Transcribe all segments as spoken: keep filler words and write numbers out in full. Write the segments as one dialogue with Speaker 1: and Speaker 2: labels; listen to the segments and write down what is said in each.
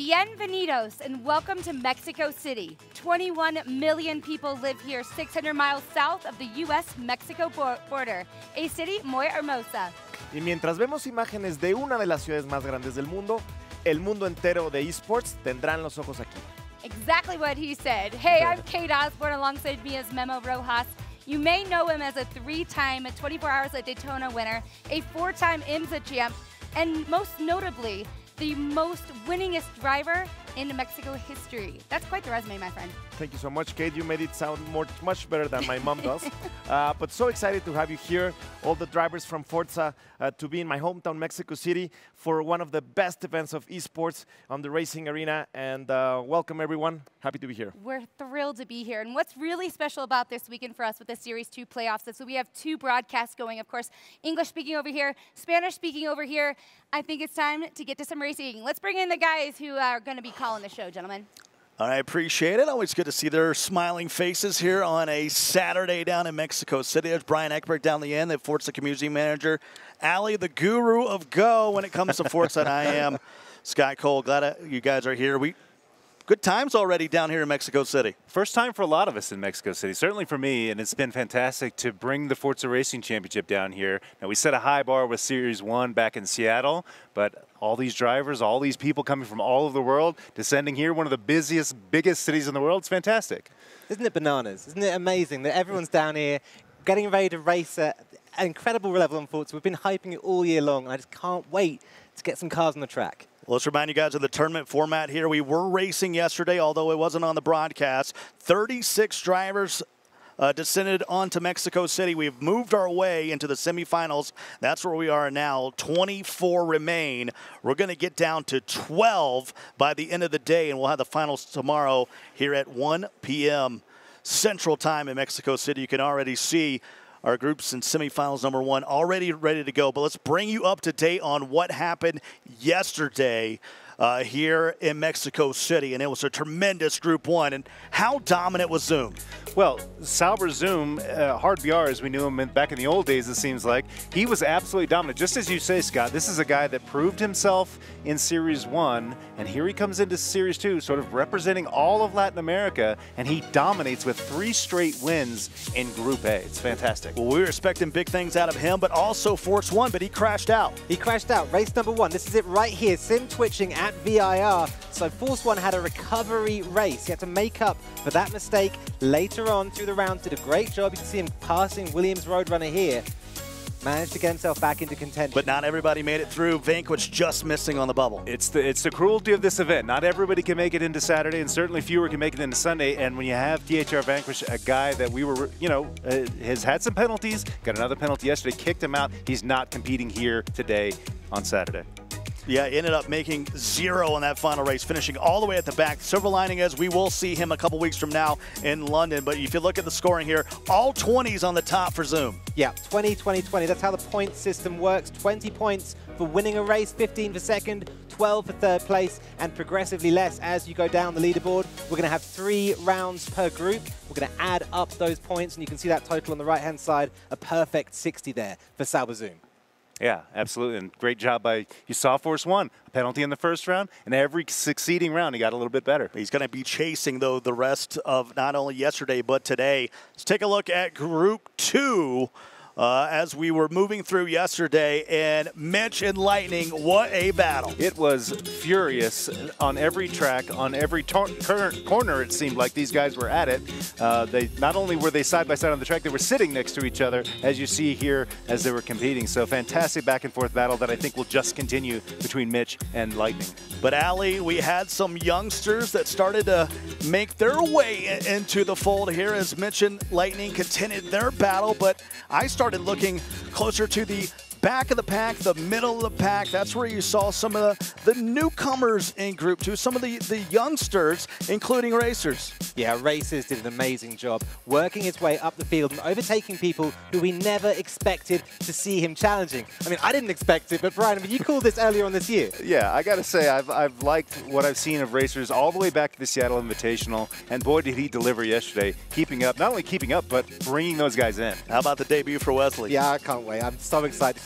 Speaker 1: Bienvenidos and welcome to Mexico City. twenty-one million people live here, six hundred miles south of the U S Mexico border. A city muy hermosa.
Speaker 2: Y mientras vemos imágenes de una de las ciudades más grandes del mundo, el mundo entero de esports tendrán los ojos aquí.
Speaker 1: Exactly what he said. Hey, I'm Kate Osborne. Alongside me is Memo Rojas. You may know him as a three-time twenty-four hours at Daytona winner, a four-time IMSA champ, and most notably, the most winningest driver in Mexico history. That's quite the resume, my friend.
Speaker 2: Thank you so much, Kate. You made it sound more, much better than my mom does. uh, but so excited to have you here, all the drivers from Forza, uh, to be in my hometown, Mexico City, for one of the best events of esports on the racing arena. And uh, welcome, everyone. Happy to be here.
Speaker 1: We're thrilled to be here. And what's really special about this weekend for us with the Series two playoffs is so we have two broadcasts going. Of course, English speaking over here, Spanish speaking over here. I think it's time to get to some racing. Let's bring in the guys who are going to be calling the show, gentlemen.
Speaker 3: I appreciate it. Always good to see their smiling faces here on a Saturday down in Mexico City. There's Brian Eckberg down the end, the Forza Community Manager. Ali, the guru of Go when it comes to Forza, and I am Scott Cole. Glad you guys are here. We Good times already down here in Mexico City.
Speaker 4: First time for a lot of us in Mexico City, certainly for me, and it's been fantastic to bring the Forza Racing Championship down here. Now, we set a high bar with Series one back in Seattle, but all these drivers, all these people coming from all over the world, descending here, one of the busiest, biggest cities in the world, it's fantastic.
Speaker 5: Isn't it bananas? Isn't it amazing that everyone's down here getting ready to race at an incredible level on Forza? We've been hyping it all year long, and I just can't wait to get some cars on the track.
Speaker 3: Well, let's remind you guys of the tournament format here. We were racing yesterday, although it wasn't on the broadcast. thirty-six drivers uh, descended onto Mexico City. We've moved our way into the semifinals. That's where we are now. twenty-four remain. We're going to get down to twelve by the end of the day, and we'll have the finals tomorrow here at one p m Central Time in Mexico City. You can already see our groups in semifinals number one already ready to go. But let's bring you up to date on what happened yesterday uh, here in Mexico City. And it was a tremendous Group one. And how dominant was Zoom?
Speaker 4: Well, Sauber Zoom, uh, Hard B R as we knew him in, back in the old days, it seems like, he was absolutely dominant. Just as you say, Scott, this is a guy that proved himself in Series one, and here he comes into Series two, sort of representing all of Latin America, and he dominates with three straight wins in Group A. It's fantastic.
Speaker 3: Well, we were expecting big things out of him, but also Force one, but he crashed out.
Speaker 5: He crashed out. Race number one. This is it right here. Sim twitching at V I R. So Force one had a recovery race. He had to make up for that mistake later on through the rounds. Did a great job. You can see him passing Williams Roadrunner here. Managed to get himself back into contention.
Speaker 3: But not everybody made it through. Vanquish just missing on the bubble.
Speaker 4: It's the, it's the cruelty of this event. Not everybody can make it into Saturday, and certainly fewer can make it into Sunday. And when you have T H R Vanquish, a guy that we were, you know, uh, has had some penalties, got another penalty yesterday, kicked him out. He's not competing here today on Saturday.
Speaker 3: Yeah, ended up making zero in that final race, finishing all the way at the back. Silver lining is we will see him a couple weeks from now in London. But if you look at the scoring here, all twenties on the top for Zoom.
Speaker 5: Yeah, twenty, twenty, twenty. That's how the point system works. twenty points for winning a race, fifteen for second, twelve for third place, and progressively less as you go down the leaderboard. We're going to have three rounds per group. We're going to add up those points, and you can see that total on the right-hand side, a perfect sixty there for Sauber Zoom.
Speaker 4: Yeah, absolutely, and great job by, you saw Force one, a penalty in the first round, and every succeeding round he got a little bit better.
Speaker 3: He's going to be chasing, though, the rest of not only yesterday but today. Let's take a look at Group two. Uh, as we were moving through yesterday, and Mitch and Lightning, what a battle.
Speaker 4: It was furious on every track, on every corner it seemed like these guys were at it. Uh, they not only were they side by side on the track, they were sitting next to each other, as you see here, as they were competing. So fantastic back and forth battle that I think will just continue between Mitch and Lightning.
Speaker 3: But Ali, we had some youngsters that started to make their way into the fold here as Mitch and Lightning continued their battle, but I started looking closer to the back of the pack, the middle of the pack. That's where you saw some of the, the newcomers in Group two, some of the, the youngsters, including racers.
Speaker 5: Yeah, Racers did an amazing job working his way up the field and overtaking people who we never expected to see him challenging. I mean, I didn't expect it, but Brian, I mean, you called this earlier on this year.
Speaker 4: Yeah, I got to say, I've, I've liked what I've seen of Racers all the way back to the Seattle Invitational, and boy, did he deliver yesterday, keeping up, not only keeping up, but bringing those guys in.
Speaker 3: How about the debut for Wesley?
Speaker 5: Yeah, I can't wait. I'm so excited to see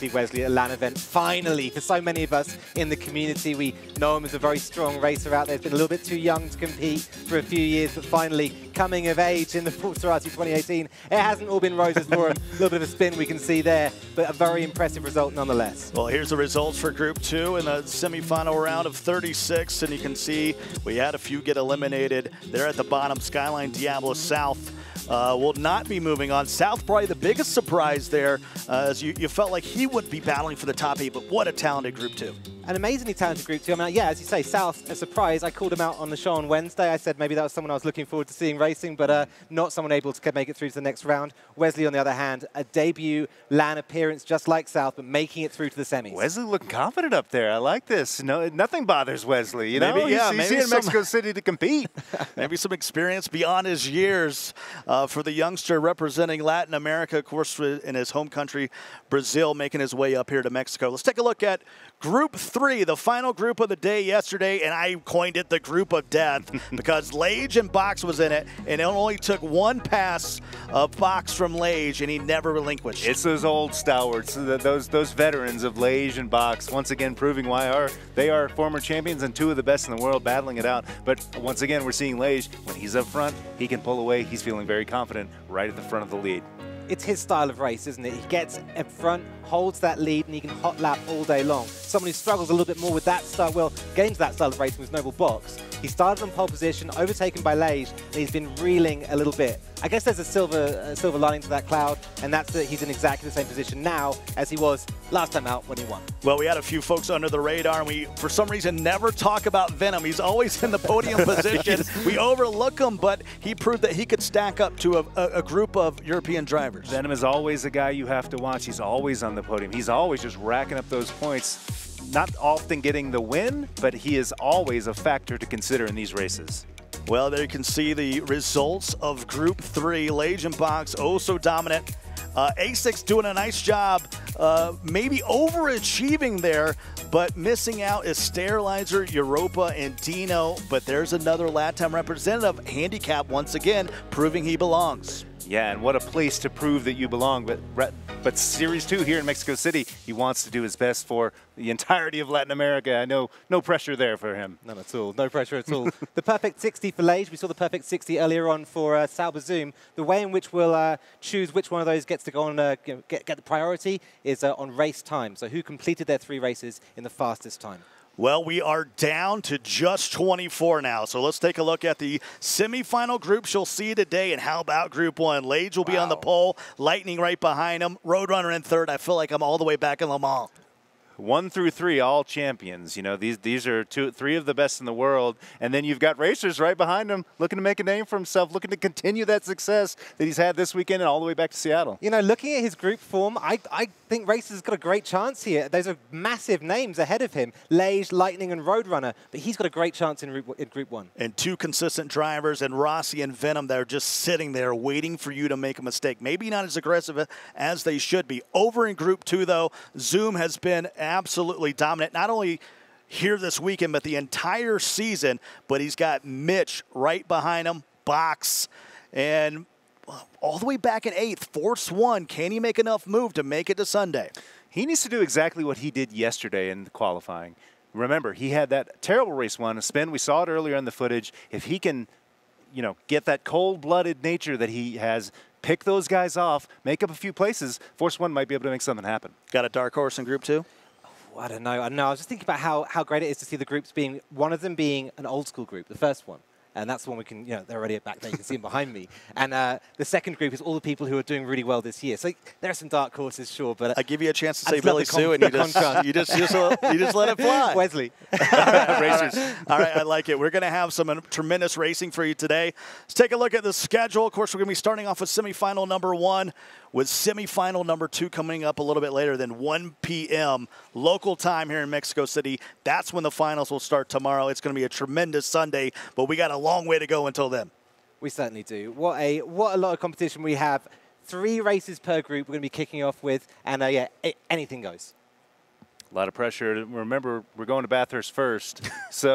Speaker 5: see Wesley at a LAN event. Finally, for so many of us in the community, we know him as a very strong racer out there. He's been a little bit too young to compete for a few years, but finally coming of age in the ForzaRC twenty eighteen. It hasn't all been roses for him. A little bit of a spin we can see there, but a very impressive result nonetheless.
Speaker 3: Well, here's the results for Group two in the semifinal round of thirty-six, and you can see we had a few get eliminated. They're at the bottom. Skyline Diablo South uh, will not be moving on. South probably the biggest surprise there, uh, as you, you felt like he would be battling for the top eight, but what a talented Group two.
Speaker 5: An amazingly talented Group two. I mean, yeah, as you say, South, a surprise. I called him out on the show on Wednesday. I said maybe that was someone I was looking forward to seeing racing, but uh, not someone able to make it through to the next round. Wesley, on the other hand, a debut LAN appearance just like South, but making it through to the semis.
Speaker 4: Wesley looking confident up there. I like this. No, nothing bothers Wesley. You know,
Speaker 3: maybe, yeah,
Speaker 4: he's, he's
Speaker 3: maybe
Speaker 4: here in
Speaker 3: some,
Speaker 4: Mexico City to compete.
Speaker 3: Maybe some experience beyond his years uh, for the youngster representing Latin America, of course, in his home country, Brazil, making his way up here to Mexico. Let's take a look at Group three, the final group of the day yesterday, and I coined it the group of death because Lage and Box was in it, and it only took one pass of Box from Lage, and he never relinquished.
Speaker 4: It's those old stalwarts, those those veterans of Lage and Box, once again proving why are they are former champions and two of the best in the world battling it out. But once again, we're seeing Lage, when he's up front, he can pull away. He's feeling very confident right at the front of the lead.
Speaker 5: It's his style of race, isn't it? He gets up front, holds that lead, and he can hot lap all day long. Someone who struggles a little bit more with that style, well, gains that style of racing was Noble Box. He started on pole position, overtaken by Lage, and he's been reeling a little bit. I guess there's a silver, a silver lining to that cloud, and that's that he's in exactly the same position now as he was last time out when he won.
Speaker 3: Well, we had a few folks under the radar, and we, for some reason, never talk about Venom. He's always in the podium position. We overlook him, but he proved that he could stack up to a, a, a group of European drivers.
Speaker 4: Venom is always a guy you have to watch. He's always on the podium. He's always just racking up those points. Not often getting the win, but he is always a factor to consider in these races.
Speaker 3: Well, there you can see the results of Group three. Lage and Box, oh so dominant. Uh, A six doing a nice job, uh, maybe overachieving there, but missing out is Sterilizer, Europa, and Dino. But there's another LATAM representative, Handicap once again, proving he belongs.
Speaker 4: Yeah, and what a place to prove that you belong. But but Series two here in Mexico City, he wants to do his best for the entirety of Latin America. I know no pressure there for him.
Speaker 5: None at all. No pressure at all. The perfect sixty for Lage. We saw the perfect sixty earlier on for uh, Sauber Zoom. The way in which we'll uh, choose which one of those gets to go on, uh, get, get the priority is uh, on race time. So who completed their three races in the fastest time.
Speaker 3: Well, we are down to just twenty-four now. So let's take a look at the semifinal groups you'll see today. And how about Group one? Lage will be
Speaker 5: wow.
Speaker 3: on the pole, Lightning right behind him, Roadrunner in third. I feel like I'm all the way back in Le Mans.
Speaker 4: One through three, all champions. You know, these these are two, three of the best in the world. And then you've got racers right behind him looking to make a name for himself, looking to continue that success that he's had this weekend and all the way back to Seattle.
Speaker 5: You know, looking at his group form, I, I think Racer's got a great chance here. Those are massive names ahead of him, Lage, Lightning, and Roadrunner. But he's got a great chance in, in Group one.
Speaker 3: And two consistent drivers, and Rossi and Venom, that are just sitting there waiting for you to make a mistake. Maybe not as aggressive as they should be. Over in Group two, though, Zoom has been absolutely dominant, not only here this weekend, but the entire season. But he's got Mitch right behind him, Box, and all the way back in eighth, Force One. Can he make enough move to make it to Sunday?
Speaker 4: He needs to do exactly what he did yesterday in qualifying. Remember, he had that terrible race one, a spin. We saw it earlier in the footage. If he can, you know, get that cold-blooded nature that he has, pick those guys off, make up a few places, Force One might be able to make something happen.
Speaker 3: Got a dark horse in Group two?
Speaker 5: Oh, I don't know. I don't know. I was just thinking about how, how great it is to see the groups being, one of them being an old school group, the first one. And that's the one we can, you know, they're already back there. You can see them behind me. And uh, the second group is all the people who are doing really well this year. So there are some dark horses, sure. But uh,
Speaker 3: I give you a chance to
Speaker 5: I
Speaker 3: say Billy Sue, and you just, you just, you just, you just let it fly.
Speaker 5: Wesley.
Speaker 3: Racers. All right, I like it. We're going to have some tremendous racing for you today. Let's take a look at the schedule. Of course, we're going to be starting off with semifinal number one, with semifinal number two coming up a little bit later than one P M local time here in Mexico City. That's when the finals will start tomorrow. It's going to be a tremendous Sunday, but we got a long way to go until then.
Speaker 5: We certainly do. What a what a lot of competition we have. Three races per group we're going to be kicking off with, and uh, yeah, it, anything goes.
Speaker 4: A lot of pressure. Remember, we're going to Bathurst first, so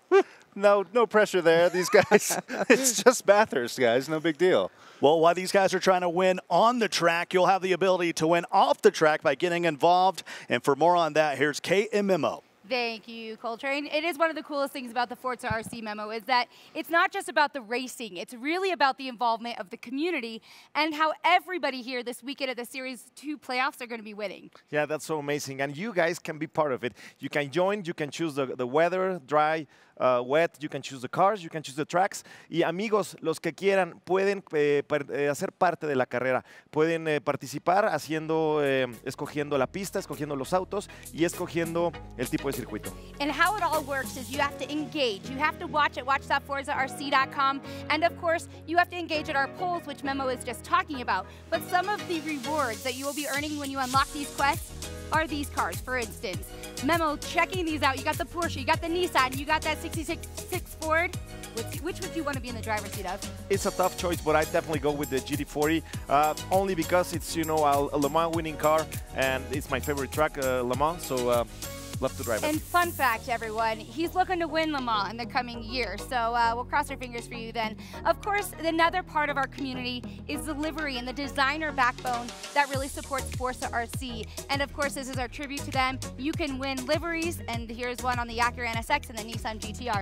Speaker 4: No, no pressure there. These guys, it's just Bathurst, guys. No big deal.
Speaker 3: Well, while these guys are trying to win on the track, you'll have the ability to win off the track by getting involved. And for more on that, here's K M M O.
Speaker 1: Thank you, Coltrane. It is one of the coolest things about the Forza R C memo is that it's not just about the racing. It's really about the involvement of the community and how everybody here this weekend at the Series two playoffs are going to be winning.
Speaker 2: Yeah, that's so amazing. And you guys can be part of it. You can join. You can choose the, the weather, dry, uh, wet. You can choose the cars. You can choose the tracks. Y amigos, los que quieran pueden eh, per, eh, hacer parte de la carrera. Pueden eh, participar haciendo, eh, escogiendo la pista, escogiendo los autos y escogiendo el tipo de circuito.
Speaker 1: And how it all works is you have to engage. You have to watch at watch dot forza R C dot com. And of course, you have to engage at our polls, which Memo is just talking about. But some of the rewards that you will be earning when you unlock these quests are these cars, for instance. Memo, checking these out. You got the Porsche, you got the Nissan, you got that sixty-six Ford. Which, which would you want to be in the driver's seat of?
Speaker 2: It's a tough choice, but I'd definitely go with the G T forty, uh, only because it's, you know, a, a Le Mans winning car, and it's my favorite track, uh, Le Mans, so uh, love to drive it.
Speaker 1: And fun fact, everyone, he's looking to win Le Mans in the coming year, so uh, we'll cross our fingers for you then. Of course, another part of our community is the livery and the designer backbone that really supports Forza R C. And of course, this is our tribute to them. You can win liveries, and here's one on the Acura N S X and the Nissan G T R.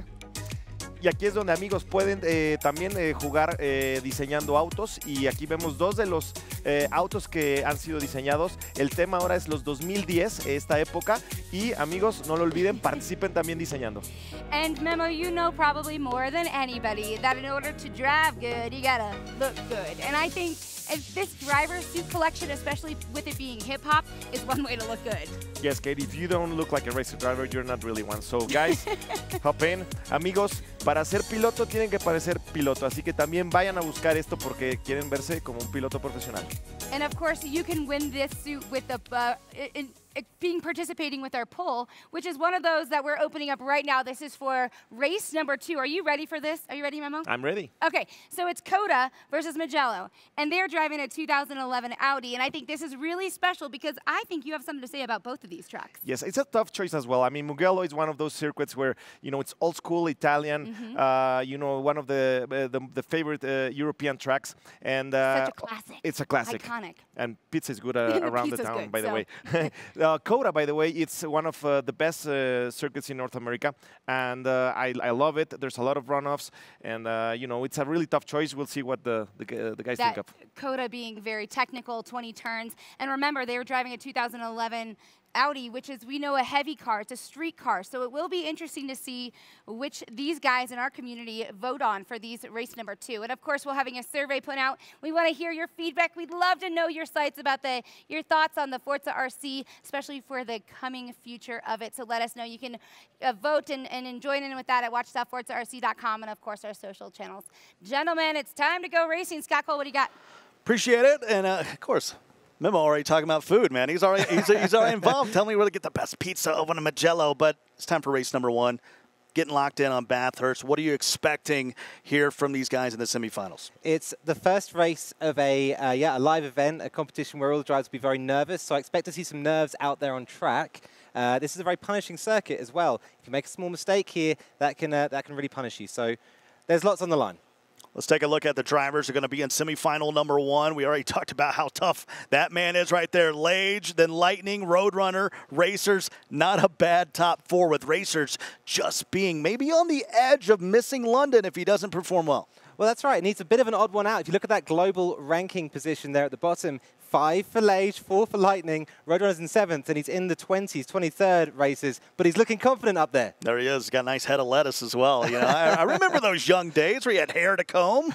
Speaker 2: Y aquí es donde, amigos, pueden eh, también eh, jugar eh, diseñando autos. Y aquí vemos dos de los eh, autos que han sido diseñados. El tema ahora es los dos mil diez, esta época. Y, amigos, no lo olviden, participen también diseñando.
Speaker 1: And Memo, you know probably more than anybody that in order to drive good, you gotta look good. And I think this driver suit collection, especially with it being hip-hop, is one way to look good.
Speaker 2: Yes, Kate, if you don't look like a racer driver, you're not really one. So, guys, hop in. Amigos, para ser piloto tienen que parecer piloto. Así que también vayan a buscar esto porque quieren verse como un piloto profesional.
Speaker 1: And of course, you can win this suit with the uh, in, in being participating with our poll, which is one of those that we're opening up right now. This is for race number two. Are you ready for this? Are you ready, Memo?
Speaker 2: I'm ready.
Speaker 1: Okay, so it's Coda versus Mugello, and they're driving a two thousand eleven Audi, and I think this is really special because I think you have something to say about both of these tracks.
Speaker 2: Yes, it's a tough choice as well. I mean, Mugello is one of those circuits where, you know, it's old school Italian, mm-hmm. uh, you know, one of the uh, the, the favorite uh, European tracks. And uh,
Speaker 1: such a classic.
Speaker 2: It's a classic.
Speaker 1: Iconic.
Speaker 2: And pizza is good uh, around the town,
Speaker 1: good,
Speaker 2: by
Speaker 1: so.
Speaker 2: the way. uh, Coda, by the way, it's one of uh, the best uh, circuits in North America, and uh, I, I love it. There's a lot of runoffs, and uh, you know, it's a really tough choice. We'll see what the the, uh, the guys
Speaker 1: that
Speaker 2: think of.
Speaker 1: Coda being very technical, twenty turns, and remember they were driving a two thousand eleven Audi, which is, we know, a heavy car. It's a street car, so it will be interesting to see which these guys in our community vote on for these race number two. And of course, we're having a survey put out. We want to hear your feedback. We'd love to know your sites about the your thoughts on the Forza R C, especially for the coming future of it. So let us know. You can uh, vote and, and join in with that at watch dot forza R C dot com and, of course, our social channels. Gentlemen, it's time to go racing. Scott Cole, what do you got?
Speaker 3: Appreciate it, and uh, of course, Memo already talking about food, man. He's already he's, he's already involved. Tell me where to get the best pizza over in Mugello. But it's time for race number one. Getting locked in on Bathurst. What are you expecting here from these guys in the semifinals?
Speaker 5: It's the first race of a uh, yeah a live event, a competition where all the drivers will be very nervous. So I expect to see some nerves out there on track. Uh, this is a very punishing circuit as well. If you make a small mistake here, that can uh, that can really punish you. So there's lots on the line.
Speaker 3: Let's take a look at the drivers who are going to be in semifinal number one. We already talked about how tough that man is right there. Lage, then Lightning, Roadrunner, Racers. Not a bad top four with Racers just being maybe on the edge of missing London if he doesn't perform well.
Speaker 5: Well, that's right. It needs a bit of an odd one out. If you look at that global ranking position there at the bottom, five for Lage, four for Lightning, Roadrunner's in seventh, and he's in the twenties, twenty-third races, but he's looking confident up there.
Speaker 3: There he is. Got a nice head of lettuce as well. You know, I, I remember those young days where he had hair to comb.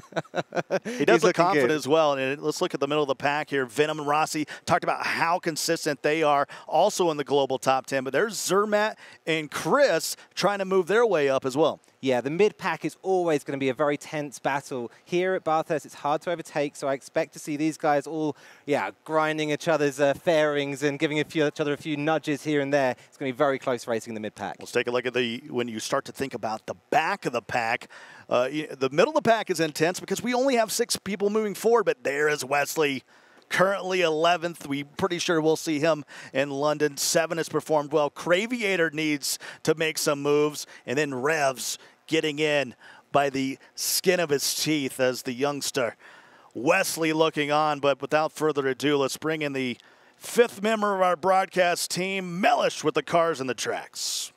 Speaker 3: He does
Speaker 5: he's
Speaker 3: look confident
Speaker 5: good.
Speaker 3: as well. And let's look at the middle of the pack here. Venom and Rossi talked about how consistent they are, also in the global top ten. But there's Zermatt and Chris trying to move their way up as well.
Speaker 5: Yeah, the mid-pack is always going to be a very tense battle. Here at Bathurst, it's hard to overtake, so I expect to see these guys all, yeah, grinding each other's uh, fairings and giving a few, each other a few nudges here and there. It's going to be very close racing in the mid-pack.
Speaker 3: Let's take a look at the, when you start to think about the back of the pack. Uh, the middle of the pack is intense because we only have six people moving forward, but there is Wesley currently eleventh. We're pretty sure we'll see him in London. Seven has performed well. Craviator needs to make some moves. And then Revs getting in by the skin of his teeth as the youngster. Wesley looking on, but without further ado, let's bring in the fifth member of our broadcast team, Mellish, with the cars and the tracks.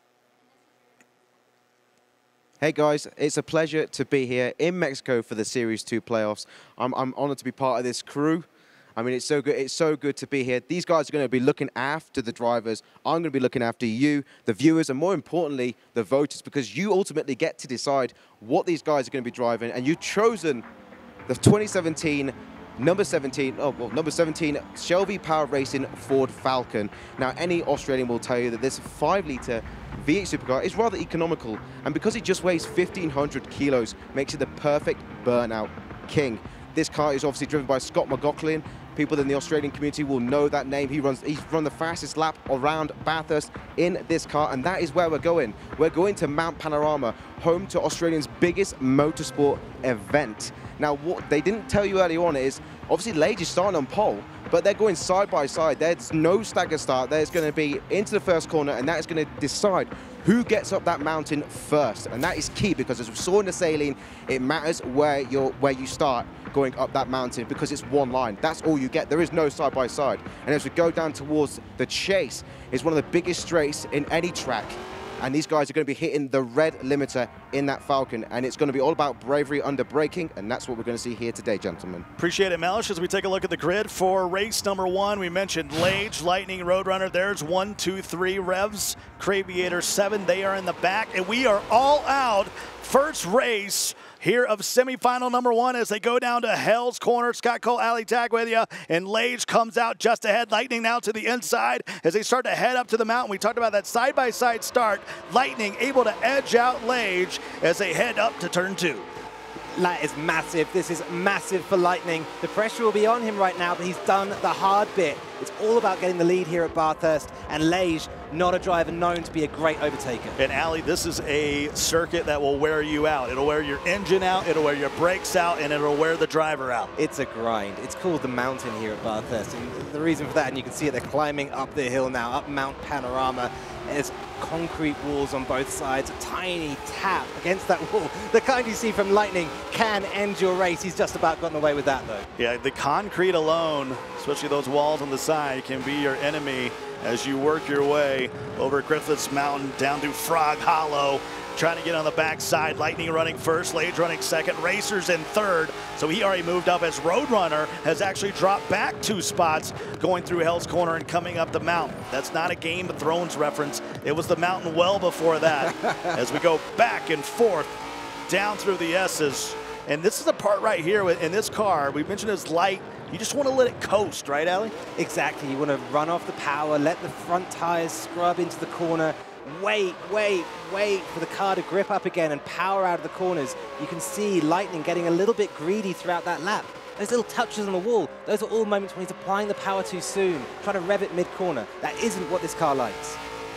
Speaker 6: Hey guys, it's a pleasure to be here in Mexico for the Series two playoffs. I'm, I'm honored to be part of this crew. I mean, it's so good. It's so good to be here. These guys are going to be looking after the drivers. I'm going to be looking after you, the viewers, and more importantly, the voters, because you ultimately get to decide what these guys are going to be driving. And you've chosen the twenty seventeen number seventeen, oh, well, number seventeen Shelby Power Racing Ford Falcon. Now, any Australian will tell you that this five litre V eight supercar is rather economical, and because it just weighs fifteen hundred kilos, makes it the perfect burnout king. This car is obviously driven by Scott McLaughlin. People in the Australian community will know that name. He runs, he's run the fastest lap around Bathurst in this car, and that is where we're going. We're going to Mount Panorama, home to Australia's biggest motorsport event. Now, what they didn't tell you earlier on is, obviously, Lage is starting on pole, but they're going side by side. There's no stagger start. There's going to be into the first corner, and that is going to decide who gets up that mountain first. And that is key, because as we saw in the Saline, it matters where you're, where you start going up that mountain, because it's one line. That's all you get. There is no side by side. And as we go down towards the chase, it's one of the biggest straights in any track. And these guys are going to be hitting the red limiter in that Falcon. And it's going to be all about bravery under braking. And that's what we're going to see here today, gentlemen.
Speaker 3: Appreciate it, Mellish. As we take a look at the grid for race number one, we mentioned Lage, Lightning, Roadrunner. There's one, two, three, Revs, Craviator, seven. They are in the back. And we are all out. First race here of semifinal number one as they go down to Hell's Corner. Scott Cole, Ali Tag with you. And Lage comes out just ahead. Lightning now to the inside as they start to head up to the mountain. We talked about that side-by-side start. Lightning able to edge out Lage as they head up to turn two.
Speaker 5: That is massive. This is massive for Lightning. The pressure will be on him right now, but he's done the hard bit. It's all about getting the lead here at Bathurst, and Lage, not a driver known to be a great overtaker.
Speaker 3: And Ali, this is a circuit that will wear you out. It'll wear your engine out, it'll wear your brakes out, and it'll wear the driver out.
Speaker 5: It's a grind. It's called the mountain here at Bathurst, and the reason for that, and you can see it, they're climbing up the hill now, up Mount Panorama. There's concrete walls on both sides, a tiny tap against that wall. The kind you see from Lightning can end your race. He's just about gotten away with that, though.
Speaker 3: Yeah, the concrete alone, especially those walls on the side, can be your enemy as you work your way over Griffiths Mountain down to Frog Hollow. Trying to get on the backside. Lightning running first, Lage running second, Racers in third. So he already moved up as Roadrunner has actually dropped back two spots going through Hell's Corner and coming up the mountain. That's not a Game of Thrones reference. It was the mountain well before that as we go back and forth down through the S's. And this is the part right here in this car. We mentioned it's light. You just want to let it coast, right, Ali?
Speaker 5: Exactly. You want to run off the power, let the front tires scrub into the corner. Wait, wait, wait for the car to grip up again and power out of the corners. You can see Lightning getting a little bit greedy throughout that lap. Those little touches on the wall, those are all moments when he's applying the power too soon, trying to rev it mid-corner. That isn't what this car likes.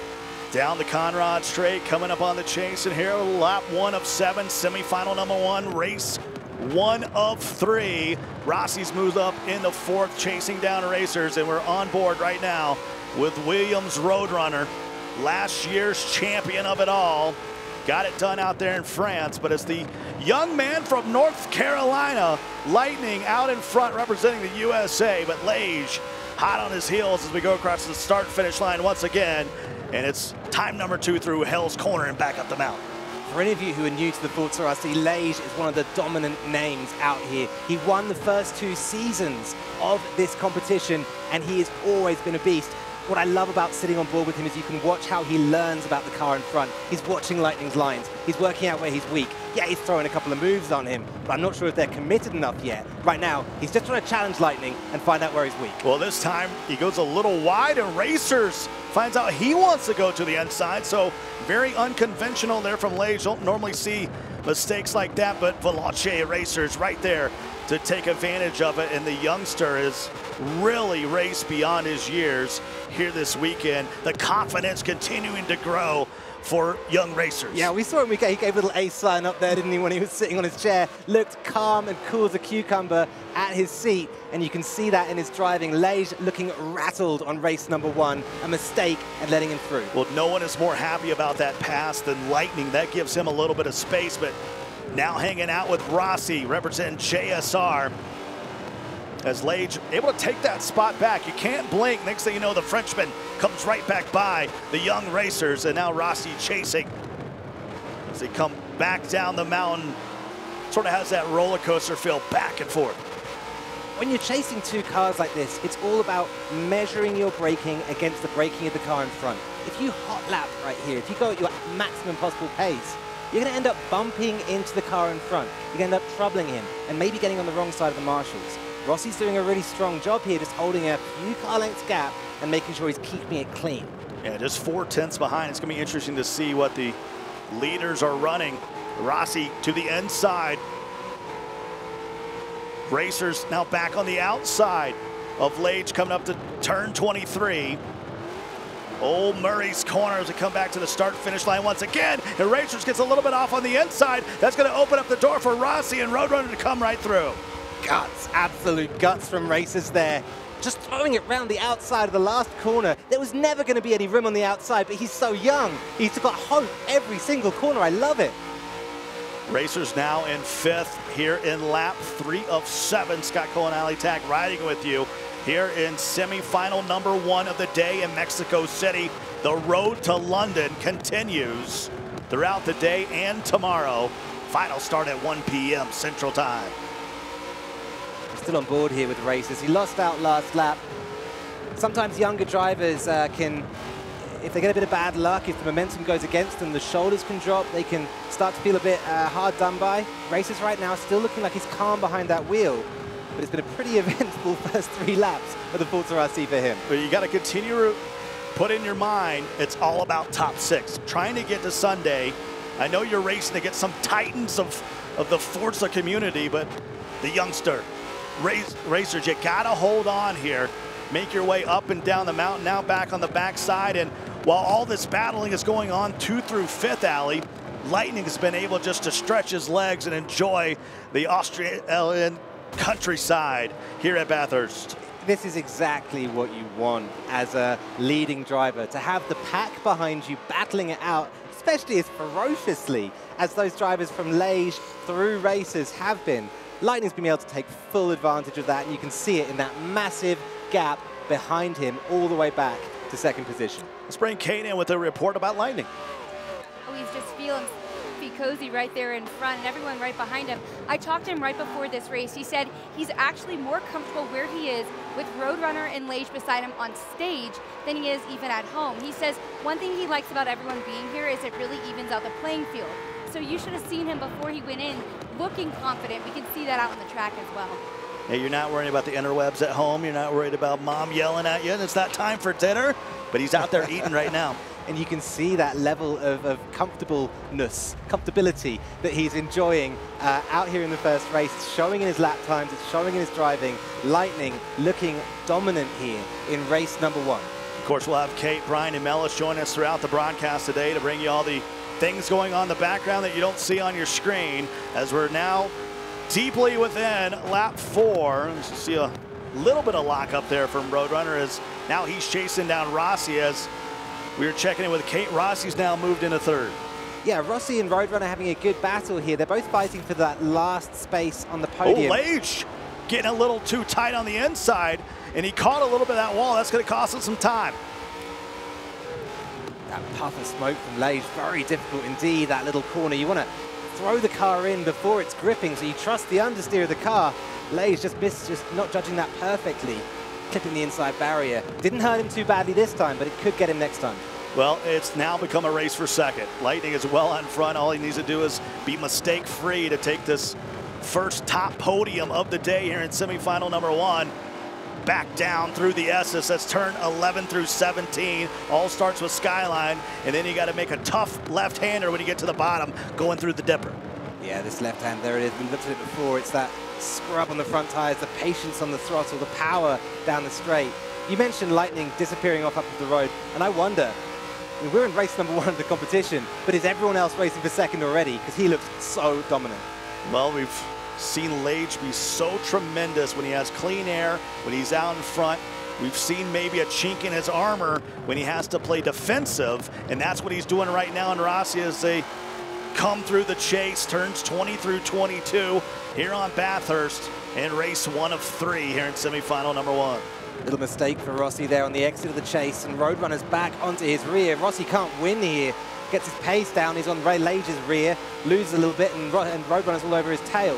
Speaker 3: Down the Conrad straight, coming up on the chase, and here lap one of seven, semifinal number one, race one of three. Rossi's moved up in the fourth, chasing down Racers, and we're on board right now with Williams Roadrunner. Last year's champion of it all. Got it done out there in France, but it's the young man from North Carolina, Lightning, out in front representing the U S A, but Lage hot on his heels as we go across the start-finish line once again, and it's time number two through Hell's Corner and back up the mountain.
Speaker 5: For any of you who are new to the Forza R C, Lage is one of the dominant names out here. He won the first two seasons of this competition, and he has always been a beast. What I love about sitting on board with him is you can watch how he learns about the car in front. He's watching Lightning's lines. He's working out where he's weak. Yeah, he's throwing a couple of moves on him, but I'm not sure if they're committed enough yet. Right now, he's just trying to challenge Lightning and find out where he's weak.
Speaker 3: Well, this time he goes a little wide, and Racers finds out he wants to go to the inside, so very unconventional there from Lage. Don't normally see mistakes like that, but Veloce Racers right there to take advantage of it, and the youngster is really raced beyond his years here this weekend. The confidence continuing to grow for young racers.
Speaker 5: Yeah, we saw him. He gave, he gave a little ace sign up there, didn't he, when he was sitting on his chair. Looked calm and cool as a cucumber at his seat. And you can see that in his driving. Lage looking rattled on race number one. A mistake and letting him through.
Speaker 3: Well, no one is more happy about that pass than Lightning. That gives him a little bit of space, but now hanging out with Rossi, representing J S R. As Lage able to take that spot back. You can't blink. Next thing you know, the Frenchman comes right back by the young racers, and now Rossi chasing as they come back down the mountain. Sort of has that roller coaster feel, back and forth.
Speaker 5: When you're chasing two cars like this, it's all about measuring your braking against the braking of the car in front. If you hot lap right here, if you go at your maximum possible pace, you're going to end up bumping into the car in front. You're going to end up troubling him and maybe getting on the wrong side of the marshals. Rossi's doing a really strong job here, just holding a few car lengths gap and making sure he's keeping it clean.
Speaker 3: Yeah, just four tenths behind. It's going to be interesting to see what the leaders are running. Rossi to the inside. Racers now back on the outside of Lage coming up to turn twenty-three. Old Murray's corner as we come back to the start-finish line once again. And Racers gets a little bit off on the inside. That's going to open up the door for Rossi and Roadrunner to come right through.
Speaker 5: Guts, absolute guts from Racers there. Just throwing it round the outside of the last corner. There was never going to be any room on the outside, but he's so young. He's got hope every single corner. I love it.
Speaker 3: Racers now in fifth here in lap three of seven. Scott Cole and Ali Tack riding with you here in semifinal number one of the day in Mexico City. The road to London continues throughout the day and tomorrow. Final start at one P M Central Time.
Speaker 5: Still on board here with Racers. He lost out last lap. Sometimes younger drivers uh, can, if they get a bit of bad luck, if the momentum goes against them, the shoulders can drop, they can start to feel a bit uh, hard done by. Racers right now still looking like he's calm behind that wheel, but it's been a pretty eventful first three laps of the Forza R C for him.
Speaker 3: But you got to continue to put in your mind, it's all about top six. Trying to get to Sunday. I know you're racing to get some titans of, of the Forza community, but the youngster, Race, racers, you gotta hold on here. Make your way up and down the mountain, now back on the backside. And while all this battling is going on two through fifth alley, Lightning has been able just to stretch his legs and enjoy the Australian countryside here at Bathurst.
Speaker 5: This is exactly what you want as a leading driver, to have the pack behind you battling it out, especially as ferociously as those drivers from Lage through Racers have been. Lightning's been able to take full advantage of that, and you can see it in that massive gap behind him all the way back to second position.
Speaker 3: Let's bring Kate in with a report about Lightning.
Speaker 1: Oh, he's just feeling be cozy right there in front and everyone right behind him. I talked to him right before this race. He said he's actually more comfortable where he is with Roadrunner and Lage beside him on stage than he is even at home. He says one thing he likes about everyone being here is it really evens out the playing field. So you should have seen him before he went in looking confident. We can see that out on the track as well.
Speaker 3: Hey, you're not worried about the interwebs at home. You're not worried about mom yelling at you. And it's not time for dinner, but he's out there eating right now.
Speaker 5: And you can see that level of, of comfortableness, comfortability that he's enjoying uh, out here in the first race. It's showing in his lap times, it's showing in his driving. Lightning looking dominant here in race number one.
Speaker 3: Of course, we'll have Kate, Brian, and Mellis join us throughout the broadcast today to bring you all the things going on in the background that you don't see on your screen, as we're now deeply within lap four. You see a little bit of lock up there from Roadrunner as now he's chasing down Rossi. As we were checking in with Kate, Rossi's now moved into third.
Speaker 5: Yeah, Rossi and Roadrunner having a good battle here. They're both fighting for that last space on the podium.
Speaker 3: Oh, Lage getting a little too tight on the inside, and he caught a little bit of that wall. That's going to cost him some time.
Speaker 5: That puff of smoke from Lage, very difficult indeed, that little corner. You want to throw the car in before it's gripping, so you trust the understeer of the car. Lage just missed, just not judging that perfectly, clipping the inside barrier. Didn't hurt him too badly this time, but it could get him next time.
Speaker 3: Well, it's now become a race for second. Lightning is well in front. All he needs to do is be mistake-free to take this first top podium of the day here in semifinal number one. Back down through the S's. That's turn eleven through seventeen. All starts with Skyline, and then you got to make a tough left-hander when you get to the bottom, going through the dipper.
Speaker 5: Yeah, this left hand, there it is. We looked at it before. It's that scrub on the front tires, the patience on the throttle, the power down the straight. You mentioned Lightning disappearing off up the road, and I wonder, I mean, we're in race number one of the competition, but is everyone else racing for second already? Because he looks so dominant.
Speaker 3: Well, we've seen Lage be so tremendous when he has clean air, when he's out in front. We've seen maybe a chink in his armor when he has to play defensive, and that's what he's doing right now in Rossi as they come through the chase, turns twenty through twenty-two here on Bathurst in race one of three here in semifinal number one.
Speaker 5: Little mistake for Rossi there on the exit of the chase, and Roadrunner's back onto his rear. Rossi can't win here. Gets his pace down, he's on Ray Lage's rear, loses a little bit, and, and Roadrunner's all over his tail.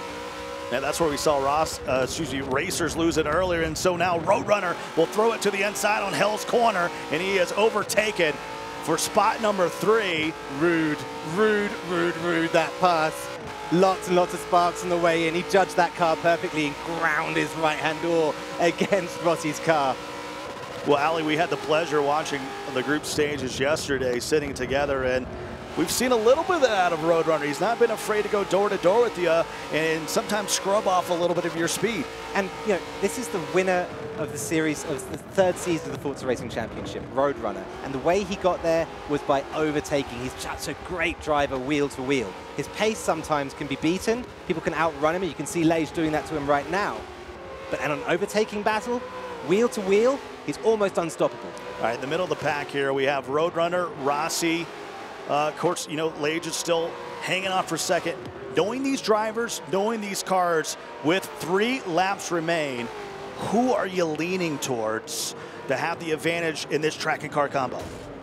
Speaker 3: And that's where we saw Ross, uh, excuse me, Racers lose it earlier, and so now Roadrunner will throw it to the inside on Hell's Corner, and he is overtaken for spot number three.
Speaker 5: Rude, rude, rude, rude, that pass. Lots and lots of sparks on the way in. He judged that car perfectly and ground his right-hand door against Rossi's car.
Speaker 3: Well, Ali, we had the pleasure watching the group stages yesterday, sitting together, and we've seen a little bit of that out of Roadrunner. He's not been afraid to go door to door with you and sometimes scrub off a little bit of your speed.
Speaker 5: And, you know, this is the winner of the series, of the third season of the Forza Racing Championship, Roadrunner. And the way he got there was by overtaking. He's such a great driver wheel to wheel. His pace sometimes can be beaten. People can outrun him, and you can see Lage doing that to him right now. But in an overtaking battle, wheel to wheel, he's almost unstoppable.
Speaker 3: All right, in the middle of the pack here, we have Roadrunner, Rossi. Uh, of course, you know, Lage is still hanging on for second. Knowing these drivers, knowing these cars, with three laps remain, who are you leaning towards to have the advantage in this track and car combo?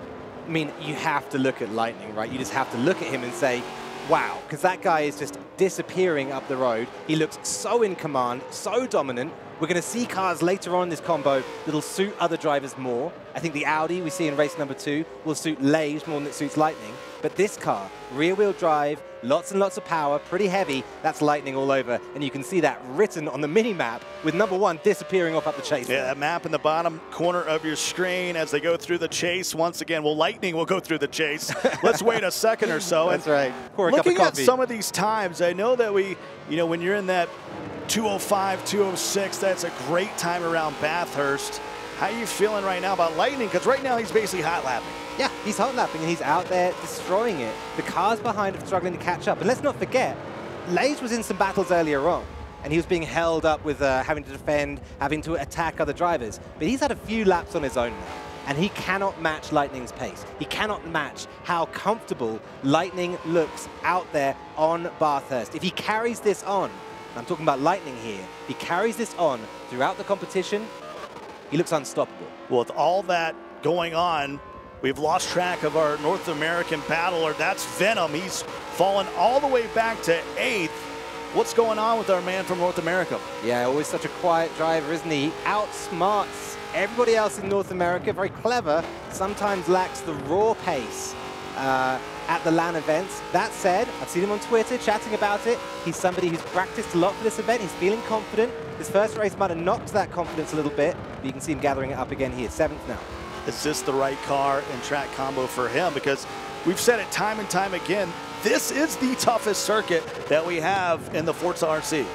Speaker 5: I mean, you have to look at Lightning, right? You just have to look at him and say, wow, because that guy is just disappearing up the road. He looks so in command, so dominant. We're going to see cars later on in this combo that'll suit other drivers more. I think the Audi we see in race number two will suit Lage more than it suits Lightning. But this car, rear-wheel drive, lots and lots of power, pretty heavy, that's Lightning all over. And you can see that written on the mini-map with number one disappearing off up the chase.
Speaker 3: Yeah, that map in the bottom corner of your screen as they go through the chase. Once again, well, Lightning will go through the chase. Let's wait a second or so.
Speaker 5: That's right. Pour a
Speaker 3: looking
Speaker 5: cup of
Speaker 3: at
Speaker 5: coffee.
Speaker 3: some of these times, I know that we, you know, when you're in that two oh five, two oh six, that's a great time around Bathurst. How are you feeling right now about Lightning? Because right now he's basically hot lapping.
Speaker 5: Yeah, he's hot lapping and he's out there destroying it. The cars behind are struggling to catch up. And let's not forget, Lage was in some battles earlier on, and he was being held up with uh, having to defend, having to attack other drivers. But he's had a few laps on his own now, and he cannot match Lightning's pace. He cannot match how comfortable Lightning looks out there on Bathurst. If he carries this on, I'm talking about Lightning here, he carries this on throughout the competition, he looks unstoppable.
Speaker 3: Well, with all that going on, we've lost track of our North American battler. That's Venom. He's fallen all the way back to eighth. What's going on with our man from North America?
Speaker 5: Yeah, always such a quiet driver, isn't he? He outsmarts everybody else in North America. Very clever, sometimes lacks the raw pace uh, at the LAN events. That said, I've seen him on Twitter chatting about it. He's somebody who's practiced a lot for this event. He's feeling confident. His first race might have knocked that confidence a little bit, but you can see him gathering it up again here, seventh now.
Speaker 3: Is this the right car and track combo for him? Because we've said it time and time again, this is the toughest circuit that we have in the Forza R C.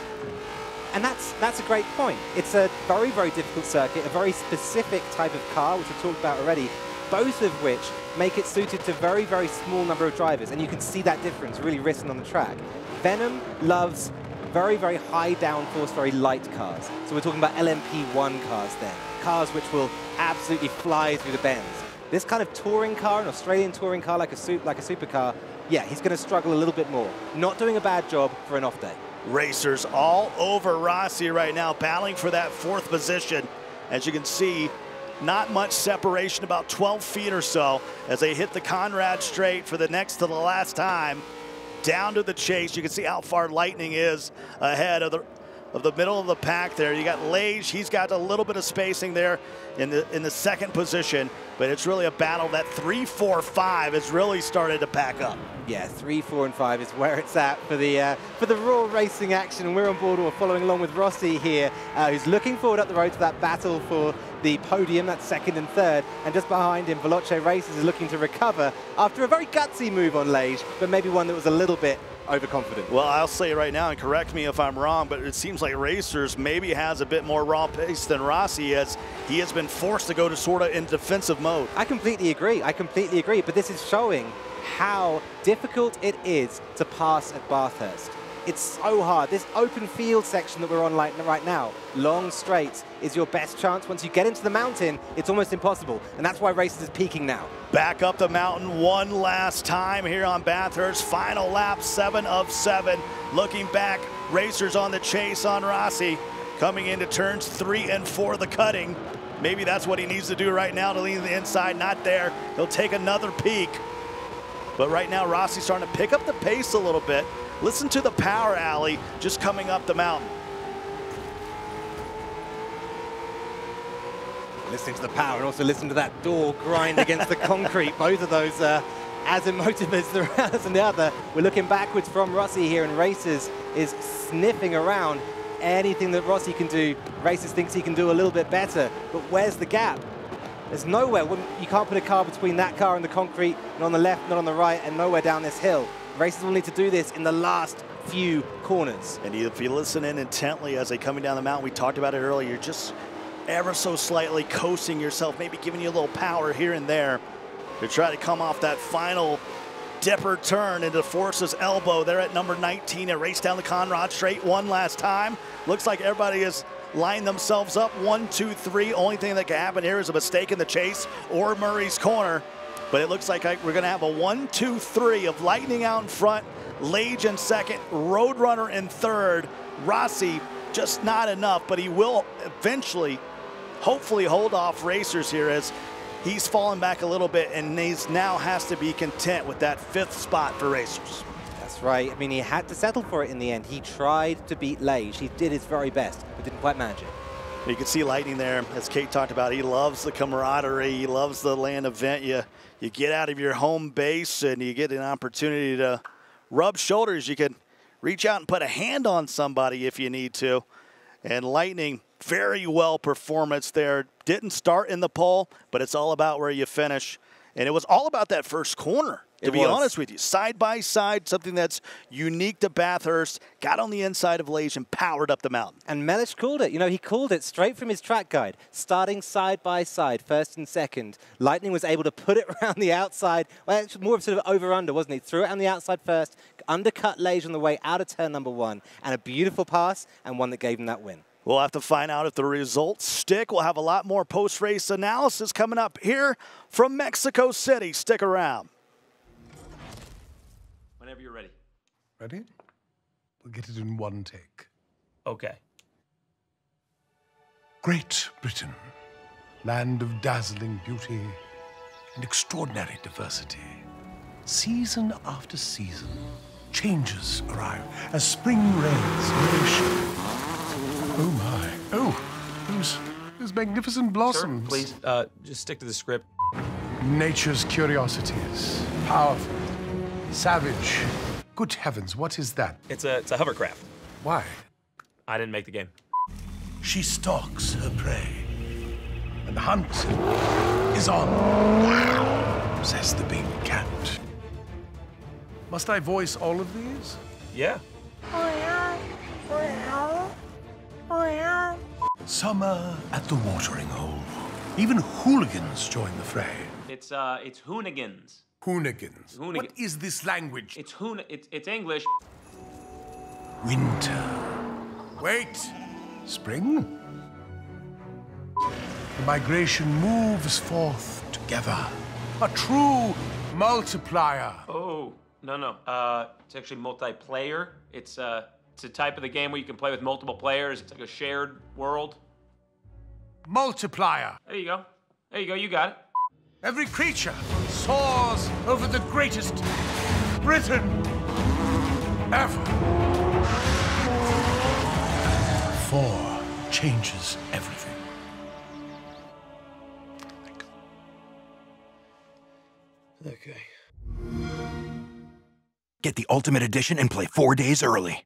Speaker 5: And that's that's a great point. It's a very, very difficult circuit, a very specific type of car, which we've talked about already, both of which make it suited to very, very small number of drivers. And you can see that difference really written on the track. Venom loves very, very high downforce, very light cars. So we're talking about L M P one cars there, cars which will absolutely fly through the bends. This kind of touring car, an Australian touring car like a, super, like a supercar, yeah, he's going to struggle a little bit more. Not doing a bad job for an off day.
Speaker 3: Racers all over Rossi right now, battling for that fourth position. As you can see, not much separation, about twelve feet or so, as they hit the Conrad straight for the next to the last time. Down to the chase. You can see how far Lightning is ahead of the of the middle of the pack there. You got Lage, he's got a little bit of spacing there in the in the second position, but it's really a battle. That three, four, five has really started to pack up.
Speaker 5: Yeah, three, four, and five is where it's at for the uh, for the raw racing action, and we're on board. We're following along with Rossi here, uh, who's looking forward up the road to that battle for the podium. That's second and third, and just behind him, Veloce Races is looking to recover after a very gutsy move on Lage, but maybe one that was a little bit overconfident.
Speaker 3: Well, I'll say right now, and correct me if I'm wrong, but it seems like Racers maybe has a bit more raw pace than Rossi, as he has been forced to go to sort of in defensive mode.
Speaker 5: I completely agree. I completely agree. But this is showing how difficult it is to pass at Bathurst. It's so hard. This open field section that we're on right now, long straights, is your best chance. Once you get into the mountain, it's almost impossible. And that's why Racers is peaking now.
Speaker 3: Back up the mountain one last time here on Bathurst. Final lap, seven of seven. Looking back, Racers on the chase on Rossi. Coming into turns three and four, the cutting. Maybe that's what he needs to do right now to lean to the inside. Not there. He'll take another peek. But right now, Rossi's starting to pick up the pace a little bit. Listen to the power alley just coming up the mountain.
Speaker 5: Listening to the power and also listen to that door grind against the concrete. Both of those uh, as emotive as the as and the other. We're looking backwards from Rossi here, and Racers is sniffing around. Anything that Rossi can do, Racers thinks he can do a little bit better. But where's the gap? There's nowhere. You can't put a car between that car and the concrete, not on the left, not on the right, and nowhere down this hill. Racers will need to do this in the last few corners.
Speaker 3: And if you listen in intently as they coming down the mountain, we talked about it earlier, just ever so slightly coasting yourself, maybe giving you a little power here and there to try to come off that final dipper turn into Forza's elbow. They're at number nineteen and race down the Conrad straight one last time. Looks like everybody has lined themselves up. One, two, three. Only thing that can happen here is a mistake in the chase or Murray's corner. But it looks like we're going to have a one, two, three of Lightning out in front, Lage in second, Roadrunner in third. Rossi just not enough, but he will eventually, hopefully, hold off Racers here as he's fallen back a little bit, and he's now has to be content with that fifth spot for Racers.
Speaker 5: That's right. I mean, he had to settle for it in the end. He tried to beat Lage. He did his very best, but didn't quite manage it.
Speaker 3: You can see Lightning there, as Kate talked about. He loves the camaraderie. He loves the land event. You, you get out of your home base and you get an opportunity to rub shoulders. You can reach out and put a hand on somebody if you need to. And Lightning, very well performance there. Didn't start in the pole, but it's all about where you finish. And it was all about that first corner. To
Speaker 5: It
Speaker 3: be
Speaker 5: was.
Speaker 3: honest with you, side by side, something that's unique to Bathurst, got on the inside of Lage and powered up the mountain.
Speaker 5: And Mellish called it. You know, he called it straight from his track guide, starting side by side, first and second. Lightning was able to put it around the outside. Well, it's more of sort of over-under, wasn't he? Threw it on the outside first, undercut Lage on the way out of turn number one, and a beautiful pass, and one that gave him that win.
Speaker 3: We'll have to find out if the results stick. We'll have a lot more post-race analysis coming up here from Mexico City. Stick around.
Speaker 7: Whenever you're ready.
Speaker 8: Ready? We'll get it in one take.
Speaker 7: Okay.
Speaker 8: Great Britain, land of dazzling beauty and extraordinary diversity. Season after season, changes arrive as spring rains nourish. Oh my! Oh, those those magnificent blossoms.
Speaker 7: Sir, please, uh, just stick to the script.
Speaker 8: Nature's curiosities, powerful, savage. Good heavens, what is that?
Speaker 7: It's a, it's a hovercraft.
Speaker 8: Why?
Speaker 7: I didn't make the game.
Speaker 8: She stalks her prey, and the hunt is on, says the big cat. Must I voice all of these?
Speaker 7: Yeah.
Speaker 8: Summer at the watering hole. Even hooligans join the fray.
Speaker 7: It's, uh, it's Hoonigans.
Speaker 8: Hoonigans.
Speaker 7: Hoonigan-
Speaker 8: What is this language?
Speaker 7: It's Hoon, it's, it's English.
Speaker 8: Winter. Wait. Spring? The migration moves forth together. A true multiplier.
Speaker 7: Oh, no, no. Uh, it's actually multiplayer. It's, uh, it's a type of the game where you can play with multiple players. It's like a shared world.
Speaker 8: Multiplier.
Speaker 7: There you go. There you go. You got it.
Speaker 8: Every creature soars over the greatest Britain ever. Four changes everything.
Speaker 3: Okay.
Speaker 9: Get the Ultimate Edition and play four days early.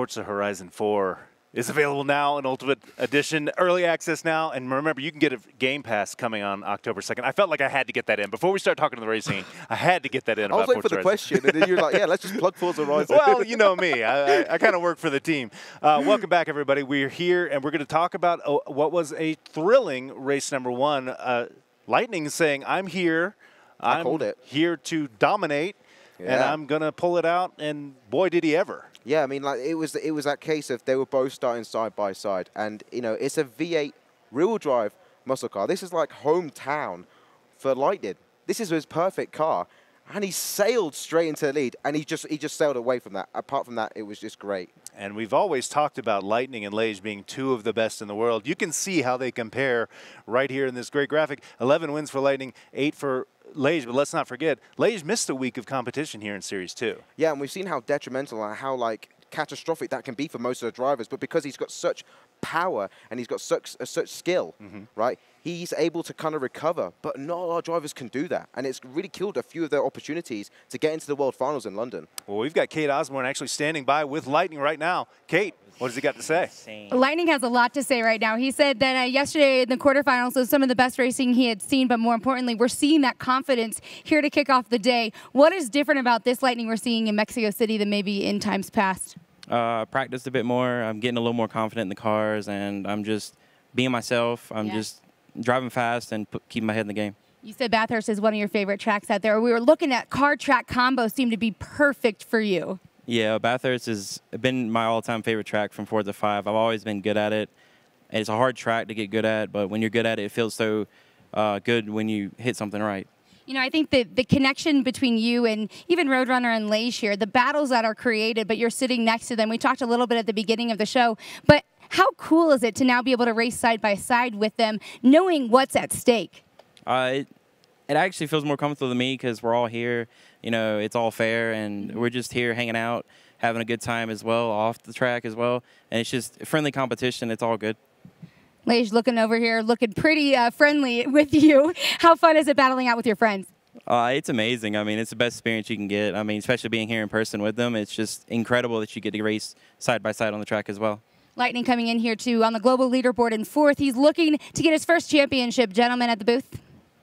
Speaker 4: Forza Horizon four is available now in Ultimate Edition, early access now. And remember, you can get a Game Pass coming on October second. I felt like I had to get that in. Before we start talking to the racing, I had to get that in
Speaker 6: I was
Speaker 4: about
Speaker 6: waiting
Speaker 4: Forza
Speaker 6: for the
Speaker 4: Horizon.
Speaker 6: question, and then you're like, yeah, let's just plug Forza Horizon.
Speaker 4: Well, you know me. I, I, I kind of work for the team. Uh, welcome back, everybody. We're here, and we're going to talk about uh, what was a thrilling race number one. Uh, Lightning saying, I'm here.
Speaker 6: I
Speaker 4: I'm
Speaker 6: called it.
Speaker 4: here to dominate, and
Speaker 6: Yeah.
Speaker 4: I'm going to pull it out. And boy, did he ever.
Speaker 6: Yeah, I mean, like it was it was that case of they were both starting side by side, and you know it's a V eight rear-wheel drive muscle car. This is like hometown for Lightning. This is his perfect car, and he sailed straight into the lead, and he just he just sailed away from that. Apart from that, it was just great.
Speaker 4: And we've always talked about Lightning and Lage being two of the best in the world. You can see how they compare right here in this great graphic. eleven wins for Lightning, eight for Lage, but let's not forget, Lage missed a week of competition here in Series two.
Speaker 6: Yeah, and we've seen how detrimental and how like catastrophic that can be for most of the drivers. But because he's got such power and he's got such uh, such skill, mm-hmm. right? He's able to kind of recover. But not a lot of drivers can do that, and it's really killed a few of their opportunities to get into the World Finals in London.
Speaker 4: Well, we've got Kate Osborne actually standing by with Lightning right now. Kate, what does he got to say?
Speaker 1: Lightning has a lot to say right now. He said that uh, yesterday in the quarterfinals was some of the best racing he had seen, but more importantly, we're seeing that confidence here to kick off the day. What is different about this Lightning we're seeing in Mexico City than maybe in times past?
Speaker 10: Uh, practiced a bit more. I'm getting a little more confident in the cars, and I'm just being myself. I'm
Speaker 1: yeah.
Speaker 10: just driving fast and put, keeping my head in the game.
Speaker 1: You said Bathurst is one of your favorite tracks out there. We were looking at car track combos seem to be perfect for you.
Speaker 10: Yeah, Bathurst has been my all-time favorite track from Forza five. I've always been good at it. It's a hard track to get good at, but when you're good at it, it feels so uh, good when you hit something right.
Speaker 1: You know, I think that the connection between you and even Roadrunner and Lage here, the battles that are created, but you're sitting next to them. We talked a little bit at the beginning of the show, but how cool is it to now be able to race side by side with them, knowing what's at stake?
Speaker 10: Uh, it, it actually feels more comfortable to me because we're all here. You know, it's all fair, and we're just here hanging out, having a good time as well, off the track as well. And it's just friendly competition. It's all good.
Speaker 1: Lage looking over here, looking pretty uh, friendly with you. How fun is it battling out with your friends?
Speaker 10: Uh, it's amazing. I mean, it's the best experience you can get. I mean, especially being here in person with them. It's just incredible that you get to race side by side on the track as well.
Speaker 1: Lightning coming in here, too, on the global leaderboard in fourth. He's looking to get his first championship. Gentlemen at the booth.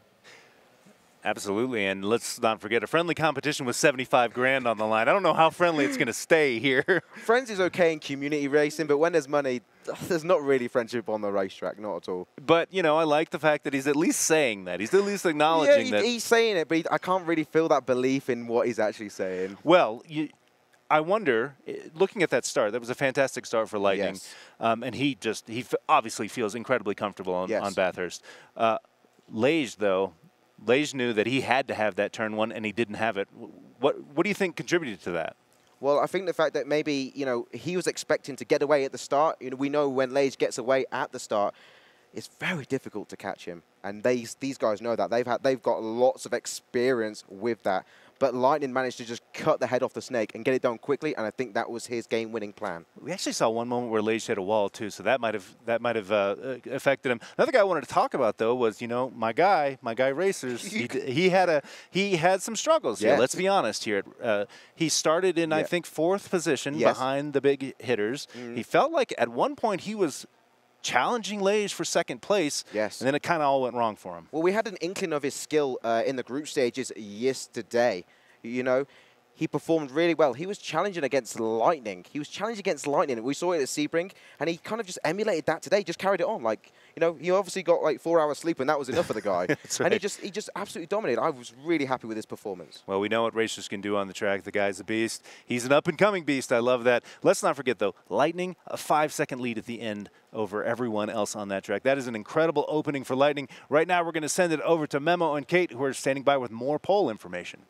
Speaker 4: Absolutely, and let's not forget a friendly competition with seventy-five grand on the line. I don't know how friendly it's going to stay here.
Speaker 6: Friends is okay in community racing, but when there's money, there's not really friendship on the racetrack, not at all.
Speaker 4: But, you know, I like the fact that he's at least saying that. He's at least acknowledging
Speaker 6: yeah,
Speaker 4: that.
Speaker 6: he's saying it, but he, I can't really feel that belief in what he's actually saying.
Speaker 4: Well, you, I wonder, looking at that start, that was a fantastic start for Lightning.
Speaker 6: Yes.
Speaker 4: Um, and he just, he f obviously feels incredibly comfortable on,
Speaker 6: yes.
Speaker 4: on Bathurst. Uh, Lage, though, Lage knew that he had to have that turn one, and he didn't have it. What What do you think contributed to that?
Speaker 6: Well, I think the fact that maybe, you know, he was expecting to get away at the start. You know, we know when Lage gets away at the start, it's very difficult to catch him. And they, these guys know that. They've, had, they've got lots of experience with that. But Lightning managed to just cut the head off the snake and get it done quickly, and I think that was his game-winning plan.
Speaker 4: We actually saw one moment where Lage hit a wall too, so that might have that might have uh, affected him. Another guy I wanted to talk about though was, you know, my guy, my guy Racers. he, he had a he had some struggles. Yeah, let's be honest here. Uh, he started in yeah. I think fourth position yes. behind the big hitters. Mm. He felt like at one point he was challenging Lage for second place,
Speaker 6: yes.
Speaker 4: and then it kind of all went wrong for him.
Speaker 6: Well, we had an inkling of his skill uh, in the group stages yesterday. You know, he performed really well. He was challenging against Lightning. He was challenging against Lightning. We saw it at Sebring, and he kind of just emulated that today, just carried it on. Like, you know, he obviously got like four hours sleep, and that was enough for the guy.
Speaker 4: That's right.
Speaker 6: And he just, he just absolutely dominated. I was really happy with his performance.
Speaker 4: Well, we know what Racers can do on the track. The guy's a beast. He's an up-and-coming beast. I love that. Let's not forget, though, Lightning, a five-second lead at the end over everyone else on that track. That is an incredible opening for Lightning. Right now, we're going to send it over to Memo and Kate, who are standing by with more pole information.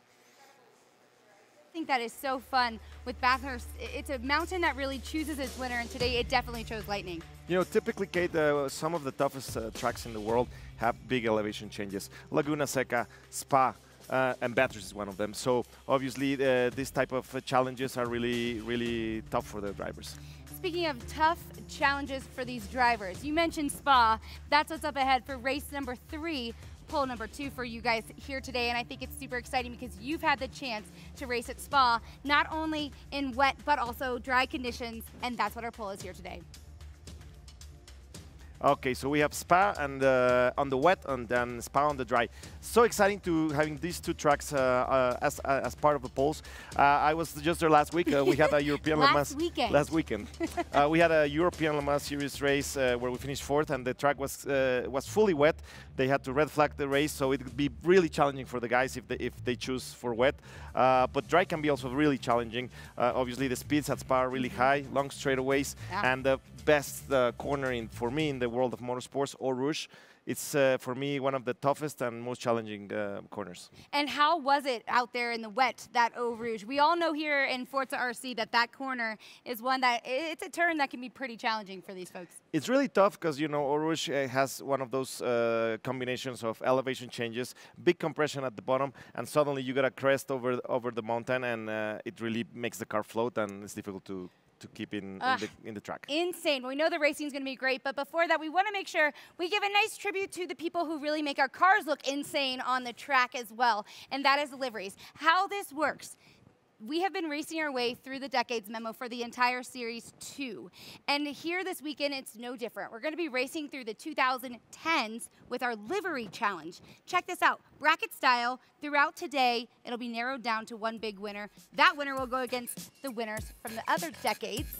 Speaker 1: I think that is so fun with Bathurst. It's a mountain that really chooses its winner, and today it definitely chose Lightning.
Speaker 2: You know, typically, Kate, uh, some of the toughest uh, tracks in the world have big elevation changes. Laguna Seca, Spa, uh, and Bathurst is one of them. So obviously, uh, this type of uh, challenges are really, really tough for the drivers.
Speaker 1: speaking of tough challenges for these drivers, you mentioned Spa. That's what's up ahead for race number three, pole number two for you guys here today. And I think it's super exciting because you've had the chance to race at Spa, not only in wet, but also dry conditions. And that's what our pole is here today.
Speaker 2: Okay, so we have Spa and uh, on the wet and then Spa on the dry. So exciting to having these two tracks uh, uh, as uh, as part of the polls. Uh, I was just there last week. Uh, we had a European
Speaker 1: last
Speaker 2: Le Mans
Speaker 1: weekend.
Speaker 2: last weekend. uh, we had a European Le Mans Series race uh, where we finished fourth, and the track was uh, was fully wet. They had to red flag the race, so it would be really challenging for the guys if they if they choose for wet. Uh, but dry can be also really challenging. Uh, obviously, the speeds at Spa are really high, long straightaways,
Speaker 1: yeah.
Speaker 2: and the best uh, corner in for me in the world of motorsports, Eau Rouge. It's, uh, for me, one of the toughest and most challenging uh, corners.
Speaker 1: And how was it out there in the wet, that Eau Rouge? We all know here in Forza R C that that corner is one that, it's a turn that can be pretty challenging for these folks.
Speaker 2: It's really tough because, you know, Eau Rouge uh, has one of those uh, combinations of elevation changes, big compression at the bottom, and suddenly you got a crest over, over the mountain, and uh, it really makes the car float, and it's difficult to to keep in,
Speaker 1: uh,
Speaker 2: in, the, in the track.
Speaker 1: Insane. We know the racing is going to be great, but before that, we want to make sure we give a nice tribute to the people who really make our cars look insane on the track as well, and that is the liveries. How this works. We have been racing our way through the decades memo for the entire series two. And here this weekend, it's no different. We're going to be racing through the two thousand tens with our livery challenge. Check this out. Bracket style throughout today. It'll be narrowed down to one big winner. That winner will go against the winners from the other decades.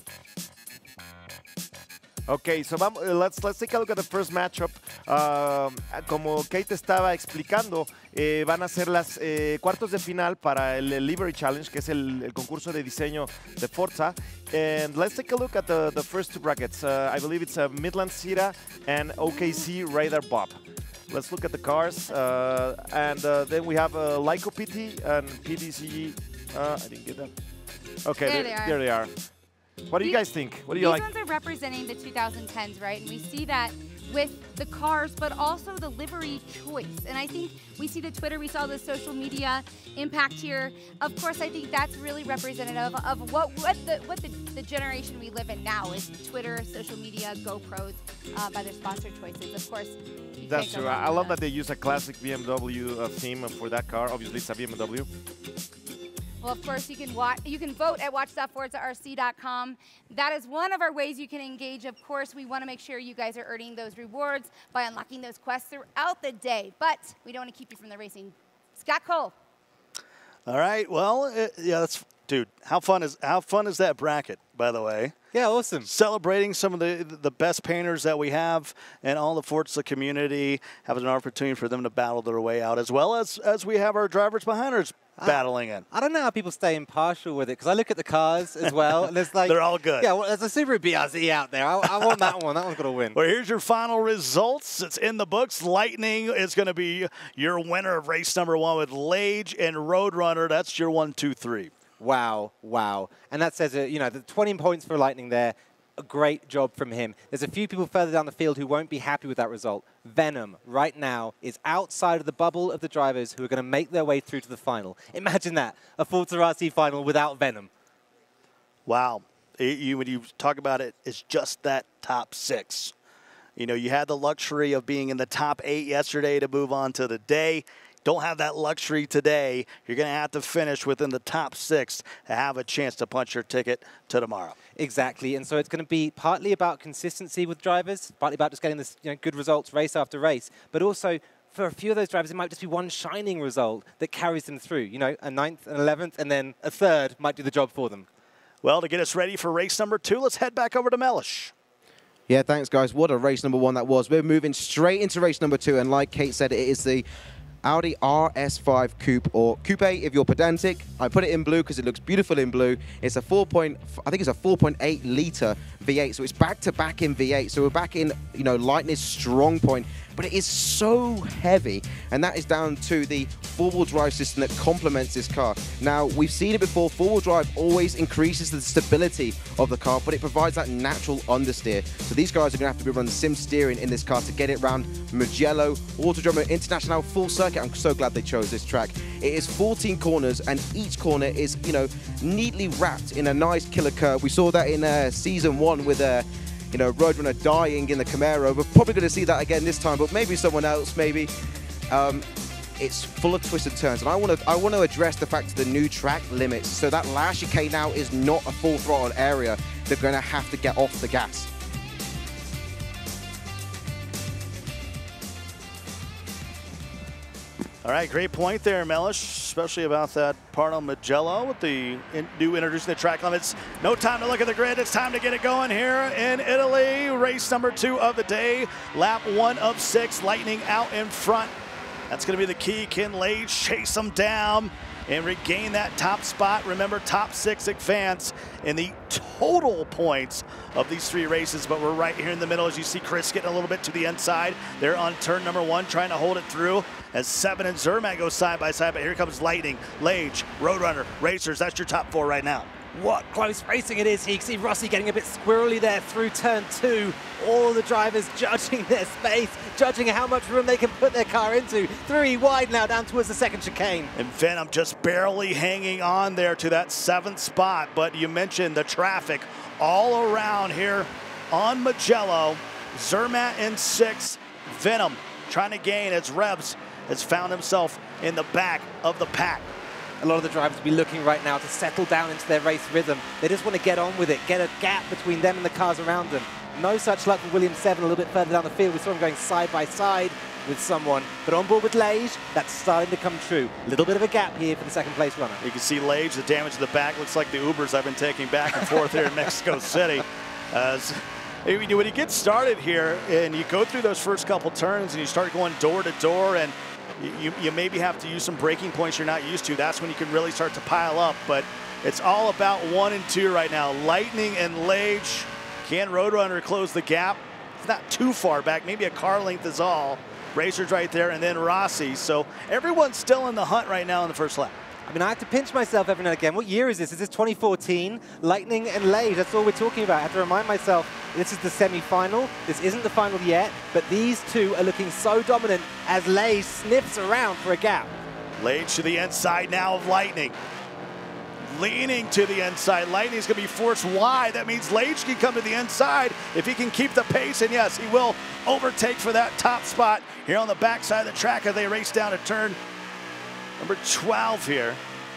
Speaker 2: Okay, so vamos, uh, let's, let's take a look at the first matchup. Um, como Kate estaba explicando, eh, van a ser las eh, cuartos de final para el, el Livery Challenge, que es el, el concurso de diseño de Forza. And let's take a look at the, the first two brackets. Uh, I believe it's a Midland Sierra and O K C Radar Bob. Let's look at the cars. Uh, and uh, then we have uh, Lyco P T and P D C G. Uh, I didn't get that. Okay,
Speaker 1: there,
Speaker 2: there,
Speaker 1: they, are.
Speaker 2: there they are. What do you guys think? What do you
Speaker 1: These
Speaker 2: like?
Speaker 1: ones are representing the two thousand tens, right? And we see that with the cars, but also the livery choice. And I think we see the Twitter, we saw the social media impact here. Of course, I think that's really representative of what what the what the, the generation we live in now is Twitter, social media, GoPros uh, by their sponsor choices. Of course,
Speaker 2: That's true. I love that they use a classic B M W uh, theme for that car. Obviously, it's a B M W.
Speaker 1: Well, of course, you can watch. You can vote at watch dot forza R C dot com. That is one of our ways you can engage. Of course, we want to make sure you guys are earning those rewards by unlocking those quests throughout the day. But we don't want to keep you from the racing. Scott Cole.
Speaker 3: All right. Well, it, yeah, that's dude. How fun is how fun is that bracket? By the way.
Speaker 5: Yeah, awesome.
Speaker 3: Celebrating some of the the best painters that we have and all the Forza community, having an opportunity for them to battle their way out, as well as as we have our drivers behind us battling in.
Speaker 5: I don't know how people stay impartial with it, because I look at the cars as well, and there's like...
Speaker 3: They're all good.
Speaker 5: Yeah, well, there's a Subaru B R Z out there. I, I want that one. That one's got to win.
Speaker 3: Well, here's your final results. It's in the books. Lightning is going to be your winner of race number one with Lage and Roadrunner. That's your one, two, three.
Speaker 5: Wow, wow. And that says, uh, you know, the twenty points for Lightning there. A great job from him. There's a few people further down the field who won't be happy with that result. Venom, right now, is outside of the bubble of the drivers who are going to make their way through to the final. Imagine that, a Forza R C final without Venom.
Speaker 3: Wow. It, you, when you talk about it, it's just that top six. You know, you had the luxury of being in the top eight yesterday to move on to the day. Don't have that luxury today. You're going to have to finish within the top six to have a chance to punch your ticket to tomorrow.
Speaker 5: Exactly, and so it's going to be partly about consistency with drivers, partly about just getting this, you know, good results race after race, but also for a few of those drivers, it might just be one shining result that carries them through. You know, a ninth, an eleventh, and then a third might do the job for them.
Speaker 3: Well, to get us ready for race number two, let's head back over to Mellish.
Speaker 6: Yeah, thanks, guys. What a race number one that was. We're moving straight into race number two, and like Kate said, it is the Audi R S five Coupe, or Coupe if you're pedantic. I put it in blue because it looks beautiful in blue. It's a four point, I think it's a four point eight liter V eight, so it's back to back in V eight. So we're back in, you know, Lightning's strong point. but it is so heavy, and that is down to the four-wheel drive system that complements this car. Now, we've seen it before, four-wheel drive always increases the stability of the car, but it provides that natural understeer. So these guys are going to have to be running sim steering in this car to get it around Mugello, Autodromo International full circuit. I'm so glad they chose this track. It is fourteen corners, and each corner is, you know, neatly wrapped in a nice killer curve. We saw that in uh, season one with a, uh, you know, Roadrunner dying in the Camaro. We're probably going to see that again this time, but maybe someone else, maybe. Um, it's full of twists and turns, and I want to I want to address the fact of the new track limits. So that last chicane now is not a full throttle area. They're going to have to get off the gas.
Speaker 3: All right, great point there, Mellish, especially about that part on Mugello with the in, new introducing the track limits. No time to look at the grid. It's time to get it going here in Italy. Race number two of the day. Lap one of six. Lightning out in front. That's going to be the key. Can Lage chase them down and regain that top spot? Remember, top six advance in the total points of these three races, but we're right here in the middle as you see Chris getting a little bit to the inside. They're on turn number one, trying to hold it through as Seven and Zermatt go side by side, but here comes Lightning, Lage, Roadrunner, Racers. That's your top four right now.
Speaker 5: What close racing it is. You can see Rossi getting a bit squirrely there through turn two. All the drivers judging their space, judging how much room they can put their car into. Three wide now down towards the second chicane.
Speaker 3: And Venom just barely hanging on there to that seventh spot. But you mentioned the traffic all around here on Mugello. Zermatt in sixth. Venom trying to gain as Rebs has found himself in the back of the pack.
Speaker 5: A lot of the drivers will be looking right now to settle down into their race rhythm. They just want to get on with it, get a gap between them and the cars around them. No such luck with Williams seven a little bit further down the field. We saw him going side by side with someone, but on board with Lage, that's starting to come true. A little bit of a gap here for the second place runner.
Speaker 3: You can see Lage, the damage to the back looks like the Ubers I've been taking back and forth here in Mexico City. As when you get started here and you go through those first couple turns and you start going door to door, and You, you maybe have to use some braking points you're not used to. That's when you can really start to pile up. But it's all about one and two right now. Lightning and Lage. Can Roadrunner close the gap? It's not too far back. Maybe a car length is all. Racers right there, and then Rossi. So everyone's still in the hunt right now in the first lap.
Speaker 5: I mean, I have to pinch myself every now and again. What year is this? Is this twenty fourteen? Lightning and Lage, that's all we're talking about. I have to remind myself, this is the semi-final. This isn't the final yet, but these two are looking so dominant as Lage sniffs around for a gap.
Speaker 3: Lage to the inside now of Lightning. Leaning to the inside. Lightning's going to be forced wide. That means Lage can come to the inside if he can keep the pace, and yes, he will overtake for that top spot here on the backside of the track as they race down to turn number twelve here.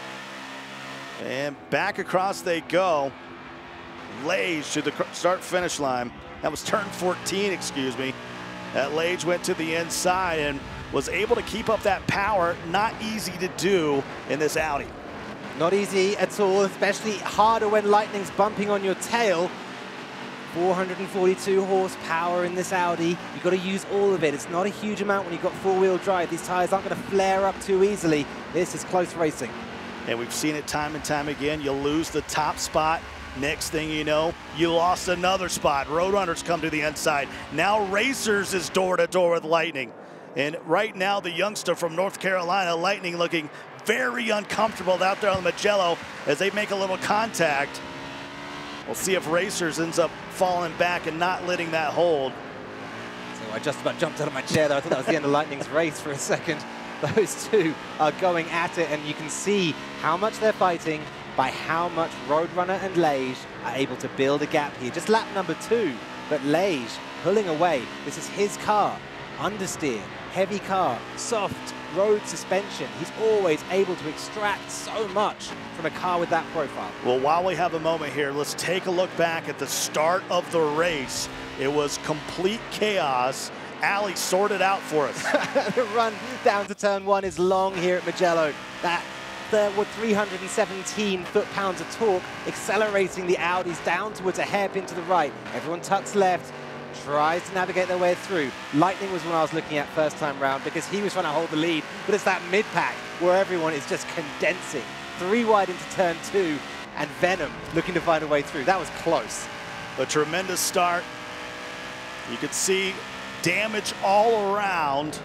Speaker 3: And back across they go. Lage to the start-finish line. That was turn fourteen, excuse me. That Lage went to the inside and was able to keep up that power. Not easy to do in this Audi.
Speaker 5: Not easy at all, especially harder when Lightning's bumping on your tail. four hundred forty-two horsepower in this Audi. You've got to use all of it. It's not a huge amount when you've got four-wheel drive. These tires aren't going to flare up too easily. This is close racing.
Speaker 3: And we've seen it time and time again. You lose the top spot. Next thing you know, you lost another spot. Roadrunners come to the inside. Now Racers is door-to-door with Lightning. And right now, the youngster from North Carolina, Lightning, looking very uncomfortable out there on the Mugello as they make a little contact. We'll see if Racers ends up falling back and not letting that hold.
Speaker 5: So I just about jumped out of my chair there. I thought that was the end of Lightning's race for a second. Those two are going at it, and you can see how much they're fighting by how much Roadrunner and Lage are able to build a gap here. Just lap number two, but Lage pulling away. This is his car. Understeer, heavy car, soft road suspension. He's always able to extract so much from a car with that profile.
Speaker 3: Well, while we have a moment here, let's take a look back at the start of the race. It was complete chaos. Ali sorted out for us.
Speaker 5: The run down to turn one is long here at Mugello. That there were three hundred seventeen foot-pounds of torque, accelerating the Audis down towards a hairpin to the right. Everyone tucks left, tries to navigate their way through. Lightning was one I was looking at first time round because he was trying to hold the lead, but it's that mid-pack where everyone is just condensing. Three wide into turn two, and Venom looking to find a way through. That was close.
Speaker 3: A tremendous start. You could see damage all around.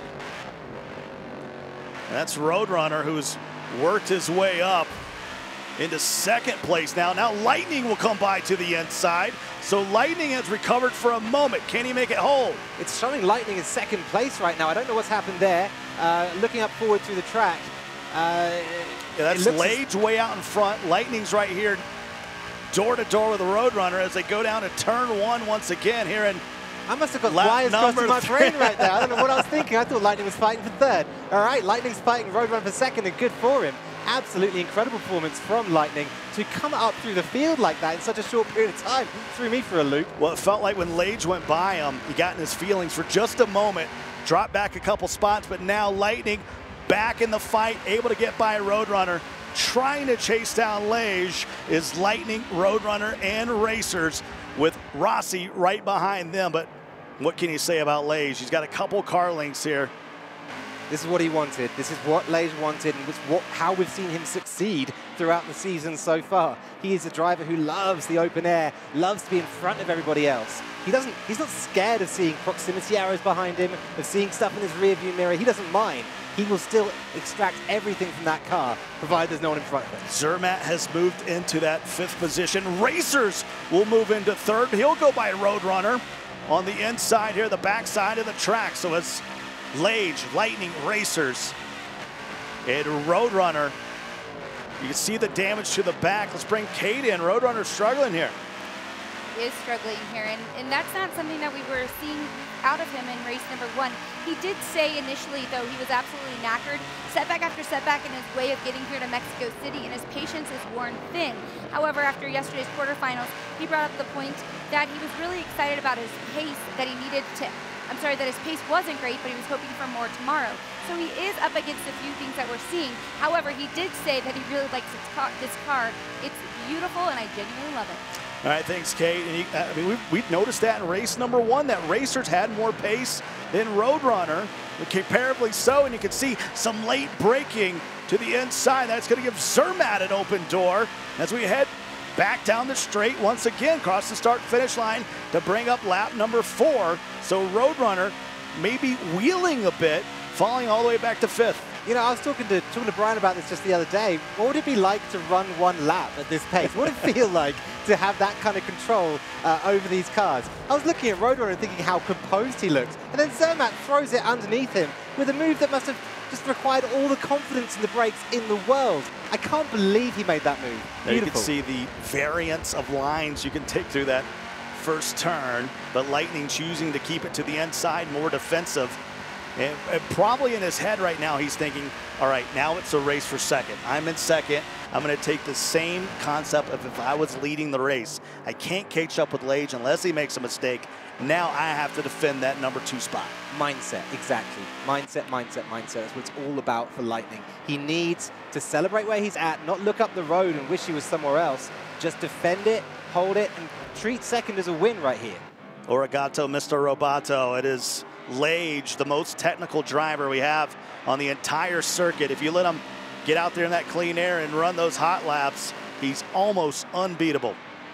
Speaker 3: And that's Roadrunner, who's worked his way up into second place now. Now Lightning will come by to the inside. So Lightning has recovered for a moment. Can he make it whole?
Speaker 5: It's showing Lightning in second place right now. I don't know what's happened there. Uh, looking up forward through the track. Uh,
Speaker 3: yeah, that's Lage way out in front. Lightning's right here, door to door with the Roadrunner as they go down to turn one once again here in
Speaker 5: I must have got
Speaker 3: lap
Speaker 5: wires crossing my
Speaker 3: three.
Speaker 5: brain right there. I don't know what I was thinking. I thought Lightning was fighting for third. All right, Lightning's fighting Roadrunner for second, and good for him. Absolutely incredible performance from Lightning to come up through the field like that in such a short period of time. Threw me for a loop.
Speaker 3: Well, it felt like when Lage went by him, he got in his feelings for just a moment, dropped back a couple spots, but now Lightning back in the fight, able to get by Roadrunner, trying to chase down Lage is Lightning, Roadrunner, and Racers with Rossi right behind them. But what can you say about Lage? He's got a couple car links here.
Speaker 5: This is what he wanted. This is what Lage wanted, and it's what, how we've seen him succeed throughout the season so far. He is a driver who loves the open air, loves to be in front of everybody else. He doesn't, he's not scared of seeing proximity arrows behind him, of seeing stuff in his rearview mirror. He doesn't mind. He will still extract everything from that car, provided there's no one in front of him.
Speaker 3: Zermatt has moved into that fifth position. Racers will move into third. He'll go by Roadrunner on the inside here, the backside of the track. So it's Lage, Lightning, Racers, and Roadrunner. You can see the damage to the back. Let's bring Kate in. Roadrunner struggling here.
Speaker 1: He is struggling here, and, and that's not something that we were seeing out of him in race number one. He did say initially, though, he was absolutely knackered, setback after setback in his way of getting here to Mexico City, and his patience is worn thin. However, after yesterday's quarterfinals, he brought up the point that he was really excited about his pace, that he needed to I'm sorry, that his pace wasn't great, but he was hoping for more tomorrow. So he is up against a few things that we're seeing. However, he did say that he really likes this car. This car. It's beautiful, and I genuinely love it.
Speaker 3: All right, thanks, Kate. And he, I mean, we've, we've noticed that in race number one, that Racers had more pace than Roadrunner, comparably so, and you can see some late braking to the inside. That's going to give Zermatt an open door as we head back down the straight once again, cross the start-finish line to bring up lap number four. So Roadrunner maybe wheeling a bit, falling all the way back to fifth.
Speaker 5: You know, I was talking to talking to Brian about this just the other day. What would it be like to run one lap at this pace? What would it feel like to have that kind of control uh, over these cars? I was looking at Roadrunner and thinking how composed he looks, and then Zermatt throws it underneath him with a move that must have just required all the confidence in the brakes in the world. I can't believe he made that move.
Speaker 3: There you
Speaker 5: Beautiful.
Speaker 3: can see the variance of lines you can take through that first turn, but Lightning choosing to keep it to the inside, more defensive. And, and probably in his head right now, he's thinking, all right, now it's a race for second. I'm in second. I'm going to take the same concept of if I was leading the race. I can't catch up with Lage unless he makes a mistake. Now I have to defend that number two spot.
Speaker 5: Mindset, exactly. Mindset, mindset, mindset. That's what it's all about for Lightning. He needs to celebrate where he's at, not look up the road and wish he was somewhere else. Just defend it, hold it, and treat second as a win right here.
Speaker 3: Origato, Mister Roboto. It is Lage, the most technical driver we have on the entire circuit. If you let him get out there in that clean air and run those hot laps, he's almost unbeatable.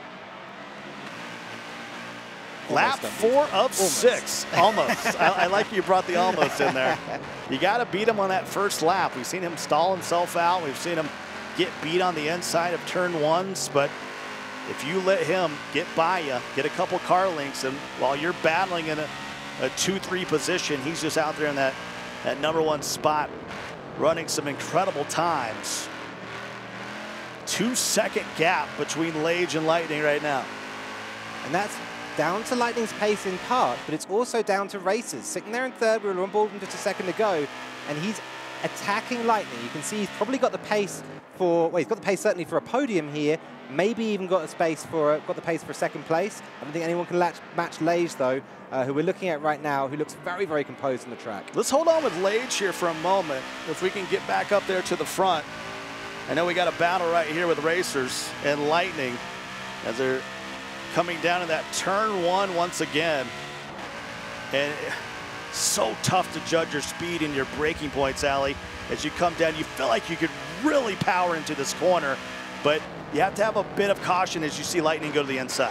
Speaker 3: Almost Lap four of almost. six. Almost. I, I like you brought the almost in there. You got to beat him on that first lap. We've seen him stall himself out. We've seen him get beat on the inside of turn ones, but if you let him get by you, get a couple car links, and while you're battling in a, a two three position, he's just out there in that, that number one spot, running some incredible times. Two second gap between Lage and Lightning right now.
Speaker 5: And that's down to Lightning's pace in part, but it's also down to Racers. Sitting there in third, we were on board with just a second to go, and he's attacking Lightning. You can see he's probably got the pace for, well, he's got the pace certainly for a podium here, maybe even got a space for, a, got the pace for a second place. I don't think anyone can latch, match Lage though, uh, who we're looking at right now, who looks very, very composed on the track.
Speaker 3: Let's hold on with Lage here for a moment. If we can get back up there to the front. I know we got a battle right here with Racers and Lightning as they're coming down in that turn one once again. And so tough to judge your speed and your braking points, Allie. As you come down, you feel like you could really power into this corner, but you have to have a bit of caution as you see Lightning go to the inside.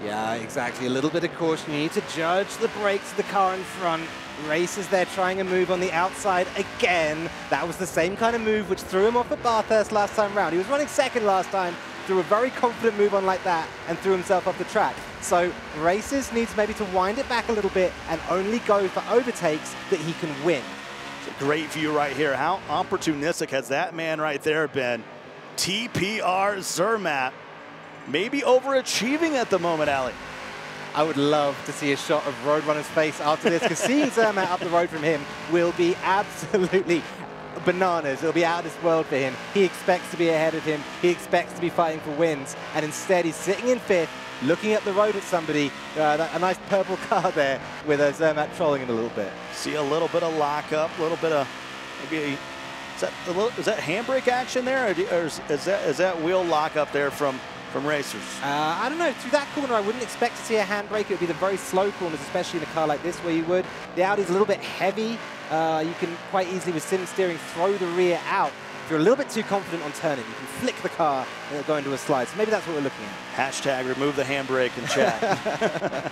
Speaker 5: Yeah, exactly. A little bit of caution. You need to judge the brakes of the car in front. Racers there trying a move on the outside again. That was the same kind of move which threw him off at Bathurst last time round. He was running second last time, threw a very confident move on like that, and threw himself off the track. So Racers needs maybe to wind it back a little bit and only go for overtakes that he can win.
Speaker 3: It's a great view right here. How opportunistic has that man right there been? T P R Zermatt, maybe overachieving at the moment, Ali.
Speaker 5: I would love to see a shot of Roadrunner's face after this, because seeing Zermatt up the road from him will be absolutely bananas. It'll be out of this world for him. He expects to be ahead of him. He expects to be fighting for wins. And instead, he's sitting in fifth, looking at the road at somebody. Uh, that, a nice purple car there with uh, Zermatt trolling it a little bit. See
Speaker 3: a little bit of lockup, a little bit of maybe a, is that a little, is that handbrake action there, or, do, or is, is that is that wheel lockup there from from Racers?
Speaker 5: Uh, I don't know. Through that corner, I wouldn't expect to see a handbrake. It would be the very slow corners, especially in a car like this, where you would. The Audi's a little bit heavy. Uh, you can quite easily, with sim steering, throw the rear out. If you're a little bit too confident on turning, you can flick the car and it'll go into a slide. So maybe that's what we're looking at.
Speaker 3: Hashtag remove the handbrake in chat.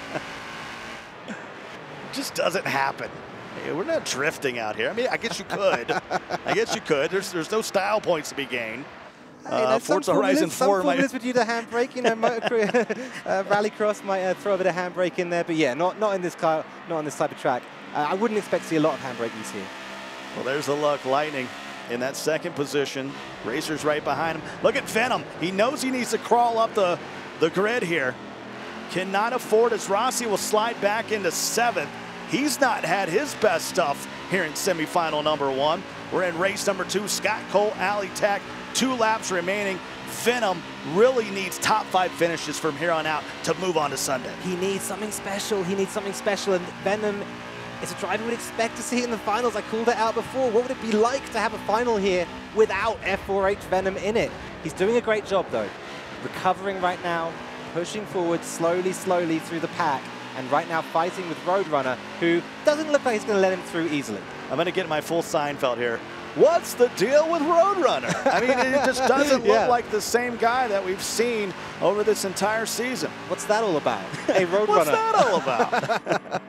Speaker 3: Just doesn't happen. Hey, we're not drifting out here. I mean, I guess you could. I guess you could. There's there's no style points to be gained.
Speaker 5: Hey, uh,
Speaker 3: Forza Horizon four
Speaker 5: might would you the handbrake. You know, uh, Rallycross might uh, throw a bit of handbrake in there, but yeah, not not in this car, not on this type of track. Uh, I wouldn't expect to see a lot of handbrake use here.
Speaker 3: Well, there's the luck. Lightning in that second position. Racers right behind him. Look at Venom. He knows he needs to crawl up the the grid here. Cannot afford as Rossi will slide back into seventh. He's not had his best stuff here in semifinal number one. We're in race number two. Scott Cole, Ali Tech, two laps remaining. Venom really needs top five finishes from here on out to move on to Sunday.
Speaker 5: He needs something special. He needs something special. And Venom is a driver we'd expect to see in the finals. I called it out before. What would it be like to have a final here without F four H Venom in it? He's doing a great job, though. Recovering right now, pushing forward slowly, slowly through the pack. And right now fighting with Roadrunner, who doesn't look like he's going to let him through easily.
Speaker 3: I'm going to get my full Seinfeld here. What's the deal with Roadrunner? I mean, it just doesn't
Speaker 5: yeah.
Speaker 3: look like the same guy that we've seen over this entire season.
Speaker 5: What's that all about? Hey, Roadrunner.
Speaker 3: What's that all about?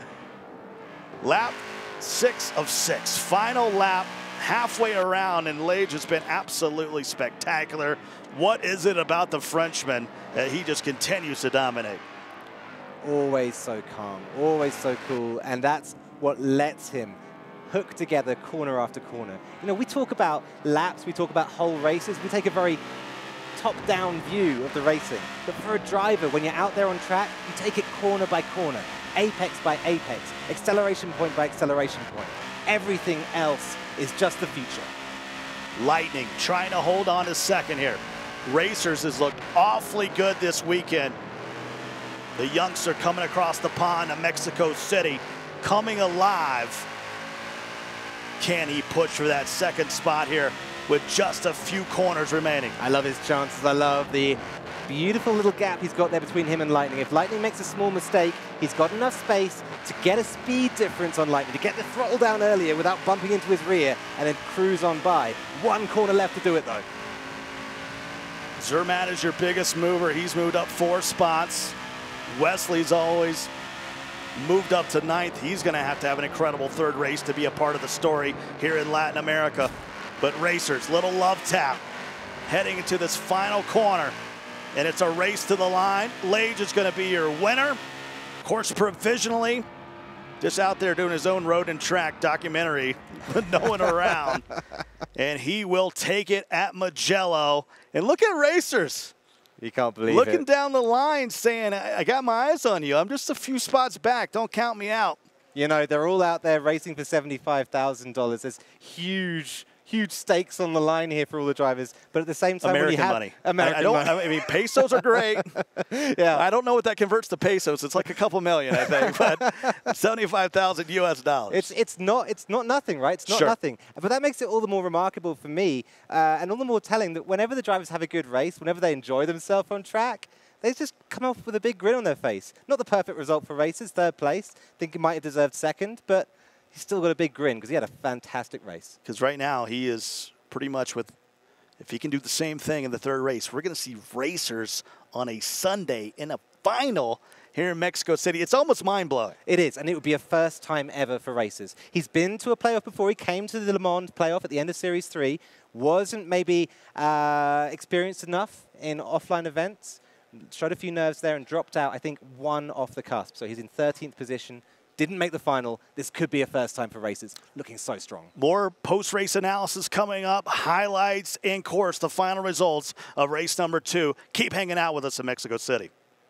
Speaker 3: Lap six of six. Final lap, halfway around, and Lage has been absolutely spectacular. What is it about the Frenchman that he just continues to dominate?
Speaker 5: Always so calm, always so cool, and that's what lets him hook together corner after corner. You know, we talk about laps, we talk about whole races, we take a very top-down view of the racing. But for a driver, when you're out there on track, you take it corner by corner, apex by apex, acceleration point by acceleration point. Everything else is just the future.
Speaker 3: Lightning trying to hold on to second here. Racers has looked awfully good this weekend. The youngster coming across the pond to Mexico City, coming alive. Can he push for that second spot here with just a few corners remaining?
Speaker 5: I love his chances. I love the beautiful little gap he's got there between him and Lightning. If Lightning makes a small mistake, he's got enough space to get a speed difference on Lightning, to get the throttle down earlier without bumping into his rear and then cruise on by. One corner left to do it, though.
Speaker 3: Zermatt is your biggest mover. He's moved up four spots. Wesley's always moved up to ninth. He's going to have to have an incredible third race to be a part of the story here in Latin America. But Racers, little love tap, heading into this final corner. And it's a race to the line. Lage is going to be your winner. Of course, provisionally, just out there doing his own road and track documentary with no one around. And he will take it at Mugello. And look at Racers.
Speaker 5: You can't believe
Speaker 3: Looking
Speaker 5: it.
Speaker 3: Looking down the line saying, I, I got my eyes on you. I'm just a few spots back. Don't count me out.
Speaker 5: You know, they're all out there racing for seventy-five thousand dollars. There's huge, huge stakes on the line here for all the drivers. But at the same time,
Speaker 3: American
Speaker 5: when you have
Speaker 3: money.
Speaker 5: American
Speaker 3: I, I don't,
Speaker 5: money.
Speaker 3: I mean, pesos are great.
Speaker 5: Yeah.
Speaker 3: I don't know what that converts to pesos. It's like a couple million, I think. But seventy-five thousand U S dollars.
Speaker 5: It's it's not it's not nothing, right? It's not
Speaker 3: Sure.
Speaker 5: nothing. But that makes it all the more remarkable for me, uh, and all the more telling that whenever the drivers have a good race, whenever they enjoy themselves on track, they just come off with a big grin on their face. Not the perfect result for Racers, third place. Think he might have deserved second, but he's still got a big grin because he had a fantastic race.
Speaker 3: Because right now he is pretty much with, if he can do the same thing in the third race, we're going to see Racers on a Sunday in a final here in Mexico City. It's almost mind-blowing.
Speaker 5: It is, and it would be a first time ever for racers. He's been to a playoff before. He came to the Le Mans playoff at the end of Series three. Wasn't maybe uh, experienced enough in offline events. Showed a few nerves there and dropped out, I think, one off the cusp. So he's in thirteenth position. Didn't make the final. This could be a first time for racers. Looking so strong.
Speaker 3: More post-race analysis coming up, highlights, and, of course, the final results of race number two. Keep hanging out with us in Mexico City.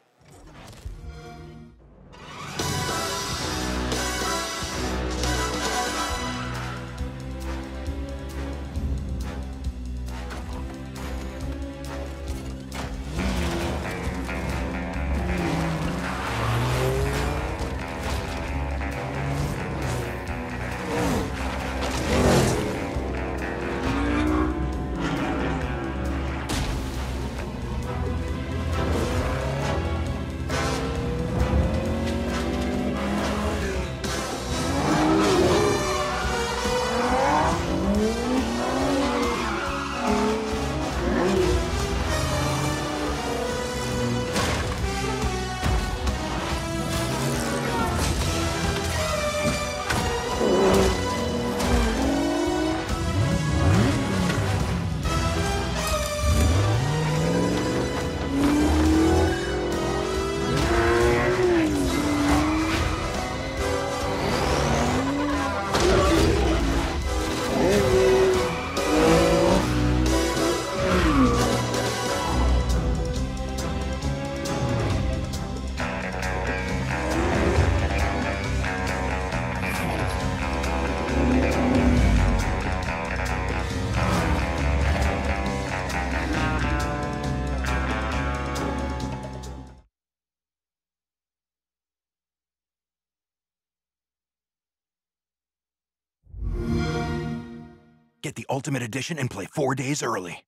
Speaker 9: Get the Ultimate Edition and play four days early.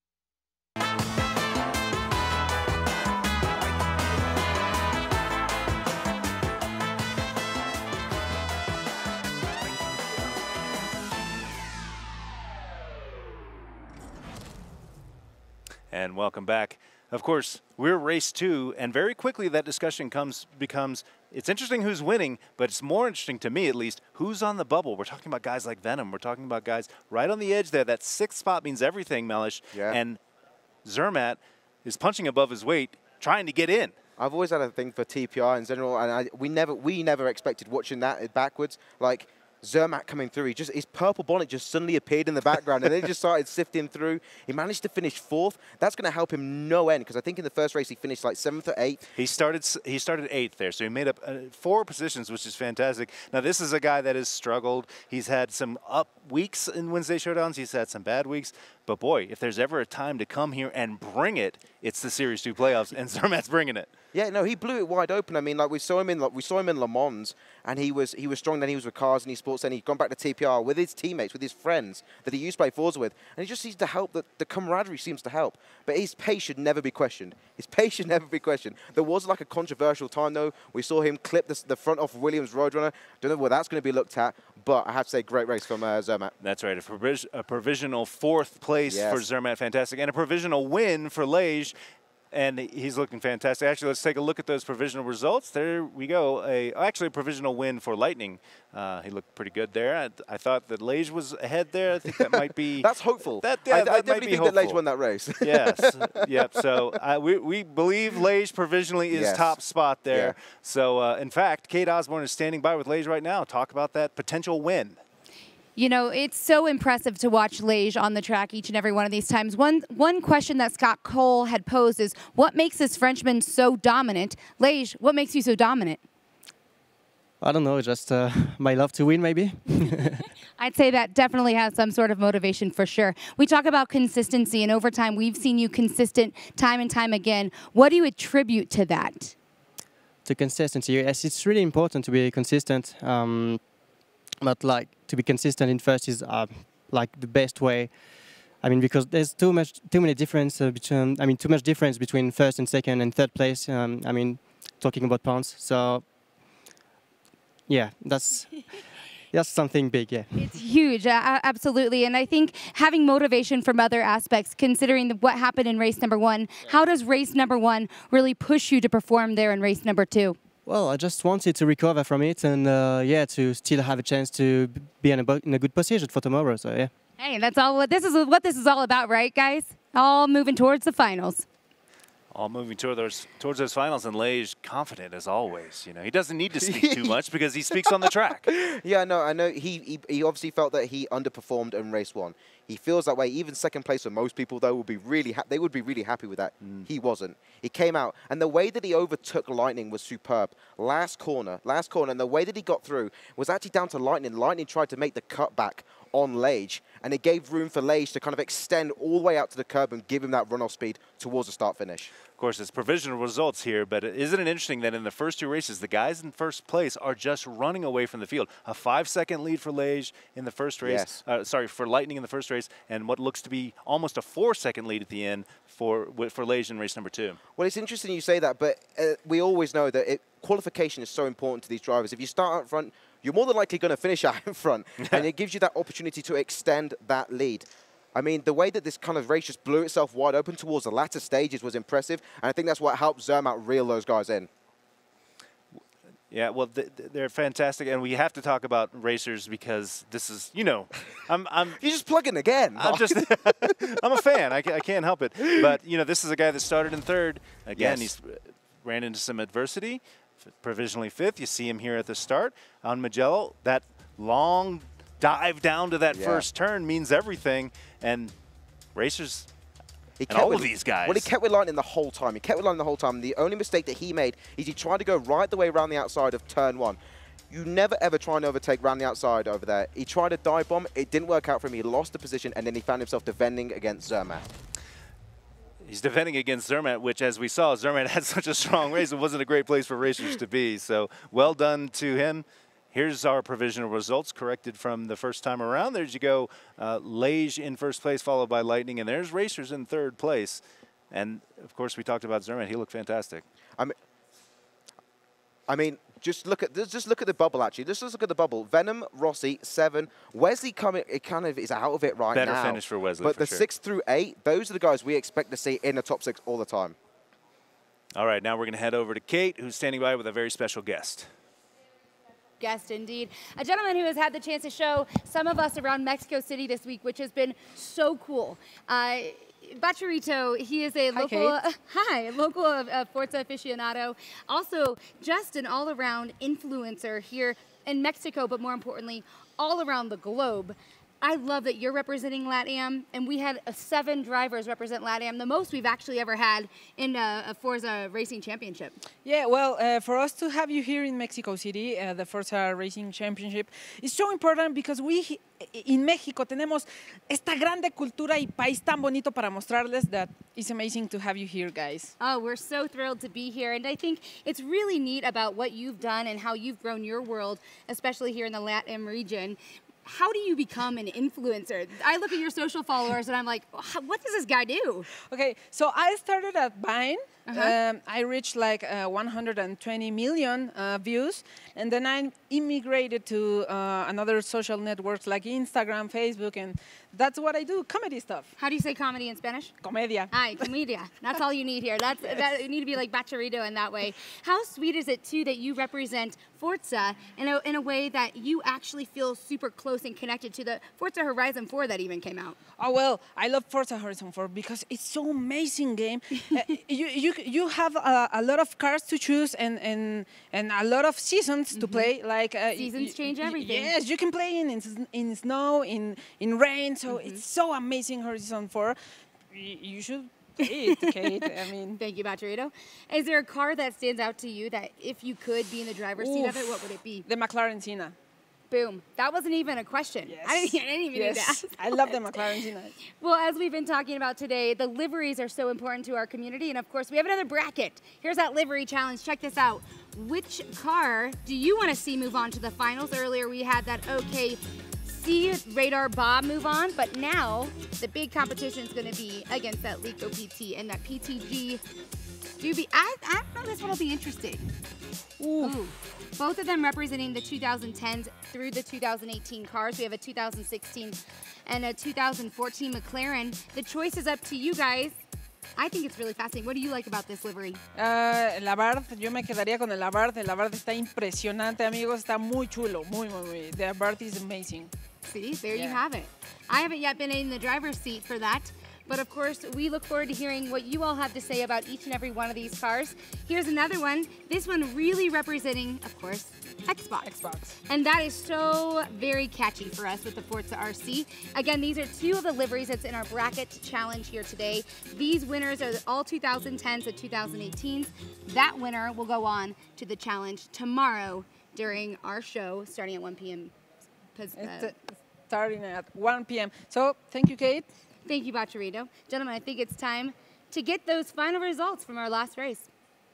Speaker 4: And welcome back. Of course, we're race two, and very quickly that discussion comes becomes, it's interesting who's winning, but it's more interesting to me at least, who's on the bubble. We're talking about guys like Venom. We're talking about guys right on the edge there. That sixth spot means everything, Mellish.
Speaker 6: Yeah.
Speaker 4: And Zermatt is punching above his weight, trying to get in.
Speaker 6: I've always had a thing for T P R in general, and I, we never we never expected watching that backwards. Like, Zermatt coming through, he just his purple bonnet just suddenly appeared in the background, and then he just started sifting through. He managed to finish fourth. That's going to help him no end, because I think in the first race he finished like seventh or eighth.
Speaker 4: He started he started eighth there, so he made up uh, four positions, which is fantastic. Now this is a guy that has struggled. He's had some up weeks in Wednesday Showdowns. He's had some bad weeks. But boy, if there's ever a time to come here and bring it, it's the Series two playoffs, and Zermatt's bringing it.
Speaker 6: Yeah, no, he blew it wide open. I mean, like we saw him in like, we saw him in Le Mans, and he was he was strong. Then he was with Cars and eSports. Then he's gone back to T P R with his teammates, with his friends that he used to play Forza with, and he just seems to help. The, the camaraderie seems to help. But his pace should never be questioned. His pace should never be questioned. There was like a controversial time though. We saw him clip the, the front off Williams Roadrunner. Don't know where that's going to be looked at, but I have to say, great race from uh, Zermatt.
Speaker 4: That's right, a, provis a provisional fourth place
Speaker 6: yes.
Speaker 4: for Zermatt, fantastic, and a provisional win for Lage. And he's looking fantastic. Actually, let's take a look at those provisional results. There we go. A, actually, a provisional win for Lightning. Uh, he looked pretty good there. I, I thought that Lage was ahead there. I think that might be...
Speaker 6: That's hopeful.
Speaker 4: That, yeah,
Speaker 6: I,
Speaker 4: that
Speaker 6: I definitely
Speaker 4: might be
Speaker 6: think
Speaker 4: hopeful.
Speaker 6: that Lage won that race.
Speaker 4: Yes. Yep. So uh, we, we believe Lage provisionally is
Speaker 6: yes.
Speaker 4: top spot there.
Speaker 6: Yeah.
Speaker 4: So, uh, in fact, Kate Osborne is standing by with Lage right now. Talk about that potential win.
Speaker 1: You know, it's so impressive to watch Lage on the track each and every one of these times. One one question that Scott Cole had posed is, what makes this Frenchman so dominant? Lage, what makes you so dominant?
Speaker 11: I don't know, just uh, my love to win, maybe.
Speaker 1: I'd say that definitely has some sort of motivation for sure. We talk about consistency, and over time, we've seen you consistent time and time again. What do you attribute to that?
Speaker 11: To consistency, yes, it's really important to be consistent. Um, But like to be consistent in first is uh, like the best way. I mean, because there's too much, too many difference uh, between. I mean, too much difference between first and second and third place. Um, I mean, talking about points. So yeah, that's that's something big, yeah.
Speaker 1: It's huge, uh, absolutely. And I think having motivation from other aspects, considering the, what happened in race number one, how does race number one really push you to perform there in race number two?
Speaker 11: Well, I just wanted to recover from it and, uh, yeah, to still have a chance to be in a, in a good position for tomorrow, so yeah.
Speaker 1: Hey, that's all what this is what this is all about, right, guys? All moving towards the finals.
Speaker 4: All moving toward those, towards those finals, and Leigh's confident as always. You know, he doesn't need to speak too much because he speaks on the track.
Speaker 6: Yeah, no, I know. He, he he obviously felt that he underperformed in race one. He feels that way. Even second place for most people, though, would be really ha they would be really happy with that. Mm. He wasn't. He came out, and the way that he overtook Lightning was superb. Last corner, last corner, and the way that he got through was actually down to Lightning. Lightning tried to make the cutback on Leigh, and it gave room for Leigh to kind of extend all the way out to the curb and give him that runoff speed towards the start finish.
Speaker 4: Of course, it's provisional results here, but isn't it interesting that in the first two races, the guys in first place are just running away from the field? A five-second lead for Leigh in the first race,
Speaker 6: yes.
Speaker 4: uh, sorry, for Lightning in the first race, and what looks to be almost a four-second lead at the end for for Leigh in race number two.
Speaker 6: Well, it's interesting you say that, but uh, we always know that it, qualification is so important to these drivers. If you start out front, you're more than likely going to finish out in front, and it gives you that opportunity to extend that lead. I mean, the way that this kind of race just blew itself wide open towards the latter stages was impressive, and I think that's what helped Zermatt reel those guys in.
Speaker 4: Yeah, well, th they're fantastic, and we have to talk about racers because this is, you know, I'm, I'm.
Speaker 6: You're just plugging again.
Speaker 4: I'm just, I'm a fan. I, I can't help it. But you know, this is a guy that started in third. Again,
Speaker 6: yes.
Speaker 4: he's ran into some adversity. Provisionally fifth. You see him here at the start on Mugello. That long dive down to that
Speaker 6: yeah.
Speaker 4: first turn means everything, and racers.
Speaker 6: He
Speaker 4: and all
Speaker 6: with,
Speaker 4: of these guys.
Speaker 6: Well, he kept with Lightning the whole time. He kept with Lightning the whole time. The only mistake that he made is he tried to go right the way around the outside of turn one. You never, ever try and overtake around the outside over there. He tried a dive bomb. It didn't work out for him. He lost the position, and then he found himself defending against Zermatt.
Speaker 4: He's defending against Zermatt, which, as we saw, Zermatt had such a strong race. It wasn't a great place for racers to be. So well done to him. Here's our provisional results corrected from the first time around. There you go. Uh, Leigh in first place, followed by Lightning. And there's racers in third place. And, of course, we talked about Zermatt. He looked fantastic.
Speaker 6: I mean, I mean, just look at just look at the bubble, actually. Just look at the bubble. Venom, Rossi, seven. Wesley coming, it kind of is out of it right
Speaker 4: Better
Speaker 6: now.
Speaker 4: Better finish for Wesley,
Speaker 6: But
Speaker 4: for
Speaker 6: the
Speaker 4: sure.
Speaker 6: six through eight, those are the guys we expect to see in the top six all the time.
Speaker 4: All right, now we're going to head over to Kate, who's standing by with a very special guest.
Speaker 1: Guest indeed. A gentleman who has had the chance to show some of us around Mexico City this week, which has been so cool. Uh, Bacharito, he is a
Speaker 12: hi,
Speaker 1: local, uh,
Speaker 12: Kate.
Speaker 1: hi, local uh, Forza aficionado, also just an all-around influencer here in Mexico, but more importantly, all around the globe. I love that you're representing LATAM, and we had uh, seven drivers represent LATAM, the most we've actually ever had in uh, a Forza Racing Championship.
Speaker 12: Yeah, well, uh, for us to have you here in Mexico City, uh, the Forza Racing Championship, is so important because we, in Mexico, tenemos esta grande cultura y país tan bonito para mostrarles that it's amazing to have you here, guys.
Speaker 1: Oh, we're so thrilled to be here, and I think it's really neat about what you've done and how you've grown your world, especially here in the LATAM region. How do you become an influencer? I look at your social followers and I'm like, what does this guy do?
Speaker 12: Okay, so I started at Vine.
Speaker 1: Uh-huh.
Speaker 12: um, I reached like uh, one hundred twenty million uh, views, and then I immigrated to uh, another social networks like Instagram, Facebook, and that's what I do, comedy stuff.
Speaker 1: How do you say comedy in Spanish?
Speaker 12: Comedia.
Speaker 1: Hi, comedia. That's all you need here. That's
Speaker 12: Yes.
Speaker 1: that, you need to be like Bacharito in that way. How sweet is it too that you represent Forza in a, in a way that you actually feel super close and connected to the Forza Horizon four that even came out?
Speaker 12: Oh well, I love Forza Horizon four because it's so amazing game. uh, you you you have a, a lot of cars to choose and and and a lot of seasons mm-hmm. to play. Like uh,
Speaker 1: seasons
Speaker 12: y-
Speaker 1: change
Speaker 12: y-
Speaker 1: everything.
Speaker 12: Yes, you can play in in, in snow, in in rain. So
Speaker 1: mm-hmm.
Speaker 12: it's so amazing. Horizon four. Y- you should play it, Kate. I mean,
Speaker 1: thank you, Bacharito. Is there a car that stands out to you that if you could be in the driver's seat of it, what would it be?
Speaker 12: The McLaren Senna.
Speaker 1: Boom. That wasn't even a question.
Speaker 12: Yes.
Speaker 1: I didn't, I didn't even
Speaker 12: yes.
Speaker 1: need to ask.
Speaker 12: I love the McLaren Senna.
Speaker 1: Well, as we've been talking about today, the liveries are so important to our community. And of course, we have another bracket. Here's that livery challenge. Check this out. Which car do you want to see move on to the finals? Earlier, we had that OK C Radar Bob move on. But now, the big competition is going to be against that Lico P T and that P T G Do be, I, I don't know, this one will be interesting. Ooh. Ooh. Both of them representing the two thousand tens through the two thousand eighteen cars. We have a two thousand sixteen and a two thousand fourteen McLaren. The choice is up to you guys. I think it's really fascinating. What do you like about this livery?
Speaker 12: Uh, el Abarth, yo me quedaría con el Abarth. El Abarth está impresionante, amigos. Está muy chulo, muy, muy, muy. The Abarth is amazing.
Speaker 1: See, there
Speaker 12: yeah.
Speaker 1: you have it. I haven't yet been in the driver's seat for that. But of course, we look forward to hearing what you all have to say about each and every one of these cars. Here's another one. This one really representing, of course, Xbox.
Speaker 12: Xbox.
Speaker 1: And that is so very catchy for us with the Forza R C. Again, these are two of the liveries that's in our bracket challenge here today. These winners are all two thousand tens and two thousand eighteens. That winner will go on to the challenge tomorrow during our show starting at one p m Uh,
Speaker 12: starting at one p m So, thank you, Kate.
Speaker 1: Thank you, Bacharito. Gentlemen, I think it's time to get those final results from our last race.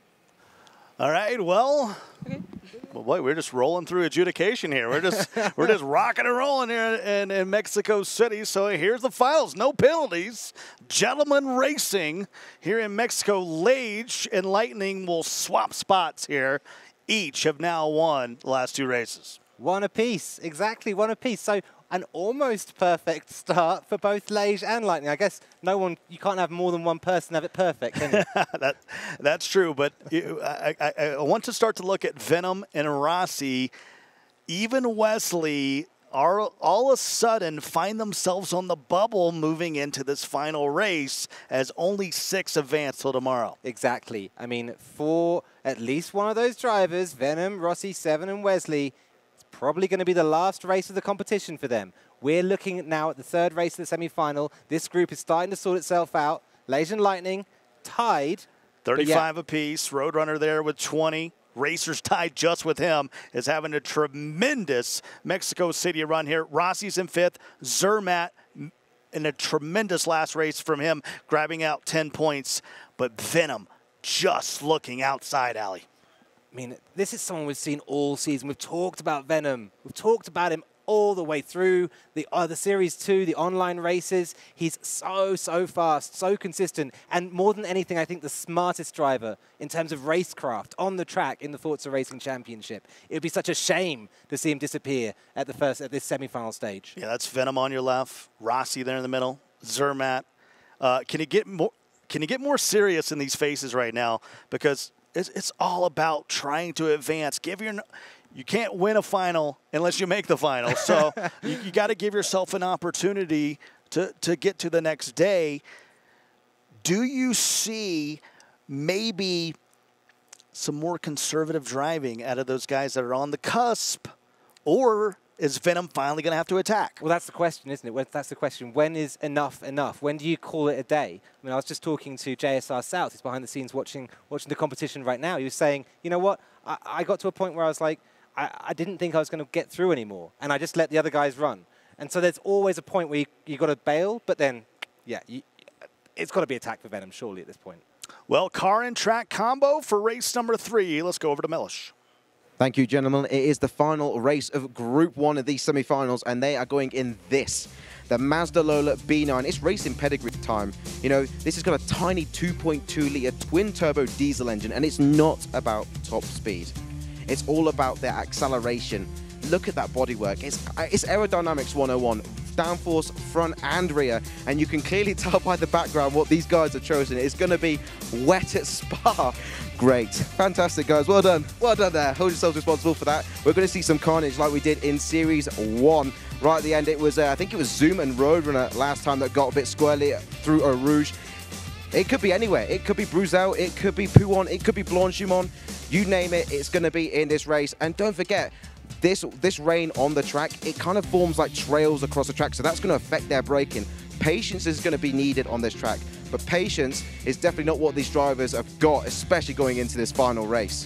Speaker 3: All right, well,
Speaker 12: okay.
Speaker 3: well boy, we're just rolling through adjudication here. We're just we're just rocking and rolling here in, in Mexico City. So here's the finals, no penalties. Gentlemen Racing here in Mexico. Lage and Lightning will swap spots here. Each have now won the last two races.
Speaker 5: One apiece, exactly one apiece. So an almost perfect start for both Lage and Lightning. I guess no one, you can't have more than one person have it perfect, can you?
Speaker 3: that, that's true, but you, I, I, I want to start to look at Venom and Rossi. Even Wesley are all of a sudden find themselves on the bubble moving into this final race as only six advance till tomorrow.
Speaker 5: Exactly. I mean, for at least one of those drivers, Venom, Rossi, Seven, and Wesley, probably going to be the last race of the competition for them. We're looking now at the third race of the semi-final. This group is starting to sort itself out. Lage and Lightning tied.
Speaker 3: thirty-five yeah. apiece. Roadrunner there with twenty. Racers tied just with him is having a tremendous Mexico City run here. Rossi's in fifth. Zermatt in a tremendous last race from him, grabbing out ten points. But Venom just looking outside, Ali.
Speaker 5: I mean, this is someone we've seen all season. We've talked about Venom. We've talked about him all the way through the, uh, the Series two, the online races. He's so, so fast, so consistent, and more than anything, I think the smartest driver in terms of racecraft on the track in the Forza Racing Championship. It would be such a shame to see him disappear at the first at this semi-final stage.
Speaker 3: Yeah, that's Venom on your left, Rossi there in the middle, Zermatt. Uh, can he get more? Can you get more serious in these faces right now? Because It's, it's all about trying to advance. Give your, you can't win a final unless you make the final. So you, you got to give yourself an opportunity to, to get to the next day. Do you see maybe some more conservative driving out of those guys that are on the cusp? Or is Venom finally going to have to attack?
Speaker 5: Well, that's the question, isn't it? That's the question. When is enough enough? When do you call it a day? I mean, I was just talking to J S R South. He's behind the scenes watching watching the competition right now. He was saying, you know what? I, I got to a point where I was like, I, I didn't think I was going to get through anymore. And I just let the other guys run. And so there's always a point where you, you got to bail. But then, yeah, you, it's got to be attack for Venom, surely, at this point.
Speaker 3: Well, car and track combo for race number three. Let's go over to Mellish.
Speaker 6: Thank you, gentlemen. It is the final race of Group one of these semi-finals, and they are going in this. The Mazda Lola B nine. It's racing pedigree time. You know, this has got a tiny two point two litre twin-turbo diesel engine, and it's not about top speed. It's all about their acceleration. Look at that bodywork. It's, it's aerodynamics one oh one. Downforce, front and rear, and you can clearly tell by the background what these guys have chosen. It's going to be wet at Spa. Great. Fantastic, guys. Well done. Well done there. Hold yourselves responsible for that. We're going to see some carnage like we did in Series one. Right at the end, it was, uh, I think it was Zoom and Roadrunner last time that got a bit squirrely through Eau Rouge. It could be anywhere. It could be Bruxelles. It could be Pouon. It could be Blanchimont. You name it, it's going to be in this race. And don't forget, This, this rain on the track, it kind of forms like trails across the track, so that's going to affect their braking. Patience is going to be needed on this track, but patience is definitely not what these drivers have got, especially going into this final race.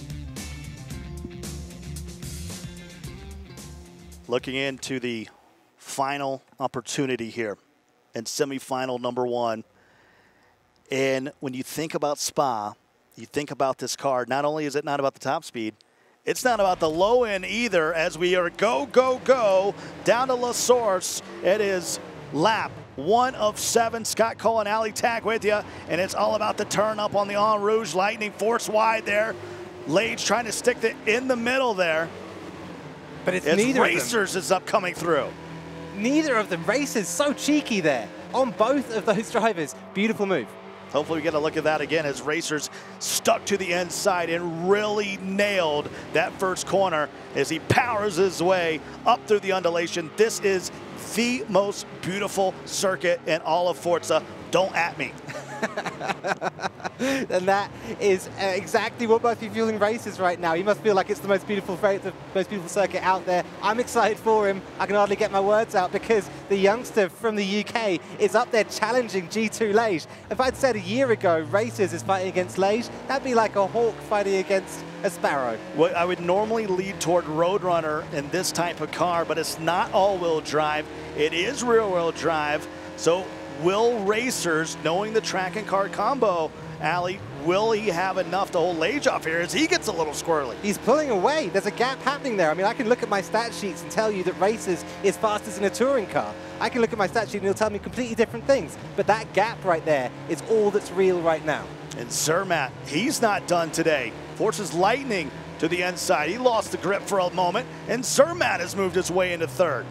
Speaker 3: Looking into the final opportunity here in semi-final number one. And when you think about Spa, you think about this car, not only is it not about the top speed, it's not about the low end either, as we are go, go, go down to La Source. It is lap. One of seven. Scott Cole and Ali Tack with you, and it's all about the turn up on the En Rouge. Lightning force wide there. Lage trying to stick it in the middle there.
Speaker 5: But it's
Speaker 3: As
Speaker 5: neither
Speaker 3: Racers is up coming through.
Speaker 5: Neither of them. Racers so cheeky there on both of those drivers. Beautiful move.
Speaker 3: Hopefully we get a look at that again as Racers stuck to the inside and really nailed that first corner as he powers his way up through the undulation. This is the most beautiful circuit in all of Forza. Don't at me.
Speaker 5: And that is uh, exactly what must be fueling Racers right now. He must feel like it's the most beautiful, the most beautiful circuit out there. I'm excited for him. I can hardly get my words out because the youngster from the U K is up there challenging G two Lage. If I'd said a year ago Racers is fighting against Lage, that'd be like a hawk fighting against a sparrow.
Speaker 3: Well, I would normally lead toward Roadrunner in this type of car, but it's not all-wheel drive. It is rear-wheel drive. So will Racers, knowing the track and car combo, Ali, will he have enough to hold Lage off here as he gets a little squirrely?
Speaker 5: He's pulling away. There's a gap happening there. I mean, I can look at my stat sheets and tell you that Racers is fastest in a touring car. I can look at my stat sheet and it'll tell me completely different things. But that gap right there is all that's real right now.
Speaker 3: And Zermatt, he's not done today. Forces Lightning to the inside. He lost the grip for a moment, and Zermatt has moved his way into third.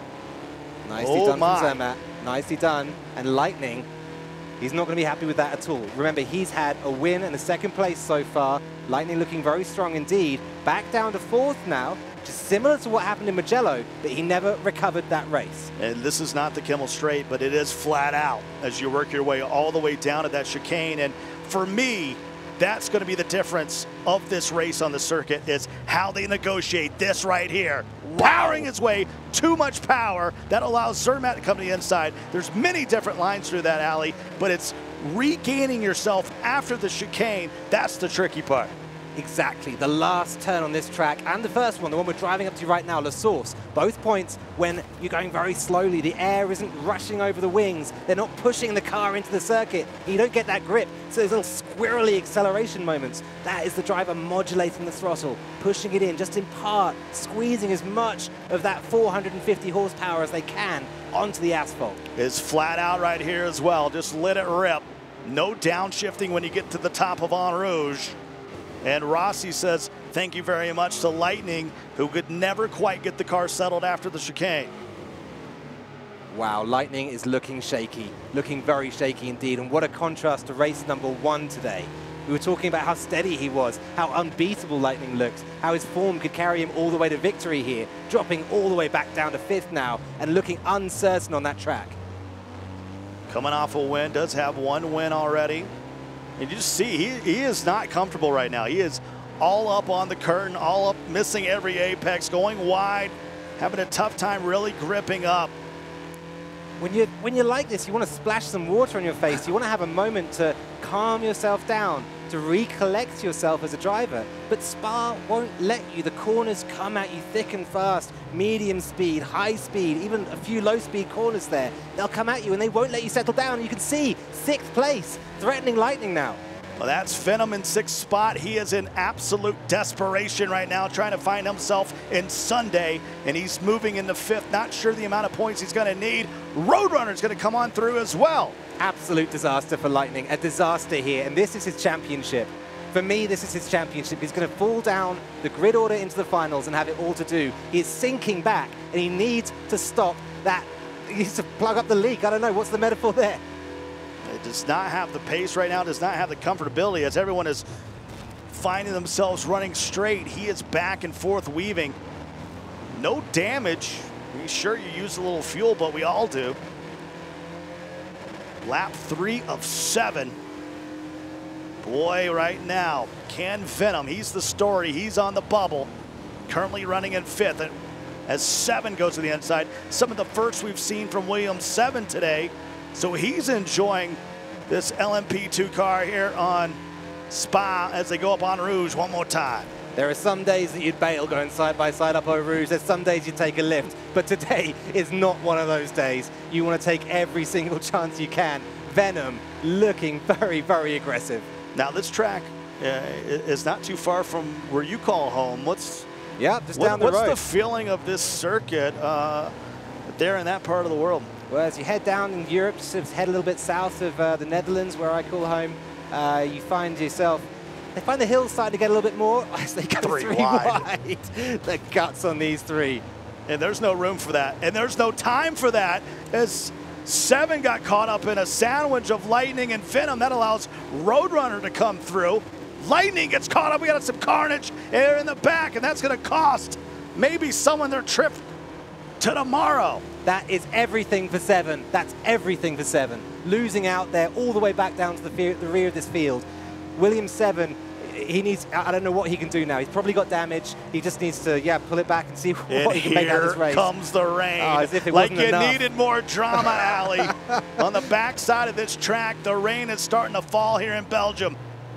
Speaker 5: Nicely
Speaker 3: oh
Speaker 5: done
Speaker 3: my.
Speaker 5: from Zermatt. Nicely done. And Lightning, he's not going to be happy with that at all. Remember, he's had a win and a second place so far. Lightning looking very strong indeed. Back down to fourth now, which is similar to what happened in Mugello, but he never recovered that race.
Speaker 3: And this is not the Kimmel Straight, but it is flat out as you work your way all the way down to that chicane. And for me, that's going to be the difference of this race on the circuit, is how they negotiate this right here. Powering his way, too much power. That allows Zermatt to come to the inside. There's many different lines through that alley, but it's regaining yourself after the chicane. That's the tricky part.
Speaker 5: Exactly, the last turn on this track and the first one, the one we're driving up to right now, La Source. Both points when you're going very slowly, the air isn't rushing over the wings, they're not pushing the car into the circuit, you don't get that grip, so there's little squirrely acceleration moments. That is the driver modulating the throttle, pushing it in just in part, squeezing as much of that four hundred fifty horsepower as they can onto the asphalt.
Speaker 3: It's flat out right here as well, just let it rip. No downshifting when you get to the top of En Rouge. And Rossi says thank you very much to Lightning, who could never quite get the car settled after the chicane.
Speaker 5: Wow, Lightning is looking shaky, looking very shaky indeed. And what a contrast to race number one today. We were talking about how steady he was, how unbeatable Lightning looks, how his form could carry him all the way to victory here, dropping all the way back down to fifth now and looking uncertain on that track.
Speaker 3: Coming off a win, does have one win already. And you just see, he, he is not comfortable right now. He is all up on the curtain, all up, missing every apex, going wide, having a tough time really gripping up.
Speaker 5: When you're, when you're like this, you want to splash some water on your face. You want to have a moment to calm yourself down, to recollect yourself as a driver. But Spa won't let you. The corners come at you thick and fast, medium speed, high speed, even a few low speed corners there. They'll come at you and they won't let you settle down. You can see sixth place, threatening Lightning now.
Speaker 3: Well, that's Venom in sixth spot. He is in absolute desperation right now, trying to find himself in Sunday, and he's moving into fifth. Not sure the amount of points he's going to need. Roadrunner's going to come on through as well.
Speaker 5: Absolute disaster for Lightning, a disaster here, and this is his championship. For me, this is his championship. He's going to fall down the grid order into the finals and have it all to do. He's sinking back, and he needs to stop that. He needs to plug up the leak. I don't know, what's the metaphor there?
Speaker 3: It does not have the pace right now, does not have the comfortability as everyone is finding themselves running straight. He is back and forth weaving. No damage. I mean, sure, you use a little fuel, but we all do. Lap three of seven. Boy, right now, can Venom, he's the story. He's on the bubble, currently running in fifth as seven goes to the inside. Some of the first we've seen from Williams seven today. So he's enjoying this L M P two car here on Spa as they go up on Rouge one more time.
Speaker 5: There are some days that you'd bail going side by side up on Rouge. There's some days you take a lift, but today is not one of those days. You want to take every single chance you can. Venom looking very, very aggressive.
Speaker 3: Now this track uh, is not too far from where you call home. What's
Speaker 5: yeah, just
Speaker 3: what,
Speaker 5: down the
Speaker 3: what's
Speaker 5: road.
Speaker 3: the feeling of this circuit uh, there in that part of the world?
Speaker 5: Well, as you head down in Europe, just sort of head a little bit south of uh, the Netherlands, where I call home, uh, you find yourself, they find the hills starting to get a little bit more as they go
Speaker 3: Three
Speaker 5: three,
Speaker 3: wide.
Speaker 5: wide. The guts on these three.
Speaker 3: And there's no room for that. And there's no time for that, as Seven got caught up in a sandwich of Lightning and Venom. That allows Roadrunner to come through. Lightning gets caught up. We got some carnage here in the back, and that's going to cost maybe someone their trip to tomorrow.
Speaker 5: That is everything for Seven. That's everything for Seven. Losing out there all the way back down to the, the rear of this field. William Seven, he needs, I don't know what he can do now. He's probably got damage. He just needs to, yeah, pull it back and see what
Speaker 3: and
Speaker 5: he can make out of this race.
Speaker 3: Here comes the rain.
Speaker 5: Oh, as if it
Speaker 3: like
Speaker 5: wasn't
Speaker 3: you
Speaker 5: enough.
Speaker 3: needed more drama, Allie. On the backside of this track, the rain is starting to fall here in Belgium.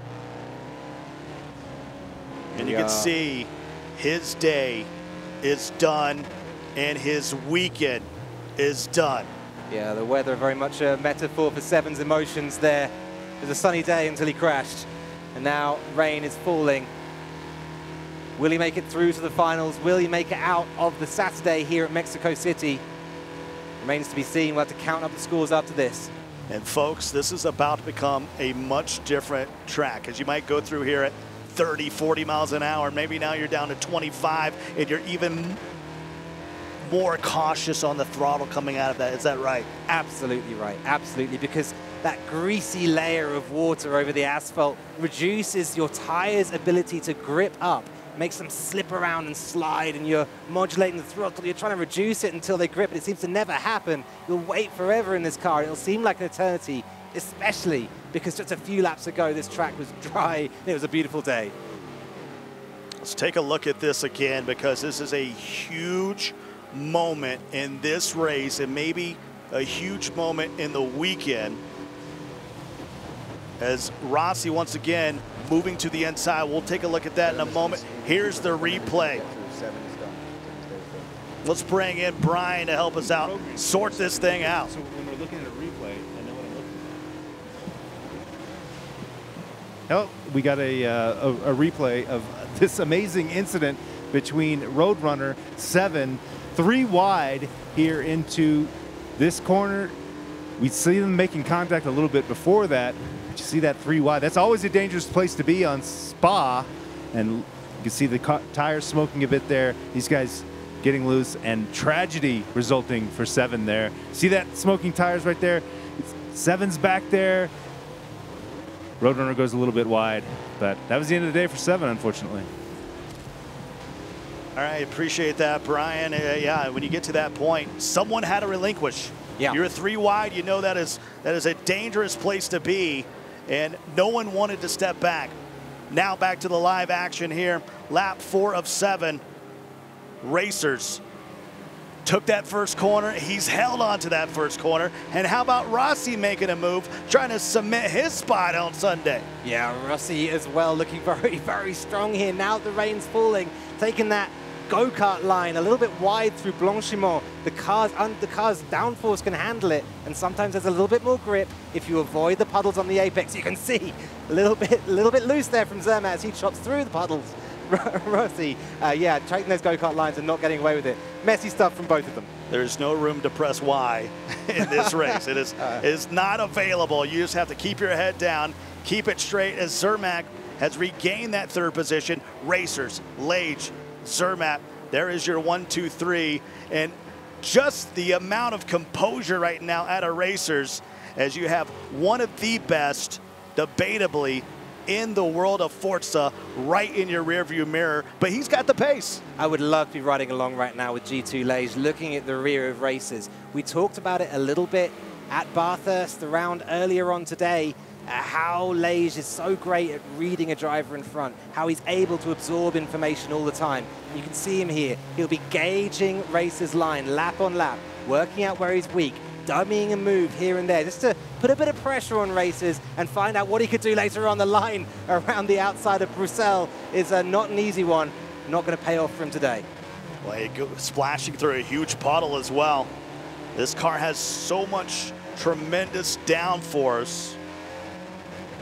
Speaker 3: And you
Speaker 5: Yeah.
Speaker 3: can see his day is done and his weekend is done.
Speaker 5: Yeah, the weather very much a metaphor for Seven's emotions there. It was a sunny day until he crashed, and now rain is falling. Will he make it through to the finals? Will he make it out of the Saturday here at Mexico City? Remains to be seen. We'll have to count up the scores after this.
Speaker 3: And folks, this is about to become a much different track, as you might go through here at thirty, forty miles an hour. Maybe now you're down to twenty-five, and you're even more cautious on the throttle coming out of that. Is that right?
Speaker 5: Absolutely right, absolutely, because that greasy layer of water over the asphalt reduces your tire's ability to grip up, makes them slip around and slide, and you're modulating the throttle. You're trying to reduce it until they grip, but it seems to never happen. You'll wait forever in this car. It'll seem like an eternity, especially because just a few laps ago this track was dry and it was a beautiful day.
Speaker 3: Let's take a look at this again, because this is a huge moment in this race, and maybe a huge moment in the weekend, as Rossi once again moving to the inside. We'll take a look at that in a moment. Here's the replay. Let's bring in Brian to help us out, sort this thing out.
Speaker 13: So when we're looking at a replay, I know what I'm looking at. Oh, we got a, uh, a, a replay of this amazing incident between Roadrunner, Seven, three wide here into this corner. We see them making contact a little bit before that. But you see that three wide. That's always a dangerous place to be on Spa. And you can see the tires smoking a bit there. These guys getting loose, and tragedy resulting for Seven there. See that smoking tires right there? Seven's back there. Roadrunner goes a little bit wide, but that was the end of the day for Seven, unfortunately.
Speaker 3: All right, appreciate that, Brian. Uh, yeah, when you get to that point, someone had to relinquish.
Speaker 5: Yeah.
Speaker 3: You're three wide. You know that is that is a dangerous place to be, and no one wanted to step back. Now back to the live action here. Lap four of seven. Racers took that first corner. He's held on to that first corner. And how about Rossi making a move, trying to cement his spot on Sunday?
Speaker 5: Yeah, Rossi as well, looking very, very strong here. Now the rain's falling, taking that go-kart line a little bit wide through Blanchimont. The car's, the car's downforce can handle it, and sometimes there's a little bit more grip if you avoid the puddles on the apex. You can see a little bit, a little bit loose there from Zermatt as he chops through the puddles. Rossi, uh, yeah, taking those go-kart lines and not getting away with it. Messy stuff from both of them.
Speaker 3: There's no room to press Y in this race. It is, uh, it is not available. You just have to keep your head down, keep it straight, as Zermatt has regained that third position. Racers, Lage, Zermatt, there is your one, two, three. And just the amount of composure right now out of Racers, as you have one of the best, debatably, in the world of Forza right in your rearview mirror, but he's got the pace.
Speaker 5: I would love to be riding along right now with G two Lage, looking at the rear of Racers. We talked about it a little bit at Bathurst, the round earlier on today, uh, how Lage is so great at reading a driver in front, how he's able to absorb information all the time. You can see him here. He'll be gauging Racers' line lap on lap, working out where he's weak, dummying a move here and there, just to put a bit of pressure on Racers and find out what he could do later on the line around the outside of Bruxelles. Is uh, not an easy one, not going to pay off for him today.
Speaker 3: Well, he goes splashing through a huge puddle as well. This car has so much tremendous downforce.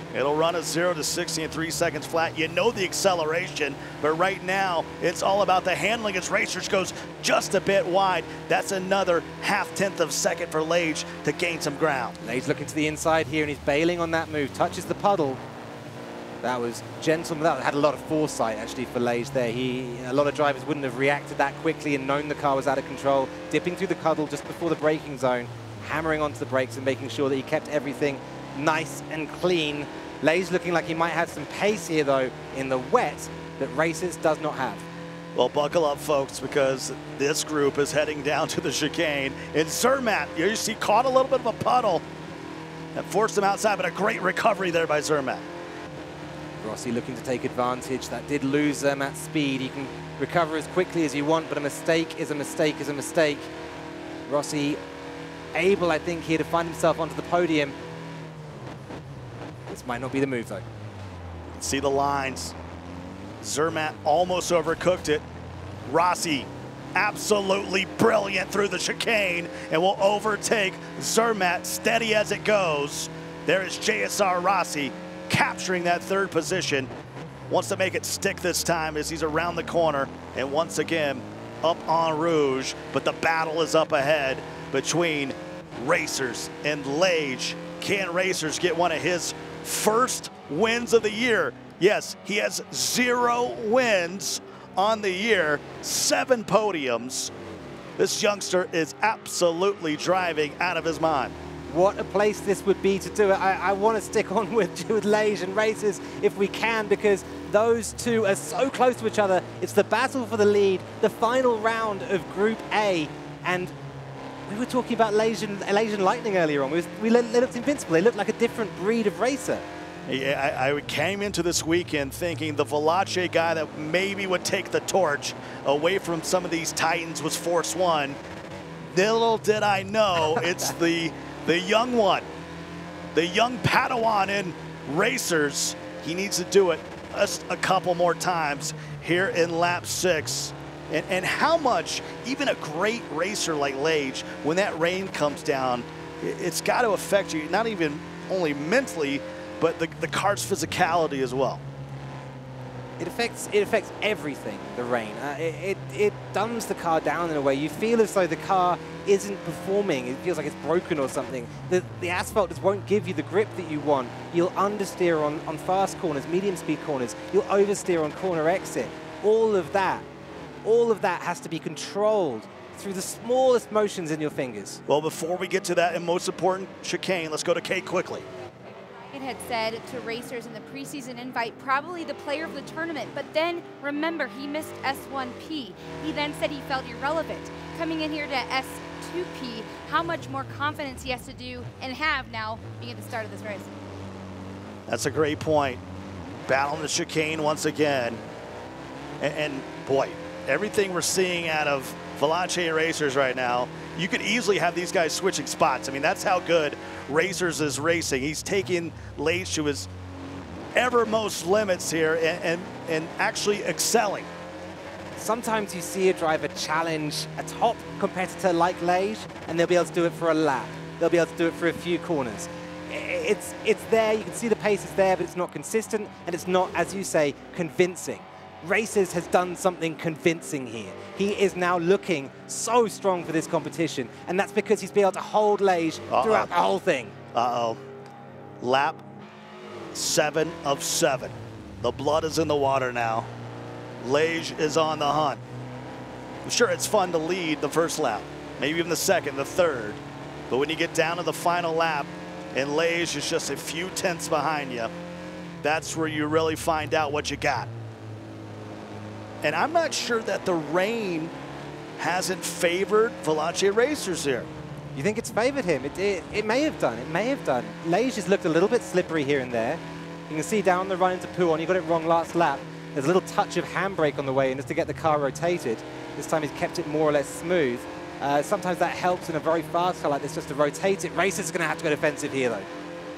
Speaker 3: It'll run a zero to sixty in three seconds flat. You know the acceleration, but right now it's all about the handling as Racers goes just a bit wide. That's another half tenth of a second for Lage to gain some ground.
Speaker 5: Lage looking to the inside here and he's bailing on that move. Touches the puddle. That was gentle. That had a lot of foresight actually for Lage there. He, a lot of drivers wouldn't have reacted that quickly and known the car was out of control. Dipping through the puddle just before the braking zone, hammering onto the brakes and making sure that he kept everything nice and clean. Lage looking like he might have some pace here though in the wet that Racers does not have.
Speaker 3: Well, buckle up, folks, because this group is heading down to the chicane. And Zermatt, you see, caught a little bit of a puddle that forced him outside, but a great recovery there by Zermatt.
Speaker 5: Rossi looking to take advantage. That did lose Zermatt's speed. You can recover as quickly as you want, but a mistake is a mistake is a mistake. Rossi able, I think, here to find himself onto the podium. This might not be the move, though.
Speaker 3: You can see the lines. Zermatt almost overcooked it. Rossi absolutely brilliant through the chicane and will overtake Zermatt steady as it goes. There is J S R Rossi capturing that third position. Wants to make it stick this time as he's around the corner and once again up en rouge, but the battle is up ahead between Racers and Lage. Can Racers get one of his first wins of the year? Yes, he has zero wins on the year, seven podiums. This youngster is absolutely driving out of his mind.
Speaker 5: What a place this would be to do it. I, I want to stick on with, with Lage and Racers if we can, because those two are so close to each other. It's the battle for the lead, the final round of Group A. And we were talking about Lage and, Lage and Lightning earlier on. We, was, we looked invincible. They looked like a different breed of racer.
Speaker 3: Yeah, I, I came into this weekend thinking the Valache guy that maybe would take the torch away from some of these Titans was Force One. Little did I know it's the the young one, the young Padawan in Racers. He needs to do it just a couple more times here in lap six. And, and how much, even a great racer like Lage, when that rain comes down, it, it's got to affect you, not even only mentally, but the, the car's physicality as well.
Speaker 5: It affects it affects everything, the rain. Uh, it, it, it dumbs the car down in a way. You feel as though the car isn't performing. It feels like it's broken or something. The, the asphalt just won't give you the grip that you want. You'll understeer on, on fast corners, medium speed corners. You'll oversteer on corner exit. All of that, all of that has to be controlled through the smallest motions in your fingers.
Speaker 3: Well, before we get to that and most important chicane, let's go to Kate quickly.
Speaker 1: It had said to Racers in the preseason invite, probably the player of the tournament, but then remember, he missed S one P. He then said he felt irrelevant. Coming in here to S two P, how much more confidence he has to do and have now being at the start of this race.
Speaker 3: That's a great point. Battling the chicane once again. And, and boy, everything we're seeing out of Valache Racers right now, you could easily have these guys switching spots. I mean, that's how good Racers is racing. He's taking Lage to his evermost limits here and, and, and actually excelling.
Speaker 5: Sometimes you see a driver challenge a top competitor like Lage, and they'll be able to do it for a lap. They'll be able to do it for a few corners. It's, it's there, you can see the pace is there, but it's not consistent, and it's not, as you say, convincing. Racers has done something convincing here. He is now looking so strong for this competition, and that's because he's been able to hold Lage uh-oh. throughout the whole thing.
Speaker 3: Uh-oh. Lap seven of seven. The blood is in the water now. Lage is on the hunt. I'm sure it's fun to lead the first lap, maybe even the second, the third. But when you get down to the final lap and Lage is just a few tenths behind you, that's where you really find out what you got. And I'm not sure that the rain hasn't favored Valache Racers here.
Speaker 5: You think it's favored him? It, it, it may have done. It may have done. Lage has looked a little bit slippery here and there. You can see down the run into Pouon, he got it wrong last lap. There's a little touch of handbrake on the way in just to get the car rotated. This time he's kept it more or less smooth. Uh, sometimes that helps in a very fast car like this just to rotate it. Racers are going to have to go defensive here though.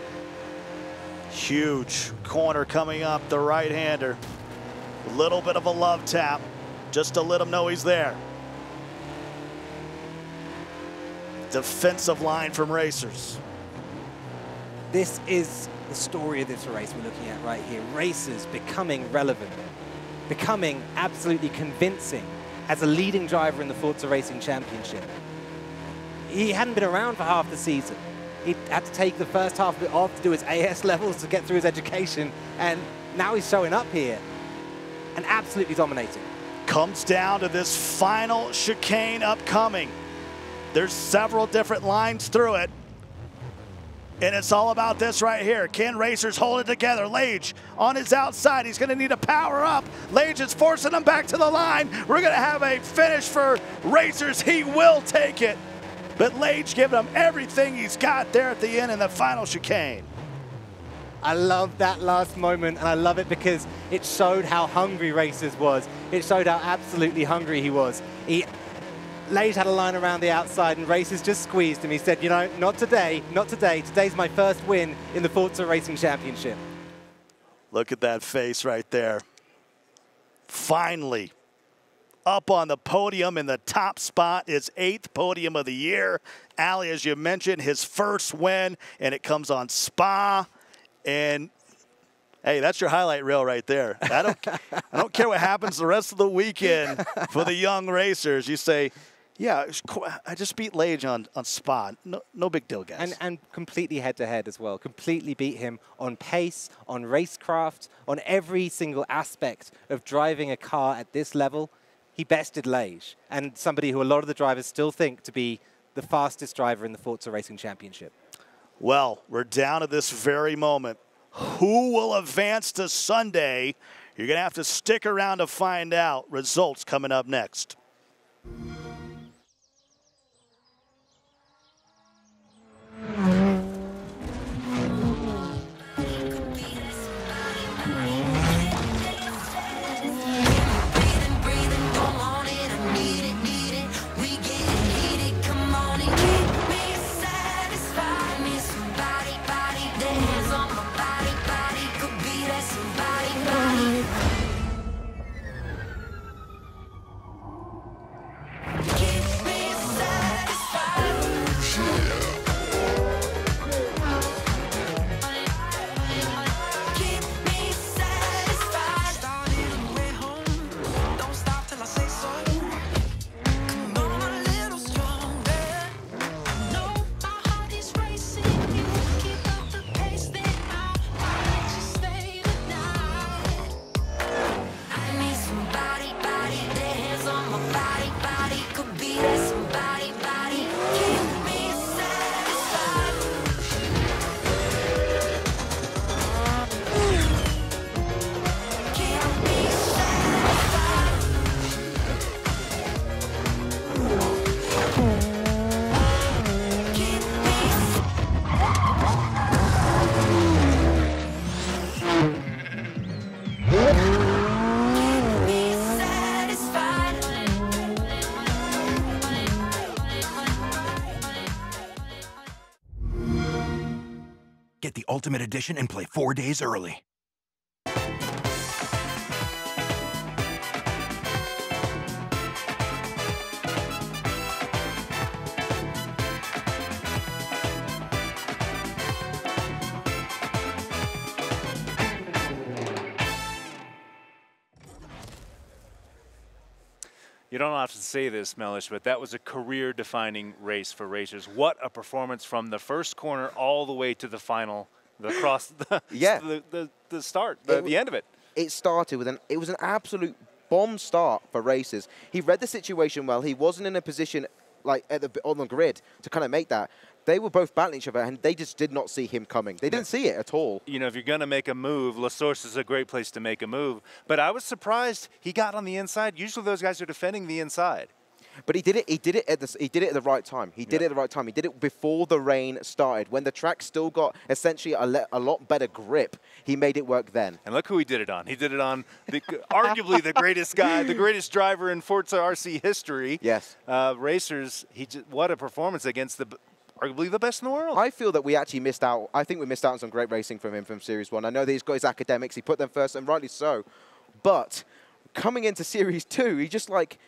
Speaker 3: Huge corner coming up, the right-hander. A little bit of a love tap just to let him know he's there. Defensive line from Racers.
Speaker 5: This is the story of this race we're looking at right here. Racers becoming relevant, becoming absolutely convincing as a leading driver in the Forza Racing Championship. He hadn't been around for half the season. He had to take the first half of it off to do his A S levels to get through his education, and now he's showing up here and absolutely dominating.
Speaker 3: Comes down to this final chicane upcoming. There's several different lines through it. And it's all about this right here. Can racers hold it together? Lage on his outside. He's going to need to power up. Lage is forcing him back to the line. We're going to have a finish for racers. He will take it. But Lage giving him everything he's got there at the end in the final chicane.
Speaker 5: I love that last moment, and I love it because it showed how hungry Racers was. It showed how absolutely hungry he was. He, Lage had a line around the outside, and Racers just squeezed him. He said, you know, not today, not today. Today's my first win in the Forza Racing Championship.
Speaker 3: Look at that face right there. Finally, up on the podium in the top spot, his eighth podium of the year. Ali, as you mentioned, his first win, and it comes on Spa. And hey, that's your highlight reel right there. I don't, I don't care what happens the rest of the weekend for the young racers. You say, yeah, I just beat Lage on, on Spa. No, no big deal, guys.
Speaker 5: And, and completely head-to-head as well. Completely beat him on pace, on racecraft, on every single aspect of driving a car at this level. He bested Lage, and somebody who a lot of the drivers still think to be the fastest driver in the Forza Racing Championship.
Speaker 3: Well, we're down to this very moment. Who will advance to Sunday? You're going to have to stick around to find out. Results coming up next.
Speaker 9: Get the Ultimate Edition and play four days early.
Speaker 4: You don't have to say this, Mellish, but that was a career-defining race for racers. What a performance from the first corner all the way to the final, the cross, the,
Speaker 6: yeah.
Speaker 4: the, the, the start, the,
Speaker 6: it,
Speaker 4: the end of it.
Speaker 6: It started with an, it was an absolute bomb start for racers. He read the situation well. He wasn't in a position like at the, on the grid to kind of make that. They were both battling each other, and they just did not see him coming. They didn't see it at all.
Speaker 4: You know, if you're going to make a move, La Source is a great place to make a move. But I was surprised he got on the inside. Usually those guys are defending the inside.
Speaker 6: But he did it. He did it at the. He did it at the right time. He did yep. it at the right time. He did it before the rain started, when the track still got essentially a, le a lot better grip. He made it work then.
Speaker 4: And look who he did it on. He did it on the, arguably the greatest guy, the greatest driver in Forza R C history.
Speaker 6: Yes.
Speaker 4: Uh, racers. He just, what a performance against the. Arguably the best in the world.
Speaker 6: I feel that we actually missed out. I think we missed out on some great racing from him from Series one. I know that he's got his academics. He put them first, and rightly so. But coming into Series two, he just like,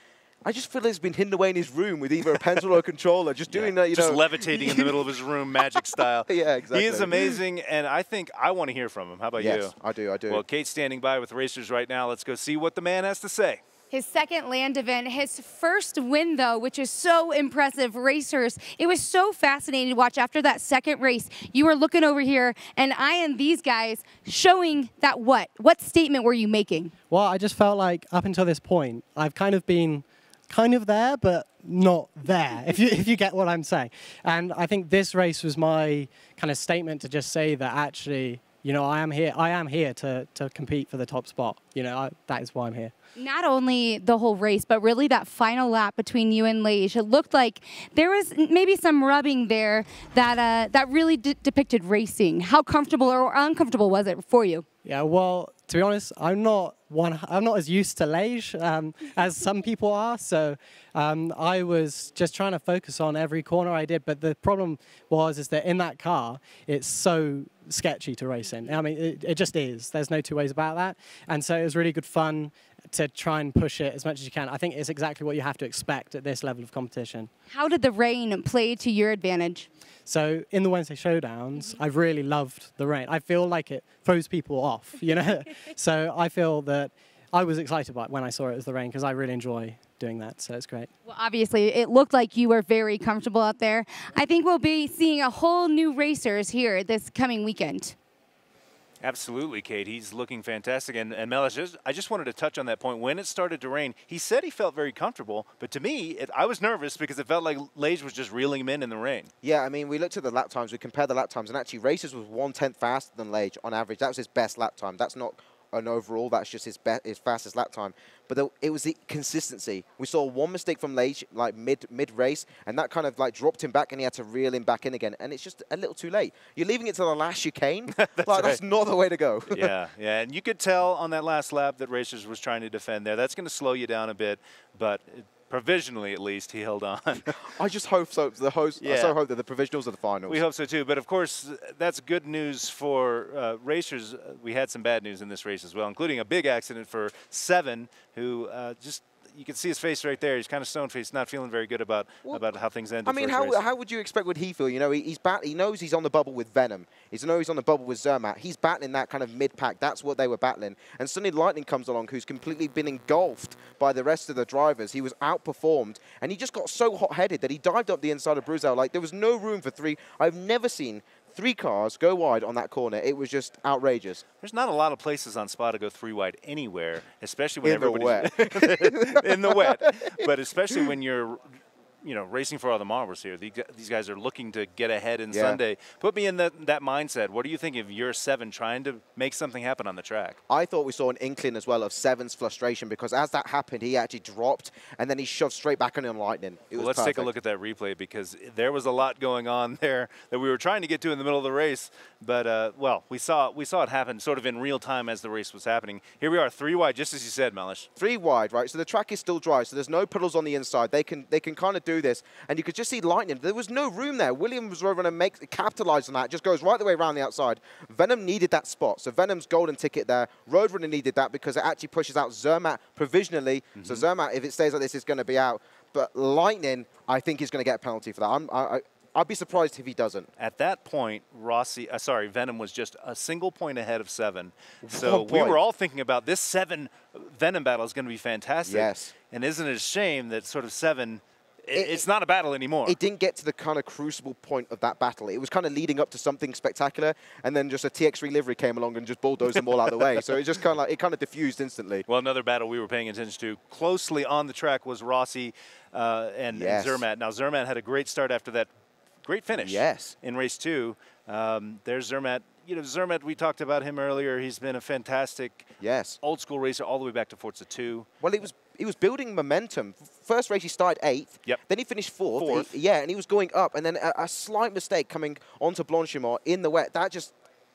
Speaker 6: I just feel he's been hidden away in his room with either a pencil or a controller, just doing that, you
Speaker 4: just
Speaker 6: know.
Speaker 4: levitating in the middle of his room, magic style.
Speaker 6: Yeah, exactly.
Speaker 4: He is amazing, and I think I want to hear from him. How about
Speaker 6: yes,
Speaker 4: you?
Speaker 6: I do, I do.
Speaker 4: Well, Kate's standing by with racers right now. Let's go see what the man has to say.
Speaker 1: His second land event, his first win, though, which is so impressive. Racers, it was so fascinating to watch after that second race. You were looking over here, and I and these guys showing that what? What statement were you making?
Speaker 11: Well, I just felt like up until this point, I've kind of been kind of there, but not there, if you, if you get what I'm saying. And I think this race was my kind of statement to just say that actually, you know, I am here, I am here to, to compete for the top spot. You know, I, that is why I'm here.
Speaker 1: Not only the whole race, but really that final lap between you and Lage. It looked like there was maybe some rubbing there that uh, that really de depicted racing. How comfortable or uncomfortable was it for you?
Speaker 11: Yeah, well, to be honest, I'm not one. I'm not as used to Lage um, as some people are. So um, I was just trying to focus on every corner I did. But the problem was is that in that car, it's so sketchy to race in. I mean, it, it just is. There's no two ways about that. And so it was really good fun to try and push it as much as you can. I think it's exactly what you have to expect at this level of competition.
Speaker 1: How did the rain play to your advantage?
Speaker 11: So in the Wednesday showdowns, I've really loved the rain. I feel like it throws people off, you know? So I feel that I was excited about when I saw it as the rain because I really enjoy doing that, so it's great.
Speaker 1: Well, obviously, it looked like you were very comfortable out there. I think we'll be seeing a whole new racers here this coming weekend.
Speaker 4: Absolutely, Kate. He's looking fantastic. And, and Mel, I just, I just wanted to touch on that point. When it started to rain, he said he felt very comfortable. But to me, it, I was nervous because it felt like Lage was just reeling him in in the rain.
Speaker 6: Yeah, I mean, we looked at the lap times. We compared the lap times. And actually, Racers was one-tenth faster than Lage on average. That was his best lap time. That's not an overall. That's just his, be his fastest lap time. But the, it was the consistency. We saw one mistake from Lage, like mid mid race, and that kind of like dropped him back, and he had to reel him back in again. And it's just a little too late. You're leaving it to the last chicane. that's like,
Speaker 4: right.
Speaker 6: That's not the way to go.
Speaker 4: yeah, yeah, and you could tell on that last lap that Racers was trying to defend there. That's going to slow you down a bit, but it, provisionally, at least, he held on.
Speaker 6: I just hope so. The host,
Speaker 4: yeah.
Speaker 6: I so hope that the provisionals are the finals.
Speaker 4: We hope so, too. But, of course, that's good news for uh, racers. We had some bad news in this race as well, including a big accident for Seven, who uh, just – you can see his face right there. He's kind of stone-faced, not feeling very good about well, about how things ended.
Speaker 6: I mean, how, how would you expect would he feel? You know, he, he's bat he knows he's on the bubble with Venom. He knows he's on the bubble with Zermatt. He's battling that kind of mid-pack. That's what they were battling. And suddenly Lightning comes along, who's completely been engulfed by the rest of the drivers. He was outperformed, and he just got so hot-headed that he dived up the inside of Bruzel. Like, there was no room for three. I've never seen three cars go wide on that corner. It was just outrageous.
Speaker 4: There's not a lot of places on Spa to go three wide anywhere, especially when
Speaker 6: in
Speaker 4: everybody's
Speaker 6: the wet.
Speaker 4: in the wet. But especially when you're, you know, racing for all the marbles here. These guys are looking to get ahead in
Speaker 6: yeah.
Speaker 4: Sunday. Put me in that, that mindset. What do you think of your Seven trying to make something happen on the track?
Speaker 6: I thought we saw an inkling as well of Seven's frustration because as that happened, he actually dropped and then he shoved straight back on him Lightning. It
Speaker 4: well,
Speaker 6: was
Speaker 4: let's
Speaker 6: perfect.
Speaker 4: take a look at that replay because there was a lot going on there that we were trying to get to in the middle of the race. But, uh, well, we saw, we saw it happen sort of in real time as the race was happening. Here we are, three wide, just as you said, Melish.
Speaker 6: Three wide, right? So the track is still dry, so there's no puddles on the inside. They can they can kind of do this. And you could just see Lightning. There was no room there. Williams was going to make capitalize on that. Just goes right the way around the outside. Venom needed that spot. So Venom's golden ticket there. Roadrunner needed that because it actually pushes out Zermatt provisionally. Mm-hmm. So Zermatt, if it stays like this, is going to be out. But Lightning, I think, is going to get a penalty for that. I'm, I, I, I'd be surprised if he doesn't.
Speaker 4: At that point, Rossi, uh, sorry, Venom was just a single point ahead of Seven. So we were all thinking about this Seven Venom battle is going to be fantastic.
Speaker 6: Yes.
Speaker 4: And isn't it a shame that sort of Seven, it, it's not a battle anymore.
Speaker 6: It didn't get to the kind of crucible point of that battle. It was kind of leading up to something spectacular, and then just a T X three livery came along and just bulldozed them all out of the way. So it just kind of like, it kind of diffused instantly.
Speaker 4: Well, another battle we were paying attention to closely on the track was Rossi uh, and,
Speaker 6: yes.
Speaker 4: and Zermatt. Now, Zermatt had a great start after that great finish
Speaker 6: yes.
Speaker 4: in race two. Um, there's Zermatt. You know, Zermatt, we talked about him earlier. He's been a fantastic
Speaker 6: yes.
Speaker 4: old school racer all the way back to Forza two.
Speaker 6: Well, he was he was building momentum. First race, he started eighth.
Speaker 4: Yep.
Speaker 6: Then he finished fourth.
Speaker 4: Fourth.
Speaker 6: He, yeah, and he was going up. And then a, a slight mistake coming onto Blanchimont in the wet. That just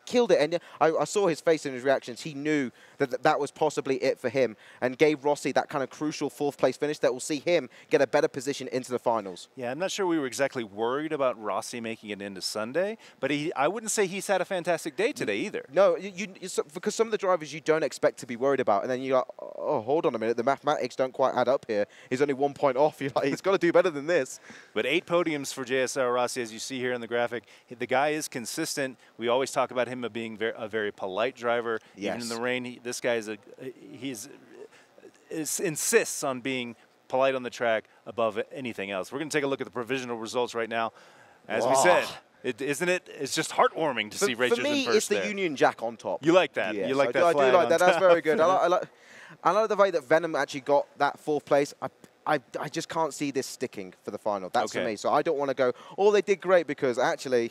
Speaker 6: killed it. And I, I saw his face and his reactions. He knew that th that was possibly it for him and gave Rossi that kind of crucial fourth place finish that will see him get a better position into the finals.
Speaker 4: Yeah, I'm not sure we were exactly worried about Rossi making it into Sunday, but he, I wouldn't say he's had a fantastic day today either.
Speaker 6: No, you, you, because some of the drivers you don't expect to be worried about, and then you're like, oh, hold on a minute, the mathematics don't quite add up here. He's only one point off. You're like, he's got to do better than this.
Speaker 4: But eight podiums for J S R Rossi, as you see here in the graphic. The guy is consistent. We always talk about him being very, a very polite driver.
Speaker 6: Yes.
Speaker 4: Even in the rain, he, this guy is a he's is, insists on being polite on the track above anything else. We're going to take a look at the provisional results right now. As
Speaker 6: Wow.
Speaker 4: we said, it, isn't it? It's just heartwarming to
Speaker 6: for,
Speaker 4: see Racers
Speaker 6: For me,
Speaker 4: in first
Speaker 6: it's the
Speaker 4: there.
Speaker 6: Union Jack on top.
Speaker 4: You like that?
Speaker 6: Yes,
Speaker 4: you like
Speaker 6: I
Speaker 4: that?
Speaker 6: Do, I
Speaker 4: flag
Speaker 6: do like
Speaker 4: on
Speaker 6: that. That's
Speaker 4: top.
Speaker 6: very good. I like, I like, I like the way that Venom actually got that fourth place. I, I, I just can't see this sticking for the final. That's
Speaker 4: Okay.
Speaker 6: for me. So I don't want to go, oh, they did great, because actually,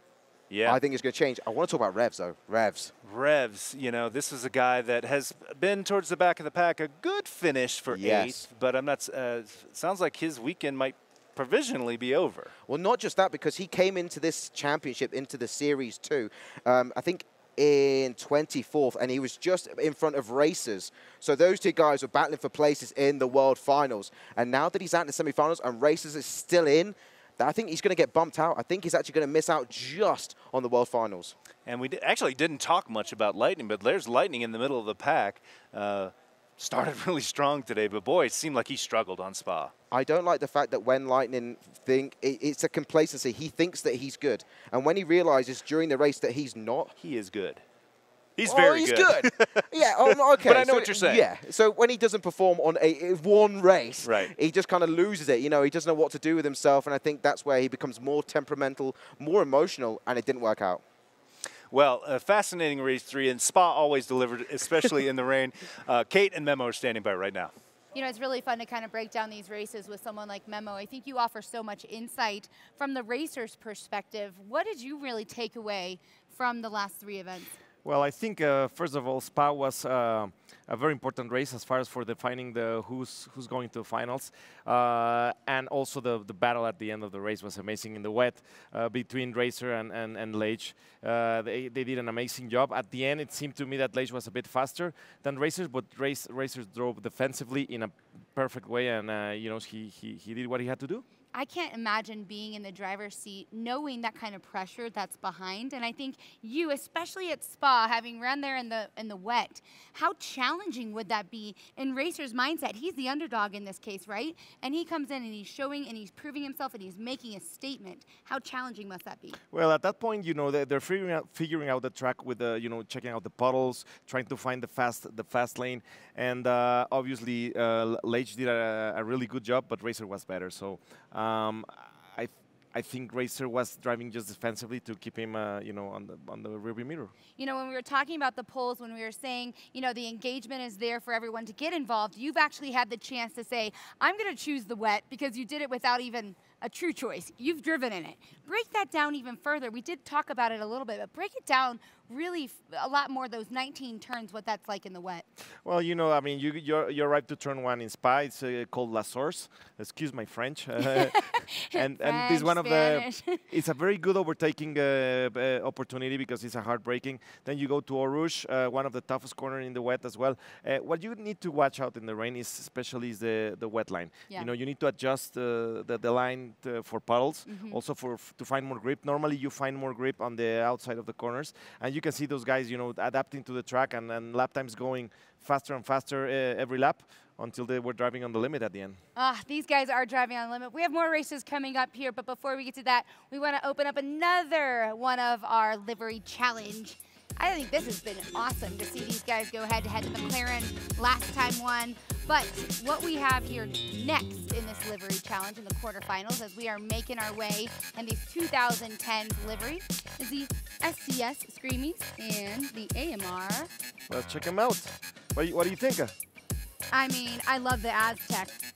Speaker 4: yeah.
Speaker 6: I think it's going to change. I want to talk about Revs, though. Revs.
Speaker 4: Revs, you know, this is a guy that has been towards the back of the pack. A good finish for
Speaker 6: Yes.
Speaker 4: eighth, but I'm not. Uh, sounds like his weekend might provisionally be over.
Speaker 6: Well, not just that, because he came into this championship, into the Series two, um, I think in twenty-fourth, and he was just in front of Racers. So those two guys were battling for places in the World Finals. And now that he's out in the semifinals and Racers is still in, I think he's going to get bumped out. I think he's actually going to miss out just on the World Finals.
Speaker 4: And we d actually didn't talk much about Lightning, but there's Lightning in the middle of the pack. Uh, started really strong today, but boy, it seemed like he struggled on Spa.
Speaker 6: I don't like the fact that when Lightning think, it, it's a complacency. He thinks that he's good. And when he realizes during the race that he's not.
Speaker 4: He is good. He's
Speaker 6: oh,
Speaker 4: very
Speaker 6: he's
Speaker 4: good.
Speaker 6: good. Yeah, oh, okay.
Speaker 4: But I know
Speaker 6: so,
Speaker 4: what you're saying.
Speaker 6: Yeah, so when he doesn't perform on a one race,
Speaker 4: right.
Speaker 6: he just kind of loses it. You know, he doesn't know what to do with himself, and I think that's where he becomes more temperamental, more emotional, and it didn't work out.
Speaker 4: Well, a fascinating race three, and Spa always delivered, especially in the rain. Uh, Kate and Memo are standing by right now.
Speaker 1: You know, it's really fun to kind of break down these races with someone like Memo. I think you offer so much insight from the racer's perspective. What did you really take away from the last three events?
Speaker 2: Well, I think uh, first of all, Spa was uh, a very important race as far as for defining the who's who's going to the finals, uh, and also the the battle at the end of the race was amazing in the wet uh, between Racer and and, and Lage. Uh, they they did an amazing job. At the end, it seemed to me that Lage was a bit faster than Racers, but race, Racers drove defensively in a perfect way, and uh, you know he he he did what he had to do.
Speaker 1: I can't imagine being in the driver's seat, knowing that kind of pressure that's behind. And I think you, especially at Spa, having run there in the in the wet, how challenging would that be in Racer's mindset? He's the underdog in this case, right? And he comes in and he's showing and he's proving himself and he's making a statement. How challenging must that be?
Speaker 2: Well, at that point, you know, they're, they're figuring out figuring out the track with the, you know, checking out the puddles, trying to find the fast the fast lane, and uh, obviously uh, Lage did a, a really good job, but Racer was better. So. Um, I, th I think Racer was driving just defensively to keep him, uh, you know, on the on the rearview mirror.
Speaker 1: You know, when we were talking about the polls, when we were saying, you know, the engagement is there for everyone to get involved, you've actually had the chance to say, I'm going to choose the wet because you did it without even a true choice. You've driven in it. Break that down even further. We did talk about it a little bit, but break it down really f a lot more, those nineteen turns, what that's like in the wet.
Speaker 2: Well, you know, I mean, you you you arrived to turn one in Spa. It's uh, called La Source. Excuse my French. Uh, and and this is one of
Speaker 1: Spanish.
Speaker 2: the. It's a very good overtaking uh, uh, opportunity because it's a hard braking. Then you go to Eau Rouge, uh, one of the toughest corners in the wet as well. Uh, what you need to watch out in the rain is especially is the the wet line.
Speaker 1: Yeah.
Speaker 2: You know, you need to adjust uh, the the line to, for puddles,
Speaker 1: Mm-hmm.
Speaker 2: also for f to find more grip. Normally, you find more grip on the outside of the corners, and you can see those guys, you know, adapting to the track and, and lap times going faster and faster uh, every lap until they were driving on the limit at the end.
Speaker 1: Ah, these guys are driving on the limit. We have more races coming up here, but before we get to that, we want to open up another one of our livery challenge. I think this has been awesome to see these guys go head-to-head. The McLaren last time won. But what we have here next in this livery challenge in the quarterfinals as we are making our way in these two thousand ten livery is the S C S Screamies and the A M R.
Speaker 2: Let's check them out. What do you, what do you think?
Speaker 1: I mean, I love the Aztec.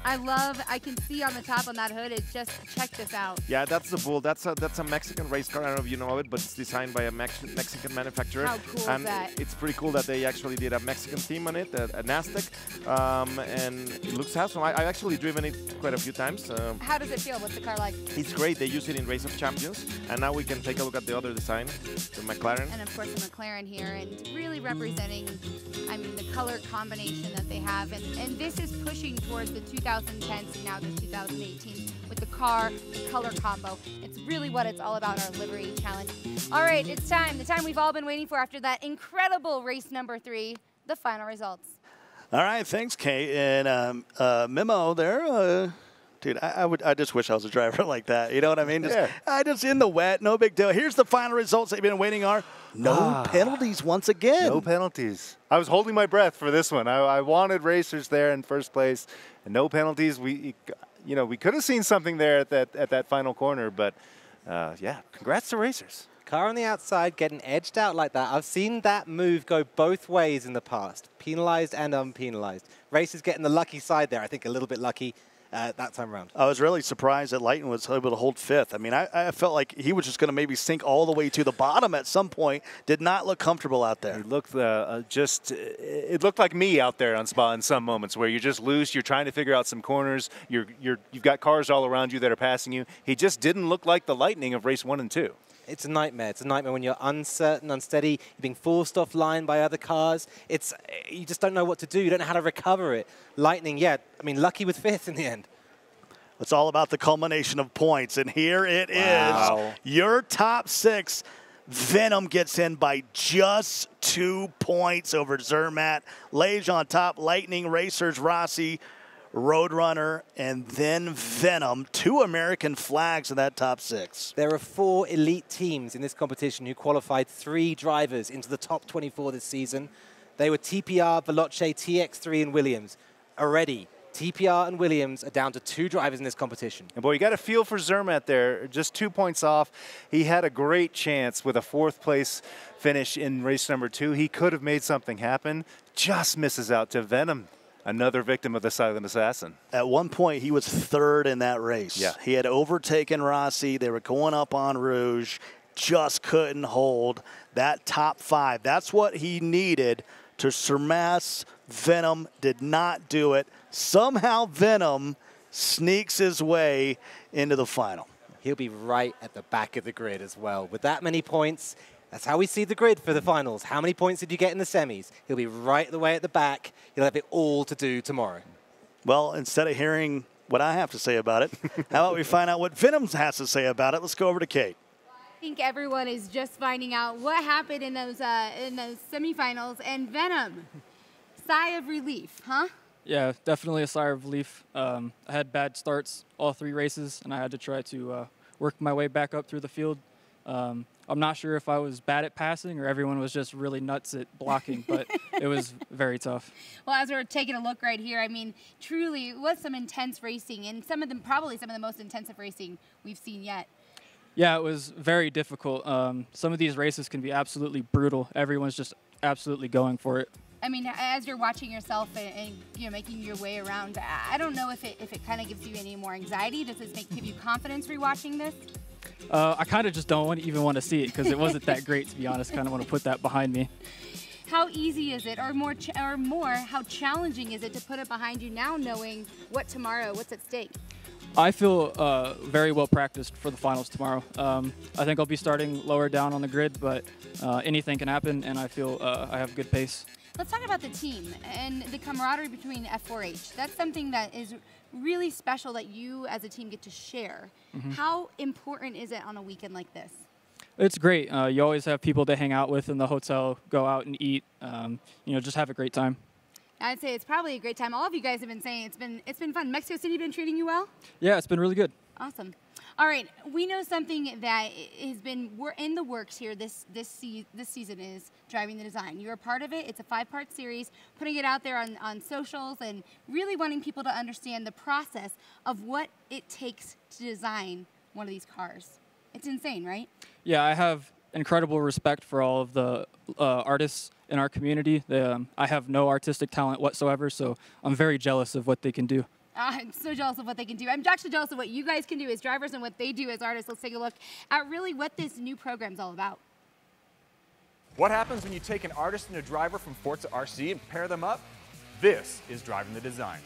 Speaker 1: I love, I can see on the top on that hood, it's just, check this out.
Speaker 2: Yeah, that's the Bull. That's a that's a Mexican race car. I don't know if you know it, but it's designed by a Mex Mexican manufacturer.
Speaker 1: How cool
Speaker 2: and
Speaker 1: is that?
Speaker 2: It's pretty cool that they actually did a Mexican theme on it, a, a Aztec, um, and it looks awesome. I, I've actually driven it quite a few times. Um,
Speaker 1: How does it feel? What's the car like?
Speaker 2: it's great. They use it in Race of Champions, and now we can take a look at the other design, the McLaren.
Speaker 1: And of course the McLaren here, and really representing, I mean, the color combination that they have. And, and this is pushing towards the two thousand tens and now the two thousand eighteen with the car, the color combo. It's really what it's all about, our livery challenge. All right, it's time, the time we've all been waiting for after that incredible race number three, the final results.
Speaker 3: All right, thanks, Kate. And um, uh, Memo there. Uh, dude, I, I would. I just wish I was a driver like that. You know what I mean? Just,
Speaker 2: Yeah.
Speaker 3: I just in the wet, no big deal. Here's the final results that you've been waiting are. No
Speaker 13: Ah.
Speaker 3: penalties once again.
Speaker 13: No penalties. I was holding my breath for this one. I, I wanted racers there in first place, and no penalties. We, you know, we could have seen something there at that at that final corner, but uh, yeah, congrats to racers.
Speaker 5: Car on the outside getting edged out like that. I've seen that move go both ways in the past, penalized and unpenalized. Racers getting the lucky side there. I think a little bit lucky uh, that time around.
Speaker 3: I was really surprised that Lighton was able to hold fifth. I mean, I, I felt like he was just going to maybe sink all the way to the bottom at some point. Did not look comfortable out there.
Speaker 13: It looked uh, uh, just, it looked like me out there on spot in some moments where you're just loose. You're trying to figure out some corners. You're, you're, you've got cars all around you that are passing you. He just didn't look like the Lightning of race one and two.
Speaker 5: It's a nightmare. It's a nightmare when you're uncertain, unsteady, you're being forced offline by other cars. It's, you just don't know what to do. You don't know how to recover it. Lightning, yeah, I mean, lucky with fifth in the end.
Speaker 3: It's all about the culmination of points, and here it
Speaker 13: Wow.
Speaker 3: is. Your top six. Venom gets in by just two points over Zermatt. Lage on top, Lightning, Racers, Rossi, Roadrunner, and then Venom. Two American flags in that top six.
Speaker 5: There are four elite teams in this competition who qualified three drivers into the top twenty-four this season. They were T P R, Veloce, T X three, and Williams. Already, T P R and Williams are down to two drivers in this competition.
Speaker 13: And boy, you got a feel for Zermatt there, just two points off. He had a great chance with a fourth place finish in race number two. He could have made something happen, just misses out to Venom, another victim of the silent assassin.
Speaker 3: At one point, he was third in that race.
Speaker 13: Yeah.
Speaker 3: He had overtaken Rossi. They were going up on Rouge, just couldn't hold that top five. That's what he needed to surpass Venom. Did not do it. Somehow Venom sneaks his way into the final.
Speaker 5: He'll be right at the back of the grid as well. With that many points, that's how we see the grid for the finals. How many points did you get in the semis? He'll be right the way at the back. He'll have it all to do tomorrow.
Speaker 3: Well, instead of hearing what I have to say about it, how about we find out what Venom has to say about it? Let's go over to Kate.
Speaker 1: I think everyone is just finding out what happened in those uh, in those semifinals, and Venom, sigh of relief, huh?
Speaker 14: Yeah, definitely a sigh of relief. Um, I had bad starts all three races, and I had to try to uh, work my way back up through the field. Um, I'm not sure if I was bad at passing or everyone was just really nuts at blocking, but it was very tough.
Speaker 1: Well, as we're taking a look right here, I mean, truly, it was some intense racing, and some of them, probably some of the most intensive racing we've seen yet.
Speaker 14: Yeah, it was very difficult. Um, some of these races can be absolutely brutal. Everyone's just absolutely going for it.
Speaker 1: I mean, as you're watching yourself and, and you know making your way around, I don't know if it if it kind of gives you any more anxiety. Does this make give you confidence rewatching this?
Speaker 14: Uh, I kind of just don't want, even want to see it because it wasn't that great, to be honest. Kind of want to put that behind me.
Speaker 1: How easy is it, or more, ch or more, how challenging is it to put it behind you now, knowing what tomorrow, what's at stake?
Speaker 14: I feel uh, very well practiced for the finals tomorrow. Um, I think I'll be starting lower down on the grid, but uh, anything can happen, and I feel uh, I have good pace.
Speaker 1: Let's talk about the team and the camaraderie between F four H. That's something that is really special that you as a team get to share.
Speaker 14: Mm-hmm.
Speaker 1: How important is it on a weekend like this?
Speaker 14: It's great. Uh, you always have people to hang out with in the hotel, go out and eat, um, you know, just have a great time.
Speaker 1: I'd say it's probably a great time. All of you guys have been saying it's been it's been fun. Mexico City been treating you well?
Speaker 14: Yeah, it's been really good.
Speaker 1: Awesome. All right, we know something that has been we're in the works here this this se this season is driving the design. You're a part of it. It's a five-part series, putting it out there on, on socials and really wanting people to understand the process of what it takes to design one of these cars. It's insane, right?
Speaker 14: Yeah, I have incredible respect for all of the uh, artists in our community. They, um, I have no artistic talent whatsoever, so I'm very jealous of what they can do.
Speaker 1: Uh, I'm so jealous of what they can do. I'm actually jealous of what you guys can do as drivers and what they do as artists. Let's take a look at really what this new program's all about.
Speaker 15: What happens when you take an artist and a driver from Forza R C and pair them up? This is Driving the Design.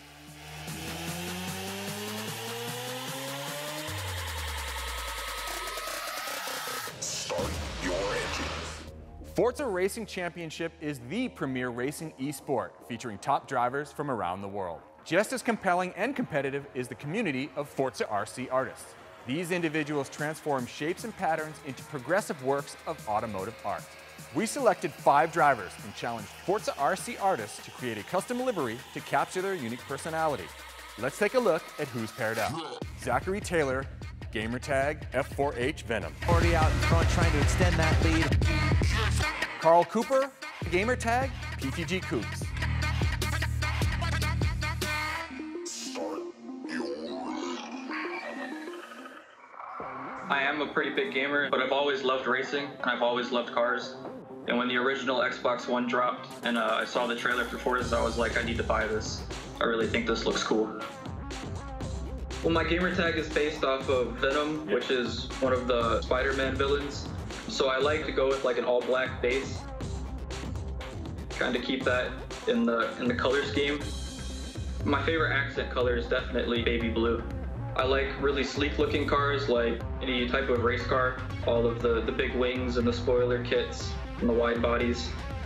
Speaker 8: Start your engines.
Speaker 15: Forza Racing Championship is the premier racing esport featuring top drivers from around the world. Just as compelling and competitive is the community of Forza R C artists. These individuals transform shapes and patterns into progressive works of automotive art. We selected five drivers and challenged Forza R C artists to create a custom livery to capture their unique personality. Let's take a look at who's paired up. Zachary Taylor, gamertag F four H Venom.
Speaker 16: Already out in front trying to extend that lead.
Speaker 15: Carl Cooper, gamertag P T G Coops.
Speaker 17: I am a pretty big gamer, but I've always loved racing, and I've always loved cars. And when the original Xbox One dropped, and uh, I saw the trailer for Forza, I was like, I need to buy this. I really think this looks cool. Well, my gamer tag is based off of Venom, which is one of the Spider-Man villains. So I like to go with like an all-black base, kind of keep that in the in the color scheme. My favorite accent color is definitely baby blue. I like really sleek-looking cars, like any type of race car. All of the, the big wings and the spoiler kits and the wide bodies.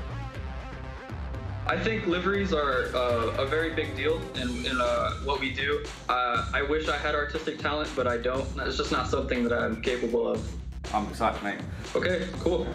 Speaker 17: I think liveries are uh, a very big deal in, in uh, what we do. Uh, I wish I had artistic talent, but I don't. It's just not something that I'm capable of.
Speaker 18: I'm excited, mate.
Speaker 17: Okay, cool.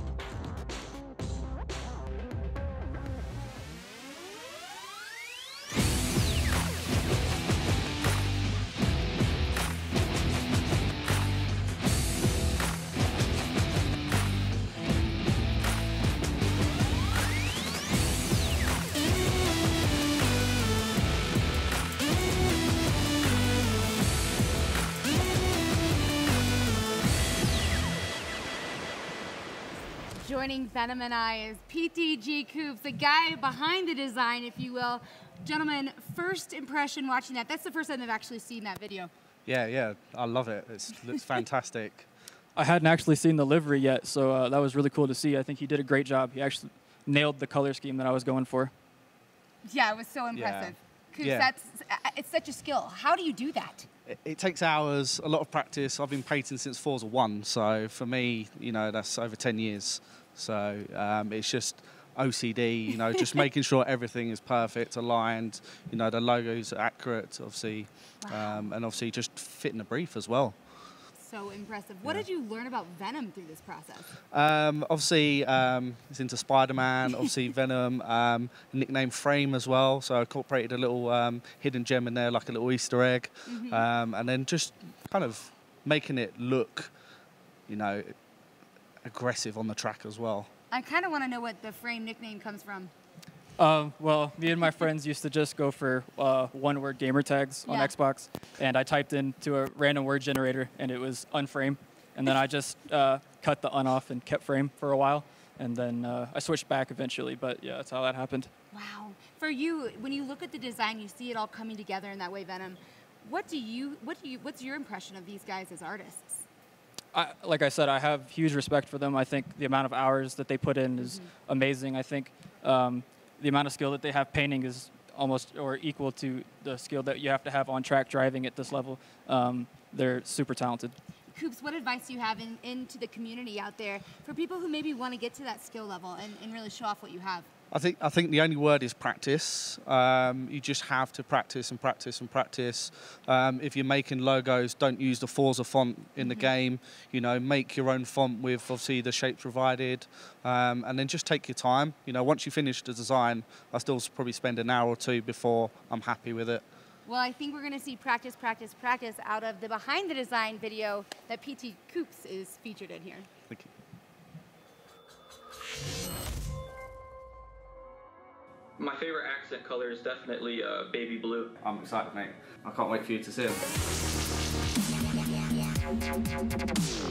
Speaker 1: Joining Venom and I is P T G Coops, the guy behind the design, if you will. Gentlemen, first impression watching that. That's the first time I've actually seen that video.
Speaker 19: Yeah, yeah, I love it. It looks fantastic.
Speaker 14: I hadn't actually seen the livery yet, so uh, that was really cool to see. I think he did a great job. He actually nailed the color scheme that I was going for.
Speaker 1: Yeah, it was so impressive.
Speaker 19: Yeah.
Speaker 1: Coops,
Speaker 19: Yeah.
Speaker 1: that's, it's such a skill. How do you do that?
Speaker 19: It, it takes hours, a lot of practice. I've been painting since Forza one, so for me, you know, that's over ten years. So um, it's just O C D, you know, just making sure everything is perfect, aligned, you know, the logos are accurate, obviously,
Speaker 1: Wow.
Speaker 19: um, and obviously just fitting the brief as well.
Speaker 1: So impressive. What
Speaker 19: Yeah.
Speaker 1: did you learn about Venom through this process?
Speaker 19: Um, obviously, um, it's into Spider-Man, obviously Venom, um, nickname Frame as well, so I incorporated a little um, hidden gem in there, like a little Easter egg,
Speaker 1: Mhm.
Speaker 19: um, and then just kind of making it look, you know, aggressive on the track as well.
Speaker 1: I kind of want to know what the Frame nickname comes from.
Speaker 14: Um, well, me and my friends used to just go for uh, one-word gamer tags on
Speaker 1: Yeah.
Speaker 14: Xbox, and I typed into a random word generator, and it was unframe, and then I just uh, cut the un off and kept frame for a while, and then uh, I switched back eventually, but yeah, that's how that happened.
Speaker 1: Wow. For you, when you look at the design, you see it all coming together in that way, Venom. What do you, what do you, what's your impression of these guys as artists?
Speaker 14: I, like I said, I have huge respect for them. I think the amount of hours that they put in is
Speaker 1: Mhm.
Speaker 14: amazing. I think um, the amount of skill that they have painting is almost or equal to the skill that you have to have on track driving at this level. Um, they're super talented.
Speaker 1: Coops, what advice do you have in, into the community out there for people who maybe want to get to that skill level and, and really show off what you have?
Speaker 19: I think I think the only word is practice. Um, you just have to practice and practice and practice. Um, if you're making logos, don't use the Forza font in the
Speaker 1: Mhm.
Speaker 19: game. You know, make your own font with obviously the shapes provided, um, and then just take your time. You know, once you finish the design, I still probably spend an hour or two before I'm happy with it.
Speaker 1: Well, I think we're going to see practice, practice, practice out of the behind the design video that P T Coops is featured in here.
Speaker 19: Thank you.
Speaker 17: My favorite accent color is definitely uh, baby blue.
Speaker 18: I'm excited, mate. I can't wait for you to see him.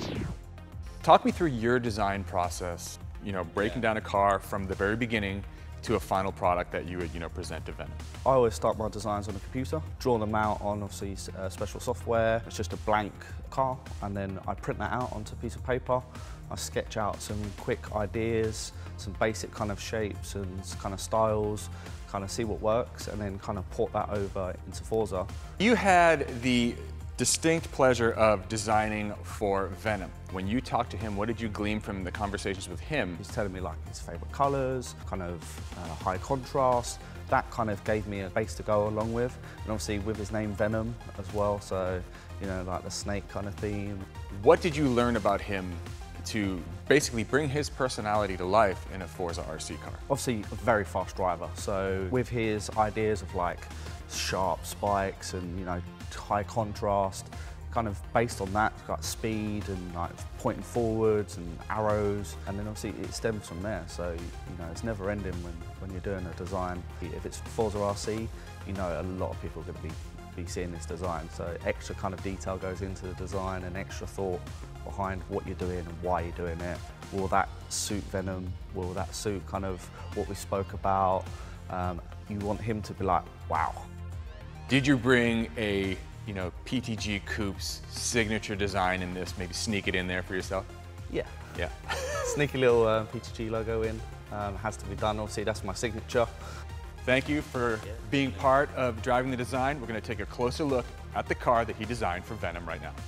Speaker 15: Talk me through your design process, you know, breaking down a car from the very beginning to a final product that you would, you know, present to Venom?
Speaker 19: I always start my designs on a computer, draw them out on obviously uh, special software. It's just a blank car, and then I print that out onto a piece of paper. I sketch out some quick ideas, some basic kind of shapes and kind of styles, kind of see what works, and then kind of port that over into Forza.
Speaker 15: You had the distinct pleasure of designing for Venom. When you talked to him, what did you glean from the conversations with him?
Speaker 19: He's telling me like his favorite colors, kind of uh, high contrast. That kind of gave me a base to go along with. And obviously with his name Venom as well, so, you know, like the snake kind of theme.
Speaker 15: What did you learn about him to basically bring his personality to life in a Forza R C car?
Speaker 19: Obviously a very fast driver, so with his ideas of like sharp spikes and, you know, high contrast, kind of based on that, got speed and like pointing forwards and arrows, and then obviously it stems from there. So, you know, it's never ending when, when you're doing a design. If it's Forza R C, you know, a lot of people are going to be, be seeing this design. So extra kind of detail goes into the design and extra thought behind what you're doing and why you're doing it. Will that suit Venom? Will that suit kind of what we spoke about? Um, you want him to be like, wow.
Speaker 15: Did you bring a, you know, P T G Coupe's signature design in this, maybe sneak it in there for yourself?
Speaker 19: Yeah.
Speaker 15: Yeah.
Speaker 19: Sneaky little uh, P T G logo in, um, has to be done. Obviously, that's my signature.
Speaker 15: Thank you for being part of driving the design. We're going to take a closer look at the car that he designed for Venom right now.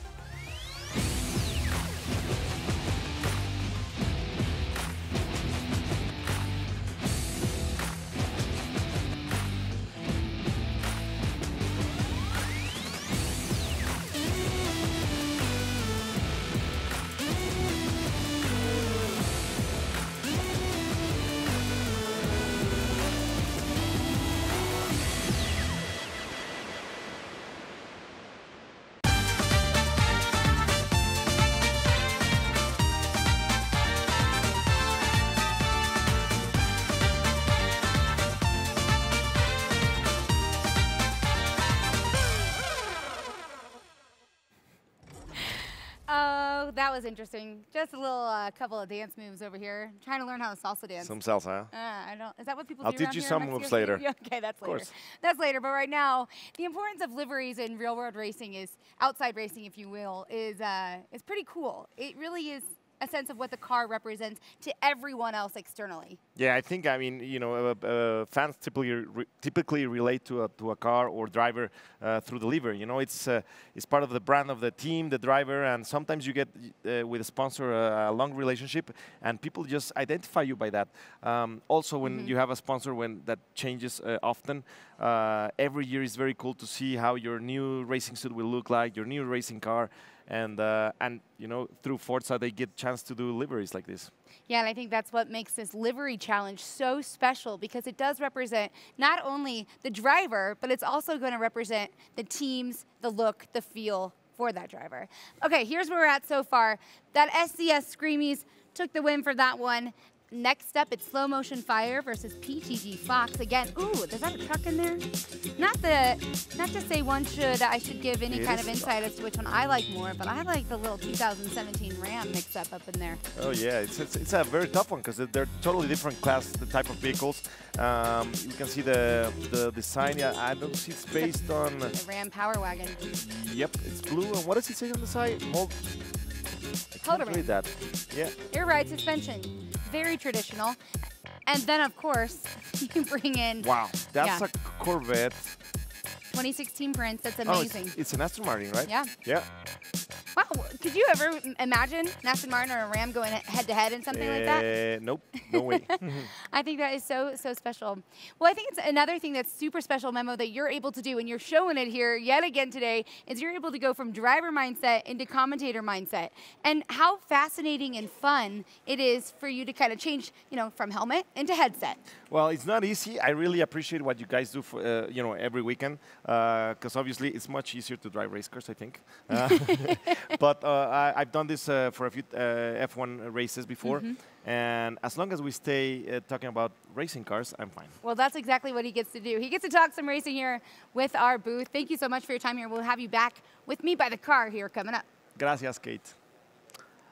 Speaker 1: Oh, that was interesting. Just a little uh, couple of dance moves over here. I'm trying to learn how to salsa dance.
Speaker 2: Some salsa, huh?
Speaker 1: Uh, I don't. Is that what people
Speaker 2: I'll
Speaker 1: do
Speaker 2: teach
Speaker 1: around
Speaker 2: you
Speaker 1: here
Speaker 2: some
Speaker 1: in
Speaker 2: moves
Speaker 1: Mexico City?
Speaker 2: later.
Speaker 1: Yeah, okay, that's
Speaker 2: Of
Speaker 1: later.
Speaker 2: course.
Speaker 1: That's later. But right now, the importance of liveries in real-world racing is outside racing, if you will, is uh, is pretty cool. It really is a sense of what the car represents to everyone else externally.
Speaker 2: Yeah, I think, I mean, you know, uh, uh, fans typically re typically relate to a, to a car or driver uh, through the livery. You know, it's uh, it's part of the brand of the team, the driver, and sometimes you get uh, with a sponsor uh, a long relationship, and people just identify you by that. Um, also, when
Speaker 1: Mm-hmm.
Speaker 2: you have a sponsor when that changes uh, often, uh, every year is very cool to see how your new racing suit will look like, your new racing car. And, uh, and you know, through Forza, they get a chance to do liveries like this.
Speaker 1: Yeah, and I think that's what makes this livery challenge so special, because it does represent not only the driver, but it's also going to represent the teams, the look, the feel for that driver. Okay, here's where we're at so far. That S C S Screamies took the win for that one. Next up, it's Slow Motion Fire versus P T G Fox. Again, ooh, is that a truck in there? Not the, not to say one should, I should give any
Speaker 2: It
Speaker 1: kind
Speaker 2: is
Speaker 1: of insight as to which one I like more, but I like the little two thousand seventeen Ram mix up up in there.
Speaker 2: Oh yeah, it's it's, it's a very tough one because they're totally different class, the type of vehicles. Um, you can see the the design. Yeah, I don't see it's based on.
Speaker 1: The Ram Power Wagon.
Speaker 2: Yep, it's blue. And what does it say on the side? Hold.
Speaker 1: Hold
Speaker 2: Read that. Yeah.
Speaker 1: Air ride suspension, very traditional. And then, of course, you bring in.
Speaker 2: Wow, that's
Speaker 1: yeah.
Speaker 2: a Corvette.
Speaker 1: twenty sixteen Prince, that's
Speaker 2: Oh,
Speaker 1: amazing.
Speaker 2: it's, it's an Aston Martin, right?
Speaker 1: Yeah.
Speaker 2: Yeah.
Speaker 1: Wow, could you ever m- imagine an Aston Martin or a Ram going head to head in something
Speaker 2: uh,
Speaker 1: like that?
Speaker 2: Nope, no way.
Speaker 1: I think that is so, so special. Well, I think it's another thing that's super special, Memo, that you're able to do, and you're showing it here yet again today, is you're able to go from driver mindset into commentator mindset. And how fascinating and fun it is for you to kind of change, you know, from helmet into headset.
Speaker 2: Well, it's not easy. I really appreciate what you guys do for, uh, you know, every weekend, because uh, obviously it's much easier to drive race cars, I think. Uh, but uh, I, I've done this uh, for a few uh, F one races before,
Speaker 1: Mhm.
Speaker 2: and as long as we stay uh, talking about racing cars, I'm fine.
Speaker 1: Well, that's exactly what he gets to do. He gets to talk some racing here with our booth. Thank you so much for your time here. We'll have you back with me by the car here coming up.
Speaker 2: Gracias, Kate.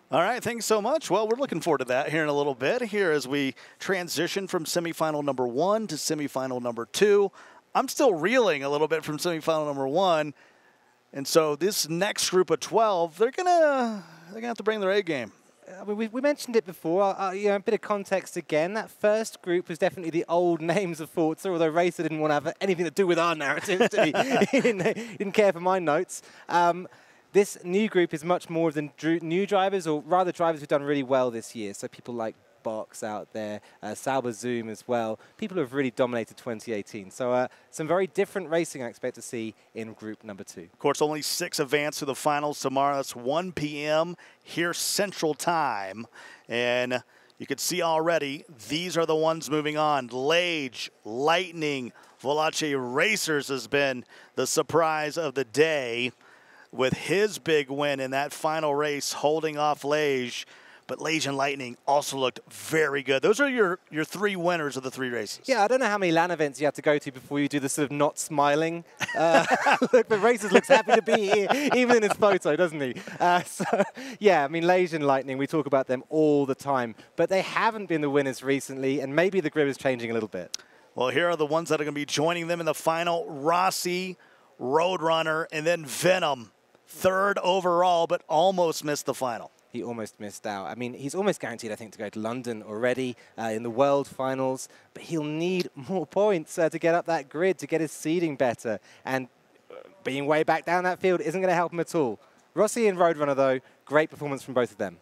Speaker 3: All right, thanks so much. Well, we're looking forward to that here in a little bit, here as we transition from semifinal number one to semifinal number two. I'm still reeling a little bit from semifinal number one. And so this next group of twelve, they're gonna they're gonna have to bring their A game.
Speaker 5: I mean, we, we mentioned it before. Uh, you know, a bit of context again. That first group was definitely the old names of Forza, although Racer didn't want to have anything to do with our narratives. Did he? he, didn't, he didn't care for my notes. Um, this new group is much more of the dr new drivers, or rather drivers who've done really well this year. So people like Box out there, uh, Sauber Zoom as well. People who have really dominated twenty eighteen. So uh, some very different racing I expect to see in group number two.
Speaker 3: Of course, only six advance to the finals tomorrow. It's one P M here Central Time. And you can see already, these are the ones moving on. Lage, Lightning, Volace Racers has been the surprise of the day with his big win in that final race, holding off Lage. But Lage and Lightning also looked very good. Those are your, your three winners of the three races.
Speaker 5: Yeah, I don't know how many LAN events you have to go to before you do the sort of not smiling. Uh, look, the Racers looks happy to be here, even in his photo, doesn't he? Uh, so, yeah, I mean, Lage and Lightning, we talk about them all the time. But they haven't been the winners recently, and maybe the grid is changing a little bit.
Speaker 3: Well, here are the ones that are going to be joining them in the final. Rossi, Roadrunner, and then Venom. Third overall, but almost missed the final.
Speaker 5: He almost missed out. I mean, he's almost guaranteed, I think, to go to London already uh, in the World Finals, but he'll need more points uh, to get up that grid, to get his seeding better, and being way back down that field isn't going to help him at all. Rossi and Roadrunner, though, great performance from both of them.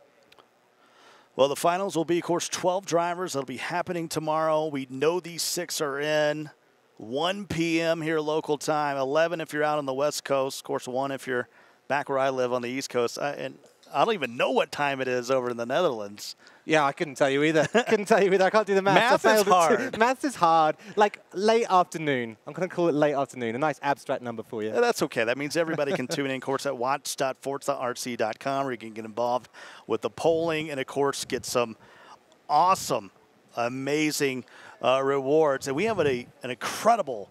Speaker 3: Well, the finals will be, of course, twelve drivers. That'll be happening tomorrow. We know these six are in. one P M here local time, eleven if you're out on the West Coast, of course, one if you're back where I live on the East Coast. I, and I don't even know what time it is over in the Netherlands.
Speaker 5: Yeah, I couldn't tell you either. couldn't tell you either. I can't do the math.
Speaker 3: Math is hard.
Speaker 5: Math is hard. Like late afternoon. I'm going to call it late afternoon. A nice abstract number for you.
Speaker 3: Yeah, that's okay. That means everybody can tune in, of course, at watch dot forza R C dot com, where you can get involved with the polling and, of course, get some awesome, amazing uh, rewards. And we have a, an incredible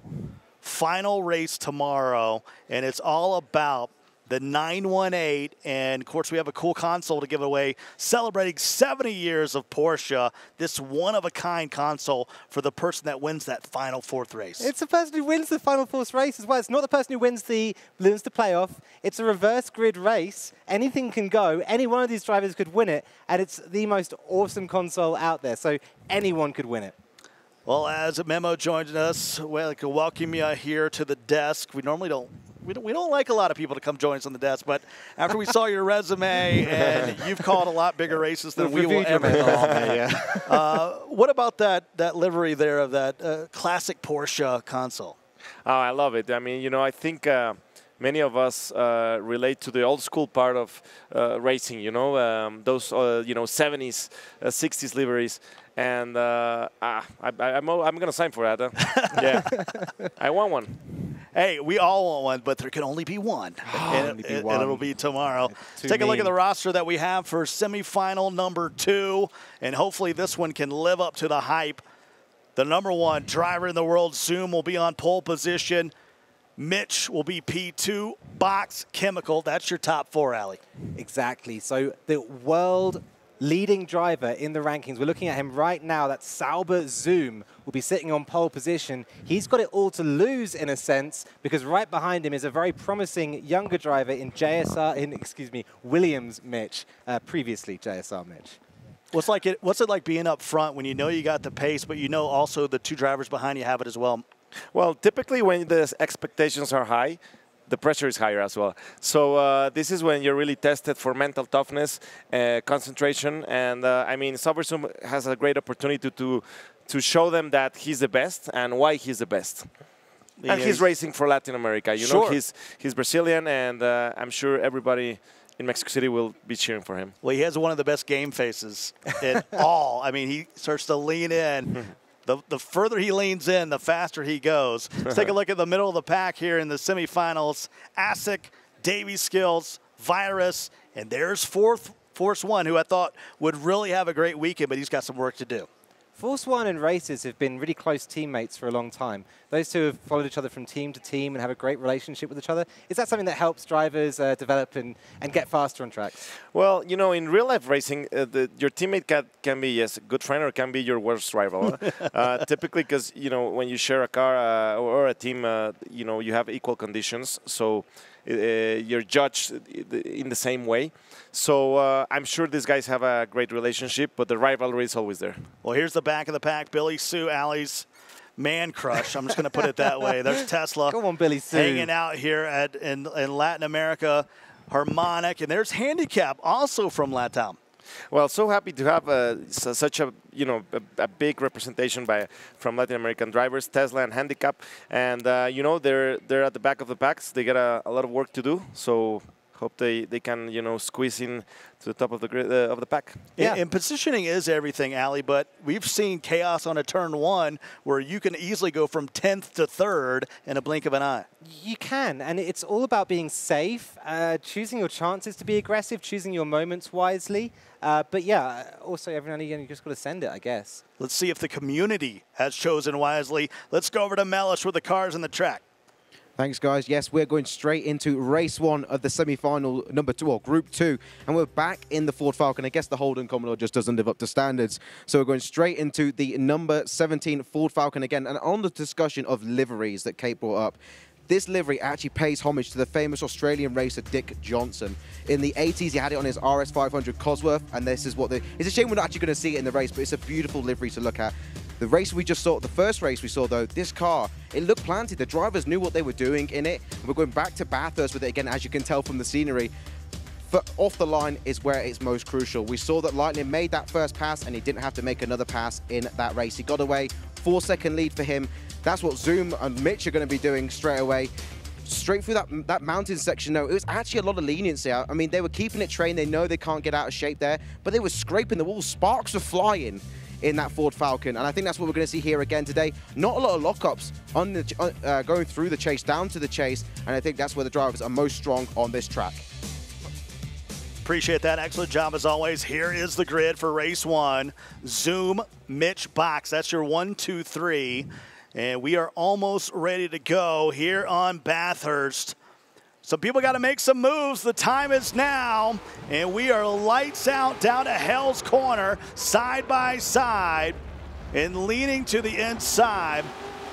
Speaker 3: final race tomorrow, and it's all about the nine one eight, and of course we have a cool console to give away, celebrating seventy years of Porsche, this one-of-a-kind console for the person that wins that final fourth race.
Speaker 5: It's the person who wins the final fourth race as well. It's not the person who wins the, wins the playoff. It's a reverse grid race. Anything can go. Any one of these drivers could win it, and it's the most awesome console out there, so anyone could win it.
Speaker 3: Well, as Memo joins us, well, I can welcome you here to the desk. We normally don't We don't, we don't like a lot of people to come join us on the desk, but after we saw your resume, and you've called a lot bigger races than we will ever call.
Speaker 5: Yeah.
Speaker 3: uh, what about that, that livery there of that uh, classic Porsche console?
Speaker 2: Oh, I love it. I mean, you know, I think uh, many of us uh, relate to the old school part of uh, racing, you know, um, those, uh, you know, seventies, uh, sixties liveries. And uh, ah, I, I, I'm, I'm going to sign for that. Huh? Yeah, I want one.
Speaker 3: Hey, we all want one, but there can only be one.
Speaker 5: Oh,
Speaker 3: and,
Speaker 5: only be
Speaker 3: and,
Speaker 5: one.
Speaker 3: and it'll be tomorrow.
Speaker 5: Too
Speaker 3: Take a look
Speaker 5: mean.
Speaker 3: at the roster that we have for semifinal number two, and hopefully this one can live up to the hype. The number one driver in the world, Zoom, will be on pole position. Mitch will be P two. Box, Chemical, that's your top four, Allie.
Speaker 5: Exactly. So the world leading driver in the rankings, we're looking at him right now, that Sauber Zoom will be sitting on pole position. He's got it all to lose in a sense, because right behind him is a very promising younger driver in J S R, in, excuse me, Williams Mitch, uh, previously J S R Mitch.
Speaker 3: What's, like it, what's it like being up front when you know you got the pace, but you know also the two drivers behind you have it as well?
Speaker 2: Well, typically when the expectations are high, the pressure is higher as well. So uh, this is when you're really tested for mental toughness, uh, concentration, and uh, I mean, Saubersum has a great opportunity to, to to show them that he's the best and why he's the best. Yeah, and he's racing for Latin America. You
Speaker 3: sure.
Speaker 2: know, he's he's Brazilian, and uh, I'm sure everybody in Mexico City will be cheering for him.
Speaker 3: Well, he has one of the best game faces in all. I mean, he starts to lean in. The, the further he leans in, the faster he goes. Let's take a look at the middle of the pack here in the semifinals. ASIC, Davey Skills, Virus, and there's fourth Force One, who I thought would really have a great weekend, but he's got some work to do.
Speaker 5: Forza One and Racers have been really close teammates for a long time. Those two have followed each other from team to team and have a great relationship with each other. Is that something that helps drivers uh, develop and, and get faster on tracks?
Speaker 2: Well, you know, in real-life racing, uh, the, your teammate can, can be, yes, a good friend or can be your worst rival. uh, typically, because, you know, when you share a car uh, or a team, uh, you know, you have equal conditions. So uh, you're judged in the same way. So uh, I'm sure these guys have a great relationship, but the rivalry is always there.
Speaker 3: Well, here's the back of the pack. Billy Sue, Allie's man crush. I'm just going to put it that way. There's Tesla.
Speaker 5: Go on, Billy Sue.
Speaker 3: Hanging out here at in, in Latin America. Harmonic. And there's Handicap, also from Latam.
Speaker 2: Well, so happy to have uh, such a you know a, a big representation by from Latin American drivers, Tesla and Handicap, and uh, you know they're they're at the back of the packs. They got a, a lot of work to do. So hope they, they can, you know, squeeze in to the top of the grid, uh, of the pack.
Speaker 3: Yeah, and positioning is everything, Ali, but we've seen chaos on a turn one where you can easily go from tenth to third in a blink of an eye.
Speaker 5: You can, and it's all about being safe, uh, choosing your chances to be aggressive, choosing your moments wisely. Uh, but yeah, also every now and again, you just got to send it, I guess.
Speaker 3: Let's see if the community has chosen wisely. Let's go over to Mellish with the cars and the track.
Speaker 6: Thanks, guys. Yes, we're going straight into race one of the semi-final number two, or group two, and we're back in the Ford Falcon. I guess the Holden Commodore just doesn't live up to standards. So we're going straight into the number seventeen Ford Falcon again. And on the discussion of liveries that Kate brought up, this livery actually pays homage to the famous Australian racer Dick Johnson. In the eighties, he had it on his R S five hundred Cosworth, and this is what the... It's a shame we're not actually going to see it in the race, but it's a beautiful livery to look at. The race we just saw, the first race we saw, though, this car, it looked planted. The drivers knew what they were doing in it. We're going back to Bathurst with it again, as you can tell from the scenery. For off the line is where it's most crucial. We saw that Lightning made that first pass, and he didn't have to make another pass in that race. He got away, four-second lead for him. That's what Zoom and Mitch are going to be doing straight away. Straight through that that mountain section, though, it was actually a lot of leniency. I mean, they were keeping it trained. They know they can't get out of shape there, but they were scraping the walls. Sparks were flying in that Ford Falcon, and I think that's what we're going to see here again today. Not a lot of lockups on the uh, going through the chase, down to the chase, and I think that's where the drivers are most strong on this track.
Speaker 3: Appreciate that. Excellent job as always. Here is the grid for race one. Zoom, Mitch, Box. That's your one, two, three. And we are almost ready to go here on Bathurst. So people got to make some moves. The time is now, and we are lights out down to Hell's Corner, side by side, and leaning to the inside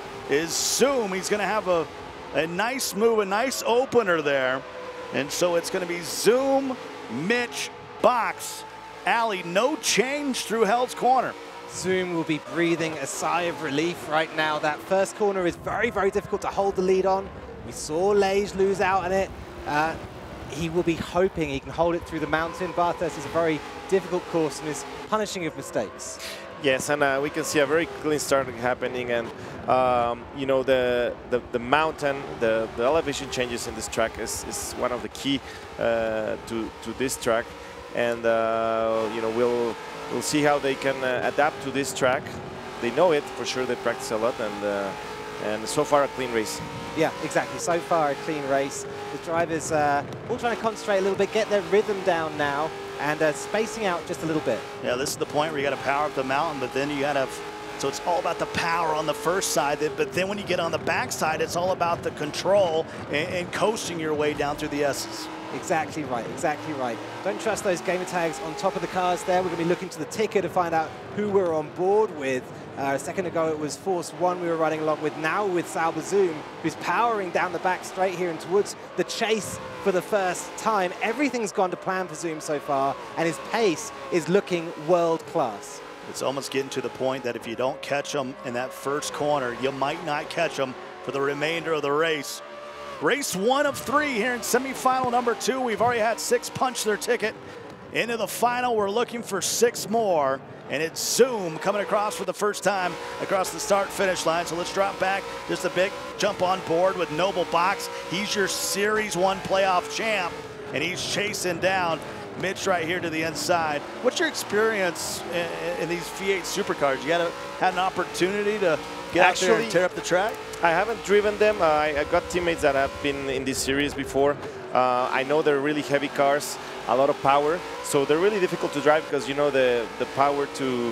Speaker 3: is Zoom. He's going to have a, a nice move, a nice opener there. And so it's going to be Zoom, Mitch, Box. Ali, no change through Hell's Corner.
Speaker 5: Zoom will be breathing a sigh of relief right now. That first corner is very, very difficult to hold the lead on. We saw Lage lose out on it. Uh, he will be hoping he can hold it through the mountain. Bathurst is a very difficult course and is punishing of mistakes.
Speaker 2: Yes, and uh, we can see a very clean start happening, and um, you know the, the the mountain, the the elevation changes in this track is is one of the key uh, to to this track, and uh, you know we'll we'll see how they can uh, adapt to this track. They know it for sure. They practice a lot, and uh, and so far a clean race.
Speaker 5: Yeah, exactly. So far a clean race. The drivers uh, all trying to concentrate a little bit, get their rhythm down now, and uh, spacing out just a little bit.
Speaker 3: Yeah, this is the point where you got to power up the mountain, but then you got to, so it's all about the power on the first side, but then when you get on the back side, it's all about the control and, and coasting your way down through the S's.
Speaker 5: Exactly right, exactly right. Don't trust those gamer tags on top of the cars there. We're going to be looking to the ticker to find out who we're on board with. Uh, a second ago, it was Force One we were running along with. Now with Sauber Zoom, who's powering down the back straight here and towards the chase for the first time. Everything's gone to plan for Zoom so far, and his pace is looking world class.
Speaker 3: It's almost getting to the point that if you don't catch him in that first corner, you might not catch him for the remainder of the race. Race one of three here in semifinal number two. We've already had six punch their ticket into the final. We're looking for six more, and it's Zoom coming across for the first time across the start-finish line. So let's drop back just a bit, jump on board with Noble Box. He's your Series one playoff champ, and he's chasing down Mitch right here to the inside. What's your experience in, in these V eight supercars? You had, a, had an opportunity to get Actually, out there and tear up the track?
Speaker 2: I haven't driven them. Uh, I, I got teammates that have been in this series before. Uh, I know they're really heavy cars, a lot of power, so they're really difficult to drive because you know the the power to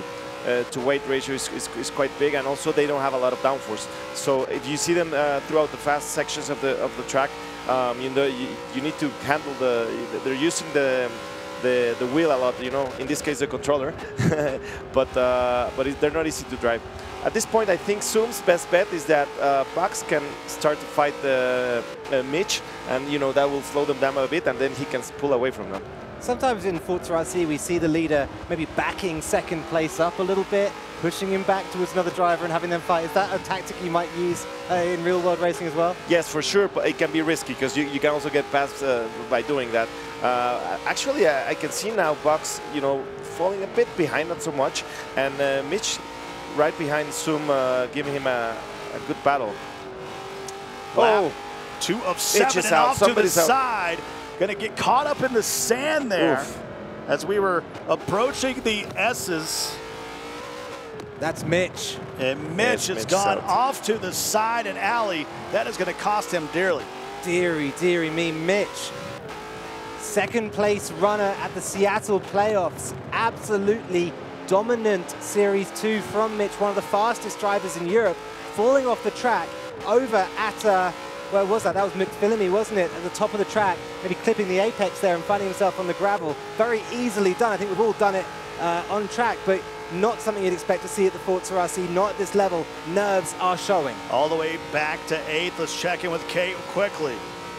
Speaker 2: uh, to weight ratio is, is, is quite big, and also they don't have a lot of downforce. So if you see them uh, throughout the fast sections of the of the track, um, you know you, you need to handle the. They're using the. The, the wheel a lot, you know, in this case the controller, but uh, but it, they're not easy to drive. At this point, I think Zoom's best bet is that uh, Bucks can start to fight the uh, Mitch, and you know that will slow them down a bit, and then he can pull away from them.
Speaker 5: Sometimes in Forza R C we see the leader maybe backing second place up a little bit, pushing him back towards another driver and having them fight. Is that a tactic you might use uh, in real world racing as well?
Speaker 2: Yes, for sure, but it can be risky because you, you can also get past uh, by doing that. Uh, actually, I, I can see now Bucks, you know, falling a bit behind, not so much, and uh, Mitch right behind Zoom, uh, giving him a, a good battle.
Speaker 3: Wow. Oh, two of seven and
Speaker 2: out.
Speaker 3: off to the
Speaker 2: out.
Speaker 3: side. Going to get caught up in the sand there.
Speaker 2: Oof.
Speaker 3: As we were approaching the S's.
Speaker 5: That's Mitch.
Speaker 3: And Mitch
Speaker 2: yes,
Speaker 3: has
Speaker 2: Mitch
Speaker 3: gone
Speaker 2: out.
Speaker 3: off to the side and alley. That is going to cost him dearly.
Speaker 5: Deary, deary me, Mitch. Second place runner at the Seattle playoffs. Absolutely dominant Series two from Mitch, one of the fastest drivers in Europe, falling off the track over at, uh, where was that? That was McPhillamy, wasn't it? At the top of the track, maybe clipping the apex there and finding himself on the gravel. Very easily done. I think we've all done it uh, on track, but not something you'd expect to see at the Forza R C, not at this level. Nerves are showing.
Speaker 3: All the way back to eighth. Let's check in with Kate quickly.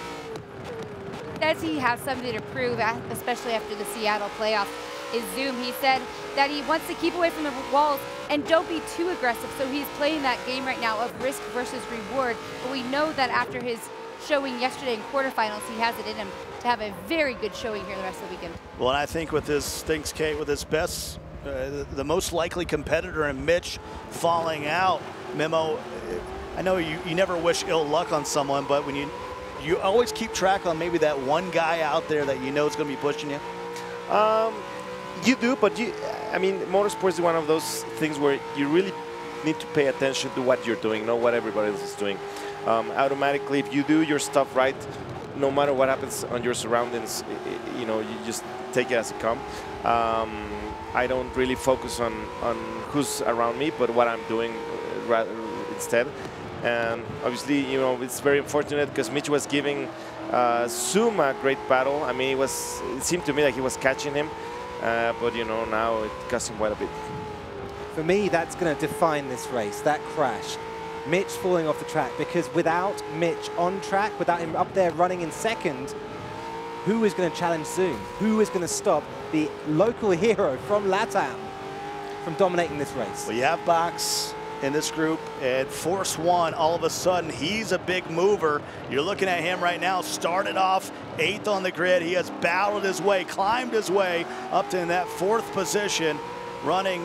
Speaker 1: Does he have something to prove, especially after the Seattle playoffs? Is Zoom. He said that he wants to keep away from the walls and don't be too aggressive. So he's playing that game right now of risk versus reward. But we know that after his showing yesterday in quarterfinals, he has it in him to have a very good showing here the rest of the weekend.
Speaker 3: Well, and I think with this, thanks Kate, with his best, uh, the most likely competitor in Mitch falling out, Memo, I know you, you never wish ill luck on someone, but when you you always keep track on maybe that one guy out there that you know is going to be pushing you?
Speaker 2: Um, you do, but you, I mean, motorsports is one of those things where you really need to pay attention to what you're doing, not what everybody else is doing. Um, automatically, if you do your stuff right, no matter what happens on your surroundings, you know, you just take it as it comes. Um, I don't really focus on, on who's around me, but what I'm doing rather instead. And obviously, you know, it's very unfortunate because Mitch was giving uh, Zoom a great battle. I mean, it was, it seemed to me like he was catching him, uh, but you know, now it cost him quite a bit.
Speaker 5: For me, that's going to define this race, that crash. Mitch falling off the track, because without Mitch on track, without him up there running in second, who is going to challenge Zoom? Who is going to stop the local hero from LATAM from dominating this race?
Speaker 3: Well, you have Box in this group, and Force One, all of a sudden, he's a big mover. You're looking at him right now, started off eighth on the grid. He has battled his way, climbed his way up to in that fourth position, running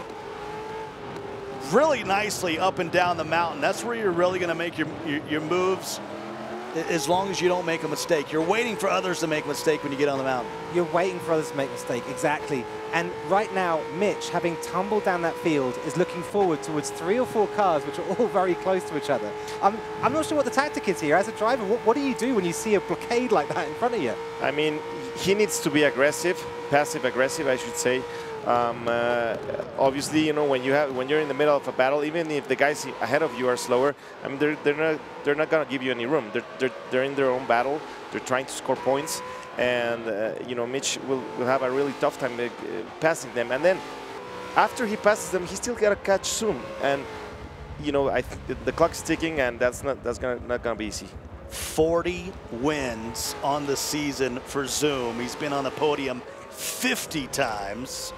Speaker 3: really nicely up and down the mountain. That's where you're really gonna make your, your, your moves, as long as you don't make a mistake. You're waiting for others to make a mistake when you get on the mountain.
Speaker 5: You're waiting for others to make a mistake, exactly. And right now, Mitch, having tumbled down that field, is looking forward towards three or four cars, which are all very close to each other. I'm, I'm not sure what the tactic is here. As a driver, what, what do you do when you see a blockade like that in front of you?
Speaker 2: I mean, he needs to be aggressive, passive-aggressive, I should say. Um, uh, obviously, you know, when you have when you're in the middle of a battle, even if the guys ahead of you are slower, I mean, they're they're not they're not gonna give you any room. They're they're they're in their own battle. They're trying to score points, and uh, you know, Mitch will will have a really tough time uh, passing them. And then after he passes them, he still gotta catch Zoom. And you know, I th the clock's ticking, and that's not that's gonna not gonna be easy.
Speaker 3: forty wins on the season for Zoom. He's been on the podium fifty times.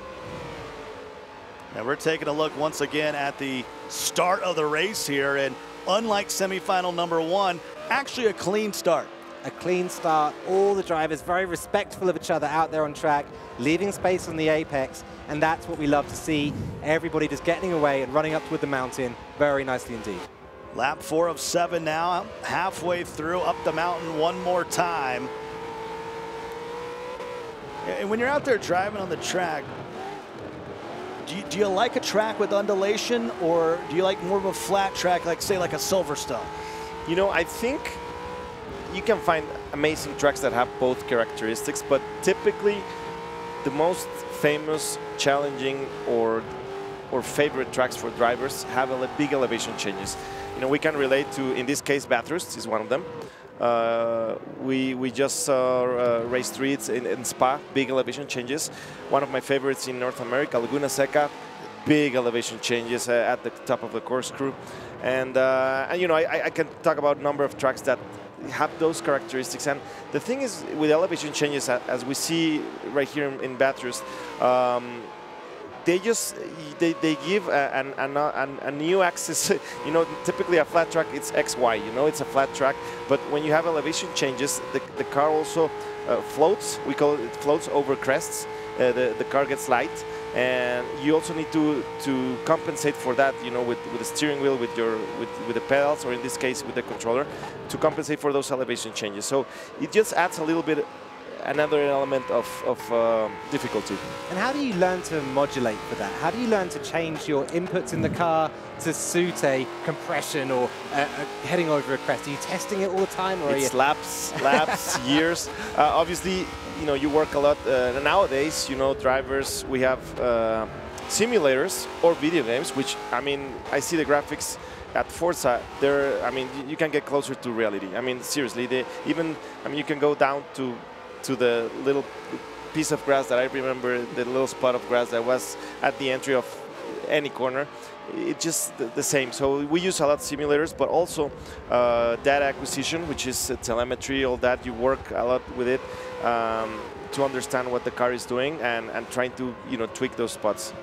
Speaker 3: And we're taking a look once again at the start of the race here, and unlike semifinal number one, actually a clean start.
Speaker 5: A clean start, all the drivers very respectful of each other out there on track, leaving space on the apex, and that's what we love to see. Everybody just getting away and running up toward the mountain very nicely indeed.
Speaker 3: Lap four of seven now, halfway through, up the mountain one more time. And when you're out there driving on the track, Do you, do you like a track with undulation, or do you like more of a flat track, like say like a Silverstone?
Speaker 2: You know, I think you can find amazing tracks that have both characteristics, but typically the most famous, challenging, or or favorite tracks for drivers have ele big elevation changes. You know, we can relate to, in this case, Bathurst is one of them. Uh, we, we just saw uh, race three in, in Spa, big elevation changes. One of my favorites in North America, Laguna Seca, big elevation changes uh, at the top of the corkscrew. And, uh, and you know, I, I can talk about a number of tracks that have those characteristics. And the thing is, with elevation changes, as we see right here in Bathurst, um, they just they, they give a, an, an, a new axis. You know, typically a flat track, it's X Y, you know, it's a flat track. But when you have elevation changes, the, the car also uh, floats. We call it, it floats over crests. Uh, the, the car gets light. And you also need to to compensate for that, you know, with, with the steering wheel, with your with, with the pedals, or in this case with the controller, to compensate for those elevation changes. So it just adds a little bit, another element of, of uh, difficulty.
Speaker 5: And how do you learn to modulate for that? How do you learn to change your inputs in the car to suit a compression or uh, uh, heading over a crest? Are you testing it all the time, or
Speaker 2: it's
Speaker 5: are you
Speaker 2: laps, laps, years? Uh, obviously, you know, you work a lot. Uh, nowadays, you know, drivers, we have uh, simulators or video games, which, I mean, I see the graphics at Forza. They're, I mean, you can get closer to reality. I mean, seriously, they even, I mean, you can go down to to the little piece of grass that I remember, the little spot of grass that was at the entry of any corner. It's just the, the same. So we use a lot of simulators, but also uh, data acquisition, which is uh, telemetry, all that. You work a lot with it um, to understand what the car is doing and, and trying to, you know, tweak those spots.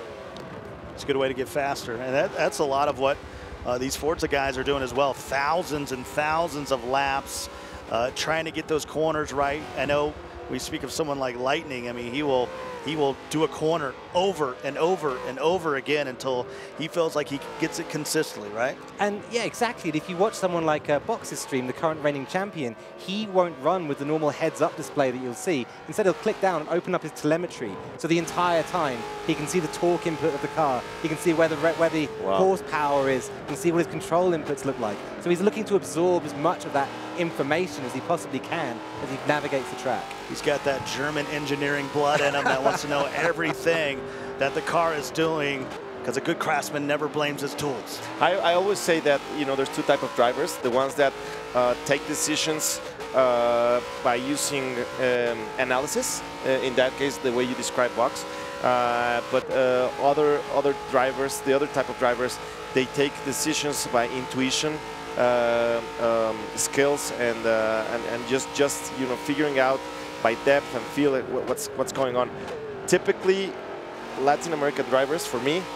Speaker 3: It's a good way to get faster. And that, that's a lot of what uh, these Forza guys are doing as well. Thousands and thousands of laps, uh, trying to get those corners right. I know we speak of someone like Lightning. I mean, he will he will do a corner over and over and over again until he feels like he gets it consistently, right?
Speaker 5: And yeah, exactly. And if you watch someone like uh, Box's stream, the current reigning champion, he won't run with the normal heads-up display that you'll see. Instead, he'll click down and open up his telemetry. So the entire time, he can see the torque input of the car. He can see where the, where the
Speaker 2: wow.
Speaker 5: horsepower is. He can see what his control inputs look like. So he's looking to absorb as much of that information as he possibly can as he navigates the track.
Speaker 3: He's got that German engineering blood in him that wants to know everything that the car is doing, because a good craftsman never blames his tools.
Speaker 2: I, I always say that, you know, there's two types of drivers. The ones that uh, take decisions uh, by using um, analysis, uh, in that case, the way you describe Box. Uh, but uh, other, other drivers, the other type of drivers, they take decisions by intuition, uh, um, skills, and, uh, and, and just, just, you know, figuring out by depth and feel it, what's, what's going on. Typically, Latin American drivers, for me,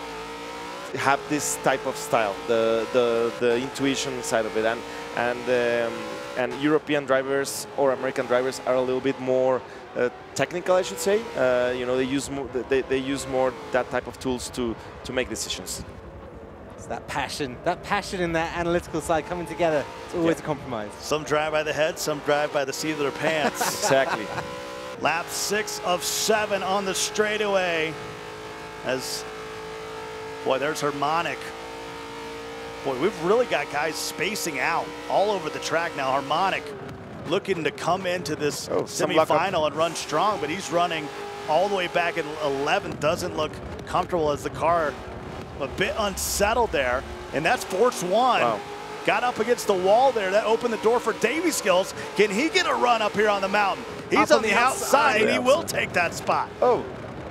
Speaker 2: have this type of style, the the, the intuition side of it, and and um, and European drivers or American drivers are a little bit more uh, technical, I should say. Uh, you know, they use more they they use more that type of tools to to make decisions.
Speaker 5: It's that passion, that passion and that analytical side coming together. It's always
Speaker 3: Yeah.
Speaker 5: a compromise.
Speaker 3: Some drive by the head, some drive by the seat of their pants.
Speaker 2: Exactly.
Speaker 3: Lap six of seven on the straightaway. As, boy, there's Harmonic. Boy, we've really got guys spacing out all over the track now. Harmonic looking to come into this
Speaker 2: oh,
Speaker 3: semifinal and run strong, but he's running all the way back at eleventh. Doesn't look comfortable as the car a bit unsettled there. And that's Force One.
Speaker 2: Wow.
Speaker 3: Got up against the wall there. That opened the door for Davy Skills. Can he get a run up here on the mountain? He's
Speaker 5: Up
Speaker 3: on, the outside, and he will take that spot.
Speaker 2: Oh.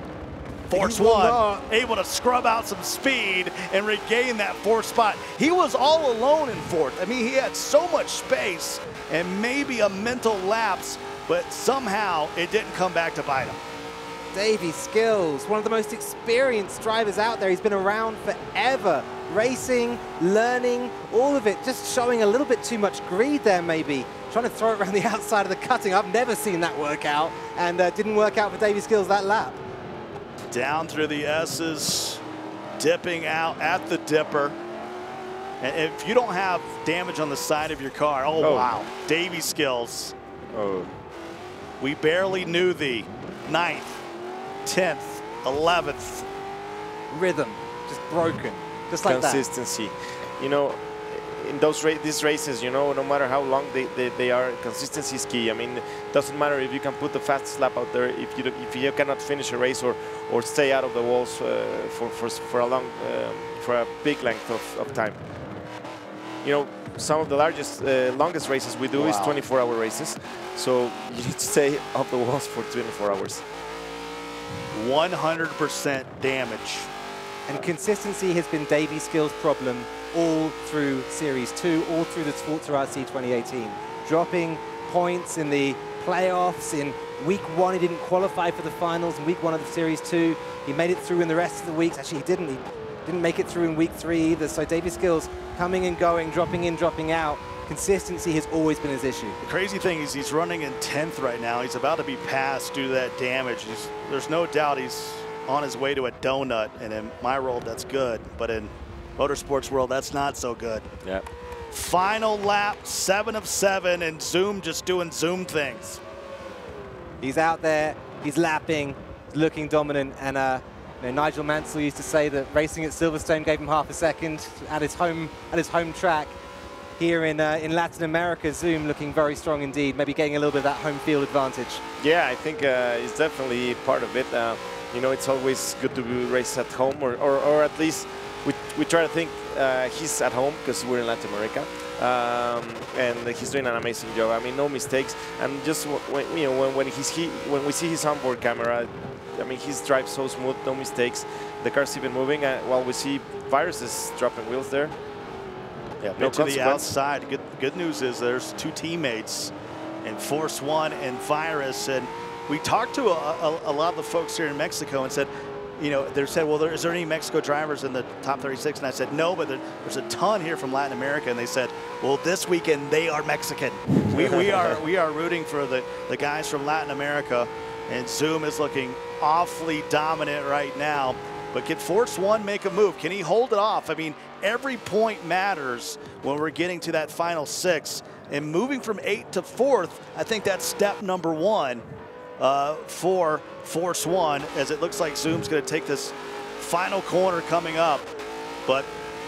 Speaker 3: Force One able to scrub out some speed and regain that fourth spot. He was all alone in fourth. I mean, he had so much space and maybe a mental lapse, but somehow it didn't come back to bite him.
Speaker 5: Davy Skills, one of the most experienced drivers out there. He's been around forever, racing, learning, all of it, just showing a little bit too much greed there maybe. Trying to throw it around the outside of the cutting. I've never seen that work out, and uh, didn't work out for Davy Skills that lap.
Speaker 3: Down through the S's, dipping out at the dipper. And if you don't have damage on the side of your car, oh,
Speaker 2: Oh.
Speaker 3: wow, Davy Skills.
Speaker 2: Oh.
Speaker 3: We barely knew thee. Ninth, tenth, eleventh.
Speaker 5: Rhythm, just broken, just like that.
Speaker 2: Consistency. You know, in those ra these races, you know, no matter how long they, they, they are, consistency is key. I mean, it doesn't matter if you can put the fastest lap out there, if you do, if you cannot finish a race or or stay out of the walls uh, for, for for a long uh, for a big length of, of time. You know, some of the largest, uh, longest races we do wow. is twenty-four hour races, so you need to stay off the walls for twenty-four hours.
Speaker 3: one hundred percent damage.
Speaker 5: And consistency has been Davey Skill's problem all through Series two, all through the Forza R C twenty eighteen. Dropping points in the playoffs. In week one, he didn't qualify for the finals. In week one of the Series two, he made it through in the rest of the weeks. Actually, he didn't. He didn't make it through in week three either. So Davey Skill's coming and going, dropping in, dropping out. Consistency has always been his issue.
Speaker 3: The crazy thing is he's running in tenth right now. He's about to be passed due to that damage. He's, there's no doubt he's on his way to a donut, and in my world, that's good. But in motorsports world, that's not so good.
Speaker 2: Yeah.
Speaker 3: Final lap, seven of seven, and Zoom just doing Zoom things.
Speaker 5: He's out there, he's lapping, looking dominant, and uh, you know, Nigel Mansell used to say that racing at Silverstone gave him half a second at his home at his home track. Here in uh, in Latin America, Zoom looking very strong indeed, maybe getting a little bit of that home field advantage.
Speaker 2: Yeah, I think uh, it's definitely part of it. Uh, you know, it's always good to race at home, or, or, or at least we, we try to think uh, he's at home because we're in Latin America. Um, and he's doing an amazing job. I mean, no mistakes. And just when, you know, when, when he's he, when we see his onboard camera, I mean, his drive so smooth, no mistakes. The car's even moving. Uh, while we see Viruses dropping wheels there.
Speaker 3: Yeah, no to the outside. Good, good news is there's two teammates in Force One and Virus, and we talked to a, a, a lot of the folks here in Mexico and said, you know, they said, well, there, is there any Mexico drivers in the top thirty-six? And I said, no, but there, there's a ton here from Latin America. And they said, well, this weekend they are Mexican. we, we are we are rooting for the, the guys from Latin America, and Zoom is looking awfully dominant right now. But can Force One make a move? Can he hold it off? I mean, every point matters when we're getting to that final six. And moving from eight to fourth, I think that's step number one uh, for Force One, as it looks like Zoom's going to take this final corner coming up. But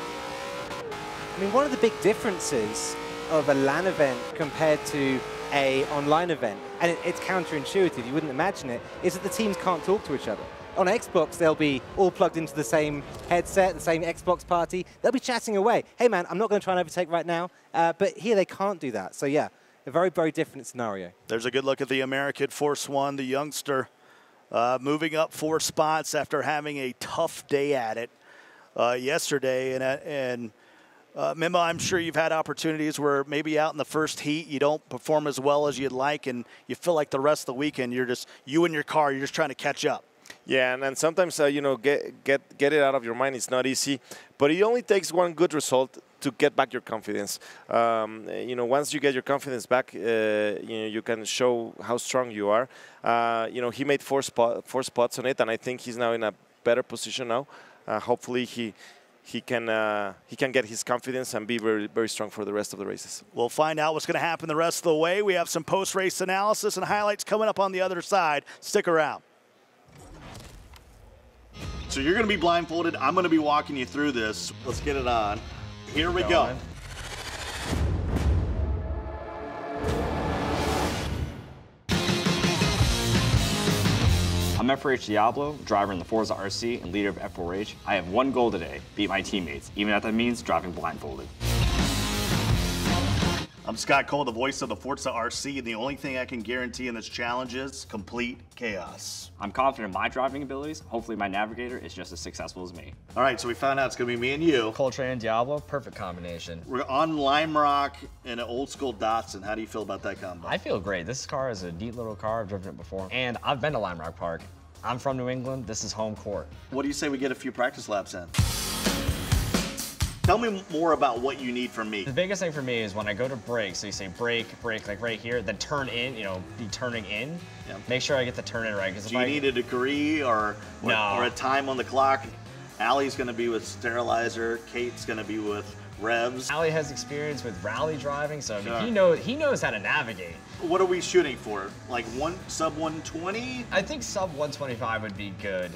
Speaker 5: I mean, one of the big differences of a LAN event compared to a online event, and it, it's counterintuitive, you wouldn't imagine it, is that the teams can't talk to each other. On Xbox, they'll be all plugged into the same headset, the same Xbox party. They'll be chatting away. Hey, man, I'm not going to try and overtake right now. Uh, but here they can't do that. So, yeah, a very, very different scenario.
Speaker 3: There's a good look at the American Force One, the youngster, uh, moving up four spots after having a tough day at it uh, yesterday. And, uh, and uh, Memo, I'm sure you've had opportunities where maybe out in the first heat you don't perform as well as you'd like, and you feel like the rest of the weekend you're just, you and your car, you're just trying to catch up.
Speaker 2: Yeah, and, and sometimes, uh, you know, get, get, get it out of your mind. It's not easy. But it only takes one good result to get back your confidence. Um, you know, once you get your confidence back, uh, you know, you can show how strong you are. Uh, you know, he made four, spot, four spots on it, and I think he's now in a better position now. Uh, hopefully he he can uh, he can get his confidence and be very, very strong for the rest of the races.
Speaker 3: We'll find out what's going to happen the rest of the way. We have some post-race analysis and highlights coming up on the other side. Stick around. So you're going to be blindfolded. I'm going to be walking you through this. Let's get it on. Here we go.
Speaker 20: I'm F four H Diablo, driver in the Forza R C and leader of F four H. I have one goal today, beat my teammates, even if that means driving blindfolded.
Speaker 3: I'm Scott Cole, the voice of the Forza R C, and the only thing I can guarantee in this challenge is complete chaos.
Speaker 20: I'm confident in my driving abilities. Hopefully my navigator is just as successful as me.
Speaker 3: All right, so we found out it's going to be me and you.
Speaker 21: Coltrane and Diablo, perfect combination.
Speaker 3: We're on Lime Rock in an old school Datsun. How do you feel about that combo?
Speaker 21: I feel great. This car is a neat little car. I've driven it before. And I've been to Lime Rock Park. I'm from New England. This is home court.
Speaker 3: What do you say we get a few practice laps in? Tell me more about what you need from me.
Speaker 21: The biggest thing for me is when I go to brake, so you say brake, brake, like right here, then turn in, you know, be turning in. Yeah. Make sure I get the turn in right.
Speaker 3: Do you I, need a degree or, or,
Speaker 21: no.
Speaker 3: or a time on the clock? Allie's gonna be with sterilizer, Kate's gonna be with revs.
Speaker 21: Allie has experience with rally driving, so I mean,
Speaker 3: Sure.
Speaker 21: he knows he knows how to navigate.
Speaker 3: What are we shooting for? Like one sub one twenty?
Speaker 21: I think sub one twenty-five would be good.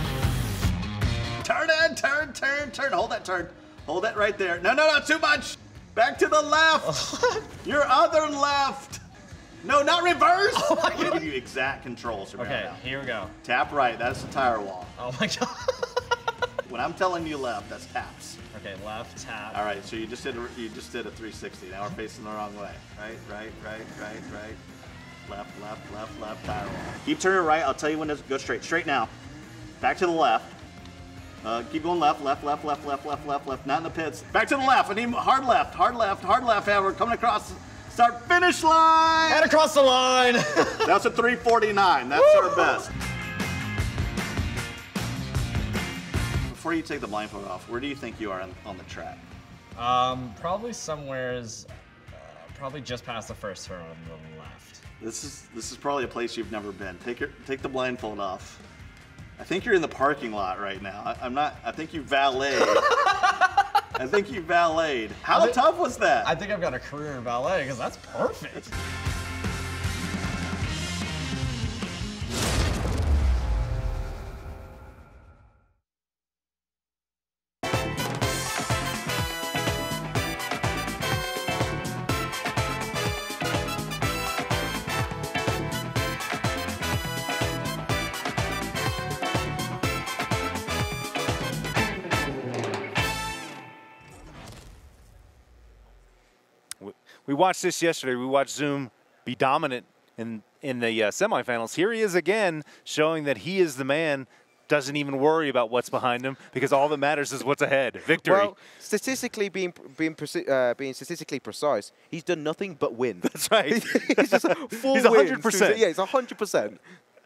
Speaker 3: Turn in, turn, turn, turn. Hold that turn. Hold that right there. No, no, no, too much. Back to the left. Your other left. No, not reverse. Oh I'm going to give you exact controls from
Speaker 21: Okay,
Speaker 3: now.
Speaker 21: here we go.
Speaker 3: Tap right. That's the tire wall.
Speaker 21: Oh my god.
Speaker 3: When I'm telling you left, that's taps.
Speaker 21: Okay, left tap.
Speaker 3: All right, so you just did a, you just did a three sixty. Now we're facing the wrong way. Right, right, right, right, right. Left, left, left, left, tire wall. Keep turning right. I'll tell you when to go straight. Straight now. Back to the left. Uh, keep going left, left, left, left, left, left, left, left. Not in the pits. Back to the left. I need hard left, hard left, hard left. And we're coming across. Start finish line.
Speaker 21: And across the line.
Speaker 3: That's a three forty-nine. That's our best. Before you take the blindfold off, where do you think you are on, on the track?
Speaker 21: Um, probably somewhere's, uh, probably just past the first turn on the left.
Speaker 3: This is this is probably a place you've never been. Take your take the blindfold off. I think you're in the parking lot right now. I, I'm not. I think you valeted. I think you valeted. How
Speaker 21: think,
Speaker 3: tough was that?
Speaker 21: I think I've got a career in valet because that's perfect.
Speaker 4: We watched this yesterday. We watched Zoom be dominant in, in the uh, semifinals. Here he is again, showing that he is the man, doesn't even worry about what's behind him, because all that matters is what's ahead, victory.
Speaker 6: Well, statistically, being being uh, being statistically precise, he's done nothing but win.
Speaker 4: That's right.
Speaker 6: He's just full
Speaker 4: He's one hundred percent.
Speaker 6: Wins. Yeah, he's one hundred percent.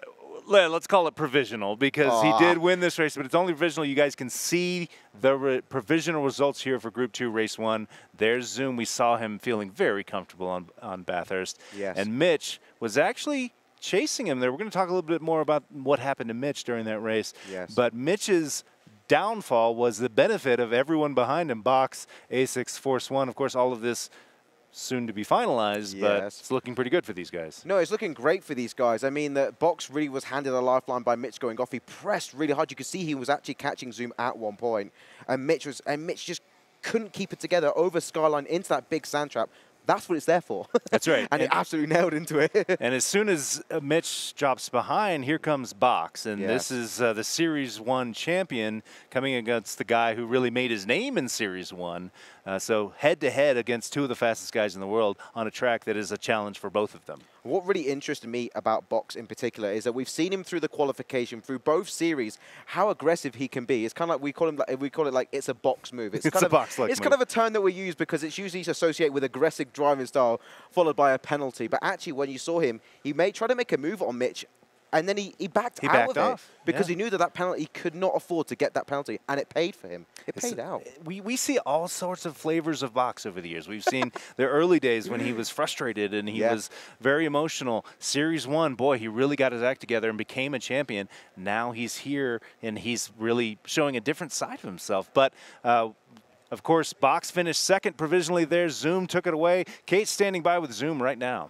Speaker 4: Let's call it provisional, because
Speaker 6: Aww.
Speaker 4: he did win this race, but it's only provisional. You guys can see the re provisional results here for Group two, Race one. There's Zoom. We saw him feeling very comfortable on, on Bathurst.
Speaker 6: Yes.
Speaker 4: And Mitch was actually chasing him there. We're going to talk a little bit more about what happened to Mitch during that race.
Speaker 6: Yes.
Speaker 4: But Mitch's downfall was the benefit of everyone behind him, Box, A six, Force one. Of course, all of this soon to be finalized,
Speaker 6: yes.
Speaker 4: but it's looking pretty good for these guys.
Speaker 6: No, it's looking great for these guys. I mean, the Box really was handed a lifeline by Mitch going off. He pressed really hard. You could see he was actually catching Zoom at one point, and Mitch was, and Mitch just couldn't keep it together over Skyline into that big sand trap. That's what it's there for.
Speaker 4: That's right.
Speaker 6: and, and he absolutely nailed into it.
Speaker 4: And as soon as uh, Mitch drops behind, here comes Box. And
Speaker 6: yes.
Speaker 4: this is uh, the Series one champion coming against the guy who really made his name in Series one. Uh, so head-to-head against two of the fastest guys in the world on a track that is a challenge for both of them.
Speaker 6: What really interested me about Box in particular is that we've seen him through the qualification, through both series, how aggressive he can be. It's kind of like we call him, like, we call it like it's a box move. It's,
Speaker 4: it's
Speaker 6: kind
Speaker 4: a
Speaker 6: of,
Speaker 4: box-like
Speaker 6: It's
Speaker 4: move.
Speaker 6: kind of a term that we use because it's usually associated with aggressive driving style, followed by a penalty. But actually, when you saw him, he made try to make a move on Mitch. And then he, he backed
Speaker 4: he
Speaker 6: out
Speaker 4: backed
Speaker 6: of
Speaker 4: off.
Speaker 6: it because
Speaker 4: yeah.
Speaker 6: he knew that that penalty, he could not afford to get that penalty, and it paid for him. It
Speaker 4: It's,
Speaker 6: paid out.
Speaker 4: We, we see all sorts of flavors of Box over the years. We've seen the early days when he was frustrated and he
Speaker 6: yeah.
Speaker 4: was very emotional. Series one, boy, he really got his act together and became a champion. Now he's here and he's really showing a different side of himself. But uh, of course, Box finished second provisionally there. Zoom took it away. Kate's standing by with Zoom right now.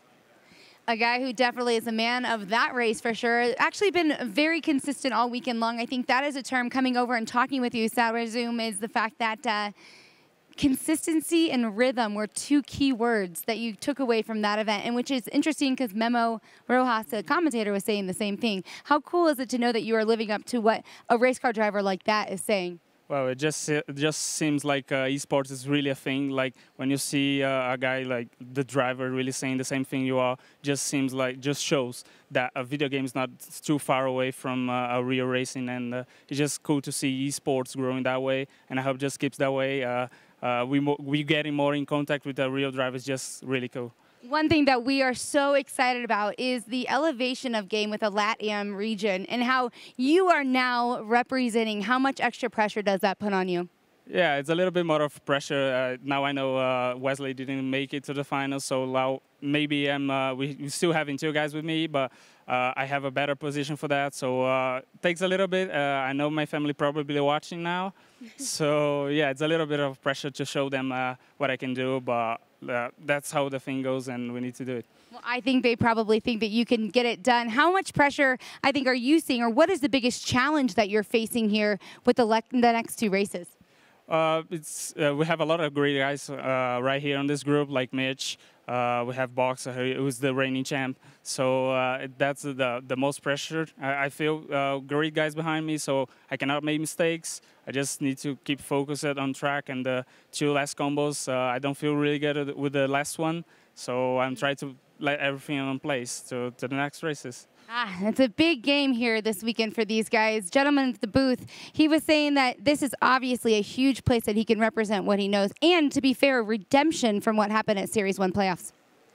Speaker 1: A guy who definitely is a man of that race for sure. Actually been very consistent all weekend long. I think that is a term coming over and talking with you, Sauber Zoom, is the fact that uh, consistency and rhythm were two key words that you took away from that event, and which is interesting because Memo Rojas, the commentator, was saying the same thing. How cool is it to know that you are living up to what a race car driver like that is saying?
Speaker 14: Well, it just it just seems like uh, esports is really a thing. Like when you see uh, a guy like the driver really saying the same thing you are, just seems like just shows that a video game is not too far away from uh, a real racing, and uh, it's just cool to see esports growing that way. And I hope it just keeps that way. Uh, uh, we mo we getting more in contact with the real drivers, just really cool.
Speaker 1: One thing that we are so excited about is the elevation of game with the LATAM region and how you are now representing. How much extra pressure does that put on you?
Speaker 14: Yeah, it's a little bit more of pressure. Uh, now I know uh, Wesley didn't make it to the finals, so now maybe I'm, uh, we, we're still having two guys with me, but uh, I have a better position for that. So uh, it takes a little bit. Uh, I know my family probably watching now. So yeah, it's a little bit of pressure to show them uh, what I can do, but uh, that's how the thing goes, and we need to do it.
Speaker 1: Well, I think they probably think that you can get it done. How much pressure, I think, are you seeing, or what is the biggest challenge that you're facing here with the, le the next two races?
Speaker 7: Uh, it's uh, we have a lot of great guys uh, right here on this group, like Mitch. Uh, we have Box, who's the reigning champ. So uh, that's the the most pressure. I, I feel uh, great guys behind me, so I cannot make mistakes. I just need to keep focused on track and the two last combos. Uh, I don't feel really good with the last one, so I'm trying to let everything in place to, to the next races.
Speaker 1: Ah, it's a big game here this weekend for these guys. Gentleman at the booth, he was saying that this is obviously a huge place that he can represent what he knows, and to be fair, redemption from what happened at Series one playoffs.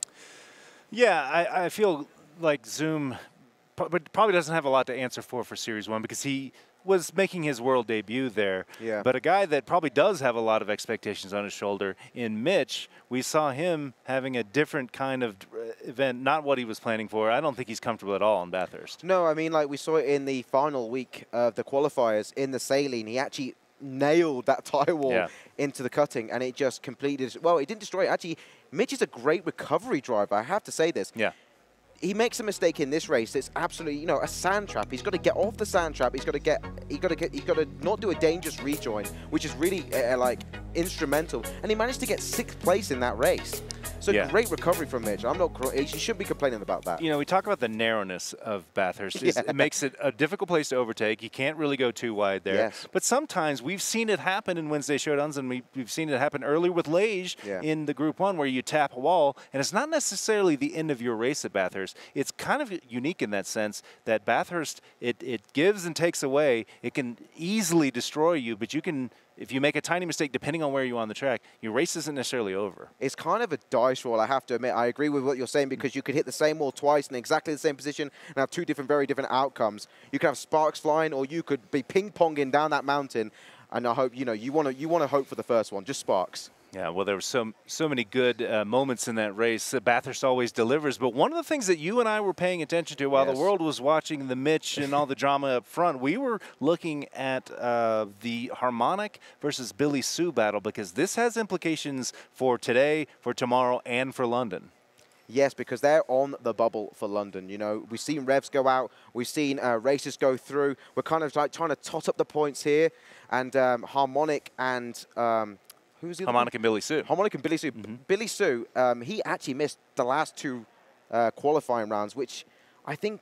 Speaker 4: Yeah, I, I feel like Zoom but probably doesn't have a lot to answer for for Series one because he was making his world debut there.
Speaker 6: Yeah.
Speaker 4: But a guy that probably does have a lot of expectations on his shoulder in Mitch, we saw him having a different kind of event, not what he was planning for. I don't think he's comfortable at all in Bathurst.
Speaker 6: No, I mean, like we saw it in the final week of the qualifiers in the saline. He actually nailed that tie wall
Speaker 4: yeah.
Speaker 6: into the cutting, and it just completed. Well, it didn't destroy it. Actually, Mitch is a great recovery driver. I have to say this.
Speaker 4: Yeah.
Speaker 6: He makes a mistake in this race. It's absolutely, you know, a sand trap. He's got to get off the sand trap. He's got to get, he got to get, he's got to not do a dangerous rejoin, which is really uh, like instrumental. And he managed to get sixth place in that race. So
Speaker 4: yeah.
Speaker 6: great recovery from Mitch. I'm not, he shouldn't be complaining about that.
Speaker 4: You know, we talk about the narrowness of Bathurst.
Speaker 6: Yeah.
Speaker 4: It makes it a difficult place to overtake. You can't really go too wide there.
Speaker 6: Yes.
Speaker 4: But sometimes we've seen it happen in Wednesday Showdowns, and we, we've seen it happen earlier with Lage
Speaker 6: yeah.
Speaker 4: in the Group one where you tap a wall, and it's not necessarily the end of your race at Bathurst. It's kind of unique in that sense that Bathurst, it, it gives and takes away. It can easily destroy you, but you can, if you make a tiny mistake, depending on where you are on the track, your race isn't necessarily over.
Speaker 6: It's kind of a dice roll, I have to admit. I agree with what you're saying because you could hit the same wall twice in exactly the same position and have two different, very different outcomes. You could have sparks flying, or you could be ping-ponging down that mountain. And I hope, you know, you want to you want to hope for the first one, just sparks.
Speaker 4: Yeah, well, there were so, so many good uh, moments in that race. Uh, Bathurst always delivers. But one of the things that you and I were paying attention to while
Speaker 6: yes.
Speaker 4: the world was watching the Mitch and all the drama up front, we were looking at uh, the Harmonic versus Billy Sue battle because this has implications for today, for tomorrow, and for London.
Speaker 6: Yes, because they're on the bubble for London. You know, we've seen revs go out. We've seen uh, races go through. We're kind of like trying to tot up the points here. And um, Harmonic and... Um, Who's the
Speaker 4: Harmonic and Billy Sue.
Speaker 6: Harmonic and Billy Sue. Mm-hmm. Billy Sue, um, he actually missed the last two uh, qualifying rounds, which I think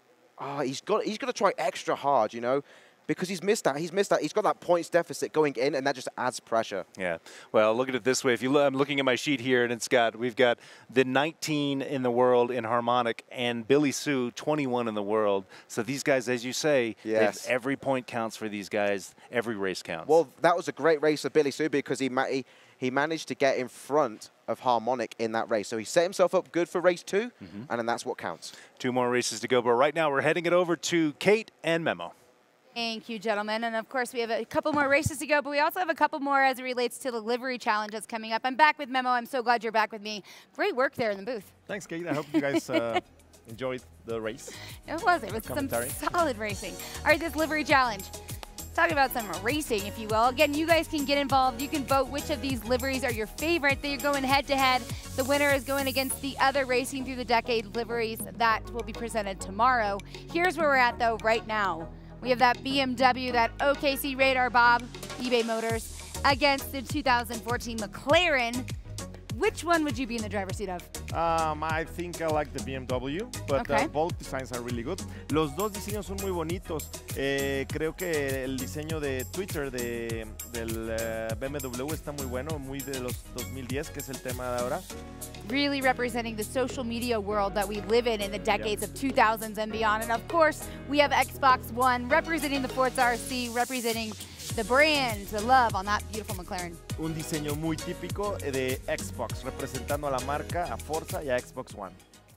Speaker 6: uh, he's got he's got to try extra hard, you know, because he's missed that. He's missed that. He's got that points deficit going in, and that just adds pressure.
Speaker 4: Yeah. Well, look at it this way. If you look, I'm looking at my sheet here, and it's got we've got the nineteen in the world in Harmonic, and Billy Sue twenty-one in the world. So these guys, as you say,
Speaker 6: yes.
Speaker 4: every point counts for these guys. Every race counts.
Speaker 6: Well, that was a great race of Billy Sue because he ma he, he managed to get in front of Harmonic in that race. So he set himself up good for race two, mm-hmm. and then that's what counts.
Speaker 4: Two more races to go, but right now we're heading it over to Kate and Memo.
Speaker 1: Thank you, gentlemen. And of course, we have a couple more races to go, but we also have a couple more as it relates to the livery challenge that's coming up. I'm back with Memo. I'm so glad you're back with me. Great work there in the booth.
Speaker 2: Thanks, Kate. I hope you guys uh, enjoyed the race.
Speaker 1: It was. It was some solid racing. All right, this livery challenge. Talking about some racing, if you will. Again, you guys can get involved. You can vote which of these liveries are your favorite. They're going head-to-head. -head. The winner is going against the other Racing Through the Decade liveries that will be presented tomorrow. Here's where we're at, though, right now. We have that B M W, that O K C Radar Bob, eBay Motors, against the two thousand fourteen McLaren. Which one would you be in the driver's seat of?
Speaker 2: Um, I think I like the B M W, but
Speaker 1: okay.
Speaker 2: uh, both designs are really good. Los dos diseños son muy bonitos. Eh, creo que el diseño de Twitter de, del uh, B M W está muy bueno, muy de los dos mil diez, que es el tema de ahora.
Speaker 1: Really representing the social media world that we live in in the decades yeah. of two thousands and beyond. And of course, we have Xbox One representing the Forza R C, representing the brand, the love on that beautiful McLaren.
Speaker 2: Un diseño muy típico de Xbox, representando a la marca, a Forza y a Xbox One.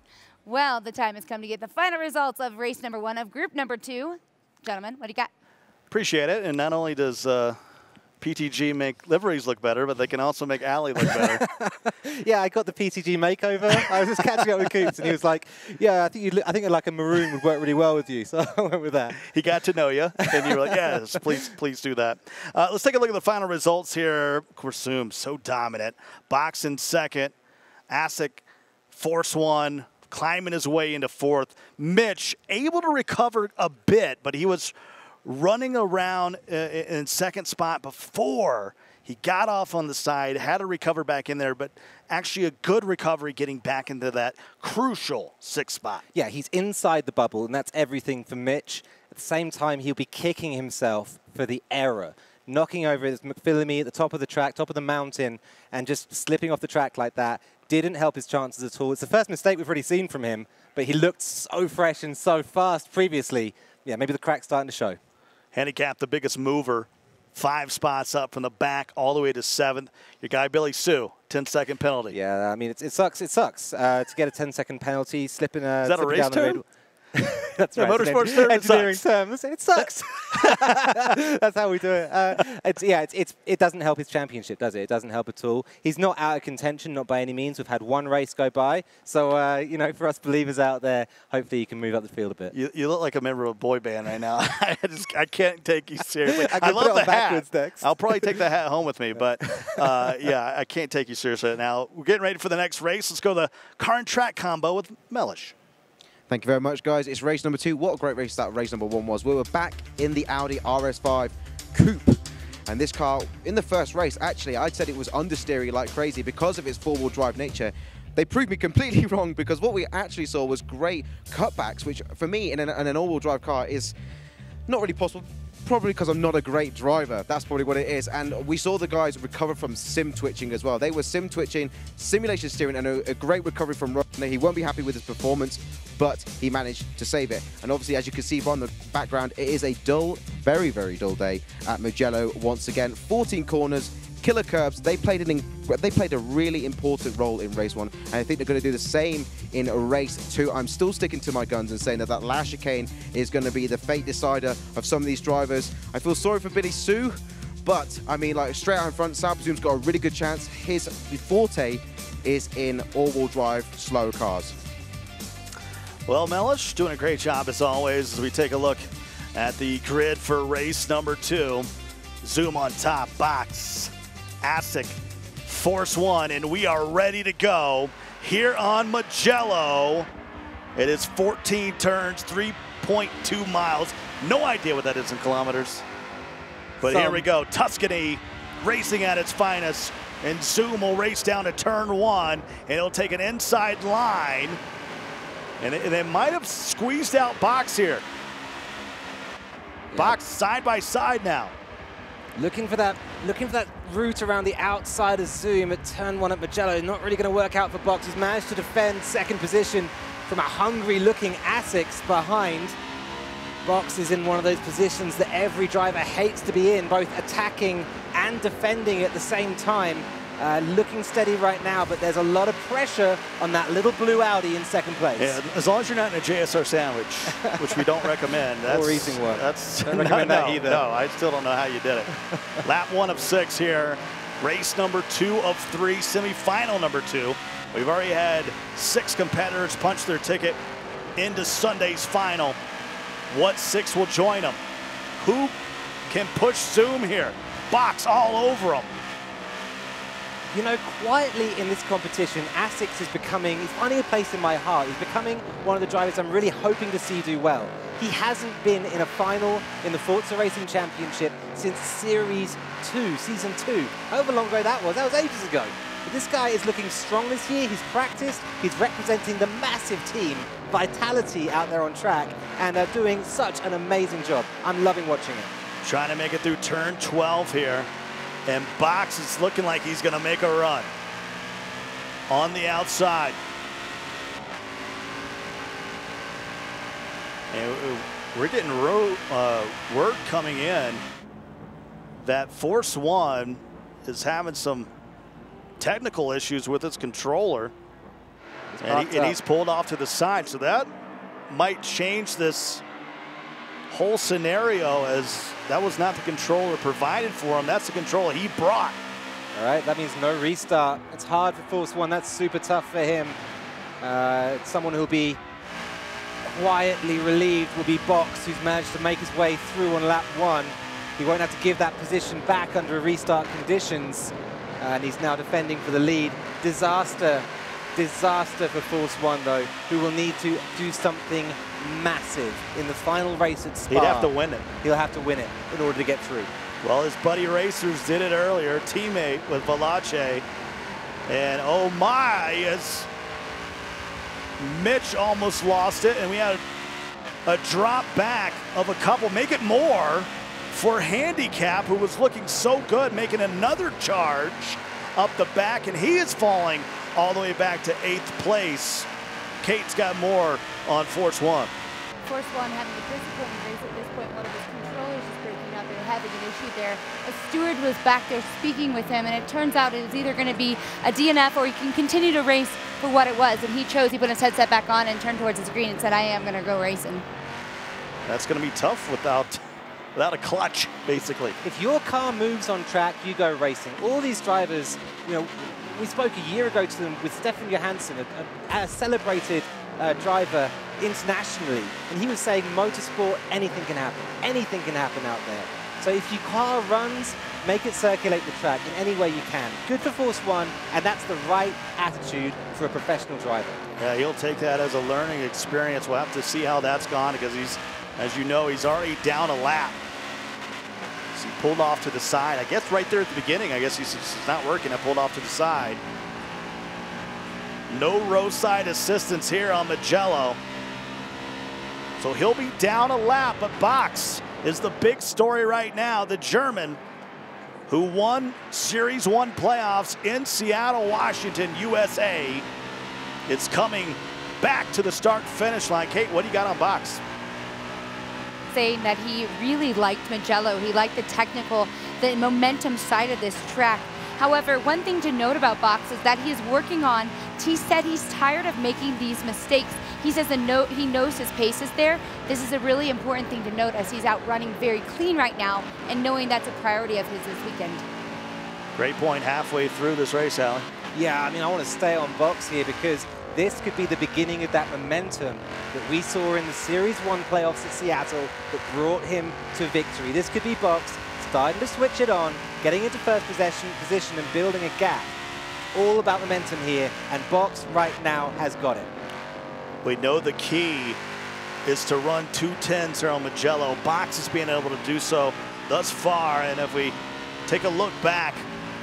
Speaker 1: Well, the time has come to get the final results of race number one of group number two. Gentlemen, what do you got?
Speaker 3: Appreciate it. And not only does uh, P T G make liveries look better, but they can also make Allie look better.
Speaker 5: Yeah, I got the P T G makeover. I was just catching up with Coops, and he was like, "Yeah, I think you, I think like a maroon would work really well with you." So I went with that.
Speaker 3: He got to know you, and you were like, "Yes, please, please do that." Uh, let's take a look at the final results here. Korsum, so dominant. Box in second. Asic, Force one, climbing his way into fourth. Mitch able to recover a bit, but he was running around uh, in second spot before he got off on the side, had to recover back in there, but actually a good recovery getting back into that crucial sixth spot.
Speaker 5: Yeah, he's inside the bubble, and that's everything for Mitch. At the same time, he'll be kicking himself for the error, knocking over his McPhillamy at the top of the track, top of the mountain, and just slipping off the track like that. Didn't help his chances at all. It's the first mistake we've already seen from him, but he looked so fresh and so fast previously. Yeah, maybe the crack's starting to show.
Speaker 3: Handicap, the biggest mover. Five spots up from the back all the way to seventh. Your guy, Billy Sue, ten-second penalty.
Speaker 5: Yeah, I mean, it's, it sucks. It sucks uh, to get a ten-second penalty, slipping, uh,
Speaker 3: Is that a
Speaker 5: slipping
Speaker 3: race
Speaker 5: down the
Speaker 3: term?
Speaker 5: mid. That's
Speaker 3: yeah,
Speaker 5: right.
Speaker 3: Motorsports term, it
Speaker 5: engineering
Speaker 3: sucks.
Speaker 5: terms. It sucks. That's how we do it. Uh, it's, yeah, it's, it's, it doesn't help his championship, does it? It doesn't help at all. He's not out of contention, not by any means. We've had one race go by. So, uh, you know, for us believers out there, hopefully you can move up the field a bit.
Speaker 3: You, you look like a member of a boy band right now. I just I can't take you seriously.
Speaker 5: I,
Speaker 3: I love the hat.
Speaker 5: Next.
Speaker 3: I'll probably take the hat home with me, but uh, yeah, I can't take you seriously now. We're getting ready for the next race. Let's go to the car and track combo with Mellish.
Speaker 6: Thank you very much, guys. It's race number two. What a great race that race number one was. We were back in the Audi R S five Coupe. And this car, in the first race, actually, I said it was understeering like crazy because of its four-wheel drive nature. They proved me completely wrong because what we actually saw was great cutbacks, which for me, in an, in an all-wheel drive car, is not really possible. Probably because I'm not a great driver. That's probably what it is. And we saw the guys recover from sim twitching as well. They were sim twitching, simulation steering, and a, a great recovery from Rodney. He won't be happy with his performance, but he managed to save it. And obviously, as you can see from the background, it is a dull, very, very dull day at Mugello once again. fourteen corners, killer curbs. They played an they played a really important role in race one, and I think they're going to do the same in race two. I'm still sticking to my guns and saying that that last chicane is going to be the fate decider of some of these drivers. I feel sorry for Billy Sue, but I mean, like straight out in front, Sal Presume's got a really good chance. His forte is in all-wheel drive slow cars.
Speaker 3: Well, Mellish doing a great job as always as we take a look at the grid for race number two. Zoom on top, Box, Asic, Force One, and we are ready to go here on Mugello. It is fourteen turns, three point two miles. No idea what that is in kilometers. But
Speaker 5: Some.
Speaker 3: Here we go, Tuscany racing at its finest, and Zoom will race down to turn one, and it'll take an inside line, and they, they might have squeezed out Box here. Box side by side now.
Speaker 5: Looking for that, looking for that route around the outside of Zoom at turn one at Mugello. Not really going to work out for Box. He's managed to defend second position from a hungry-looking Asics behind. Box is in one of those positions that every driver hates to be in, both attacking and defending at the same time. Uh, looking steady right now, but there's a lot of pressure on that little blue Audi in second place.
Speaker 3: Yeah, as long as you're not in a J S R sandwich, which we don't recommend. That's,
Speaker 5: or eating one.
Speaker 3: That's
Speaker 5: don't
Speaker 3: no,
Speaker 5: recommend
Speaker 3: no,
Speaker 5: that either.
Speaker 3: No, I still don't know how you did it. Lap one of six here. Race number two of three, semifinal number two. We've already had six competitors punch their ticket into Sunday's final. What six will join them? Who can push Zoom here? Box all over them.
Speaker 5: You know, quietly in this competition, Asics is becoming, he's finding a place in my heart. He's becoming one of the drivers I'm really hoping to see do well. He hasn't been in a final in the Forza Racing Championship since Series two, Season two. However long ago that was, that was ages ago. But this guy is looking strong this year. He's practiced, he's representing the massive team, Vitality out there on track, and are doing such an amazing job. I'm loving watching it.
Speaker 3: Trying to make it through turn twelve here. And Box is looking like he's going to make a run on the outside. And we're getting ro uh, word coming in that Force One is having some technical issues with its controller. And, he, and he's pulled off to the side. So that might change this whole scenario, as that was not the controller provided for him. That's the controller he brought.
Speaker 5: All right, that means no restart. It's hard for Force One. That's super tough for him. Uh, someone who'll be quietly relieved will be Box, who's managed to make his way through on lap one. He won't have to give that position back under restart conditions. Uh, and he's now defending for the lead. Disaster Disaster for Force One, though, who will need to do something massive in the final race at Spa.
Speaker 3: He'd have to win it.
Speaker 5: He'll have to win it in order to get through.
Speaker 3: Well, his buddy racers did it earlier, teammate with Valache. And oh my, as Mitch almost lost it, and we had a drop back of a couple, make it more for Handicap, who was looking so good, making another charge up the back, and he is falling all the way back to eighth place. Kate's got more on Force One.
Speaker 1: Force One having a disciplined race at this point. One of his controllers is breaking out. They're having an issue there. A steward was back there speaking with him, and it turns out it was either going to be a D N F or he can continue to race for what it was. And he chose, he put his headset back on and turned towards the screen and said, I am going to go racing.
Speaker 3: That's going to be tough without, without a clutch, basically.
Speaker 5: If your car moves on track, you go racing. All these drivers, you know, we spoke a year ago to them with Stefan Johansson, a, a, a celebrated uh, driver internationally, and he was saying motorsport, anything can happen. Anything can happen out there. So if your car runs, make it circulate the track in any way you can. Good for Force One, and that's the right attitude for a professional driver.
Speaker 3: Yeah, he'll take that as a learning experience. We'll have to see how that's gone, because he's, as you know, he's already down a lap. So he pulled off to the side. I guess right there at the beginning, I guess he's, he's not working. I pulled off to the side. No roadside assistance here on Mugello. So he'll be down a lap, but Box is the big story right now. The German who won Series One playoffs in Seattle, Washington, U S A. It's coming back to the start-finish line. Kate, what do you got on Box?
Speaker 1: Saying that he really liked Mugello. He liked the technical, the momentum side of this track. However, one thing to note about Box is that he is working on, he said he's tired of making these mistakes. He says the note, he knows his pace is there. This is a really important thing to note as he's out running very clean right now and knowing that's a priority of his this weekend.
Speaker 3: Great point halfway through this race, Alan.
Speaker 5: Yeah, I mean, I want to stay on Box here because this could be the beginning of that momentum that we saw in the Series One playoffs at Seattle that brought him to victory. This could be Box starting to switch it on, getting into first possession position and building a gap. All about momentum here, and Box right now has got it.
Speaker 3: We know the key is to run two tens here on Mugello. Box is being able to do so thus far, and if we take a look back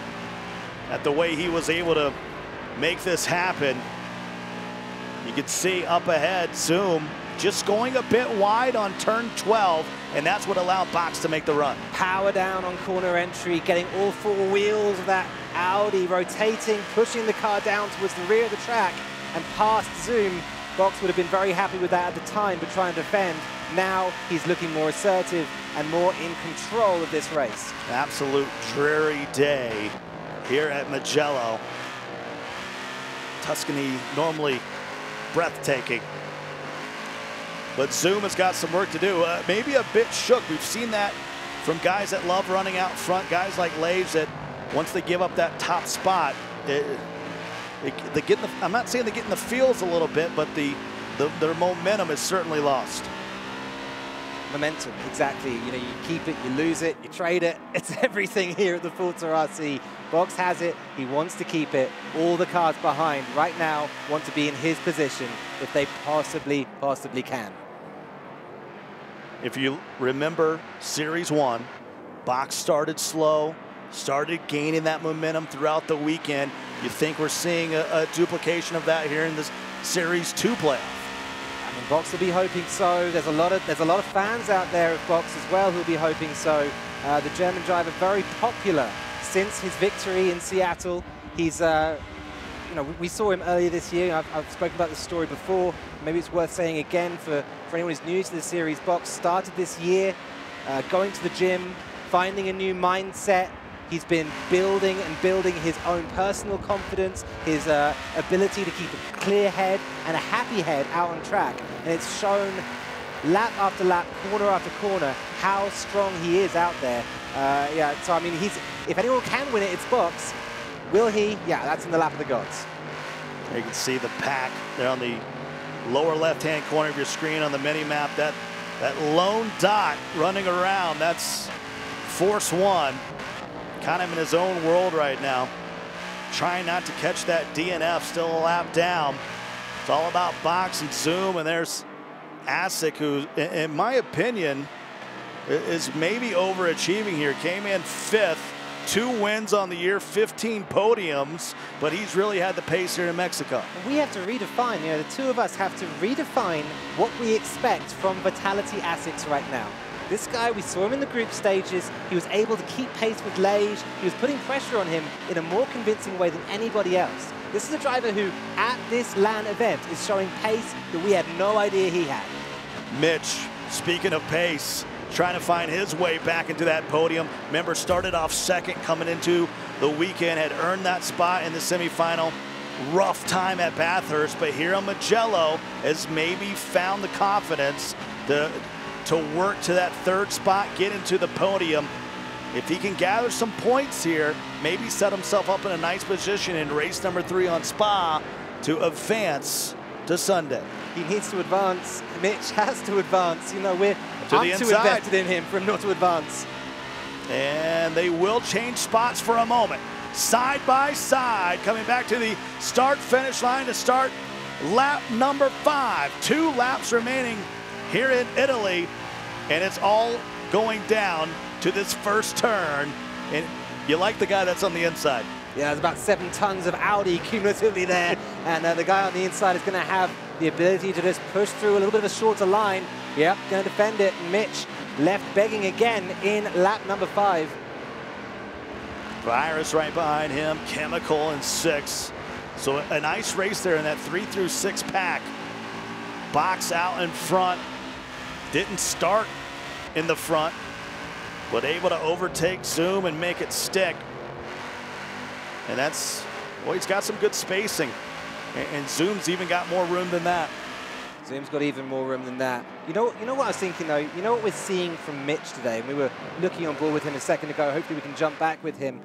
Speaker 3: at the way he was able to make this happen, you can see up ahead, Zoom, just going a bit wide on turn twelve, and that's what allowed Box to make the run.
Speaker 5: Power down on corner entry, getting all four wheels of that Audi rotating, pushing the car down towards the rear of the track and past Zoom. Box would have been very happy with that at the time, but trying to defend. Now he's looking more assertive and more in control of this race.
Speaker 3: Absolute dreary day here at Mugello. Tuscany normally breathtaking, but Zoom has got some work to do. Uh, maybe a bit shook. We've seen that from guys that love running out front, guys like Laves that once they give up that top spot, it, it, they get in the, I'm not saying they get in the feels a little bit, but the, the their momentum is certainly lost.
Speaker 5: Momentum, exactly. You know, you keep it, you lose it, you trade it. It's everything here at the Forza R C. Box has it, he wants to keep it. All the cars behind right now want to be in his position if they possibly, possibly can.
Speaker 3: If you remember Series One, Box started slow, started gaining that momentum throughout the weekend. You think we're seeing a, a duplication of that here in this Series Two playoff?
Speaker 5: I mean, Box will be hoping so. There's a lot of there's a lot of fans out there of Box as well who'll be hoping so. Uh, the German driver, very popular since his victory in Seattle. He's, uh, you know, we, we saw him earlier this year. I've, I've spoken about this story before. Maybe it's worth saying again for, for anyone who's new to the series. Box started this year, uh, going to the gym, finding a new mindset. He's been building and building his own personal confidence, his uh, ability to keep a clear head and a happy head out on track. And it's shown lap after lap, corner after corner, how strong he is out there. Uh, yeah, so I mean, he's if anyone can win it, it's Box. Will he? Yeah, that's in the lap of the gods.
Speaker 3: You can see the pack there on the lower left-hand corner of your screen on the mini-map. That, that lone dot running around, that's Force One. Kind of in his own world right now. trying not to catch that D N F, still a lap down. It's all about box and zoom, and there's Asic, who, in my opinion, is maybe overachieving here. Came in fifth, two wins on the year, fifteen podiums, but he's really had the pace here in Mexico.
Speaker 5: We have to redefine, you know, the two of us have to redefine what we expect from Vitality Asics right now. This guy, we saw him in the group stages. He was able to keep pace with Lage. He was putting pressure on him in a more convincing way than anybody else. This is a driver who, at this LAN event, is showing pace that we had no idea he had.
Speaker 3: Mitch, speaking of pace, trying to find his way back into that podium. Remember, started off second coming into the weekend, had earned that spot in the semifinal. Rough time at Bathurst, but here on Mugello has maybe found the confidence to, to work to that third spot, get into the podium. If he can gather some points here, maybe set himself up in a nice position in race number three on Spa to advance to Sunday.
Speaker 5: He needs to advance. Mitch has to advance. You know, we're
Speaker 3: to
Speaker 5: I'm
Speaker 3: the
Speaker 5: too
Speaker 3: inside.
Speaker 5: invested in him for him not to advance.
Speaker 3: And they will change spots for a moment. Side by side, coming back to the start-finish line to start lap number five. Two laps remaining here in Italy, and it's all going down to this first turn. And you like the guy that's on the inside.
Speaker 5: Yeah, there's about seven tons of Audi cumulatively there. And uh, the guy on the inside is going to have the ability to just push through a little bit of a shorter line. Yep, going to defend it. Mitch left begging again in lap number five.
Speaker 3: Virus right behind him, Chemical in six. So a nice race there in that three through six pack. Box out in front. Didn't start in the front, but able to overtake Zoom and make it stick. And that's, well, he's got some good spacing. And, and Zoom's even got more room than that.
Speaker 5: Zoom's got even more room than that. You know, you know what I was thinking, though? You know what we're seeing from Mitch today? And we were looking on board with him a second ago. Hopefully we can jump back with him.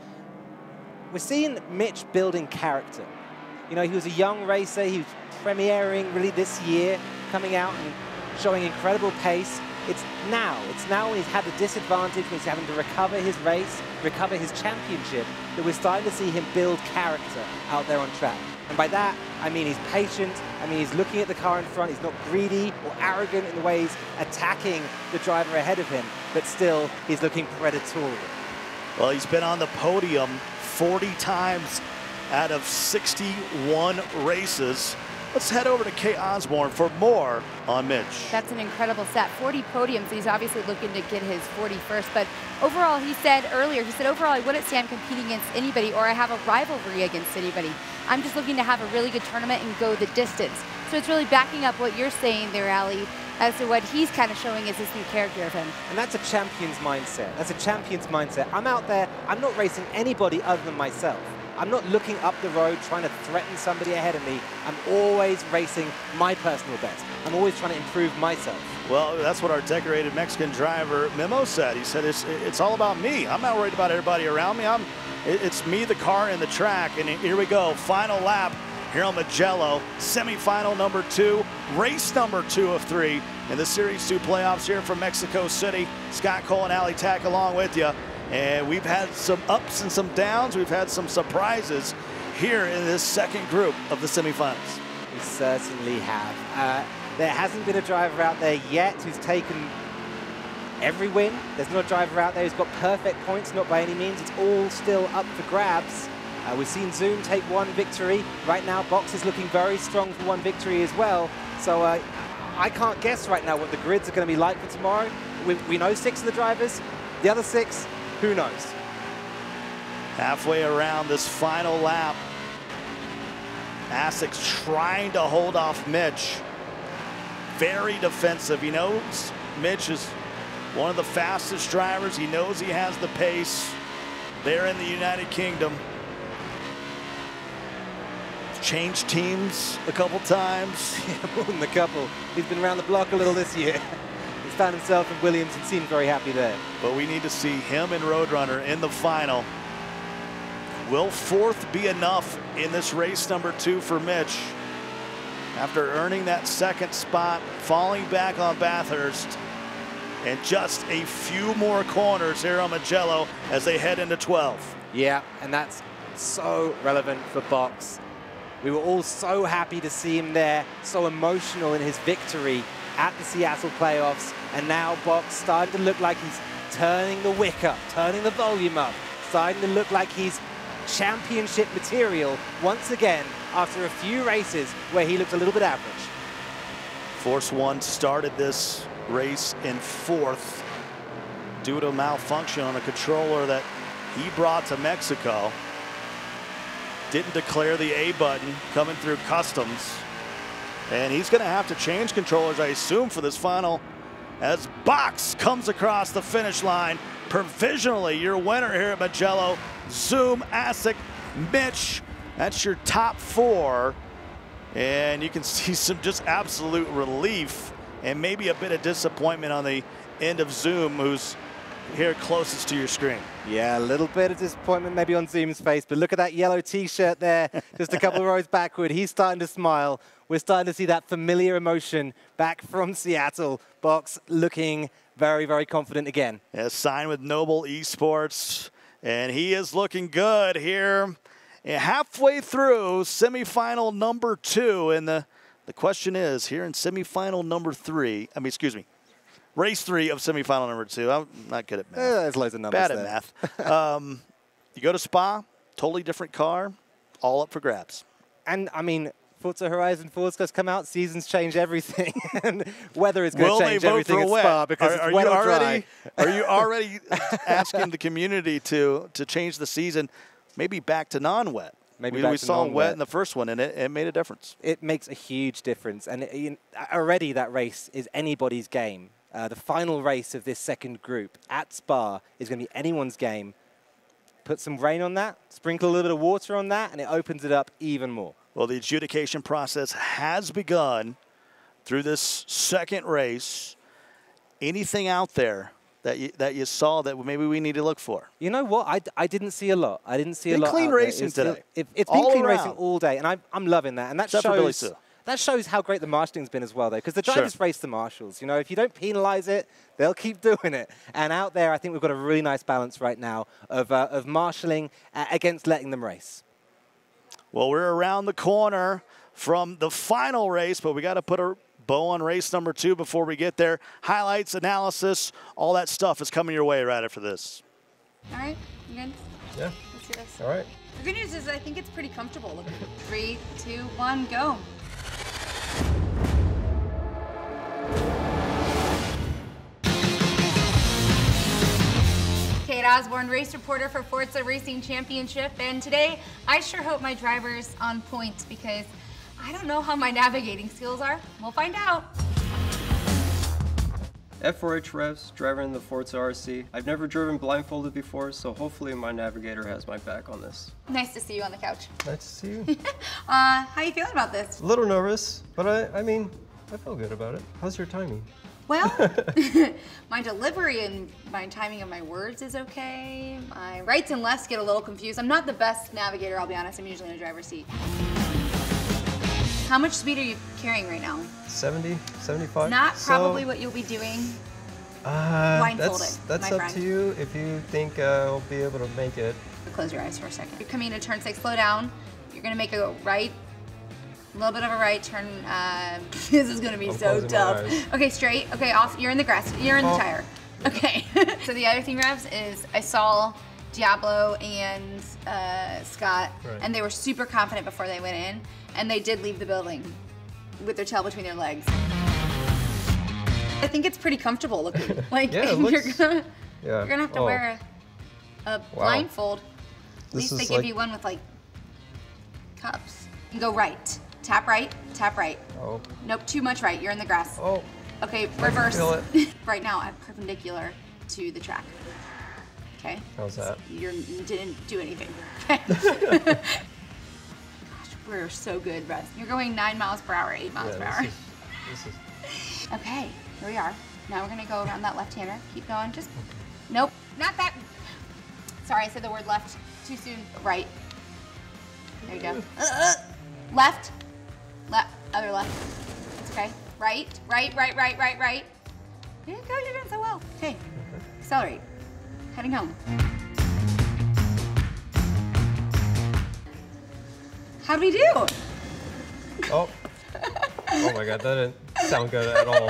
Speaker 5: We're seeing Mitch building character. You know, he was a young racer. He was premiering really this year, coming out and showing incredible pace. It's now, it's now when he's had the disadvantage, when he's having to recover his race, recover his championship, that we're starting to see him build character out there on track. And by that, I mean he's patient, I mean he's looking at the car in front, he's not greedy or arrogant in the way he's attacking the driver ahead of him, but still, he's looking predatory.
Speaker 3: Well, he's been on the podium forty times out of sixty-one races. Let's head over to Kate Osborne for more on Mitch.
Speaker 1: That's an incredible stat. forty podiums. He's obviously looking to get his forty-first. But overall, he said earlier, he said, overall, I wouldn't say I'm competing against anybody or I have a rivalry against anybody. I'm just looking to have a really good tournament and go the distance. So it's really backing up what you're saying there, Ali, as to what he's kind of showing as this new character of him.
Speaker 5: And that's a champion's mindset. That's a champion's mindset. I'm out there, I'm not racing anybody other than myself. I'm not looking up the road trying to threaten somebody ahead of me. I'm always racing my personal best. I'm always trying to improve myself.
Speaker 3: Well, that's what our decorated Mexican driver Memo said. He said, it's, it's all about me. I'm not worried about everybody around me. I'm, it's me, the car, and the track. And here we go, final lap here on Mugello. Semifinal number two, race number two of three in the Series two playoffs here from Mexico City. Scott Cole and Ali Tack along with you. And we've had some ups and some downs. We've had some surprises here in this second group of the semifinals.
Speaker 5: We certainly have. Uh, there hasn't been a driver out there yet who's taken every win. There's not a driver out there who's got perfect points, not by any means. It's all still up for grabs. Uh, we've seen Zoom take one victory. Right now, Box is looking very strong for one victory as well. So uh, I can't guess right now what the grids are going to be like for tomorrow. We, we know six of the drivers. The other six, who knows?
Speaker 3: Halfway around this final lap, Asic's trying to hold off Mitch. Very defensive. He knows Mitch is one of the fastest drivers. He knows he has the pace there in the United Kingdom. Changed teams a couple times.
Speaker 5: Yeah, more than a couple. He's been around the block a little this year. He's found himself in Williams and seemed very happy there.
Speaker 3: But we need to see him and Roadrunner in the final. Will fourth be enough in this race number two for Mitch? After earning that second spot, falling back on Bathurst, and just a few more corners here on Mugello as they head into twelve.
Speaker 5: Yeah, and that's so relevant for Box. We were all so happy to see him there, so emotional in his victory at the Seattle playoffs, and now Box starting to look like he's turning the wick up, turning the volume up, starting to look like he's championship material once again after a few races where he looked a little bit average.
Speaker 3: Force One started this race in fourth due to a malfunction on a controller that he brought to Mexico. Didn't declare the A button coming through customs. And he's going to have to change controllers, I assume, for this final as Box comes across the finish line. Provisionally, your winner here at Mugello, Zoom, Asic, Mitch. That's your top four. And you can see some just absolute relief and maybe a bit of disappointment on the end of Zoom, who's here closest to your screen.
Speaker 5: Yeah, a little bit of disappointment maybe on Zoom's face, but look at that yellow T-shirt there, just a couple of rows backward. He's starting to smile. We're starting to see that familiar emotion back from Seattle. Box looking very, very confident again.
Speaker 3: Yeah, signed with Noble Esports, and he is looking good here. And halfway through semifinal number two, and the, the question is, here in semifinal number three, I mean, excuse me, race three of semifinal number two. I'm not good at math.
Speaker 5: Uh, there's loads of numbers
Speaker 3: Bad
Speaker 5: there.
Speaker 3: at math. um, you go to Spa, totally different car, all up for grabs.
Speaker 5: And, I mean, Forza Horizon four's just come out, seasons change everything, and weather is going to change everything at Spa because
Speaker 3: are,
Speaker 5: it's
Speaker 3: are
Speaker 5: wet
Speaker 3: you
Speaker 5: or
Speaker 3: already,
Speaker 5: dry.
Speaker 3: Are you already asking the community to, to change the season maybe back to non-wet?
Speaker 5: Maybe
Speaker 3: we,
Speaker 5: back
Speaker 3: we
Speaker 5: to
Speaker 3: saw
Speaker 5: non-wet.
Speaker 3: wet in the first one, and it, it made a difference.
Speaker 5: It makes a huge difference, and it, you, already that race is anybody's game. Uh, the final race of this second group at Spa is going to be anyone's game. Put some rain on that, sprinkle a little bit of water on that, and it opens it up even more.
Speaker 3: Well, the adjudication process has begun through this second race. Anything out there that you, that you saw that maybe we need to look for?
Speaker 5: You know what? I, I didn't see a lot. I didn't see
Speaker 3: Been
Speaker 5: a lot.
Speaker 3: clean
Speaker 5: out there.
Speaker 3: racing
Speaker 5: It's-
Speaker 3: today.
Speaker 5: It, it's been
Speaker 3: All
Speaker 5: clean
Speaker 3: around.
Speaker 5: racing all day, and I, I'm loving that. And that
Speaker 3: Except for Billy
Speaker 5: shows
Speaker 3: Sue.
Speaker 5: that shows how great the marshalling's been as well, though, because the
Speaker 3: Sure.
Speaker 5: drivers race the marshals. You know, if you don't penalize it, they'll keep doing it. And out there, I think we've got a really nice balance right now of uh, of marshalling uh, against letting them race.
Speaker 3: Well, we're around the corner from the final race, but we got to put a bow on race number two before we get there. Highlights, analysis, all that stuff is coming your way right after this.
Speaker 1: All right, you good?
Speaker 10: Yeah.
Speaker 1: Let's do this.
Speaker 10: All right.
Speaker 1: The good news is I think it's pretty comfortable. Look, three, two, one, go. Kate Osborne, race reporter for Forza Racing Championship, and today I sure hope my driver's on point because I don't know how my navigating skills are. We'll find out.
Speaker 10: F four H Revs, driver in the Forza R C. I've never driven blindfolded before, so hopefully my navigator has my back on this.
Speaker 1: Nice to see you on the couch.
Speaker 10: Nice to see you.
Speaker 1: uh, how you feeling about this?
Speaker 10: A little nervous, but I, I mean, I feel good about it. How's your timing?
Speaker 1: Well, my delivery and my timing of my words is okay. My rights and lefts get a little confused. I'm not the best navigator, I'll be honest. I'm usually in the driver's seat. How much speed are you carrying right now?
Speaker 10: seventy, seventy-five?
Speaker 1: Not
Speaker 10: So,
Speaker 1: probably what you'll be doing.
Speaker 10: Uh,
Speaker 1: blindfolded,
Speaker 10: that's that's
Speaker 1: my
Speaker 10: up
Speaker 1: friend.
Speaker 10: to you if you think uh, I'll be able to make it.
Speaker 1: Close your eyes for a second. You're coming into turn six, slow down. You're gonna make a right, a little bit of a right turn. Uh, this is gonna be
Speaker 10: I'm
Speaker 1: so
Speaker 10: closing my
Speaker 1: tough.
Speaker 10: eyes.
Speaker 1: Okay, straight. Okay, off. You're in the grass. You're in the
Speaker 10: Oh.
Speaker 1: tire. Okay. So the other thing, Revs, is I saw Diablo and uh, Scott,
Speaker 10: Right.
Speaker 1: and they were super confident before they went in, and they did leave the building with their tail between their legs. I think it's pretty comfortable looking. Like
Speaker 10: Yeah, it
Speaker 1: you're
Speaker 10: looks-
Speaker 1: gonna,
Speaker 10: yeah.
Speaker 1: you're gonna have to
Speaker 10: Oh.
Speaker 1: wear a, a
Speaker 10: Wow.
Speaker 1: blindfold. At
Speaker 10: This
Speaker 1: least they
Speaker 10: is
Speaker 1: give
Speaker 10: like-
Speaker 1: you one with like cups. You go right, tap right, tap right.
Speaker 10: Oh.
Speaker 1: Nope, too much right. You're in the grass.
Speaker 10: Oh.
Speaker 1: Okay,
Speaker 10: can
Speaker 1: reverse.
Speaker 10: feel
Speaker 1: Right now, I'm perpendicular to the track. Okay.
Speaker 10: How's that?
Speaker 1: You're, you didn't do anything. Okay. Gosh, we're so good, Russ. You're going nine miles per hour, eight miles
Speaker 10: Yeah,
Speaker 1: per hour.
Speaker 10: this is, this is
Speaker 1: Okay, here we are. Now we're gonna go around that left-hander. Keep going. Just nope, not that. Sorry, I said the word left too soon. Right. There you go. Uh, left. Left. Other left. It's okay. Right. Right. Right. Right. Right. Right. There you go. You're doing so well. Okay. Accelerate. Heading home.
Speaker 12: How'd we do?
Speaker 10: Oh. Oh my god, that didn't sound good at all.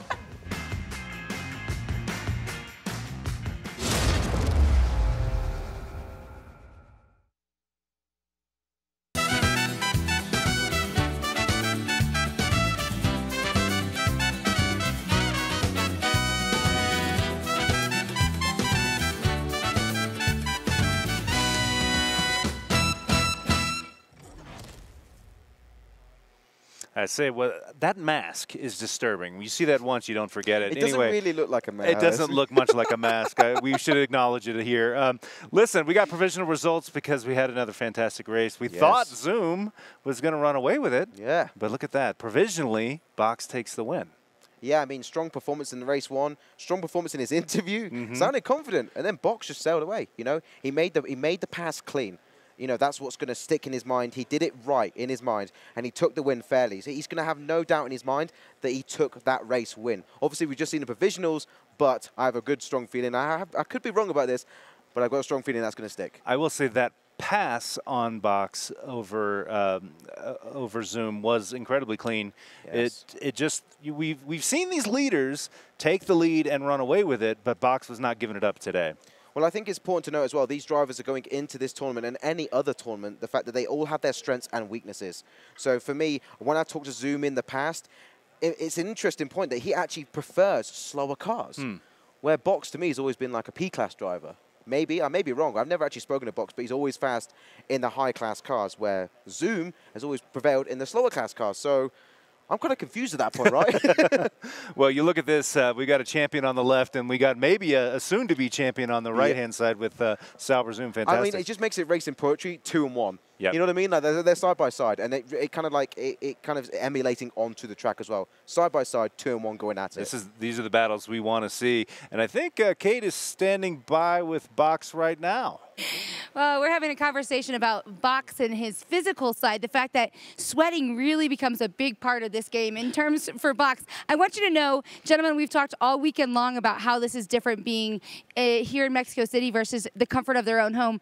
Speaker 4: I say, well, that mask is disturbing. When you see that once, you don't forget it.
Speaker 6: It doesn't
Speaker 4: anyway,
Speaker 6: really look like a mask.
Speaker 4: It doesn't look much like a mask. I, we should acknowledge it here. Um, listen, we got provisional results because we had another fantastic race. We
Speaker 6: Yes.
Speaker 4: thought Zoom was going to run away with it.
Speaker 6: Yeah.
Speaker 4: But look at that. Provisionally, Box takes the win.
Speaker 6: Yeah, I mean, strong performance in the race one, strong performance in his interview,
Speaker 4: Mm-hmm.
Speaker 6: sounded confident, and then Box just sailed away. You know, he made the he made the pass clean. You know, that's what's going to stick in his mind. He did it right in his mind, and he took the win fairly. So he's going to have no doubt in his mind that he took that race win. Obviously, we've just seen the provisionals, but I have a good, strong feeling. I, have, I could be wrong about this, but I've got a strong feeling that's going to stick.
Speaker 4: I will say that pass on Box over um, uh, over Zoom was incredibly clean.
Speaker 6: Yes.
Speaker 4: It it just you, we've we've seen these leaders take the lead and run away with it, but Box was not giving it up today.
Speaker 6: Well, I think it's important to know as well, these drivers are going into this tournament and any other tournament, the fact that they all have their strengths and weaknesses. So for me, when I talked to Zoom in the past, it, it's an interesting point that he actually prefers slower cars,
Speaker 4: Hmm.
Speaker 6: where Box to me has always been like a P-class driver. Maybe, I may be wrong. I've never actually spoken to Box, but he's always fast in the high-class cars, where Zoom has always prevailed in the slower-class cars. So I'm kind of confused at that point, right?
Speaker 4: Well, you look at this, uh, we got a champion on the left, and we got maybe a, a soon-to-be champion on the right-hand side with uh, Sauber Zoom. Fantastic.
Speaker 6: I mean, it just makes it racing poetry two and one.
Speaker 4: Yep.
Speaker 6: You know what I mean? Like they're, they're side by side, and it, it kind of like it, it kind of emulating onto the track as well. Side by side, two and one going at it.
Speaker 4: This is these are the battles we want to see, and I think uh, Kate is standing by with Box right now.
Speaker 1: Well, we're having a conversation about Box and his physical side, the fact that sweating really becomes a big part of this game. In terms for Box, I want you to know, gentlemen, we've talked all weekend long about how this is different being uh, here in Mexico City versus the comfort of their own home.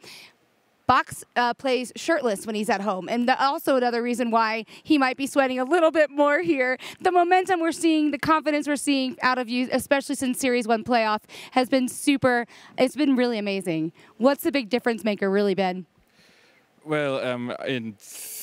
Speaker 1: Box uh, plays shirtless when he's at home, and the, also another reason why he might be sweating a little bit more here. The momentum we're seeing, the confidence we're seeing out of you, especially since Series one playoff, has been super, it's been really amazing. What's the big difference maker really been?
Speaker 14: Well, um, in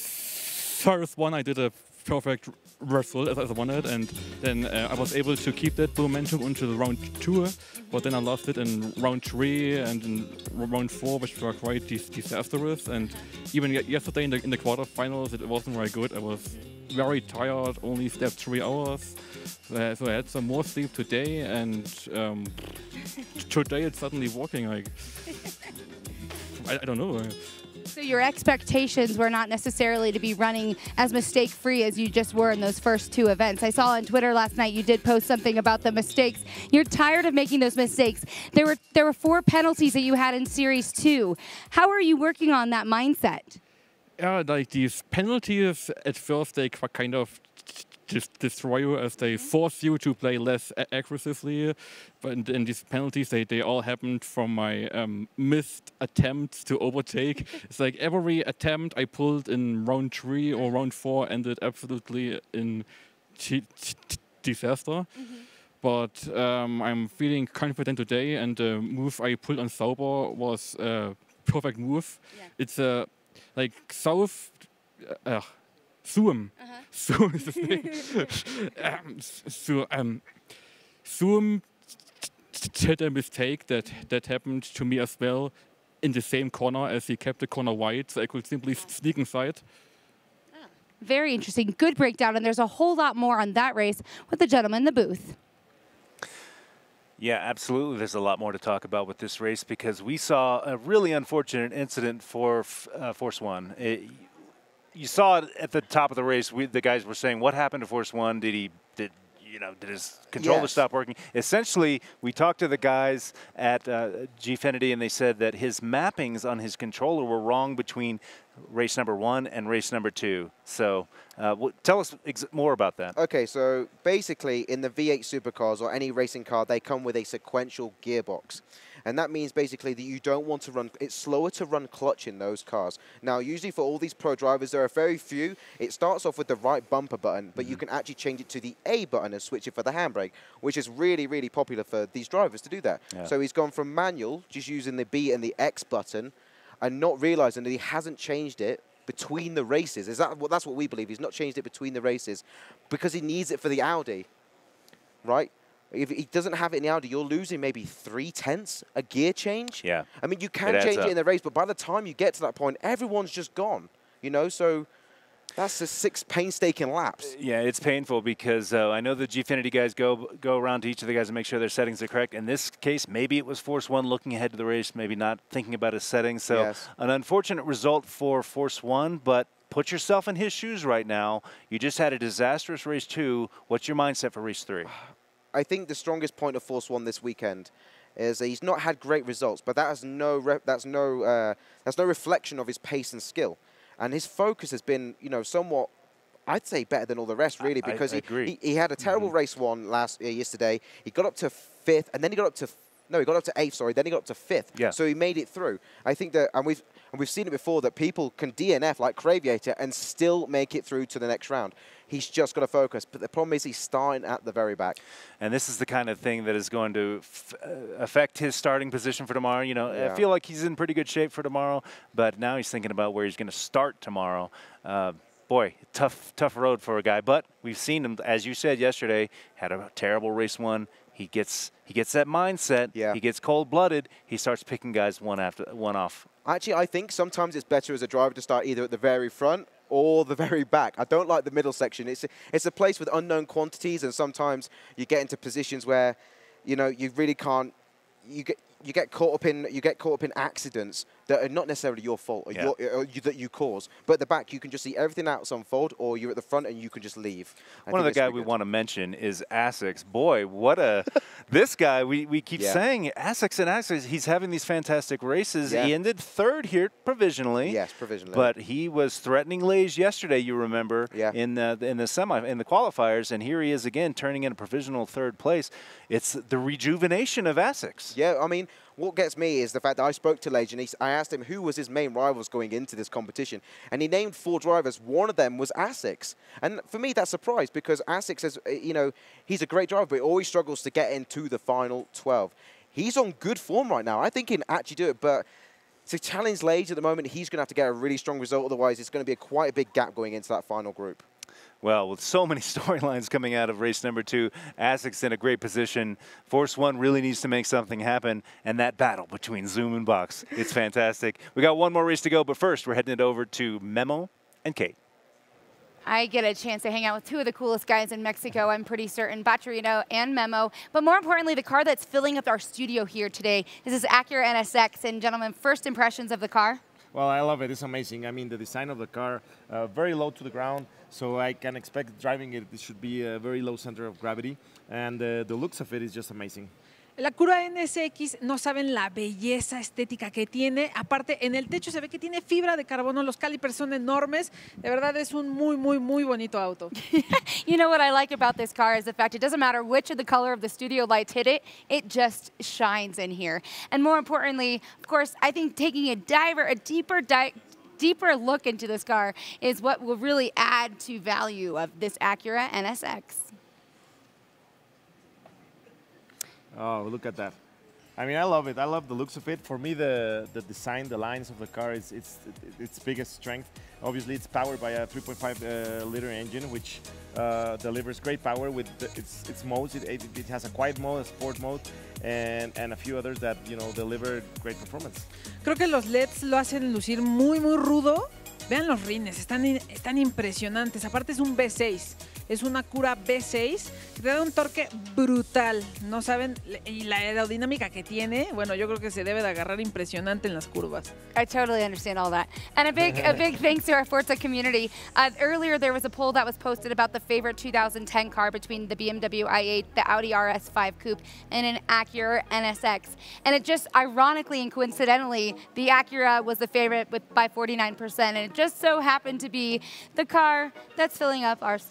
Speaker 14: Series one, I did a perfect result as I wanted, and then uh, I was able to keep that momentum into the round two, but then I lost it in round three and in round four, which were quite dis disastrous. And even yesterday in the, in the quarterfinals, it wasn't very good. I was very tired, only slept three hours. Uh, so I had some more sleep today, and um, today it's suddenly working. Like, I, I don't know.
Speaker 1: So your expectations were not necessarily to be running as mistake-free as you just were in those first two events. I saw on Twitter last night you did post something about the mistakes. You're tired of making those mistakes. There were there were four penalties that you had in Series two. How are you working on that mindset?
Speaker 14: Yeah, like these penalties at first they kind of just destroy you as they force you to play less aggressively. But in these penalties, they, they all happened from my um, missed attempts to overtake. It's like every attempt I pulled in round three or round four ended absolutely in disaster. Mm-hmm. But um, I'm feeling confident today, and the move I pulled on Sauber was a perfect move. Yeah. It's a like south. Uh, Zoom. Uh-huh. Zoom is the thing. um, so, um, Zoom did a mistake that, that happened to me as well in the same corner as he kept the corner wide, so I could simply sneak inside.
Speaker 1: Very interesting. Good breakdown, and there's a whole lot more on that race with the gentleman in the booth.
Speaker 4: Yeah, absolutely. There's a lot more to talk about with this race because we saw a really unfortunate incident for uh, Force One. It, You saw it at the top of the race. We, the guys were saying, "What happened to Force One? Did he, did you know, did his controller
Speaker 6: Yes.
Speaker 4: stop working?" Essentially, we talked to the guys at uh, Gfinity, and they said that his mappings on his controller were wrong between race number one and race number two. So, uh, w tell us ex more about that.
Speaker 6: Okay, so basically, in the V eight supercars or any racing car, they come with a sequential gearbox. And that means basically that you don't want to run, it's slower to run clutch in those cars. Now, usually for all these pro drivers, there are very few. It starts off with the right bumper button, but mm-hmm. you can actually change it to the A button and switch it for the handbrake, which is really, really popular for these drivers to do that. Yeah. So he's gone from manual, just using the B and the X button, and not realizing that he hasn't changed it between the races. Is that what, that's what we believe. He's not changed it between the races because he needs it for the Audi, right? If he doesn't have it in the Audi, you're losing maybe three tenths a gear change.
Speaker 4: Yeah.
Speaker 6: I mean, you can change it in the race, but by the time you get to that point, everyone's just gone, you know? So that's the six painstaking laps.
Speaker 4: Yeah, it's painful because uh, I know the Gfinity guys go go around to each of the guys and make sure their settings are correct. In this case, maybe it was Force One looking ahead to the race, maybe not thinking about his settings. So
Speaker 6: yes.
Speaker 4: an unfortunate result for Force One, but put yourself in his shoes right now. You just had a disastrous race two. What's your mindset for race three?
Speaker 6: I think the strongest point of Force One this weekend is that he's not had great results, but that has no re that's no uh, that's no reflection of his pace and skill. And his focus has been, you know, somewhat, I'd say, better than all the rest, really, because
Speaker 4: I, I
Speaker 6: he,
Speaker 4: agree.
Speaker 6: he he had a terrible mm-hmm. race one last uh, yesterday. He got up to fifth, and then he got up to no, he got up to eighth. Sorry, then he got up to fifth.
Speaker 4: Yeah.
Speaker 6: So he made it through. I think that, and we've and we've seen it before, that people can D N F like Craviator and still make it through to the next round. He's just got to focus. But the problem is he's starting at the very back.
Speaker 4: And this is the kind of thing that is going to f uh, affect his starting position for tomorrow. You know,
Speaker 6: Yeah.
Speaker 4: I feel like he's in pretty good shape for tomorrow, but now he's thinking about where he's going to start tomorrow. Uh, boy, tough, tough road for a guy. But we've seen him, as you said yesterday, had a terrible race one. He gets he gets that mindset.
Speaker 6: Yeah.
Speaker 4: He gets cold-blooded. He starts picking guys one after one off.
Speaker 6: Actually, I think sometimes it's better as a driver to start either at the very front or the very back. I don't like the middle section. It's a, it's a place with unknown quantities, and sometimes you get into positions where, you know, you really can't. You get you get caught up in you get caught up in accidents that are not necessarily your fault or,
Speaker 4: Yeah.
Speaker 6: your, or you, that you cause. But at the back, you can just see everything else unfold, or you're at the front and you can just leave. I
Speaker 4: One of the
Speaker 6: think it's
Speaker 4: guys
Speaker 6: pretty
Speaker 4: we
Speaker 6: good.
Speaker 4: want to mention is Asics. Boy, what a this guy. We we keep
Speaker 6: Yeah.
Speaker 4: saying Asics and Asics. He's having these fantastic races.
Speaker 6: Yeah.
Speaker 4: He ended third here provisionally.
Speaker 6: Yes, provisionally.
Speaker 4: But he was threatening Lage yesterday. You remember?
Speaker 6: Yeah.
Speaker 4: In the in the semi in the qualifiers, and here he is again, turning in a provisional third place. It's the rejuvenation of Asics.
Speaker 6: Yeah, I mean, what gets me is the fact that I spoke to Lage and he, I asked him who was his main rivals going into this competition, and he named four drivers. One of them was Asics, and for me that's a surprise because Asics is, you know, he's a great driver, but he always struggles to get into the final twelve. He's on good form right now. I think he can actually do it, but to challenge Lage at the moment, he's going to have to get a really strong result. Otherwise, it's going to be a quite a big gap going into that final group.
Speaker 4: Well, with so many storylines coming out of race number two, Asics in a great position. Force One really needs to make something happen, and that battle between Zoom and Box, it's fantastic. We got one more race to go, but first we're heading it over to Memo and Kate.
Speaker 1: I get a chance to hang out with two of the coolest guys in Mexico, I'm pretty certain, Bacherino and Memo. But more importantly, the car that's filling up our studio here today is this Acura N S X. And gentlemen, first impressions of the car?
Speaker 2: Well, I love it. It's amazing. I mean, the design of the car, uh, very low to the ground, so I can expect driving it, it should be a very low center of gravity, and uh, the looks of it is just amazing.
Speaker 12: La Acura N S X, no saben la belleza estética que tiene. Aparte, en el techo se ve que tiene fibra de carbono. Los calipers son enormes. De verdad, es un muy, muy, muy bonito auto.
Speaker 1: You know what I like about this car is the fact it doesn't matter which of the color of the studio lights hit it, it just shines in here. And more importantly, of course, I think taking a diver, a deeper dive, deeper look into this car is what will really add to value of this Acura N S X.
Speaker 2: Oh, look at that. I mean, I love it. I love the looks of it. For me, the, the design, the lines of the car, is it's its biggest strength. Obviously, it's powered by a three point five uh, liter engine, which uh, delivers great power with the, its, its modes. It, it, it has a quiet mode, a sport mode, and, and a few others that, you know, deliver great performance.
Speaker 12: Creo que los L E Ds lo hacen lucir muy, muy rudo. Vean los rines, están, están impresionantes. Aparte es un V seis. Es una Acura V seis que te da un torque brutal, no saben, y la aerodinámica que tiene, bueno, yo creo que se debe de agarrar impresionante en las curvas.
Speaker 1: I totally understand all that. And a big a big thanks to our Forza community. Uh, earlier there was a poll that was posted about the favorite two thousand ten car between the B M W i eight, the Audi R S five Coupe, and an Acura N S X. And it just, ironically and coincidentally, the Acura was the favorite with by forty-nine percent, and it just so happened to be the car that's filling up our studio.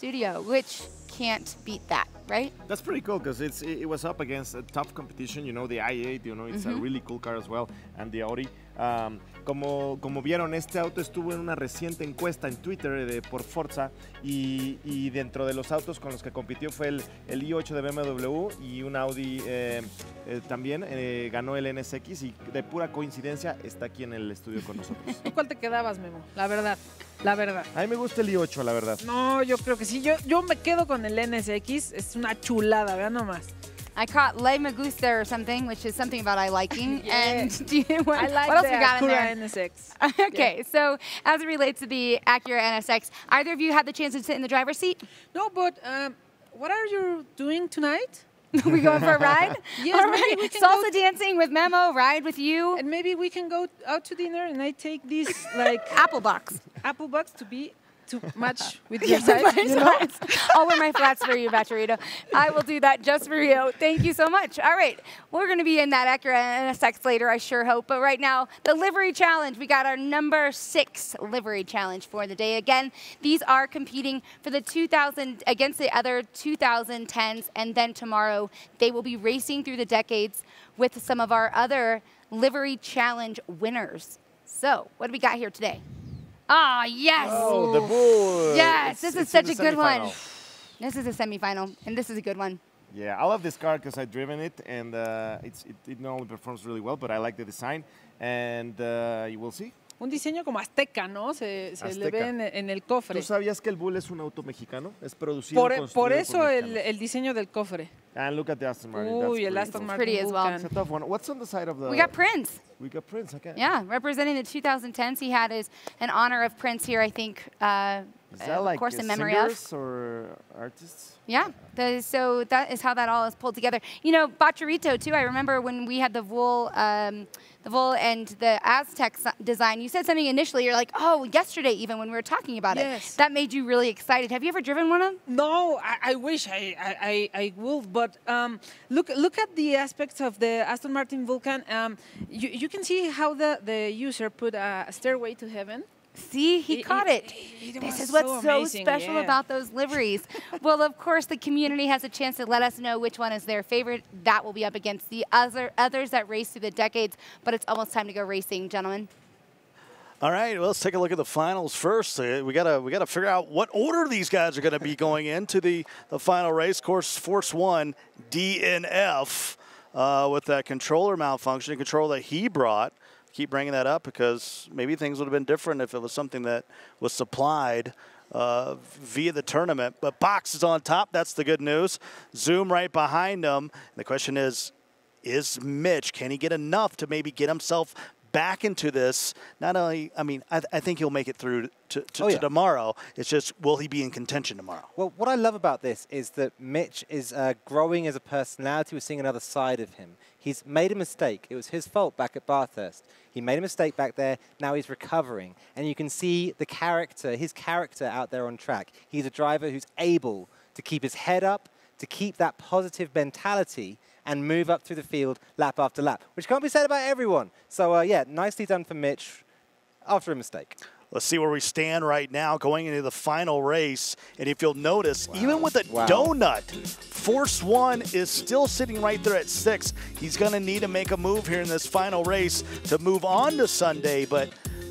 Speaker 1: which can't beat that, right?
Speaker 2: That's pretty cool because it's it, it was up against a tough competition. You know, the i eight, you know, it's
Speaker 1: Mhm.
Speaker 2: a really cool car as well, and the Audi. Um, como, como vieron, este auto estuvo en una reciente encuesta en Twitter de, por Forza y, y dentro de los autos con los que compitió fue el, el i ocho de B M W y un Audi eh, eh, también eh, ganó el N S X y de pura coincidencia está aquí en el estudio con nosotros.
Speaker 12: ¿Tú cuál te quedabas, Memo? La verdad, la verdad.
Speaker 2: A mí me gusta el i ocho, la verdad.
Speaker 12: No, yo creo que sí. Yo, yo me quedo con el N S X. Es una chulada, vean nomás.
Speaker 1: I caught Le Me Gusta or something, which is something about I liking.
Speaker 12: Yeah.
Speaker 1: And do you, what,
Speaker 12: I like
Speaker 1: what else
Speaker 12: the
Speaker 1: we got in
Speaker 12: Acura
Speaker 1: there?
Speaker 12: N S X.
Speaker 1: Okay,
Speaker 12: Yeah.
Speaker 1: so as it relates to the Acura N S X, either of you had the chance to sit in the driver's seat?
Speaker 12: No, but um, what are you doing tonight?
Speaker 1: We going for a ride?
Speaker 12: Yes,
Speaker 1: All
Speaker 12: maybe
Speaker 1: right.
Speaker 12: we can
Speaker 1: Salsa
Speaker 12: go
Speaker 1: dancing with Memo, ride with you.
Speaker 12: And maybe we can go out to dinner and I take this like
Speaker 1: apple box.
Speaker 12: Apple box to be to match with your
Speaker 1: Yes,
Speaker 12: size,
Speaker 1: my
Speaker 12: you know?
Speaker 1: size. I'll wear my flats for you, Bacharito. I will do that just for you. Thank you so much. All right, we're going to be in that Acura N S X later, I sure hope. But right now, the livery challenge. We got our number six livery challenge for the day. Again, these are competing for the two thousand against the other two thousand tens, and then tomorrow they will be racing through the decades with some of our other livery challenge winners. So, what do we got here today? Ah, yes.
Speaker 2: Oh, the bull.
Speaker 1: Yes,
Speaker 2: It's-
Speaker 1: this is
Speaker 2: it's in
Speaker 1: such
Speaker 2: the
Speaker 1: a good one.
Speaker 2: semifinal.
Speaker 1: This is a semifinal, and this is a good one.
Speaker 2: Yeah, I love this car because I've driven it, and uh, it's, it, it not only performs really well, but I like the design, and uh, you will see.
Speaker 12: Un diseño como azteca, ¿no? Se, se le
Speaker 2: Azteca.
Speaker 12: ve en, en el cofre.
Speaker 2: ¿Tú sabías que el Bull es un auto mexicano? Es producido
Speaker 12: Por,
Speaker 2: y
Speaker 12: por
Speaker 2: construido
Speaker 12: eso
Speaker 2: por
Speaker 12: el,
Speaker 2: mexicanos.
Speaker 12: el diseño del cofre.
Speaker 2: And look at the Aston Martin.
Speaker 12: Uy,
Speaker 2: That's
Speaker 12: el
Speaker 2: pretty
Speaker 12: Aston
Speaker 2: cool.
Speaker 12: Martin
Speaker 1: Pretty as well.
Speaker 2: It's a tough one. What's on the side of the...
Speaker 1: We got Prince.
Speaker 2: We got Prince, okay.
Speaker 1: Yeah, representing the two thousand tens. He had his an honor of Prince here, I think, uh,
Speaker 2: Is
Speaker 1: uh,
Speaker 2: that like
Speaker 1: of course,
Speaker 2: uh,
Speaker 1: in memory
Speaker 2: singers
Speaker 1: of.
Speaker 2: or artists?
Speaker 1: Yeah, the, so that is how that all is pulled together. You know, Bacharito, too, I remember when we had the Vol, um, the Vol and the Aztec s- design, you said something initially, you're like, oh, yesterday even when we were talking about
Speaker 12: Yes.
Speaker 1: it. That made you really excited. Have you ever driven one of them?
Speaker 12: No, I, I wish I, I, I, I would, but um, look look at the aspects of the Aston Martin Vulcan. Um, you, you can see how the, the user put a stairway to heaven.
Speaker 1: See, he
Speaker 12: It-
Speaker 1: caught
Speaker 12: it-
Speaker 1: it.
Speaker 12: it
Speaker 1: This
Speaker 12: was
Speaker 1: is what's
Speaker 12: so
Speaker 1: so,
Speaker 12: amazing,
Speaker 1: special
Speaker 12: yeah.
Speaker 1: about those liveries. Well, of course, the community has a chance to let us know which one is their favorite. That will be up against the other others that race through the decades. But it's almost time to go racing, gentlemen.
Speaker 3: All right, well, let's take a look at the finals first. Uh, we gotta we gotta figure out what order these guys are going to be going into the the final race. Of course, Force One D N F uh, with that controller malfunction, controller that he brought. Keep bringing that up because maybe things would have been different if it was something that was supplied uh, via the tournament. But Box is on top. That's the good news. Zoom right behind him. The question is, is Mitch, can he get enough to maybe get himself back into this? Not only, I mean, I, th I think he'll make it through to, to,
Speaker 5: Oh,
Speaker 3: to
Speaker 5: yeah.
Speaker 3: tomorrow. It's just, will he be in contention tomorrow?
Speaker 5: Well, what I love about this is that Mitch is uh, growing as a personality. We're seeing another side of him. He's made a mistake. It was his fault back at Bathurst. He made a mistake back there. Now he's recovering. And you can see the character, his character out there on track. He's a driver who's able to keep his head up, to keep that positive mentality and move up through the field lap after lap, which can't be said about everyone. So, uh, yeah, nicely done for Mitch after a mistake.
Speaker 3: Let's see where we stand right now going into the final race. And if you'll notice, even with a
Speaker 5: Wow.
Speaker 3: donut, Force One is still sitting right there at six. He's going to need to make a move here in this final race to move on to Sunday. But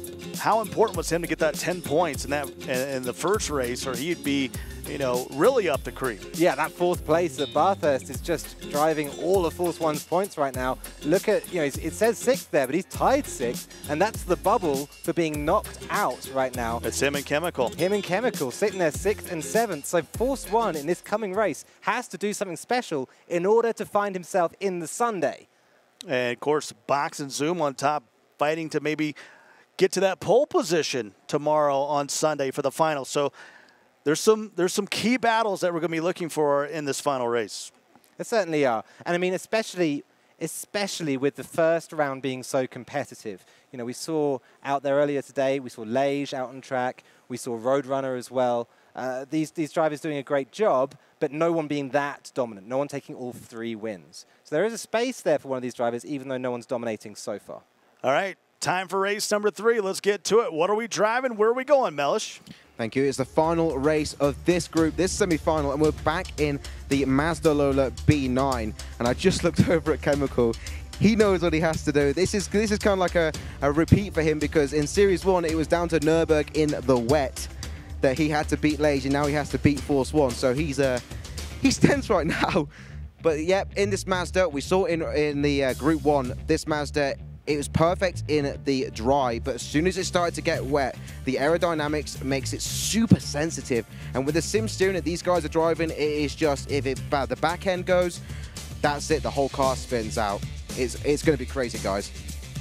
Speaker 3: how important was him to get that ten points in that in the first race, or he'd be, you know, really up the creek.
Speaker 5: Yeah, that fourth place at Bathurst is just driving all of Force One's points right now. Look at, you know, it's- it says sixth there, but he's tied sixth, and that's the bubble for being knocked out right now.
Speaker 3: It's him and Chemical.
Speaker 5: Him and Chemical sitting there sixth and seventh. So Force One in this coming race has to do something special in order to find himself in the Sunday.
Speaker 3: And of course, Box and Zoom on top, fighting to maybe get to that pole position tomorrow on Sunday for the final. So there's some there's some key battles that we're going to be looking for in this final race.
Speaker 5: There certainly are. And I mean, especially especially with the first round being so competitive. You know, we saw out there earlier today, we saw Lage out on track, we saw Roadrunner as well. Uh, these, these drivers doing a great job, but no one being that dominant, no one taking all three wins. So there is a space there for one of these drivers, even though no one's dominating so far.
Speaker 3: All right, time for race number three. Let's get to it. What are we driving? Where are we going, Mellish?
Speaker 6: Thank you. It's the final race of this group, this semi-final, and we're back in the Mazda Lola B nine. And I just looked over at Chemical. He knows what he has to do. This is this is kind of like a, a repeat for him, because in Series one, it was down to Nürburgring in the wet that he had to beat Lage, and now he has to beat Force One. So he's uh, he's tense right now. But yep, in this Mazda, we saw in in the uh, Group One, this Mazda, it was perfect in the dry, but as soon as it started to get wet, the aerodynamics makes it super sensitive. And with the sim steering that these guys are driving, it is just, if it, uh, the back end goes, that's it, the whole car spins out. It's, it's going to be crazy, guys.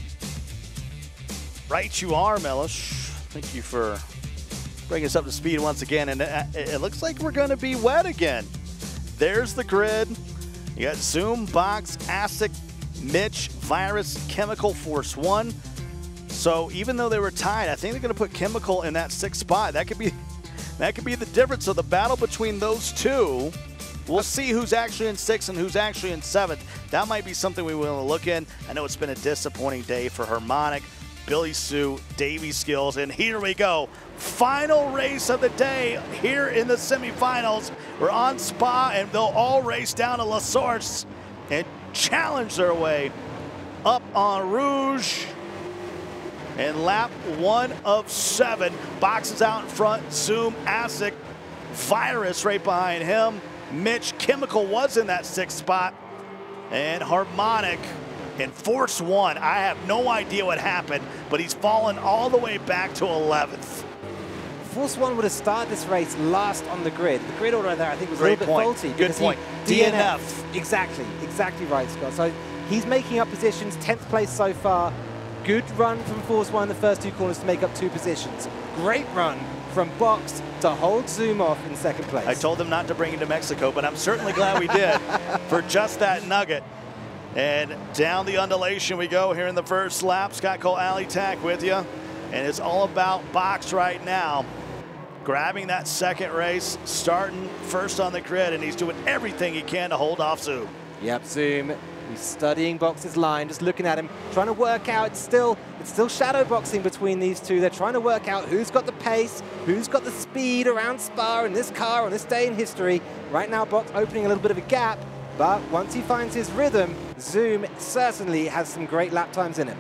Speaker 3: Right you are, Mellish. Thank you for bringing us up to speed once again. And it, it looks like we're going to be wet again. There's the grid. You got Zoom, Box, ASIC, Mitch, Virus, Chemical, Force One. So even though they were tied, I think they're going to put Chemical in that sixth spot. That could be, that could be the difference. So the battle between those two, we'll see who's actually in sixth and who's actually in seventh. That might be something we will look in. I know it's been a disappointing day for Harmonic, Billy Sue, Davey Skills, and here we go. Final race of the day here in the semifinals. We're on Spa, and they'll all race down to La Source and challenge their way up on Rouge. And lap one of seven. Boxes out in front. Zoom, ASIC, Virus right behind him. Mitch, Chemical was in that sixth spot. And Harmonic and Force One. I have no idea what happened, but he's fallen all the way back to eleventh.
Speaker 5: Force One would have started this race last on the grid. The grid order there, I think, was
Speaker 3: Great
Speaker 5: a little
Speaker 3: point.
Speaker 5: bit faulty.
Speaker 3: Good point.
Speaker 5: D N F.
Speaker 3: D N F.
Speaker 5: Exactly, exactly right, Scott. So he's making up positions, tenth place so far. Good run from Force One in the first two corners to make up two positions. Great run from Box to hold Zoom off in second place.
Speaker 3: I told them not to bring him to Mexico, but I'm certainly glad we did for just that nugget. And down the undulation we go here in the first lap. Scott Cole, Alley Tack with you. And it's all about Box right now. Grabbing that second race, starting first on the grid, and he's doing everything he can to hold off Zoom.
Speaker 5: Yep, Zoom. He's studying Box's line, just looking at him, trying to work out. It's still, it's still shadow boxing between these two. They're trying to work out who's got the pace, who's got the speed around Spa in this car on this day in history. Right now, Box opening a little bit of a gap, but once he finds his rhythm, Zoom certainly has some great lap times in him.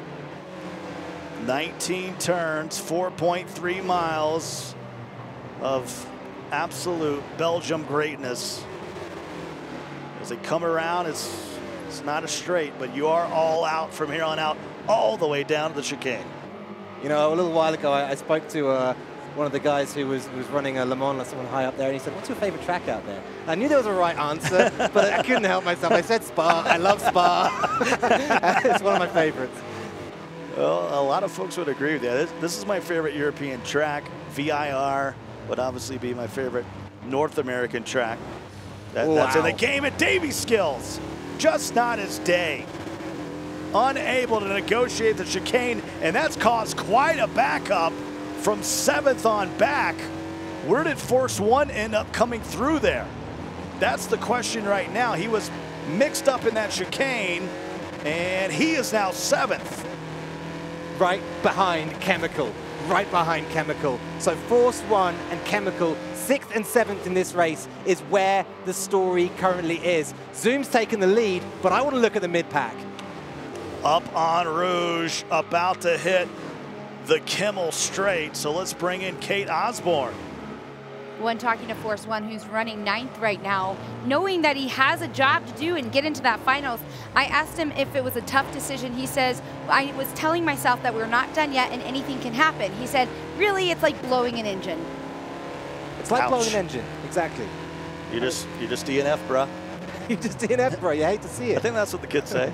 Speaker 3: nineteen turns, four point three miles of absolute Belgium greatness. As they come around, it's, it's not a straight, but you are all out from here on out, all the way down to the chicane.
Speaker 5: You know, a little while ago, I, I spoke to uh, one of the guys who was, who was running a Le Mans, someone high up there, and he said, what's your favorite track out there? I knew there was a right answer, but I couldn't help myself. I said Spa. I love Spa. It's one of my favorites.
Speaker 3: Well, a lot of folks would agree with that. This, this is my favorite European track. V I R would obviously be my favorite North American track. That,
Speaker 5: wow.
Speaker 3: That's in the game at Davey Skills. Just not his day. Unable to negotiate the chicane, and that's caused quite a backup from seventh on back. Where did Force One end up coming through there? That's the question right now. He was mixed up in that chicane, and he is now seventh.
Speaker 5: Right behind Chemical. Right behind Chemical. So Force One and Chemical, sixth and seventh in this race, is where the story currently is. Zoom's taken the lead, but I want to look at the mid-pack.
Speaker 3: Up on Rouge, about to hit the Kimmel straight. So let's bring in Kate Osborne.
Speaker 1: When talking to Force One, who's running ninth right now, knowing that he has a job to do and get into that finals, I asked him if it was a tough decision. He says, I was telling myself that we're not done yet and anything can happen. He said, really, it's like blowing an engine.
Speaker 5: It's like
Speaker 3: Ouch.
Speaker 5: blowing an engine, exactly.
Speaker 3: You just, you just D N F, bruh.
Speaker 5: You just D N F, bro. You hate to see it.
Speaker 3: I think that's what the kids say.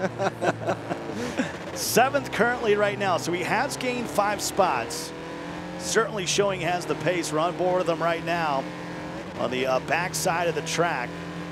Speaker 3: Seventh currently right now, so he has gained five spots. Certainly showing he has the pace. We're on board with them right now on the uh, back side of the track.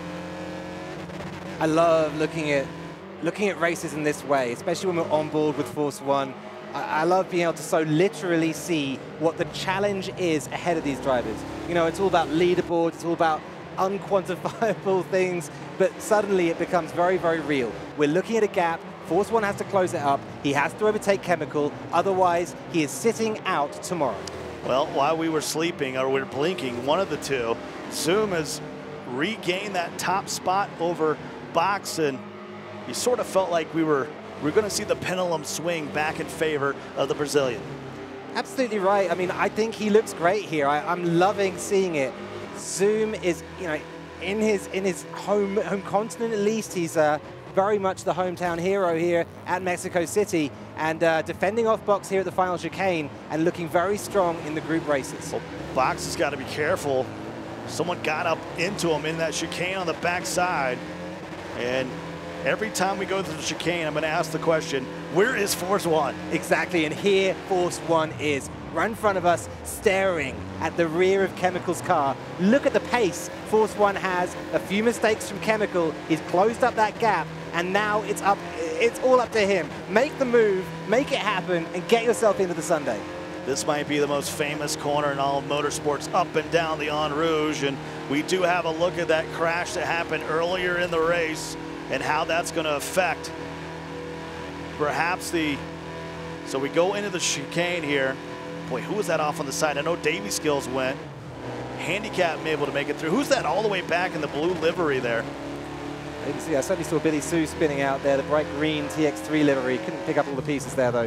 Speaker 5: I love looking at looking at races in this way, especially when we're on board with Force One. I, I love being able to so literally see what the challenge is ahead of these drivers. You know, it's all about leaderboards, it's all about unquantifiable things, but suddenly it becomes very, very real. We're looking at a gap. Force One has to close it up. He has to overtake Chemical. Otherwise, he is sitting out tomorrow.
Speaker 3: Well, while we were sleeping or we were blinking, one of the two, Zoom has regained that top spot over Box, and you sort of felt like we were we we're going to see the pendulum swing back in favor of the Brazilian.
Speaker 5: Absolutely right. I mean, I think he looks great here. I, I'm loving seeing it. Zoom is, you know, in his in his home home continent at least. He's uh, very much the hometown hero here at Mexico City, and uh, defending off Box here at the final chicane and looking very strong in the group races.
Speaker 3: Well, Box has got to be careful. Someone got up into him in that chicane on the backside, and every time we go through the chicane, I'm going to ask the question, where is Force One?
Speaker 5: Exactly, and here Force One is. Right in front of us, staring at the rear of Chemical's car. Look at the pace Force One has. A few mistakes from Chemical. He's closed up that gap, and now it's up. It's all up to him. Make the move, make it happen, and get yourself into the Sunday.
Speaker 3: This might be the most famous corner in all of motorsports, up and down the En Rouge, and we do have a look at that crash that happened earlier in the race and how that's going to affect perhaps the, so we go into the chicane here. Boy, who was that off on the side? I know Davey Skills went. Handicap able to make it through. Who's that all the way back in the blue livery there?
Speaker 5: I didn't see. I certainly saw Billy Sue spinning out there, the bright green T X three livery. Couldn't pick up all the pieces there, though.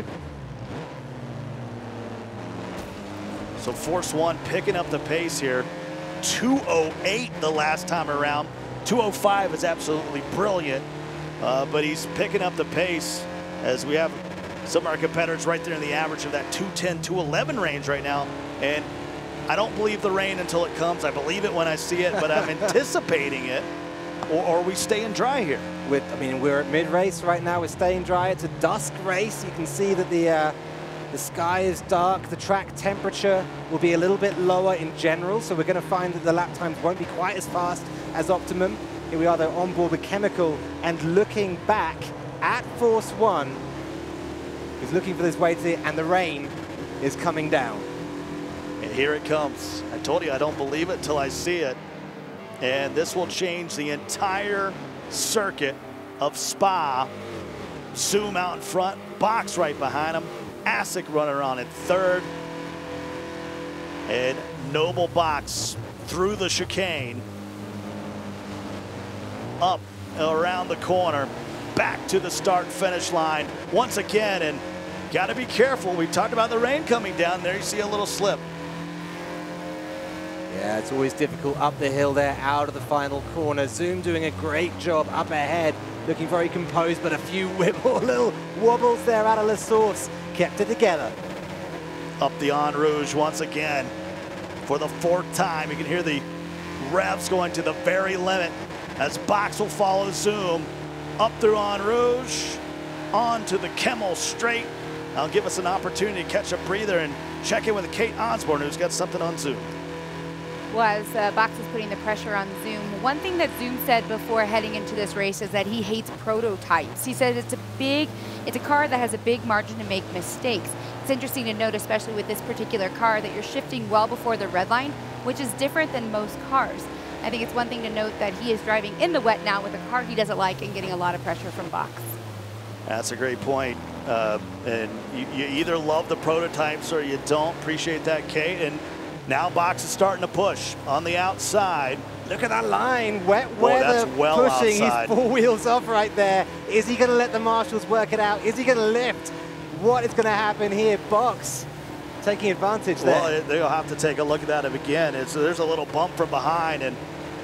Speaker 3: So Force One picking up the pace here. two oh eight the last time around. two oh five is absolutely brilliant, uh, but he's picking up the pace as we have some of our competitors right there in the average of that two ten, two eleven range right now. And I don't believe the rain until it comes. I believe it when I see it, but I'm anticipating it. Or, or are we staying dry here?
Speaker 5: With, I mean, we're at mid-race right now. We're staying dry. It's a dusk race. You can see that the uh, the sky is dark. The track temperature will be a little bit lower in general, so we're going to find that the lap times won't be quite as fast as optimum. Here we are, though, on board with Chemical and looking back at Force One. He's looking for this way to, and the rain is coming down.
Speaker 3: And here it comes. I told you I don't believe it till I see it. And this will change the entire circuit of Spa. Zoom out in front, Box right behind him, Asic running on in third. And Noble Box through the chicane, up around the corner, back to the start-finish line once again, and got to be careful. We talked about the rain coming down. There you see a little slip.
Speaker 5: Yeah, it's always difficult up the hill there, out of the final corner. Zoom doing a great job up ahead, looking very composed, but a few wibble, little wobbles there out of La Source. Kept it together.
Speaker 3: Up the En Rouge once again for the fourth time. You can hear the revs going to the very limit as Box will follow Zoom up through En Rouge, on to the Kemmel straight. I'll give us an opportunity to catch a breather and check in with Kate Osborne, who's got something on Zoom.
Speaker 1: Was uh, Box was putting the pressure on Zoom. One thing that Zoom said before heading into this race is that he hates prototypes. He said it's a big, it's a car that has a big margin to make mistakes. It's interesting to note, especially with this particular car, that you're shifting well before the red line, which is different than most cars. I think it's one thing to note that he is driving in the wet now with a car he doesn't like and getting a lot of pressure from Box.
Speaker 3: That's a great point. Uh, and you, you either love the prototypes or you don't. Appreciate that, Kate. And now Box is starting to push on the outside.
Speaker 5: Look at that line, wet
Speaker 3: Boy,
Speaker 5: weather,
Speaker 3: that's well
Speaker 5: pushing
Speaker 3: outside.
Speaker 5: his four wheels off right there. Is he going to let the marshals work it out? Is he going to lift? What is going to happen here? Box taking advantage there.
Speaker 3: Well, they'll have to take a look at that again. It's, there's a little bump from behind, and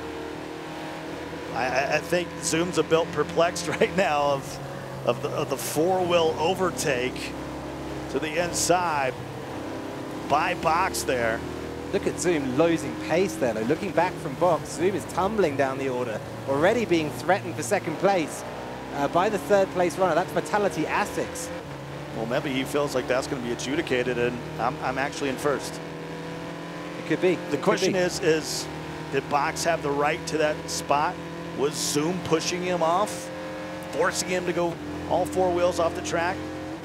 Speaker 3: I, I think Zoom's a bit perplexed right now of, of the, of the four-wheel overtake to the inside by Box there.
Speaker 5: Look at Zoom losing pace there, though. Looking back from Box, Zoom is tumbling down the order, already being threatened for second place uh, by the third place runner. That's Fatality Asics.
Speaker 3: Well, maybe he feels like that's going to be adjudicated, and I'm, I'm actually in first.
Speaker 5: It could be.
Speaker 3: The
Speaker 5: it
Speaker 3: question
Speaker 5: be.
Speaker 3: is, is did Box have the right to that spot? Was Zoom pushing him off, forcing him to go all four wheels off the track?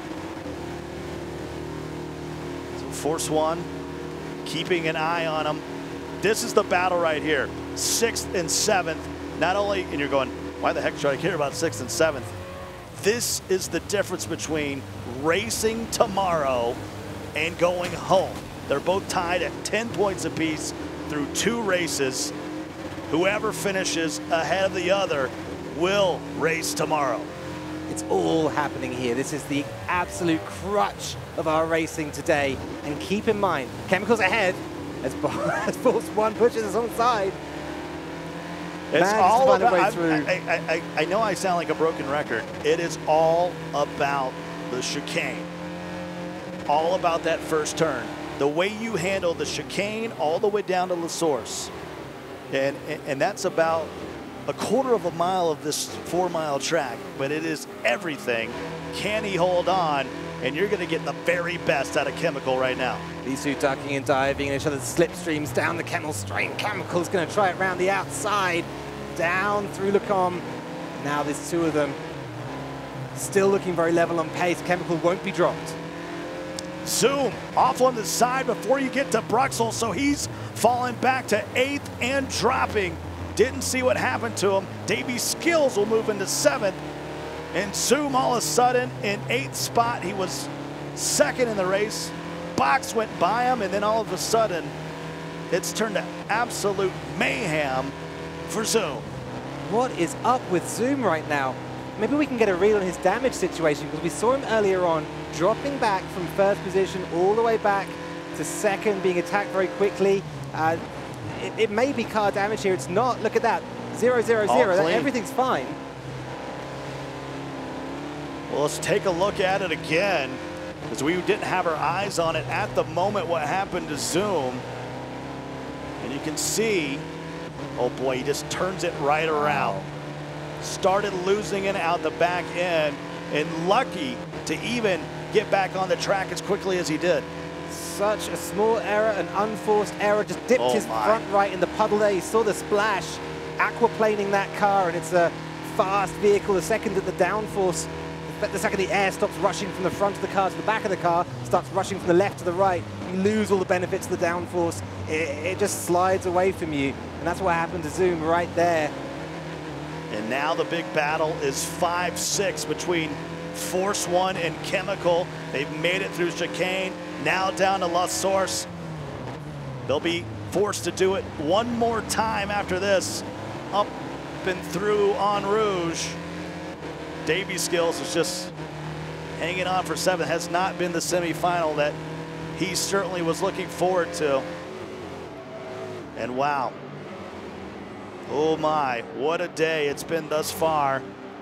Speaker 3: So Force One, keeping an eye on him. This is the battle right here. Sixth and seventh. Not only, and you're going, why the heck should I care about sixth and seventh? This is the difference between racing tomorrow and going home. They're both tied at ten points apiece through two races. Whoever finishes ahead of the other will race tomorrow.
Speaker 5: It's all happening here. This is the absolute crutch of our racing today. And keep in mind, Chemical's ahead as, as Force One pushes us on the side.
Speaker 3: It's
Speaker 5: Man,
Speaker 3: all
Speaker 5: about,
Speaker 3: I, I, I, I know I sound like a broken record. It is all about the chicane. All about that first turn. The way you handle the chicane all the way down to La Source. And, and, and that's about a quarter of a mile of this four mile track, but it is everything. Can he hold on? And you're gonna get the very best out of Chemical right now.
Speaker 5: These two ducking and diving in each other's slipstreams down the Camel Strain. Chemical's gonna try it around the outside, down through Lacombe. Now there's two of them. Still looking very level on pace. Chemical won't be dropped.
Speaker 3: Zoom off on the side before you get to Bruxel, so he's falling back to eighth and dropping. Didn't see what happened to him. Davey Skills will move into seventh. And Zoom all of a sudden in eighth spot. He was second in the race. Box went by him, and then all of a sudden, it's turned to absolute mayhem for Zoom.
Speaker 5: What is up with Zoom right now? Maybe we can get a read on his damage situation, because we saw him earlier on dropping back from first position all the way back to second, being attacked very quickly. Uh, it, it may be car damage here. It's not. Look at that. Zero, zero, zero. That, everything's fine.
Speaker 3: Well, let's take a look at it again, because we didn't have our eyes on it at the moment what happened to Zoom. And you can see, oh boy, he just turns it right around. Wow. Started losing it out the back end, and lucky to even get back on the track as quickly as he did.
Speaker 5: Such a small error, an unforced error, just dipped
Speaker 3: oh
Speaker 5: his
Speaker 3: my.
Speaker 5: front right in the puddle there. You saw the splash, aquaplaning that car, and it's a fast vehicle. The second that the downforce, the second the air stops rushing from the front of the car to the back of the car, starts rushing from the left to the right, you lose all the benefits of the downforce. It, it just slides away from you, and that's what happened to Zoom right there.
Speaker 3: And now the big battle is five six between Force One and Chemical. They've made it through chicane, now down to La Source. They'll be forced to do it one more time after this, up and through En Rouge. Davey Skills is just hanging on for seventh. Has not been the semifinal that he certainly was looking forward to. And wow. Oh my, what a day it's been thus far.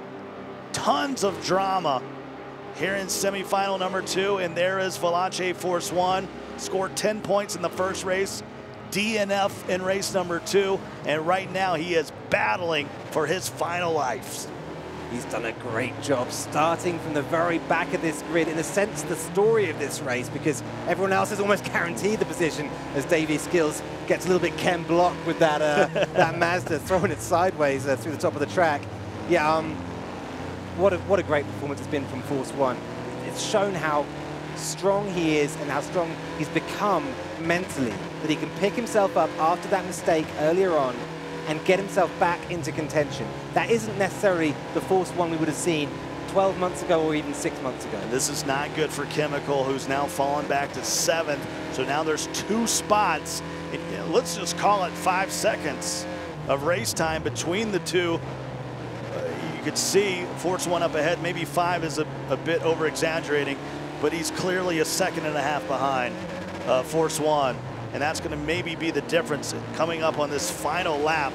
Speaker 3: Tons of drama here in semifinal number two, and there is Valache Force One. Scored ten points in the first race, D N F in race number two, and right now he is battling for his final life.
Speaker 5: He's done a great job starting from the very back of this grid, in a sense the story of this race, because everyone else is almost guaranteed the position as Davey Skills gets a little bit Ken Block with that uh, that Mazda, throwing it sideways uh, through the top of the track. Yeah, um, what a, what a great performance it's been from Force One. It's shown how strong he is and how strong he's become mentally, that he can pick himself up after that mistake earlier on and get himself back into contention. That isn't necessarily the Force One we would have seen twelve months ago or even six months ago.
Speaker 3: And this is not good for Chemical, who's now fallen back to seventh. So now there's two spots. And, you know, let's just call it five seconds of race time between the two. Uh, you could see Force One up ahead. Maybe five is a, a bit over exaggerating, but he's clearly a second and a half behind uh, Force One. And that's going to maybe be the difference coming up on this final lap.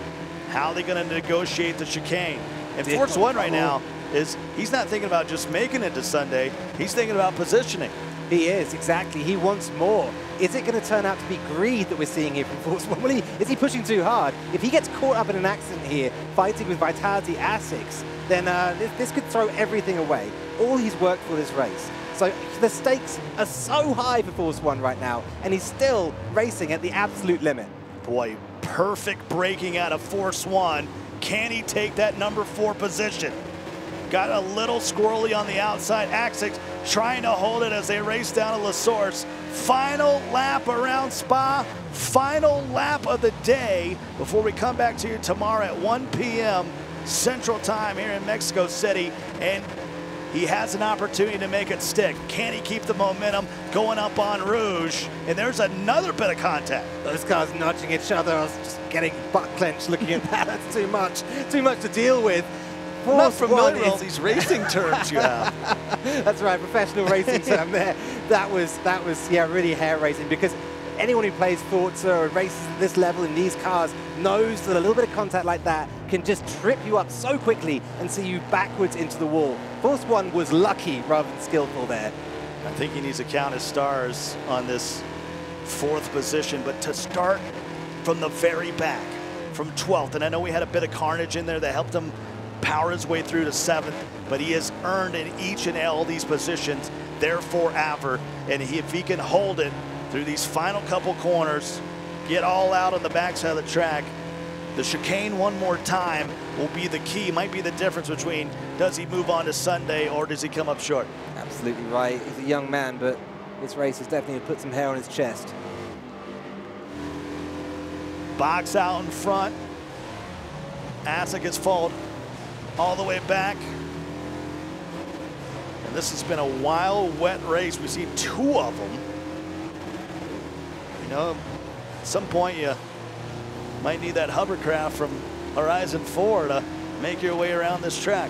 Speaker 3: How are they going to negotiate the chicane? And Force One right now is, he's not thinking about just making it to Sunday. He's thinking about positioning.
Speaker 5: He is, exactly. He wants more. Is it going to turn out to be greed that we're seeing here from Force One? Well, he, is he pushing too hard? If he gets caught up in an accident here, fighting with Vitality Asics, then uh, this, this could throw everything away. All he's worked for this race. So the stakes are so high for Force One right now, and he's still racing at the absolute limit.
Speaker 3: Boy, perfect braking out of Force One. Can he take that number four position? Got a little squirrely on the outside. Asics trying to hold it as they race down to La Source. Final lap around Spa. Final lap of the day before we come back to you tomorrow at one P M Central Time here in Mexico City. And He has an opportunity to make it stick. Can he keep the momentum going up on Rouge? And there's another bit of contact.
Speaker 5: Those cars nudging each other. I was just getting butt clenched looking at that. That's too much. Too much to deal with.
Speaker 3: I'm not
Speaker 5: Force
Speaker 3: familiar
Speaker 5: One
Speaker 3: with all
Speaker 5: is-
Speaker 3: these racing terms you have.
Speaker 5: That's right, professional racing term there. That was, that was, yeah, really hair raising, because anyone who plays Forza or races at this level in these cars knows that a little bit of contact like that can just trip you up so quickly and see you backwards into the wall. Force One was lucky rather than skillful there.
Speaker 3: I think he needs to count his stars on this fourth position, but to start from the very back, from twelfth, and I know we had a bit of carnage in there that helped him power his way through to seventh, but he has earned in each and all these positions, therefore ever, and he, if he can hold it through these final couple corners, get all out on the backside of the track, the chicane one more time will be the key, might be the difference between does he move on to Sunday or does he come up short.
Speaker 5: Absolutely right. He's a young man, but this race has definitely put some hair on his chest.
Speaker 3: Box out in front. Asa gets followed all the way back. And this has been a wild, wet race. We've seen two of them. You know, at some point you might need that hovercraft from Horizon four to make your way around this track.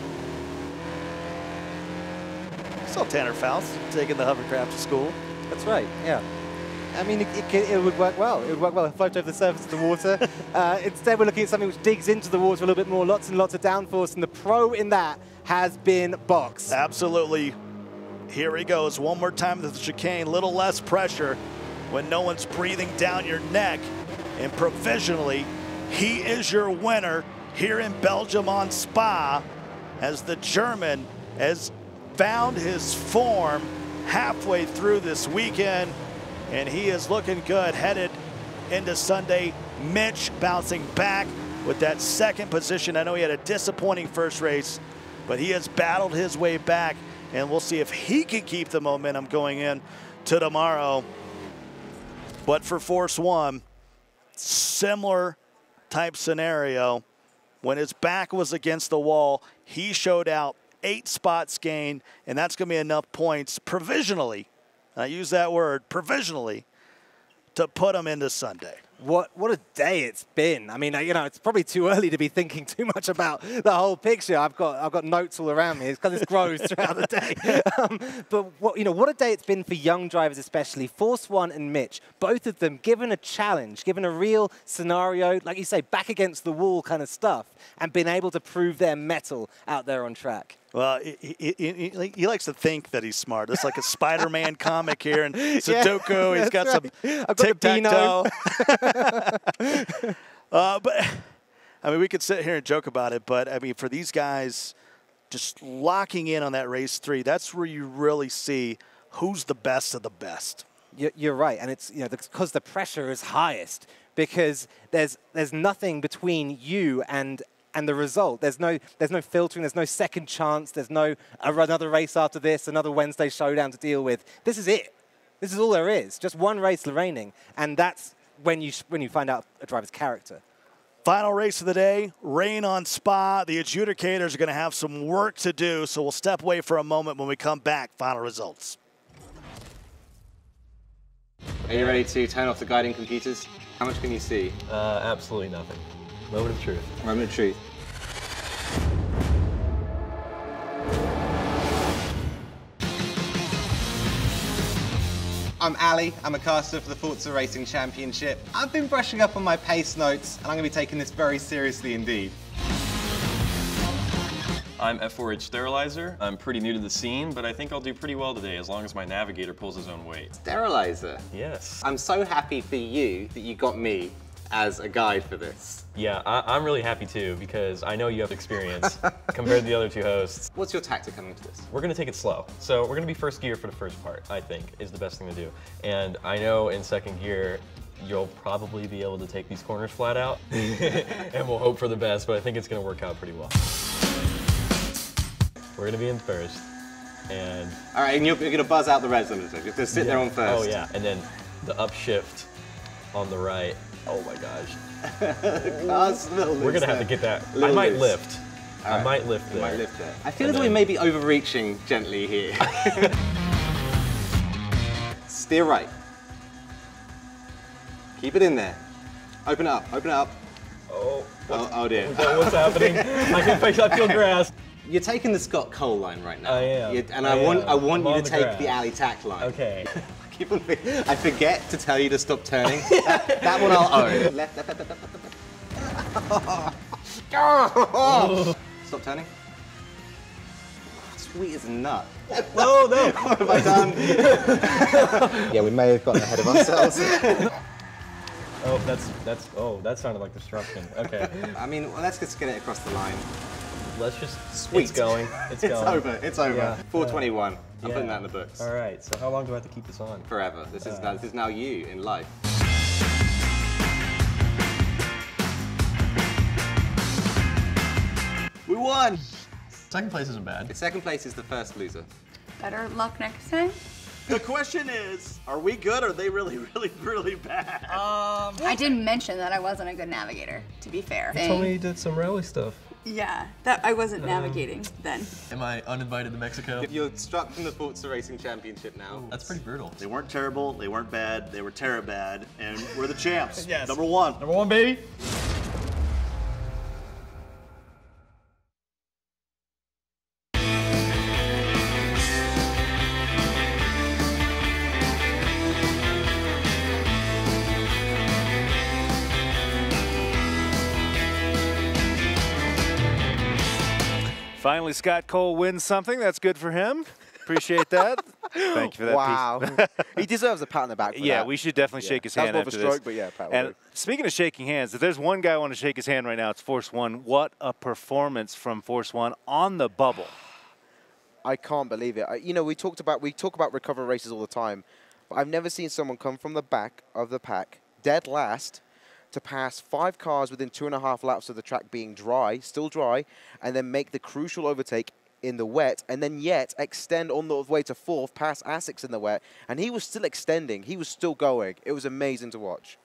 Speaker 3: Saw Tanner Faust taking the hovercraft to school.
Speaker 5: That's right, yeah. I mean, it, it, it would work well. It would work well. It float over the surface of the water. uh, instead, we're looking at something which digs into the water a little bit more, lots and lots of downforce, and the pro in that has been Box.
Speaker 3: Absolutely. Here he goes. One more time with the chicane. Little less pressure when no one's breathing down your neck. And provisionally, he is your winner here in Belgium on Spa, as the German has found his form halfway through this weekend, and he is looking good headed into Sunday. Mitch bouncing back with that second position. I know he had a disappointing first race, but he has battled his way back, and we'll see if he can keep the momentum going in to tomorrow. But for Force One, similar type scenario. When his back was against the wall, he showed out eight spots gained, and that's going to be enough points provisionally. I use that word, provisionally, to put him into Sunday.
Speaker 5: What what a day it's been. I mean, you know, it's probably too early to be thinking too much about the whole picture. I've got I've got notes all around me. It's because this grows throughout the day. Um, but what you know, what a day it's been for young drivers, especially Force One and Mitch. Both of them given a challenge, given a real scenario, like you say, back against the wall kind of stuff, and been able to prove their mettle out there on track.
Speaker 3: Well, he, he, he, he likes to think that he's smart. It's like a Spider-Man comic here, and Sudoku. Yeah, he's got right. some tic-tac-toe. uh, but, I mean, we could sit here and joke about it, but, I mean, for these guys, just locking in on that race three, that's where you really see who's the best of the best.
Speaker 5: You're right, and it's, you know, because the pressure is highest, because there's, there's nothing between you and And the result, there's no, there's no filtering, there's no second chance, there's no another race after this, another Wednesday showdown to deal with. This is it. This is all there is. Just one race remaining, and that's when you when you find out a driver's character.
Speaker 3: Final race of the day, rain on Spa. The adjudicators are going to have some work to do, so we'll step away for a moment. When we come back, final results.
Speaker 9: Are you ready to turn off the guiding computers? How much can you see?
Speaker 22: Uh, absolutely nothing. Moment of truth.
Speaker 9: Moment of truth. I'm Ali, I'm a caster for the Forza Racing Championship. I've been brushing up on my pace notes, and I'm going to be taking this very seriously indeed.
Speaker 23: I'm F four H Sterilizer. I'm pretty new to the scene, but I think I'll do pretty well today as long as my navigator pulls his own weight.
Speaker 9: Sterilizer?
Speaker 23: Yes.
Speaker 9: I'm so happy for you that you got me as a guide for this.
Speaker 22: Yeah, I I'm really happy too, because I know you have experience compared to the other two hosts.
Speaker 9: What's your tactic coming to this?
Speaker 22: We're gonna take it slow. So we're gonna be first gear for the first part, I think, is the best thing to do. And I know in second gear, you'll probably be able to take these corners flat out, and we'll hope for the best, but I think it's gonna work out pretty well. We're gonna be in first, and...
Speaker 9: All right, and you're, you're gonna buzz out the res limiter. You're gonna sit
Speaker 22: yeah.
Speaker 9: there on first.
Speaker 22: Oh yeah, and then the upshift on the right. Oh my gosh.
Speaker 9: The car's a little
Speaker 22: We're gonna have to get that. I might lift.
Speaker 23: I
Speaker 9: right.
Speaker 23: might lift
Speaker 9: You
Speaker 23: there.
Speaker 9: might lift there. I feel
Speaker 23: And
Speaker 9: as though we
Speaker 23: then-
Speaker 9: may be overreaching gently here. Steer right. Keep it in there. Open it up, open it up.
Speaker 23: Oh,
Speaker 9: oh, oh dear.
Speaker 23: What's happening? I can I feel grass.
Speaker 9: You're taking the Scott Cole line right now.
Speaker 23: I am.
Speaker 9: You- and
Speaker 23: I
Speaker 9: I, want
Speaker 23: am.
Speaker 9: I want
Speaker 23: I'm
Speaker 9: you
Speaker 23: on
Speaker 9: to
Speaker 23: the
Speaker 9: take
Speaker 23: grass.
Speaker 9: the alley tack line.
Speaker 23: Okay.
Speaker 9: I keep on, I forget to tell you to stop turning. that, that one I'll own. Left, left, left, left, left, left. Stop turning. Sweet as a nut.
Speaker 23: No, no.
Speaker 9: What have I done? Yeah, we may have gotten ahead of ourselves.
Speaker 23: Oh, that's that's. Oh, that sounded like destruction. Okay.
Speaker 9: I mean, well, let's just get it across the line.
Speaker 23: Let's just.
Speaker 9: Sweet.
Speaker 23: It's going. It's
Speaker 9: It's
Speaker 23: going.
Speaker 9: over. It's over.
Speaker 23: Yeah.
Speaker 9: four twenty-one. I'm
Speaker 23: Yeah.
Speaker 9: putting that in the books.
Speaker 23: All right. So how long do I have to keep this on?
Speaker 9: Forever. This is
Speaker 23: Uh,
Speaker 9: now, this is now you in life. We won.
Speaker 23: Second place isn't bad.
Speaker 9: The second place is the first loser.
Speaker 1: Better luck next time.
Speaker 3: The question is, are we good or are they really, really, really bad?
Speaker 1: Um, I did mention that I wasn't a good navigator, to be fair.
Speaker 23: You told me you did some rally stuff.
Speaker 1: Yeah, that I wasn't
Speaker 23: Um,
Speaker 1: navigating then.
Speaker 23: Am I uninvited to Mexico?
Speaker 9: If you're struck from the Forza Racing Championship now.
Speaker 23: That's pretty brutal.
Speaker 3: They weren't terrible, they weren't bad, they were terror bad, and we're the champs.
Speaker 23: Yes.
Speaker 3: Number one.
Speaker 23: Number one, baby.
Speaker 4: Finally, Scott Cole wins something. That's good for him. Appreciate that. Thank you for that
Speaker 6: Wow.
Speaker 4: piece.
Speaker 6: He deserves a pat on the back for
Speaker 4: Yeah,
Speaker 6: that.
Speaker 4: we should definitely
Speaker 6: Yeah.
Speaker 4: shake his
Speaker 6: That was
Speaker 4: hand
Speaker 6: more of a
Speaker 4: after
Speaker 6: stroke,
Speaker 4: this.
Speaker 6: but yeah, pat will
Speaker 4: And
Speaker 6: do.
Speaker 4: speaking of shaking hands, if there's one guy I want to shake his hand right now, it's Force One. What a performance from Force One on the bubble.
Speaker 6: I can't believe it. I, you know, we talked about we talk about recovery races all the time, but I've never seen someone come from the back of the pack, dead last, to pass five cars within two and a half laps of the track being dry, still dry, and then make the crucial overtake in the wet, and then yet extend on the way to fourth, past Asics in the wet, and he was still extending. He was still going. It was amazing to watch.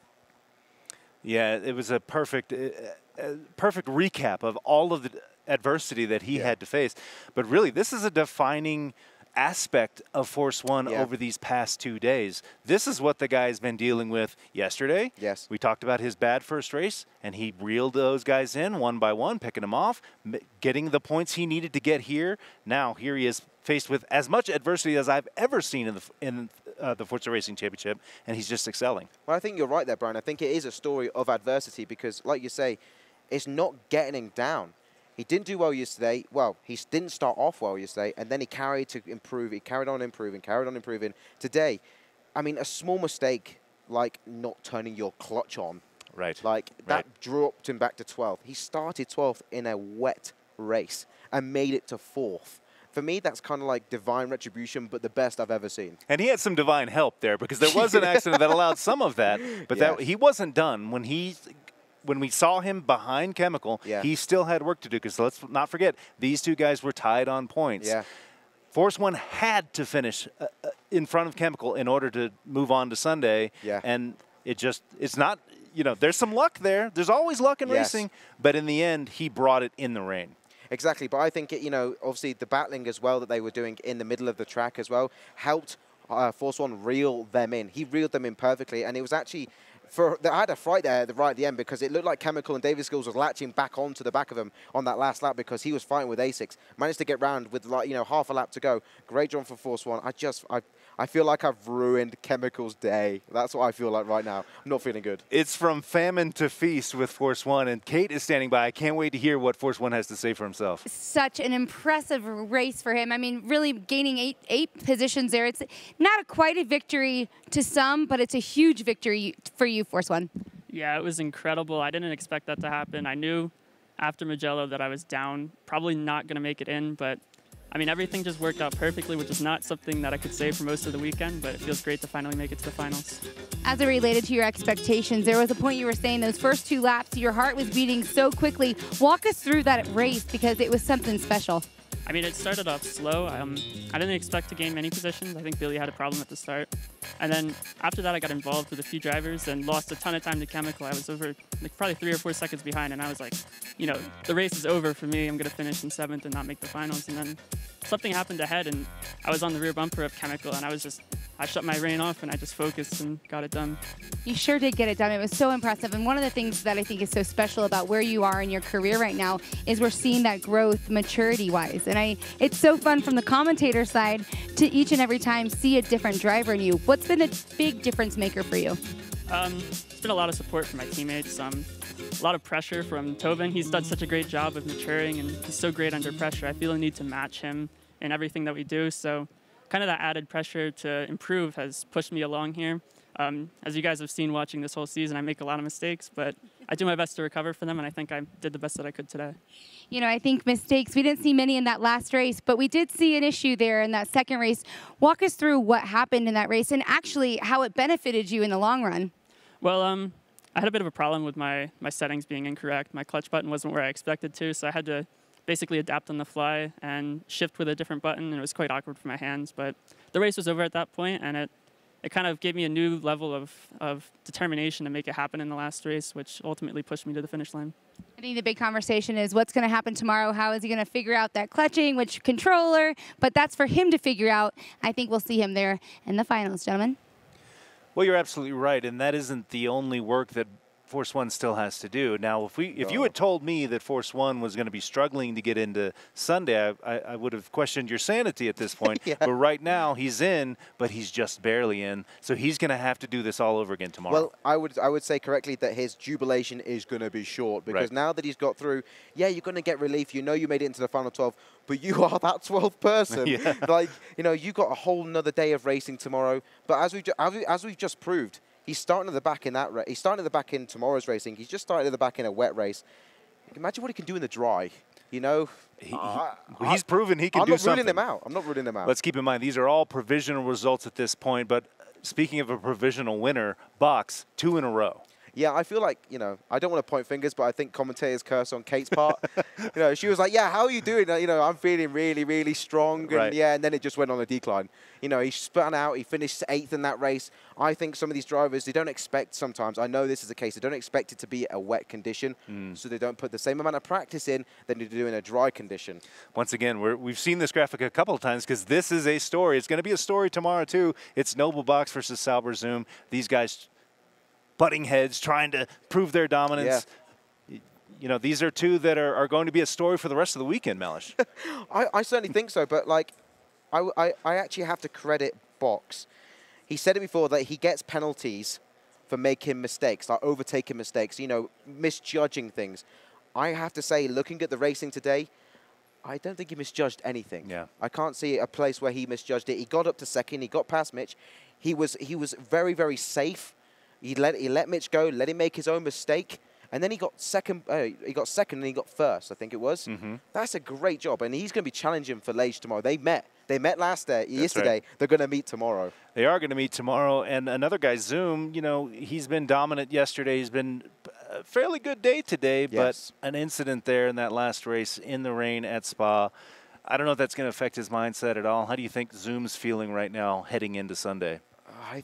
Speaker 4: Yeah, it was a perfect, uh, uh, perfect recap of all of the adversity that he
Speaker 6: Yeah.
Speaker 4: had to face. But really, this is a defining aspect of Force One
Speaker 6: Yeah.
Speaker 4: over these past two days. This is what the guy's been dealing with yesterday.
Speaker 6: Yes.
Speaker 4: We talked about his bad first race, and he reeled those guys in one by one, picking them off, m- getting the points he needed to get here. Now, here he is faced with as much adversity as I've ever seen in the, f- in, uh, the Forza Racing Championship, and he's just excelling.
Speaker 6: Well, I think you're right there, Brian. I think it is a story of adversity because, like you say, it's not getting him down. He didn't do well yesterday. Well, he s- didn't start off well yesterday, and then he carried to improve. He carried on improving, carried on improving. Today, I mean, a small mistake like not turning your clutch on,
Speaker 4: Right.
Speaker 6: like that
Speaker 4: Right.
Speaker 6: dropped him back to twelfth. He started twelfth in a wet race and made it to fourth. For me, that's kind of like divine retribution, but the best I've ever seen.
Speaker 4: And he had some divine help there because there was an accident that allowed some of that, but that
Speaker 6: Yes.
Speaker 4: he wasn't done when he. When we saw him behind Chemical,
Speaker 6: Yeah.
Speaker 4: he still had work to do because let's not forget, these two guys were tied on points.
Speaker 6: Yeah.
Speaker 4: Force One had to finish uh, uh, in front of Chemical in order to move on to Sunday.
Speaker 6: Yeah.
Speaker 4: And it just, it's not, you know, there's some luck there. There's always luck in
Speaker 6: Yes.
Speaker 4: racing, but in the end, he brought it in the rain.
Speaker 6: Exactly, but I think, it, you know, obviously the battling as well that they were doing in the middle of the track as well helped uh, Force One reel them in. He reeled them in perfectly, and it was actually, for I had a fright there at the right at the end because it looked like Chemical and David Skills was latching back onto the back of him on that last lap because he was fighting with Asics. Managed to get round with, like, you know, half a lap to go. Great job for Force One. I just, I, I feel like I've ruined Chemical's day. That's what I feel like right now. I'm not feeling good.
Speaker 4: It's from famine to feast with Force One, and Kate is standing by. I can't wait to hear what Force One has to say for himself.
Speaker 1: Such an impressive race for him. I mean, really gaining eight eight positions there. It's not a, quite a victory to some, but it's a huge victory for you, Force One.
Speaker 7: Yeah, it was incredible. I didn't expect that to happen. I knew after Mugello that I was down, probably not going to make it in, but I mean, everything just worked out perfectly, which is not something that I could say for most of the weekend, but it feels great to finally make it to the finals.
Speaker 1: As it related to your expectations, there was a point you were saying those first two laps, your heart was beating so quickly. Walk us through that race because it was something special.
Speaker 8: I mean, it started off slow. Um, I didn't expect to gain many positions. I think Billy had a problem at the start. And then after that, I got involved with a few drivers and lost a ton of time to Chemical. I was over like probably three or four seconds behind, and I was like, you know, the race is over for me. I'm going to finish in seventh and not make the finals. And then something happened ahead, and I was on the rear bumper of Chemical, and I was just, I shut my rein off, and I just focused and got it done.
Speaker 1: You sure did get it done. It was so impressive. And one of the things that I think is so special about where you are in your career right now is we're seeing that growth maturity-wise. And I, it's so fun from the commentator side to each and every time see a different driver in you. What's been the big difference maker for you?
Speaker 8: Um, it's been a lot of support from my teammates. Um, a lot of pressure from Tobin. He's done such a great job of maturing, and he's so great under pressure. I feel a need to match him in everything that we do. So kind of that added pressure to improve has pushed me along here. Um, as you guys have seen watching this whole season, I make a lot of mistakes, but I do my best to recover from them, and I think I did the best that I could today.
Speaker 1: You know, I think mistakes, we didn't see many in that last race, but we did see an issue there in that second race. Walk us through what happened in that race and actually how it benefited you in the long run.
Speaker 8: Well, um, I had a bit of a problem with my, my settings being incorrect. My clutch button wasn't where I expected to, so I had to basically adapt on the fly and shift with a different button, and it was quite awkward for my hands. But the race was over at that point, and it it kind of gave me a new level of, of determination to make it happen in the last race, which ultimately pushed me to the finish line.
Speaker 1: I think the big conversation is what's going to happen tomorrow. How is he going to figure out that clutching, which controller? But that's for him to figure out. I think we'll see him there in the finals, gentlemen.
Speaker 4: Well, you're absolutely right, and that isn't the only work that Force One still has to do. Now, if we, if you had told me that Force One was going to be struggling to get into Sunday, I, I, I would have questioned your sanity at this point. Yeah. But right now, he's in, but he's just barely in. So he's going to have to do this all over again tomorrow.
Speaker 6: Well, I would I would say correctly that his jubilation is going to be short because
Speaker 4: right.
Speaker 6: now that he's got through, yeah, you're going to get relief. You know you made it into the final twelve, but you are that twelfth person. Yeah. Like, you know, you got a whole nother day of racing tomorrow. But as we as, we, as we've just proved, he's starting at the back in that race. He's starting at the back in tomorrow's racing. He's just started at the back in a wet race. Imagine what he can do in the dry. You know,
Speaker 4: he, he,
Speaker 6: uh,
Speaker 4: he's proven he can
Speaker 6: I'm
Speaker 4: do
Speaker 6: not
Speaker 4: something.
Speaker 6: ruling him out. I'm not ruling him out.
Speaker 4: Let's keep in mind these are all provisional results at this point. But speaking of a provisional winner, Box two in a row.
Speaker 6: Yeah, I feel like, you know, I don't want to point fingers, but I think commentators curse on Kate's part. You know, she was like, yeah, how are you doing? You know, I'm feeling really, really strong. And
Speaker 4: right.
Speaker 6: yeah, and then it just went on a decline. You know, he spun out. He finished eighth in that race. I think some of these drivers, they don't expect sometimes, I know this is the case, they don't expect it to be a wet condition, mm. so they don't put the same amount of practice in than they do in a dry condition.
Speaker 4: Once again, we're, we've seen this graphic a couple of times because this is a story. It's going to be a story tomorrow, too. It's Noble Box versus Sauber Zoom. These guys butting heads, trying to prove their dominance. Yeah. You know, these are two that are, are going to be a story for the rest of the weekend, Melish.
Speaker 6: I, I certainly think so, but, like, I, I, I actually have to credit Box. He said it before that he gets penalties for making mistakes, like overtaking mistakes, you know, misjudging things. I have to say, looking at the racing today, I don't think he misjudged anything.
Speaker 4: Yeah.
Speaker 6: I can't see a place where he misjudged it. He got up to second. He got past Mitch. He was, he was very, very safe. He let he let Mitch go, let him make his own mistake, and then he got second. Uh, he got second, and he got first. I think it was.
Speaker 4: Mm-hmm.
Speaker 6: That's a great job, and he's going to be challenging for Lage tomorrow. They met. They met last day, yesterday.
Speaker 4: Right.
Speaker 6: They're going to meet tomorrow.
Speaker 4: They are going to meet tomorrow, and another guy, Zoom. You know, he's been dominant yesterday. He's been a fairly good day today,
Speaker 6: yes.
Speaker 4: but an incident there in that last race in the rain at Spa. I don't know if that's going to affect his mindset at all. How do you think Zoom's feeling right now heading into Sunday?
Speaker 6: I.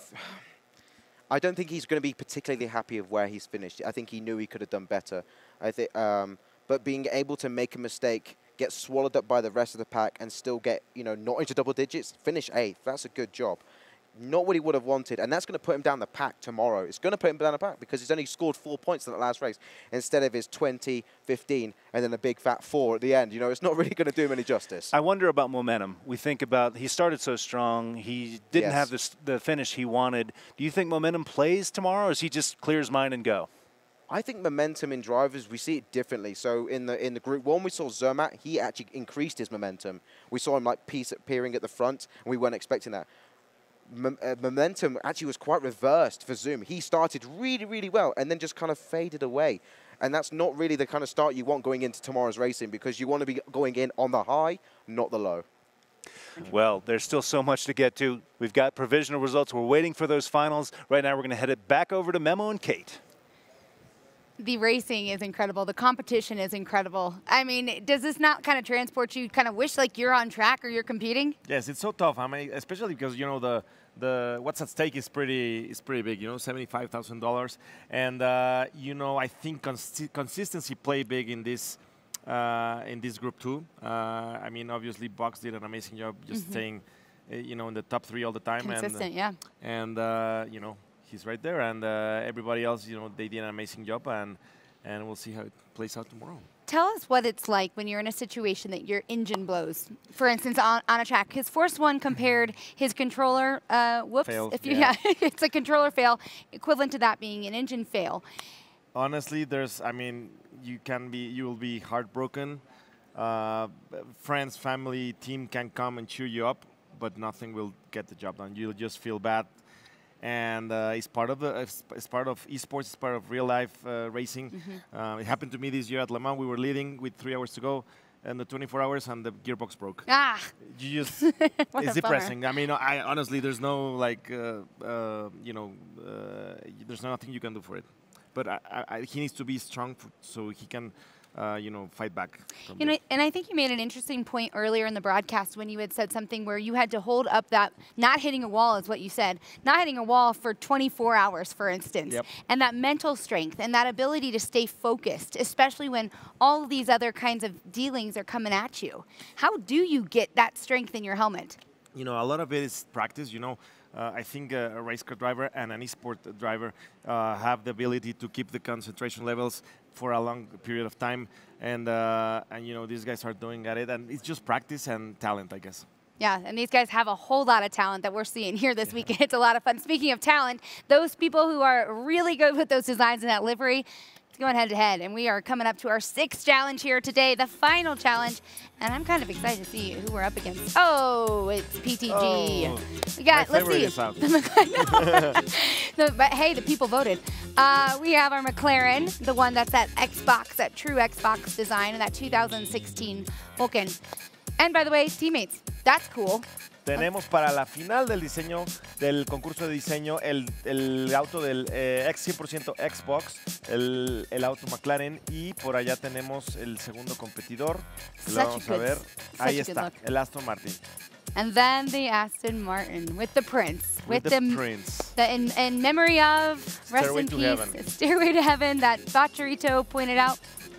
Speaker 6: I don't think he's going to be particularly happy of where he's finished. I think he knew he could have done better. I think, um, but being able to make a mistake, get swallowed up by the rest of the pack, and still get, you know, not into double digits, finish eighth. That's a good job. Not what he would have wanted, and that's going to put him down the pack tomorrow. It's going to put him down the pack because he's only scored four points in that last race instead of his twenty, fifteen, and then a big fat four at the end. You know, it's not really going to do him any justice.
Speaker 4: I wonder about momentum. We think about he started so strong. He didn't
Speaker 6: yes. have
Speaker 4: this, the finish he wanted. Do you think momentum plays tomorrow, or is he just clears mind and go?
Speaker 6: I think momentum in drivers, we see it differently. So in the in the group one, we saw Zermatt. He actually increased his momentum. We saw him like piece appearing at the front, and we weren't expecting that. M uh, momentum actually was quite reversed for Zoom. He started really, really well and then just kind of faded away. And that's not really the kind of start you want going into tomorrow's racing because you want to be going in on the high, not the low.
Speaker 4: Well, there's still so much to get to. We've got provisional results. We're waiting for those finals. Right now, we're going to head it back over to Memo and Kate.
Speaker 1: The racing is incredible. The competition is incredible. I mean, does this not kind of transport you, kind of wish like you're on track or you're competing?
Speaker 2: Yes, it's so tough. I mean, especially because, you know, the the what's at stake is pretty is pretty big, you know, seventy-five thousand dollars. And, uh, you know, I think cons consistency play big in this uh, in this group too. Uh, I mean, obviously, Box did an amazing job just
Speaker 1: Mm-hmm.
Speaker 2: staying, uh, you know, in the top three all the time.
Speaker 1: Consistent,
Speaker 2: and,
Speaker 1: yeah.
Speaker 2: And, uh, you know, he's right there. And uh, everybody else, you know, they did an amazing job. And, and we'll see how it plays out tomorrow.
Speaker 1: Tell us what it's like when you're in a situation that your engine blows. For instance, on, on a track, his Force One compared his controller, uh, whoops,
Speaker 2: Failed,
Speaker 1: if you,
Speaker 2: yeah.
Speaker 1: yeah, it's a controller fail, equivalent to that being an engine fail.
Speaker 2: Honestly, there's, I mean, you can be, you will be heartbroken. Uh, friends, family, team can come and cheer you up, but nothing will get the job done. You'll just feel bad. And uh, it's part of the it's, it's part of esports. It's part of real life uh, racing.
Speaker 1: Mm-hmm.
Speaker 2: uh, it happened to me this year at Le Mans. We were leading with three hours to go, and the twenty-four hours, and the gearbox broke.
Speaker 1: Ah,
Speaker 2: You just
Speaker 1: What a
Speaker 2: it's
Speaker 1: bummer.
Speaker 2: depressing. I mean, I honestly, there's no like, uh, uh, you know, uh, there's nothing you can do for it. But I, I, he needs to be strong for, so he can, uh, you know, fight back. from
Speaker 1: You know,
Speaker 2: this.
Speaker 1: and I think you made an interesting point earlier in the broadcast when you had said something where you had to hold up that not hitting a wall is what you said, not hitting a wall for twenty-four hours, for instance,
Speaker 2: Yep.
Speaker 1: and that mental strength and that ability to stay focused, especially when all of these other kinds of dealings are coming at you. How do you get that strength in your helmet?
Speaker 2: You know, a lot of it is practice. You know, uh, I think uh, a race car driver and an esport driver uh, have the ability to keep the concentration levels for a long period of time, and uh, and you know, these guys are doing at it, and it's just practice and talent, I guess.
Speaker 1: Yeah, and these guys have a whole lot of talent that we're seeing here this weekend. It's a lot of fun. Speaking of talent, those people who are really good with those designs in that livery, it's going head to head, and we are coming up to our sixth challenge here today, the final challenge, and I'm kind of excited to see who we're up against. Oh, it's P T G.
Speaker 2: Oh,
Speaker 1: we got,
Speaker 2: my
Speaker 1: let's
Speaker 2: favorite
Speaker 1: see.
Speaker 2: is out.
Speaker 1: The, but hey, the people voted. Uh, we have our McLaren, the one that's that Xbox, that true Xbox design, and that two thousand sixteen Vulcan. And by the way, teammates, that's cool.
Speaker 2: Tenemos para la final del diseño, del concurso de diseño, el, el auto del eh, X cien por ciento Xbox, el, el auto McLaren, y por allá tenemos el segundo competidor. Que lo
Speaker 1: Such
Speaker 2: vamos
Speaker 1: a
Speaker 2: a
Speaker 1: good-
Speaker 2: ver.
Speaker 1: such
Speaker 2: Ahí
Speaker 1: a good
Speaker 2: está,
Speaker 1: look.
Speaker 2: el Aston Martin.
Speaker 1: And then the Aston Martin with the Prince.
Speaker 2: With the
Speaker 1: m-
Speaker 2: Prince.
Speaker 1: The, in, in memory of, rest
Speaker 2: Stairway
Speaker 1: in
Speaker 2: to
Speaker 1: peace,
Speaker 2: Heaven.
Speaker 1: Stairway to Heaven, that Bachorito pointed out.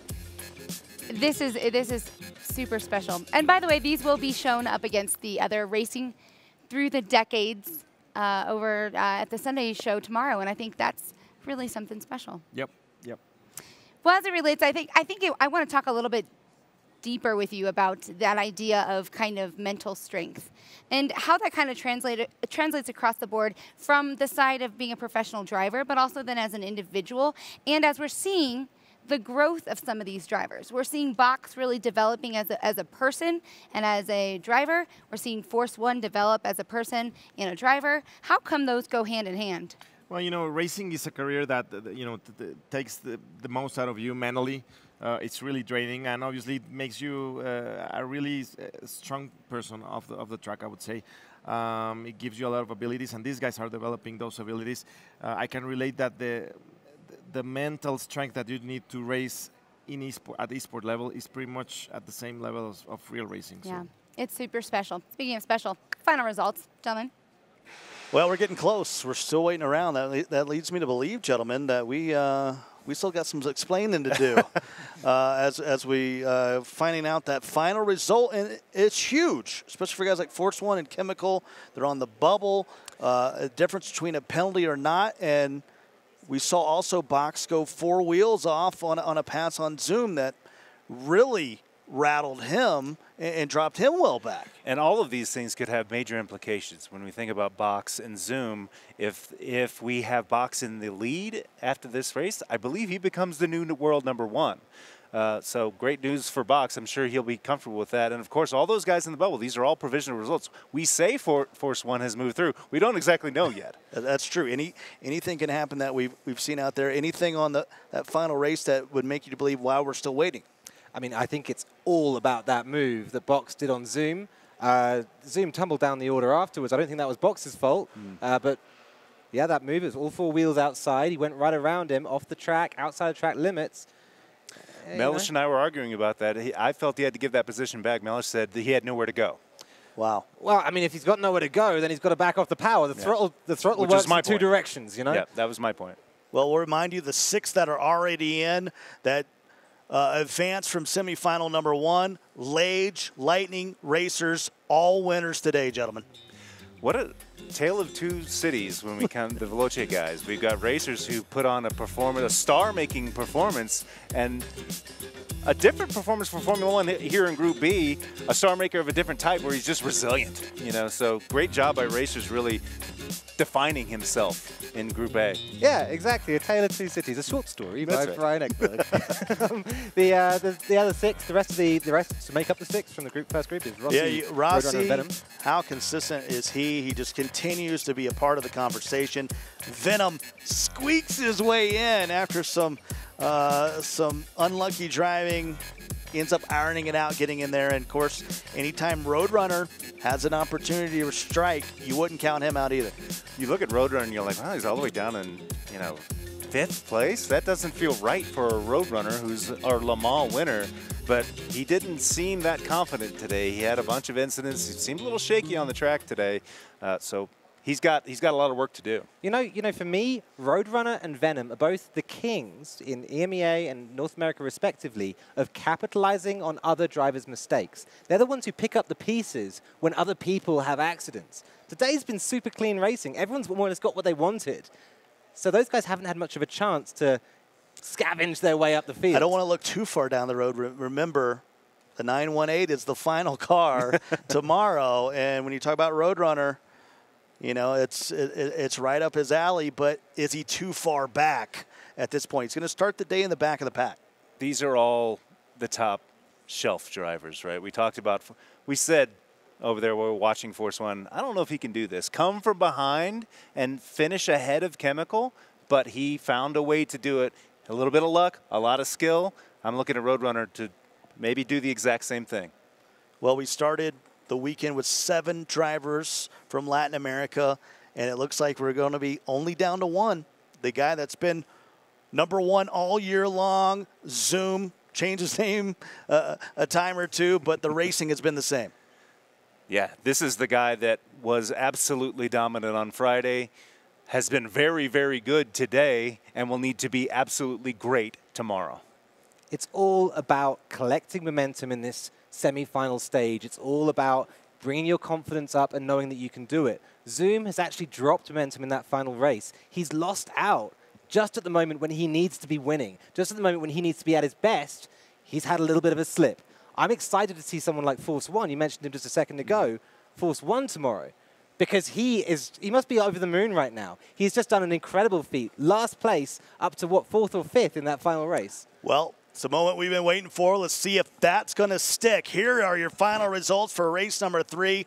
Speaker 1: This is, this is super special. And by the way, these will be shown up against the other racing through the decades uh, over uh, at the Sunday show tomorrow. And I think that's really something special.
Speaker 2: Yep, yep.
Speaker 1: Well, as it relates, I think I think it, I want to talk a little bit deeper with you about that idea of kind of mental strength and how that kind of translate, translates across the board from the side of being a professional driver, but also then as an individual. And as we're seeing the growth of some of these drivers, we're seeing Box really developing as a, as a person and as a driver. We're seeing Force One develop as a person and a driver. How come those go hand in hand?
Speaker 2: Well, you know, racing is a career that, uh, you know, t t takes the, the most out of you mentally. Uh, it's really draining, and obviously it makes you uh, a really uh, strong person of the, of the track, I would say. Um, it gives you a lot of abilities, and these guys are developing those abilities. Uh, I can relate that the, the mental strength that you need to race in esport, at esport level is pretty much at the same level as, of real racing.
Speaker 1: Yeah,
Speaker 2: So.
Speaker 1: it's super special. Speaking of special, final results, gentlemen.
Speaker 3: Well, we're getting close. We're still waiting around. That, le that leads me to believe, gentlemen, that we uh, we still got some explaining to do uh, as as we uh, finding out that final result, and it's huge, especially for guys like Force One and Chemical. They're on the bubble. Uh, a difference between a penalty or not, and we saw also Box go four wheels off on on a pass on Zoom that really rattled him and, and dropped him well back.
Speaker 4: And all of these things could have major implications when we think about Box and Zoom. If if we have Box in the lead after this race, I believe he becomes the new world number one. Uh, so great news for Box. I'm sure he'll be comfortable with that. And, of course, all those guys in the bubble, these are all provisional results. We say for, Force One has moved through. We don't exactly know yet.
Speaker 3: That's true. Any Anything can happen that we've, we've seen out there. Anything on the that final race that would make you to believe, wow, we're still waiting.
Speaker 5: I mean, I think it's all about that move that Box did on Zoom. Uh, Zoom tumbled down the order afterwards. I don't think that was Box's fault,
Speaker 3: Mm.
Speaker 5: uh, but Yeah, that move is all four wheels outside. He went right around him, off the track, outside the track limits. Uh,
Speaker 4: Mellish and I were arguing about that. He, I felt he had to give that position back. Mellish said that he had nowhere to go.
Speaker 3: Wow.
Speaker 5: Well, I mean, if he's got nowhere to go, then he's got to back off the power. The
Speaker 4: Yeah.
Speaker 5: throttle, the throttle
Speaker 4: Which
Speaker 5: works
Speaker 4: is my
Speaker 5: in two
Speaker 4: point.
Speaker 5: directions, you know?
Speaker 4: Yeah, that was my point.
Speaker 3: Well, we'll remind you the six that are already in that uh, advance from semifinal number one, Lage, Lightning, Racers, all winners today, gentlemen.
Speaker 4: What a tale of two cities when we count the Veloce guys. We've got racers who put on a performance, a star-making performance, and a different performance for Formula One here in Group B, a star maker of a different type where he's just resilient, you know. So great job by racers really defining himself in Group A.
Speaker 5: Yeah, exactly. A Tale of Two Cities, a short story
Speaker 4: That's
Speaker 5: by
Speaker 4: right.
Speaker 5: Brian Eckberg. um, the, uh, the the other six, the rest of the the rest to make up the six from the group first group is Rossi,
Speaker 3: Yeah, you,
Speaker 5: Roadrunner, and
Speaker 3: Rossi,
Speaker 5: Venom.
Speaker 3: how consistent is he? He just continues to be a part of the conversation. Venom squeaks his way in after some uh, some unlucky driving, ends up ironing it out, getting in there. And of course, anytime Roadrunner has an opportunity to strike, you wouldn't count him out either.
Speaker 4: You look at Roadrunner and you're like, wow, he's all the way down in, you know, fifth place. That doesn't feel right for a Roadrunner who's our Le Mans winner. But he didn't seem that confident today. He had a bunch of incidents. He seemed a little shaky on the track today. Uh, so he's got he's got a lot of work to do.
Speaker 5: You know, you know, for me, Roadrunner and Venom are both the kings in E M E A and North America, respectively, of capitalizing on other drivers' mistakes. They're the ones who pick up the pieces when other people have accidents. Today's been super clean racing. Everyone's more or less got what they wanted. So those guys haven't had much of a chance to scavenge their way up the field.
Speaker 3: I don't want to look too far down the road. Re remember, the nine one eight is the final car tomorrow. And when you talk about Roadrunner, you know, it's it, it's right up his alley, but is he too far back at this point? He's going to start the day in the back of the pack.
Speaker 4: These are all the top shelf drivers, right? We talked about, we said over there while we were watching Force One, I don't know if he can do this. Come from behind and finish ahead of Chemical, but he found a way to do it. A little bit of luck, a lot of skill. I'm looking at Roadrunner to maybe do the exact same thing.
Speaker 3: Well, we started the weekend with seven drivers from Latin America, and it looks like we're going to be only down to one. The guy that's been number one all year long, Zoom, changed his name uh, a time or two, but the racing has been the same.
Speaker 4: Yeah, this is the guy that was absolutely dominant on Friday, has been very, very good today, and will need to be absolutely great tomorrow.
Speaker 5: It's all about collecting momentum in this semi-final stage. It's all about bringing your confidence up and knowing that you can do it. Zoom has actually dropped momentum in that final race. He's lost out just at the moment when he needs to be winning. Just at the moment when he needs to be at his best, he's had a little bit of a slip. I'm excited to see someone like Force One. You mentioned him just a second ago. Force One tomorrow. Because he is, he must be over the moon right now. He's just done an incredible feat. Last place up to, what, fourth or fifth in that final race.
Speaker 3: Well, it's the moment we've been waiting for. Let's see if that's going to stick. Here are your final results for race number three.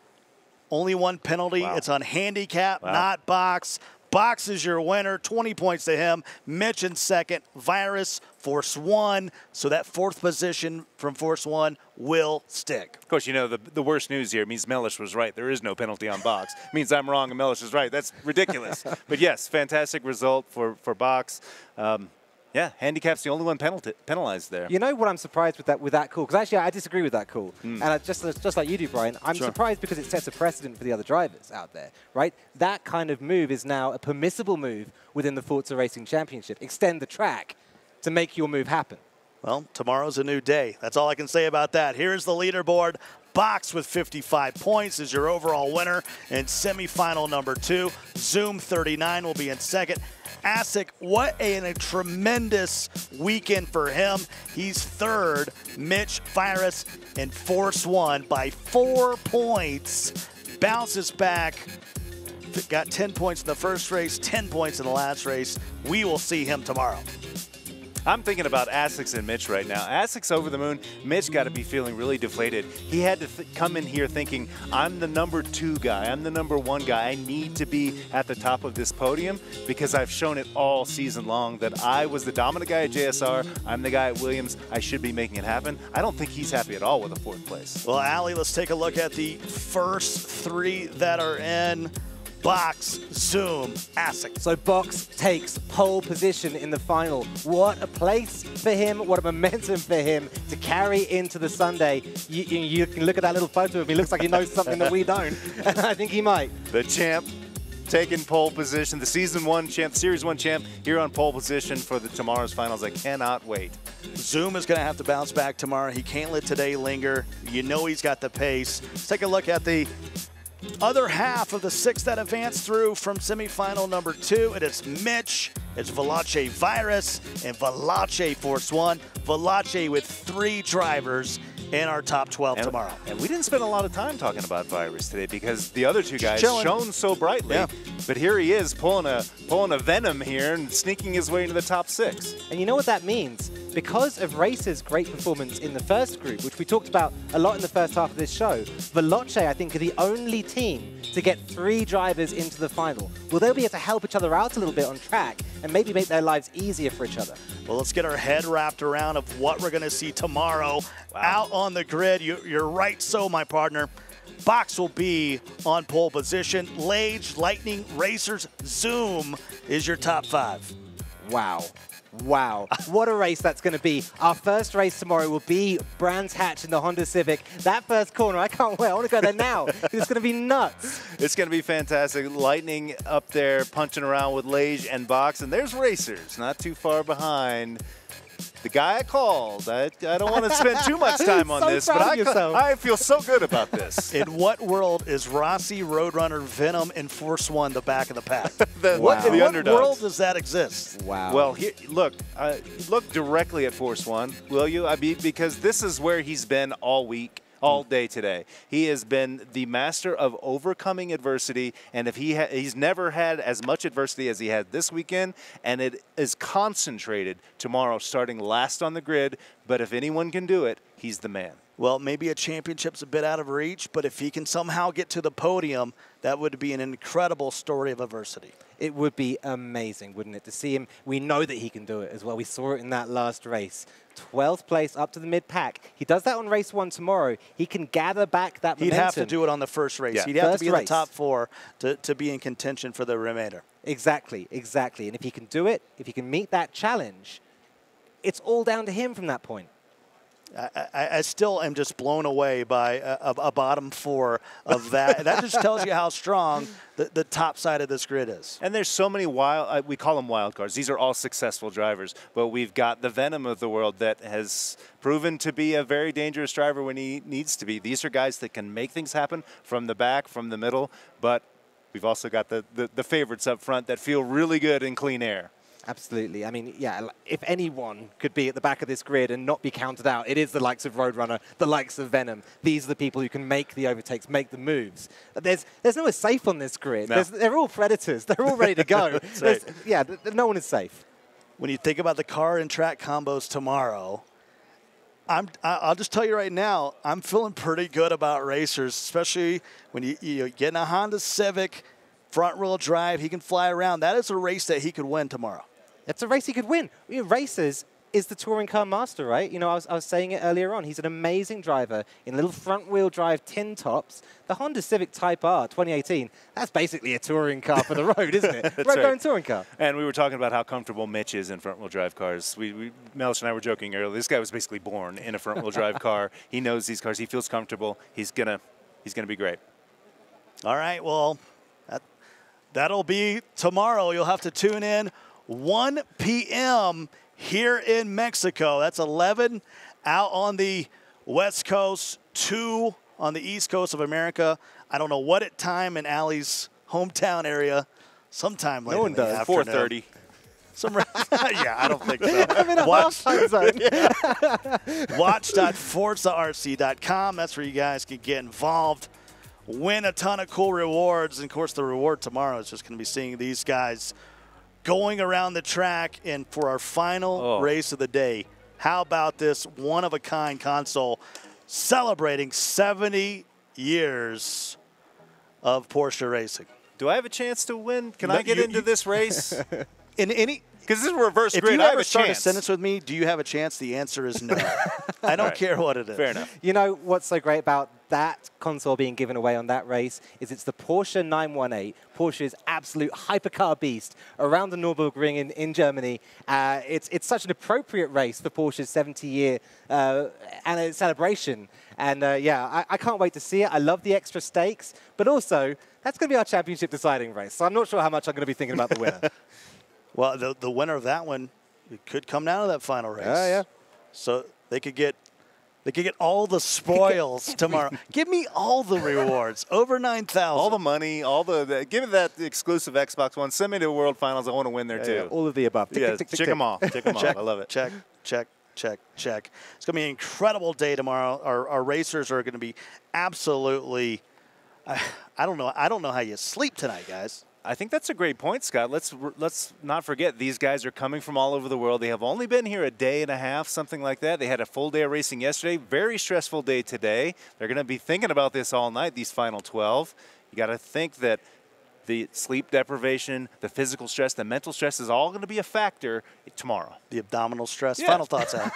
Speaker 3: Only one penalty.
Speaker 4: Wow.
Speaker 3: It's on handicap,
Speaker 4: Wow.
Speaker 3: not box. Box is your winner, twenty points to him. Mitch in second, Virus, Force One. So that fourth position from Force One will stick.
Speaker 4: Of course, you know, the, the worst news here means Mellish was right. There is no penalty on box. It means I'm wrong and Mellish is right. That's ridiculous. But yes, fantastic result for, for box. Um, yeah, handicap's the only one penalty, penalized there.
Speaker 5: You know what I'm surprised with that with that call? Because actually, I disagree with that call.
Speaker 4: Mm.
Speaker 5: And I, just, just like you do, Brian, I'm
Speaker 4: Sure.
Speaker 5: surprised because it sets a precedent for the other drivers out there, right? That kind of move is now a permissible move within the Forza Racing Championship. Extend the track to make your move happen.
Speaker 3: Well, tomorrow's a new day. That's all I can say about that. Here's the leaderboard. Box with fifty-five points is your overall winner in semifinal number two. Zoom thirty-nine will be in second. Asic, what a, a tremendous weekend for him. He's third. Mitch, Virus, and Force One by four points. Bounces back. Got ten points in the first race, ten points in the last race. We will see him tomorrow.
Speaker 4: I'm thinking about Asics and Mitch right now. Asics over the moon. Mitch got to be feeling really deflated. He had to th come in here thinking, I'm the number two guy. I'm the number one guy. I need to be at the top of this podium because I've shown it all season long that I was the dominant guy at J S R. I'm the guy at Williams. I should be making it happen. I don't think he's happy at all with a fourth place.
Speaker 3: Well, Allie, let's take a look at the first three that are in. Box, Zoom, Asic.
Speaker 5: So Box takes pole position in the final. What a place for him, what a momentum for him to carry into the Sunday. You, you, you can look at that little photo of him. He looks like he knows something that we don't, and I think he might.
Speaker 4: The champ taking pole position, the season one champ, series one champ, here on pole position for the tomorrow's finals. I cannot wait.
Speaker 3: Zoom is going to have to bounce back tomorrow. He can't let today linger. You know he's got the pace. Let's take a look at the other half of the six that advanced through from semifinal number two. It is Mitch, it's Valache Virus, and Valache Force One. Valache with three drivers in our top twelve
Speaker 4: and,
Speaker 3: tomorrow.
Speaker 4: And we didn't spend a lot of time talking about Virus today because the other two guys
Speaker 3: Chilling.
Speaker 4: shone so brightly.
Speaker 3: Yeah.
Speaker 4: But here he is pulling a pulling a Venom here and sneaking his way into the top six.
Speaker 5: And you know what that means? Because of Racer's great performance in the first group, which we talked about a lot in the first half of this show, Veloce, I think, are the only team to get three drivers into the final. Well, they'll be able to help each other out a little bit on track and maybe make their lives easier for each other.
Speaker 3: Well, let's get our head wrapped around of what we're going to see tomorrow out on the grid. You, you're right, so my partner. Box will be on pole position. Lage, Lightning, Racers, Zoom is your top five.
Speaker 5: Wow. Wow, what a race that's going to be. Our first race tomorrow will be Brands Hatch in the Honda Civic. That first corner, I can't wait. I want to go there now. It's going to be nuts.
Speaker 4: It's going to be fantastic. Lightning up there punching around with Lage and Box. And there's Racers not too far behind. The guy I called. I, I don't want to spend too much time on
Speaker 5: so
Speaker 4: this, but I, I feel so good about this.
Speaker 3: In what world is Rossi, Roadrunner, Venom, and Force One the back of the pack?
Speaker 4: the,
Speaker 3: what,
Speaker 4: the
Speaker 3: in what
Speaker 4: underdogs.
Speaker 3: world does that exist?
Speaker 5: Wow.
Speaker 4: Well, here, look, uh, look directly at Force One, will you? I mean, because this is where he's been all week. All day today. He has been the master of overcoming adversity, and if he ha he's never had as much adversity as he had this weekend, and it is concentrated tomorrow, starting last on the grid. But if anyone can do it, he's the man.
Speaker 3: Well, maybe a championship's a bit out of reach, but if he can somehow get to the podium, that would be an incredible story of adversity.
Speaker 5: It would be amazing, wouldn't it, to see him? We know that he can do it as well. We saw it in that last race. twelfth place up to the mid-pack. He does that on race one tomorrow. He can gather back that
Speaker 3: He'd
Speaker 5: momentum.
Speaker 3: have to do it on the first race.
Speaker 5: Yeah.
Speaker 3: He'd have
Speaker 5: First
Speaker 3: to be
Speaker 5: race.
Speaker 3: in the top four to, to be in contention for the remainder.
Speaker 5: Exactly, exactly. And if he can do it, if he can meet that challenge, it's all down to him from that point.
Speaker 3: I, I, I still am just blown away by a, a, a bottom four of that. That just tells you how strong the, the top side of this grid is.
Speaker 4: And there's so many wild, uh, we call them wild cards. These are all successful drivers, but we've got the Venom of the world that has proven to be a very dangerous driver when he needs to be. These are guys that can make things happen from the back, from the middle, but we've also got the, the, the favorites up front that feel really good in clean air.
Speaker 5: Absolutely. I mean, yeah, if anyone could be at the back of this grid and not be counted out, it is the likes of Roadrunner, the likes of Venom. These are the people who can make the overtakes, make the moves. There's there's no one safe on this grid.
Speaker 4: No.
Speaker 5: They're all predators. They're all ready to go.
Speaker 3: right.
Speaker 5: Yeah, th no one is safe.
Speaker 3: When you think about the car and track combos tomorrow, I'm, I'll just tell you right now, I'm feeling pretty good about Racers, especially when you, you get in a Honda Civic, front-wheel drive, he can fly around. That is a race that he could win tomorrow.
Speaker 5: It's a race he could win. You know, Racers is the touring car master, right? You know, I was, I was saying it earlier on. He's an amazing driver in little front-wheel drive tin tops. The Honda Civic Type R twenty eighteen, that's basically a touring car for the road, isn't it? Road-going
Speaker 4: right.
Speaker 5: touring car.
Speaker 4: And we were talking about how comfortable Mitch is in front-wheel drive cars. We, we, Melch and I were joking earlier. This guy was basically born in a front-wheel drive car. He knows these cars. He feels comfortable. He's gonna, he's gonna be great.
Speaker 3: All right, well, that, that'll be tomorrow. You'll have to tune in one P M here in Mexico. That's eleven out on the West Coast, two on the East Coast of America. I don't know what at time in Allie's hometown area. Sometime later.
Speaker 5: No one
Speaker 3: in the
Speaker 5: does.
Speaker 3: afternoon.
Speaker 4: four thirty.
Speaker 3: Some yeah, I don't think so.
Speaker 5: I'm in a
Speaker 3: Watch,
Speaker 5: half time zone.
Speaker 3: watch dot forza R C dot com. That's where you guys can get involved, win a ton of cool rewards. And, of course, the reward tomorrow is just going to be seeing these guys going around the track. And for our final
Speaker 4: Oh.
Speaker 3: race of the day, how about this one-of-a-kind console celebrating seventy years of Porsche racing?
Speaker 4: Do I have a chance to win? Can
Speaker 3: No,
Speaker 4: I get
Speaker 3: you-
Speaker 4: into
Speaker 3: you-
Speaker 4: this race?
Speaker 3: In any...
Speaker 4: Because this is reverse
Speaker 3: if
Speaker 4: grid,
Speaker 3: you
Speaker 4: I have
Speaker 3: ever
Speaker 4: a
Speaker 3: start
Speaker 4: chance.
Speaker 3: a sentence with me, do you have a chance? The answer is no. I don't
Speaker 5: Right.
Speaker 3: care what it is.
Speaker 4: Fair enough.
Speaker 5: You know what's so great about that console being given away on that race is it's the Porsche nine one eight, Porsche's absolute hypercar beast around the Nürburgring in, in Germany. Uh, it's, it's such an appropriate race for Porsche's seventy-year uh, and celebration. And uh, yeah, I, I can't wait to see it. I love the extra stakes, but also that's going to be our championship deciding race. So I'm not sure how much I'm going to be thinking about the winner.
Speaker 3: Well, the, the winner of that one it could come down to that final race.
Speaker 5: Yeah, yeah.
Speaker 3: So they could get they could get all the spoils tomorrow. Give me all the rewards. Over nine thousand.
Speaker 4: All the money, all the, the give me that exclusive Xbox One. Send me to the World Finals. I want to win there
Speaker 5: Yeah,
Speaker 4: too.
Speaker 5: yeah, all of the above. Tick,
Speaker 4: Yeah,
Speaker 5: tick, tick, tick,
Speaker 4: check
Speaker 5: tick.
Speaker 4: them off. Check them
Speaker 3: check,
Speaker 4: off. I love it.
Speaker 3: Check, check, check, check. It's going to be an incredible day tomorrow. Our, our racers are going to be absolutely. I, I don't know. I don't know how you sleep tonight, guys.
Speaker 4: I think that's a great point, Scott. Let's let's not forget these guys are coming from all over the world. They have only been here a day and a half, something like that. They had a full day of racing yesterday. Very stressful day today. They're going to be thinking about this all night, these final twelve. You got to think that the sleep deprivation, the physical stress, the mental stress is all going to be a factor tomorrow.
Speaker 3: The abdominal stress.
Speaker 4: Yeah.
Speaker 3: Final thoughts, Al.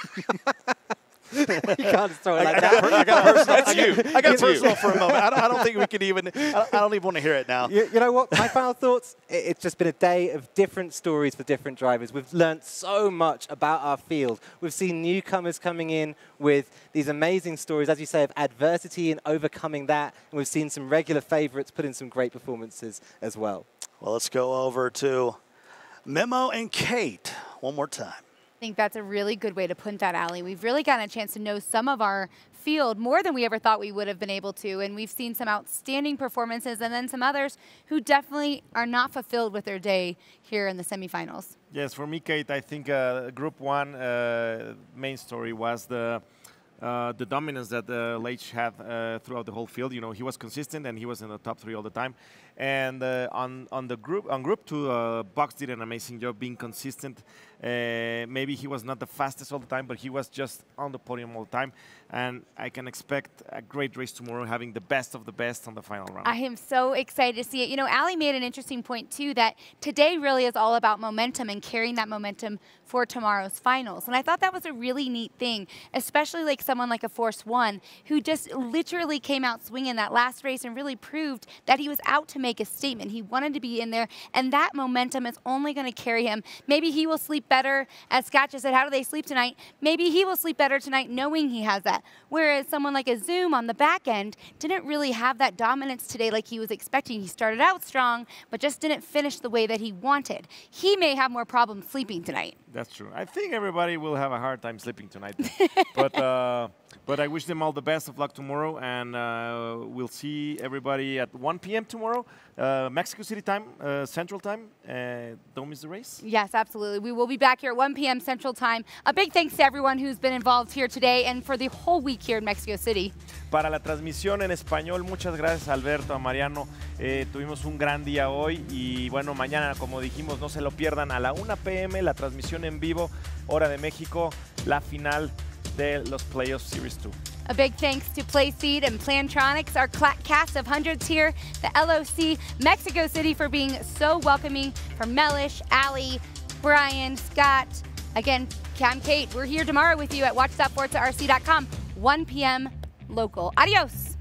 Speaker 5: You can't just throw it
Speaker 3: I,
Speaker 5: like
Speaker 3: I
Speaker 5: that.
Speaker 3: got, I got personal,
Speaker 4: That's
Speaker 3: I got,
Speaker 4: you.
Speaker 3: I got
Speaker 4: That's you.
Speaker 3: personal for a moment. I don't, I don't think we could even, I don't, I don't even want to hear it now.
Speaker 5: You, you know what? My final thoughts, i- it's just been a day of different stories for different drivers. We've learned so much about our field. We've seen newcomers coming in with these amazing stories, as you say, of adversity and overcoming that. And we've seen some regular favorites put in some great performances as well.
Speaker 3: Well, let's go over to Memo and Kate one more time.
Speaker 1: I think that's a really good way to put that, Allie. We've really gotten a chance to know some of our field more than we ever thought we would have been able to, and we've seen some outstanding performances and then some others who definitely are not fulfilled with their day here in the semifinals.
Speaker 2: Yes, for me, Kate, I think uh, Group One uh, main story was the uh, the dominance that uh, Leitch had uh, throughout the whole field. You know, he was consistent and he was in the top three all the time. And uh, on on the group on Group Two, uh, Box did an amazing job being consistent. Uh, maybe he was not the fastest all the time, but he was just on the podium all the time. And I can expect a great race tomorrow, having the best of the best on the final round.
Speaker 1: I am so excited to see it. You know, Allie made an interesting point, too, that today really is all about momentum and carrying that momentum for tomorrow's finals. And I thought that was a really neat thing, especially like someone like a Force One, who just literally came out swinging that last race and really proved that he was out to make a statement. He wanted to be in there, and that momentum is only going to carry him. Maybe he will sleep better, as Scott just said, how do they sleep tonight? Maybe he will sleep better tonight knowing he has that. Whereas someone like a Zoom on the back end didn't really have that dominance today like he was expecting. He started out strong, but just didn't finish the way that he wanted. He may have more problems sleeping tonight.
Speaker 2: That's true. I think everybody will have a hard time sleeping tonight. but uh, but I wish them all the best of luck tomorrow, and uh, we'll see everybody at one P M tomorrow, uh, Mexico City time, uh, Central time. Uh, don't miss the race.
Speaker 1: Yes, absolutely. We will be back here at one P M Central Time. A big thanks to everyone who's been involved here today and for the whole week here in Mexico City.
Speaker 2: Para la transmisión en español, muchas gracias Alberto, a Mariano. Eh, tuvimos un gran día hoy y bueno, mañana, como dijimos, no se lo pierdan a la una P M, la transmisión en vivo, hora de México, la final de los Playoffs Series two.
Speaker 1: A big thanks to Playseed and Plantronics, our cast of hundreds here, the L O C, Mexico City, for being so welcoming, for Mellish, Allie, Brian, Scott. Again, I'm Kate. We're here tomorrow with you at watch dot forza R C dot com, one P M local. Adios.